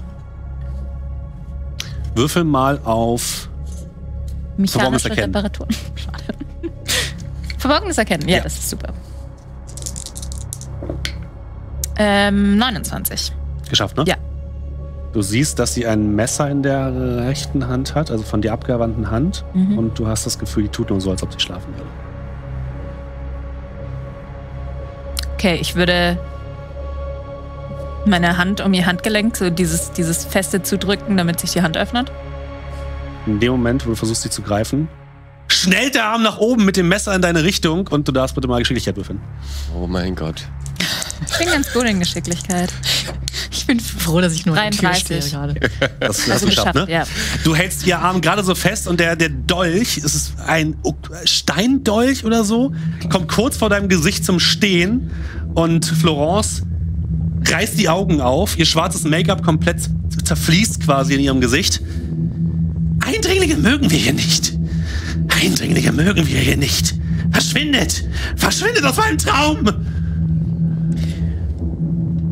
Würfel mal auf Mechanische Verborgenes Erkennen. Reparaturen. Schade. Verborgenes Erkennen, ja, Ja. das ist super. Ähm, neunundzwanzig. geschafft, ne? Ja. Du siehst, dass sie ein Messer in der rechten Hand hat, also von dir abgewandten Hand. Mhm. Und du hast das Gefühl, die tut nur so, als ob sie schlafen würde. Okay, ich würde meine Hand um ihr Handgelenk, so dieses, dieses feste zudrücken, damit sich die Hand öffnet. In dem Moment, wo du versuchst, sie zu greifen, schnellt der Arm nach oben mit dem Messer in deine Richtung und du darfst bitte mal Geschicklichkeit würfeln. Oh mein Gott. Ich bin ganz gut in Geschicklichkeit. Ich bin froh, dass ich nur an der Tür stehe dreiunddreißig. gerade. Das hast Also du geschafft, geschafft, ne? ja. Du hältst ihr Arm gerade so fest und der, der Dolch, es ist ein Steindolch oder so, kommt kurz vor deinem Gesicht zum Stehen und Florence reißt die Augen auf, ihr schwarzes Make-up komplett zerfließt quasi in ihrem Gesicht. Eindringlinge mögen wir hier nicht. Eindringlinge mögen wir hier nicht. Verschwindet! Verschwindet aus meinem Traum!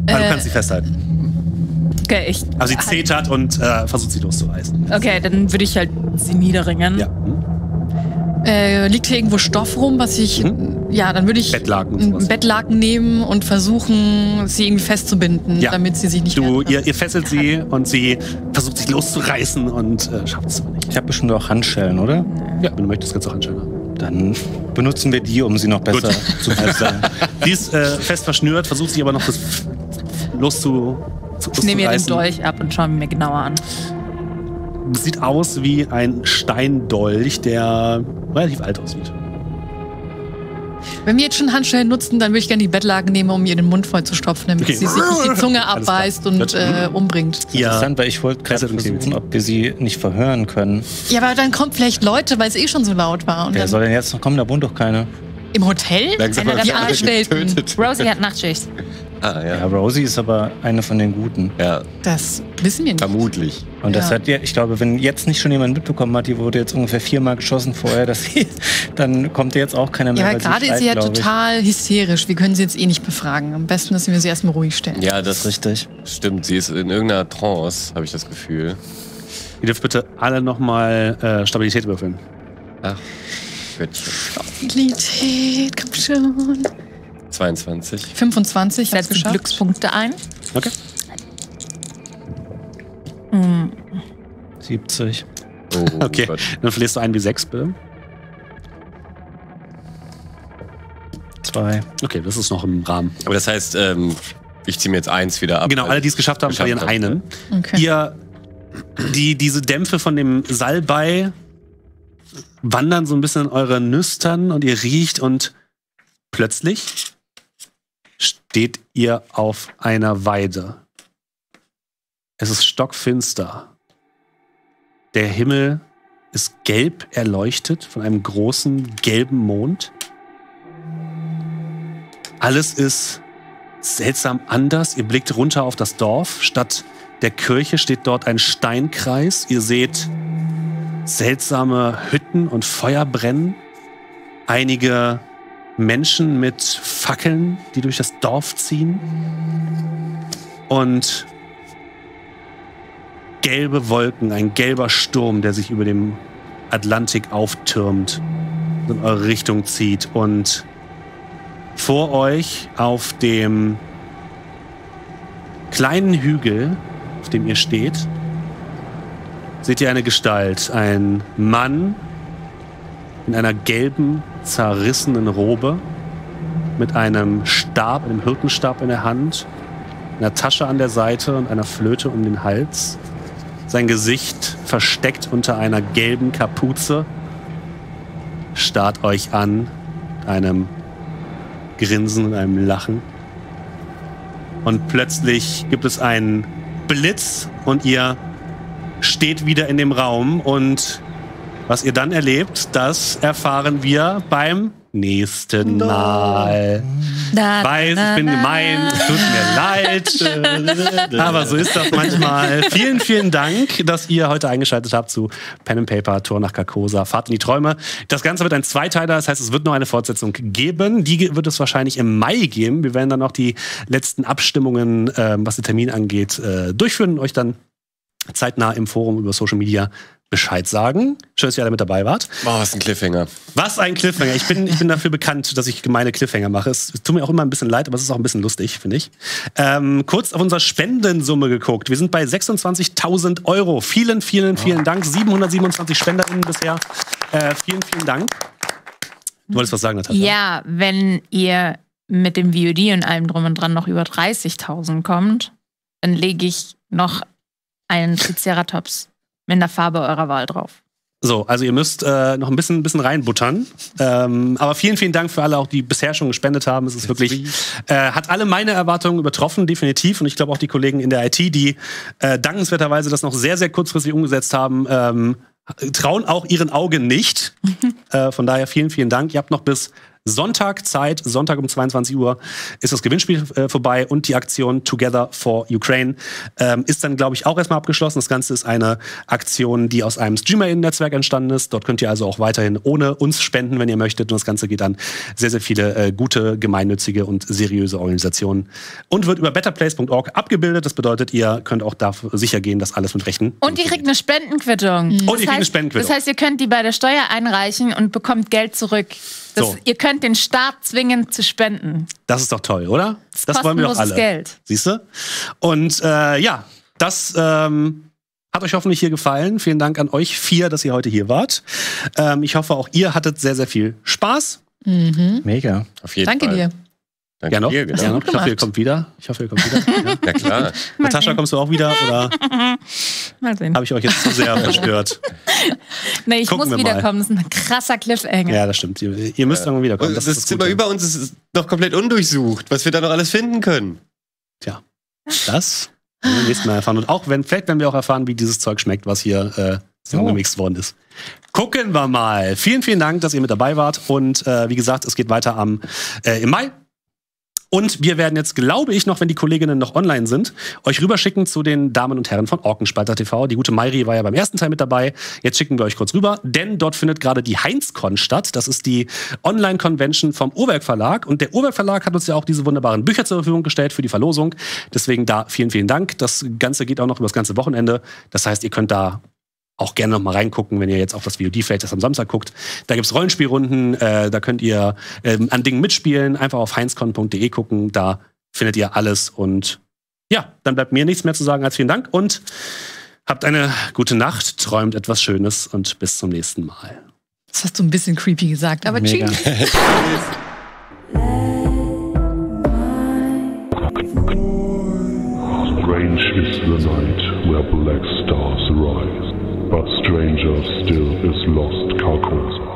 Aber du Äh, kannst sie festhalten. Okay, ich. Also sie zetert und äh, versucht sie loszureißen. Okay, dann würde ich halt sie niederringen. Ja. Hm? Äh, liegt hier irgendwo Stoff rum, was ich. Mhm. Ja, dann würde ich Bettlaken und ein sowas. Bettlaken nehmen und versuchen, sie irgendwie festzubinden, Ja. damit sie sich nicht Du, mehr ihr, ihr fesselt sie und sie versucht sich loszureißen und äh, schafft es aber nicht. Ich habe bestimmt auch Handschellen, oder? Ja, wenn du möchtest, kannst du auch Handschellen haben. Dann benutzen wir die, um sie noch besser Gut. zu meistern. Die ist äh, fest verschnürt, versucht sich aber noch das loszu, zu, Ich nehme ihr den loszureißen. Dolch ab und schaue ihn mir genauer an. Sieht aus wie ein Steindolch, der relativ alt aussieht. Wenn wir jetzt schon Handschellen nutzen, dann würde ich gerne die Bettlaken nehmen, um ihr den Mund voll zu stopfen, damit Okay. sie sich nicht die Zunge Alles klar. abbeißt und Gut. äh, umbringt. Ja. Interessant, weil ich wollte gerade versuchen, ob wir sie nicht verhören können. Ja, aber dann kommt vielleicht Leute, weil es eh schon so laut war. Und Wer dann soll denn jetzt noch kommen? Da wohnt doch keiner. im Hotel? Langsam Einer mal der alle Angestellten. getötet. Rosie hat Nachtschicht. Ah, Ja, ja. Rosie ist aber eine von den Guten. Ja, Das wissen wir nicht. vermutlich. Und das Ja. hat ja, ich glaube, wenn jetzt nicht schon jemand mitbekommen hat, die wurde jetzt ungefähr viermal geschossen vorher, dass sie, dann kommt jetzt auch keiner mehr. Ja, aber weil sie gerade ist schreit, sie ja glaub ich. total hysterisch. Wir können sie jetzt eh nicht befragen. Am besten, dass wir sie erstmal ruhig stellen. Ja, das Das ist richtig. stimmt. Sie ist in irgendeiner Trance, habe ich das Gefühl. Ihr dürft bitte alle nochmal äh, Stabilität würfeln. Ach, Göttchen. Stabilität, komm schon. zweiundzwanzig. fünfundzwanzig, hat's Setzt die geschafft. Glückspunkte ein. Okay. Hm. siebzig. Oh Okay, Gott. dann verlierst du einen wie sechs, bitte. Zwei. Okay, das ist noch im Rahmen. Aber das heißt, ähm, ich ziehe mir jetzt eins wieder ab. Genau, alle, die es geschafft haben, Geschafft verlieren haben. einen. Okay. Ihr, die, diese Dämpfe von dem Salbei wandern so ein bisschen in eure Nüstern und ihr riecht und plötzlich steht ihr auf einer Weide. Es ist stockfinster. Der Himmel ist gelb erleuchtet von einem großen gelben Mond. Alles ist seltsam anders. Ihr blickt runter auf das Dorf. Statt der Kirche steht dort ein Steinkreis. Ihr seht seltsame Hütten und Feuer brennen. Einige Menschen mit Fackeln, die durch das Dorf ziehen. Und gelbe Wolken, ein gelber Sturm, der sich über dem Atlantik auftürmt und in eure Richtung zieht. Und vor euch auf dem kleinen Hügel, auf dem ihr steht, seht ihr eine Gestalt. Ein Mann in einer gelben, zerrissenen Robe mit einem Stab, einem Hirtenstab in der Hand, einer Tasche an der Seite und einer Flöte um den Hals. Sein Gesicht versteckt unter einer gelben Kapuze, starrt euch an, mit einem Grinsen und einem Lachen. Und plötzlich gibt es einen Blitz und ihr steht wieder in dem Raum. Und was ihr dann erlebt, das erfahren wir beim nächsten Mal. Da, Weiß, ich bin gemein, es tut mir leid. Aber so ist das manchmal. Vielen, vielen Dank, dass ihr heute eingeschaltet habt zu Pen and Paper, Tor nach Carcosa, Fahrt in die Träume. Das Ganze wird ein Zweiteiler, das heißt, es wird noch eine Fortsetzung geben. Die wird es wahrscheinlich im Mai geben. Wir werden dann noch die letzten Abstimmungen, äh, was den Termin angeht, äh, durchführen und euch dann zeitnah im Forum über Social Media Bescheid sagen. Schön, dass ihr alle mit dabei wart. Oh, was ein Cliffhanger. Was ein Cliffhanger. Ich bin, ich bin dafür bekannt, dass ich gemeine Cliffhanger mache. Es tut mir auch immer ein bisschen leid, aber es ist auch ein bisschen lustig, finde ich. Ähm, kurz auf unsere Spendensumme geguckt. Wir sind bei sechsundzwanzigtausend Euro. Vielen, vielen, vielen Dank. siebenhundertsiebenundzwanzig SpenderInnen bisher. Äh, vielen, vielen Dank. Du wolltest was sagen, Natascha? Ja, wenn ihr mit dem V O D und allem drum und dran noch über dreißigtausend kommt, dann lege ich noch einen Triceratops mit der Farbe eurer Wahl drauf. So, also ihr müsst äh, noch ein bisschen, bisschen reinbuttern. Ähm, aber vielen, vielen Dank für alle, auch die bisher schon gespendet haben. Es ist wirklich, äh, hat alle meine Erwartungen übertroffen, definitiv. Und ich glaube auch die Kollegen in der I T, die äh, dankenswerterweise das noch sehr, sehr kurzfristig umgesetzt haben, ähm, trauen auch ihren Augen nicht. äh, von daher vielen, vielen Dank. Ihr habt noch bis Sonntag Zeit. Sonntag um zweiundzwanzig Uhr ist das Gewinnspiel äh, vorbei und die Aktion Together for Ukraine ähm, ist dann, glaube ich, auch erstmal abgeschlossen. Das Ganze ist eine Aktion, die aus einem StreamerInnen-Netzwerk entstanden ist. Dort könnt ihr also auch weiterhin ohne uns spenden, wenn ihr möchtet. Und das Ganze geht an sehr, sehr viele äh, gute, gemeinnützige und seriöse Organisationen und wird über better place punkt org abgebildet. Das bedeutet, ihr könnt auch dafür sicher gehen, dass alles mit Rechten. Und ihr kriegt eine Spendenquittung. Und Das ihr kriegt eine heißt- Spendenquittung. Das heißt, ihr könnt die bei der Steuer einreichen und bekommt Geld zurück. Das, So. Ihr könnt den Staat zwingen zu spenden. Das ist doch toll, oder? Das wollen wir doch alle. Kostenloses Geld. Siehst du? Und äh, ja, das ähm, hat euch hoffentlich hier gefallen. Vielen Dank an euch vier, dass ihr heute hier wart. Ähm, ich hoffe, auch ihr hattet sehr, sehr viel Spaß. Mhm. Mega. Auf jeden Danke Fall. dir. Danke Ja, noch? dir, genau. Ja, noch. Ich hoffe, ihr kommt wieder. Ich hoffe, ihr kommt wieder. Ja. Na klar. Natascha, kommst du auch wieder? Oder Mal sehen. habe ich euch jetzt zu sehr verstört? Nee, ich Gucken muss wir mal. wiederkommen. Das ist ein krasser Cliffhanger. Ja, das stimmt. Ihr, ihr müsst irgendwann wiederkommen. Und Das das, ist das Zimmer Gute. über uns ist noch komplett undurchsucht, was wir da noch alles finden können. Tja, das werden wir beim nächsten Mal erfahren. Und auch wenn, vielleicht werden wir auch erfahren, wie dieses Zeug schmeckt, was hier äh, zusammengemixt worden ist. Gucken wir mal. Vielen, vielen Dank, dass ihr mit dabei wart. Und äh, wie gesagt, es geht weiter am, äh, im Mai. Und wir werden jetzt, glaube ich, noch, wenn die Kolleginnen noch online sind, euch rüberschicken zu den Damen und Herren von Orkenspalter T V. Die gute Mayri war ja beim ersten Teil mit dabei. Jetzt schicken wir euch kurz rüber, denn dort findet gerade die Heinzcon statt. Das ist die Online-Convention vom Urwerk Verlag. Und der Urwerk Verlag hat uns ja auch diese wunderbaren Bücher zur Verfügung gestellt für die Verlosung. Deswegen da vielen, vielen Dank. Das Ganze geht auch noch über das ganze Wochenende. Das heißt, ihr könnt da auch gerne noch mal reingucken, wenn ihr jetzt auf das V O D vielleicht erst am Samstag guckt. Da gibt's Rollenspielrunden, äh, da könnt ihr ähm, an Dingen mitspielen. Einfach auf heinzcon punkt de gucken, da findet ihr alles. Und ja, dann bleibt mir nichts mehr zu sagen als vielen Dank und habt eine gute Nacht, träumt etwas Schönes und bis zum nächsten Mal. Das hast du ein bisschen creepy gesagt, aber Mega. tschüss. Strange is the night where black stars rise, but stranger still is lost Carcosa.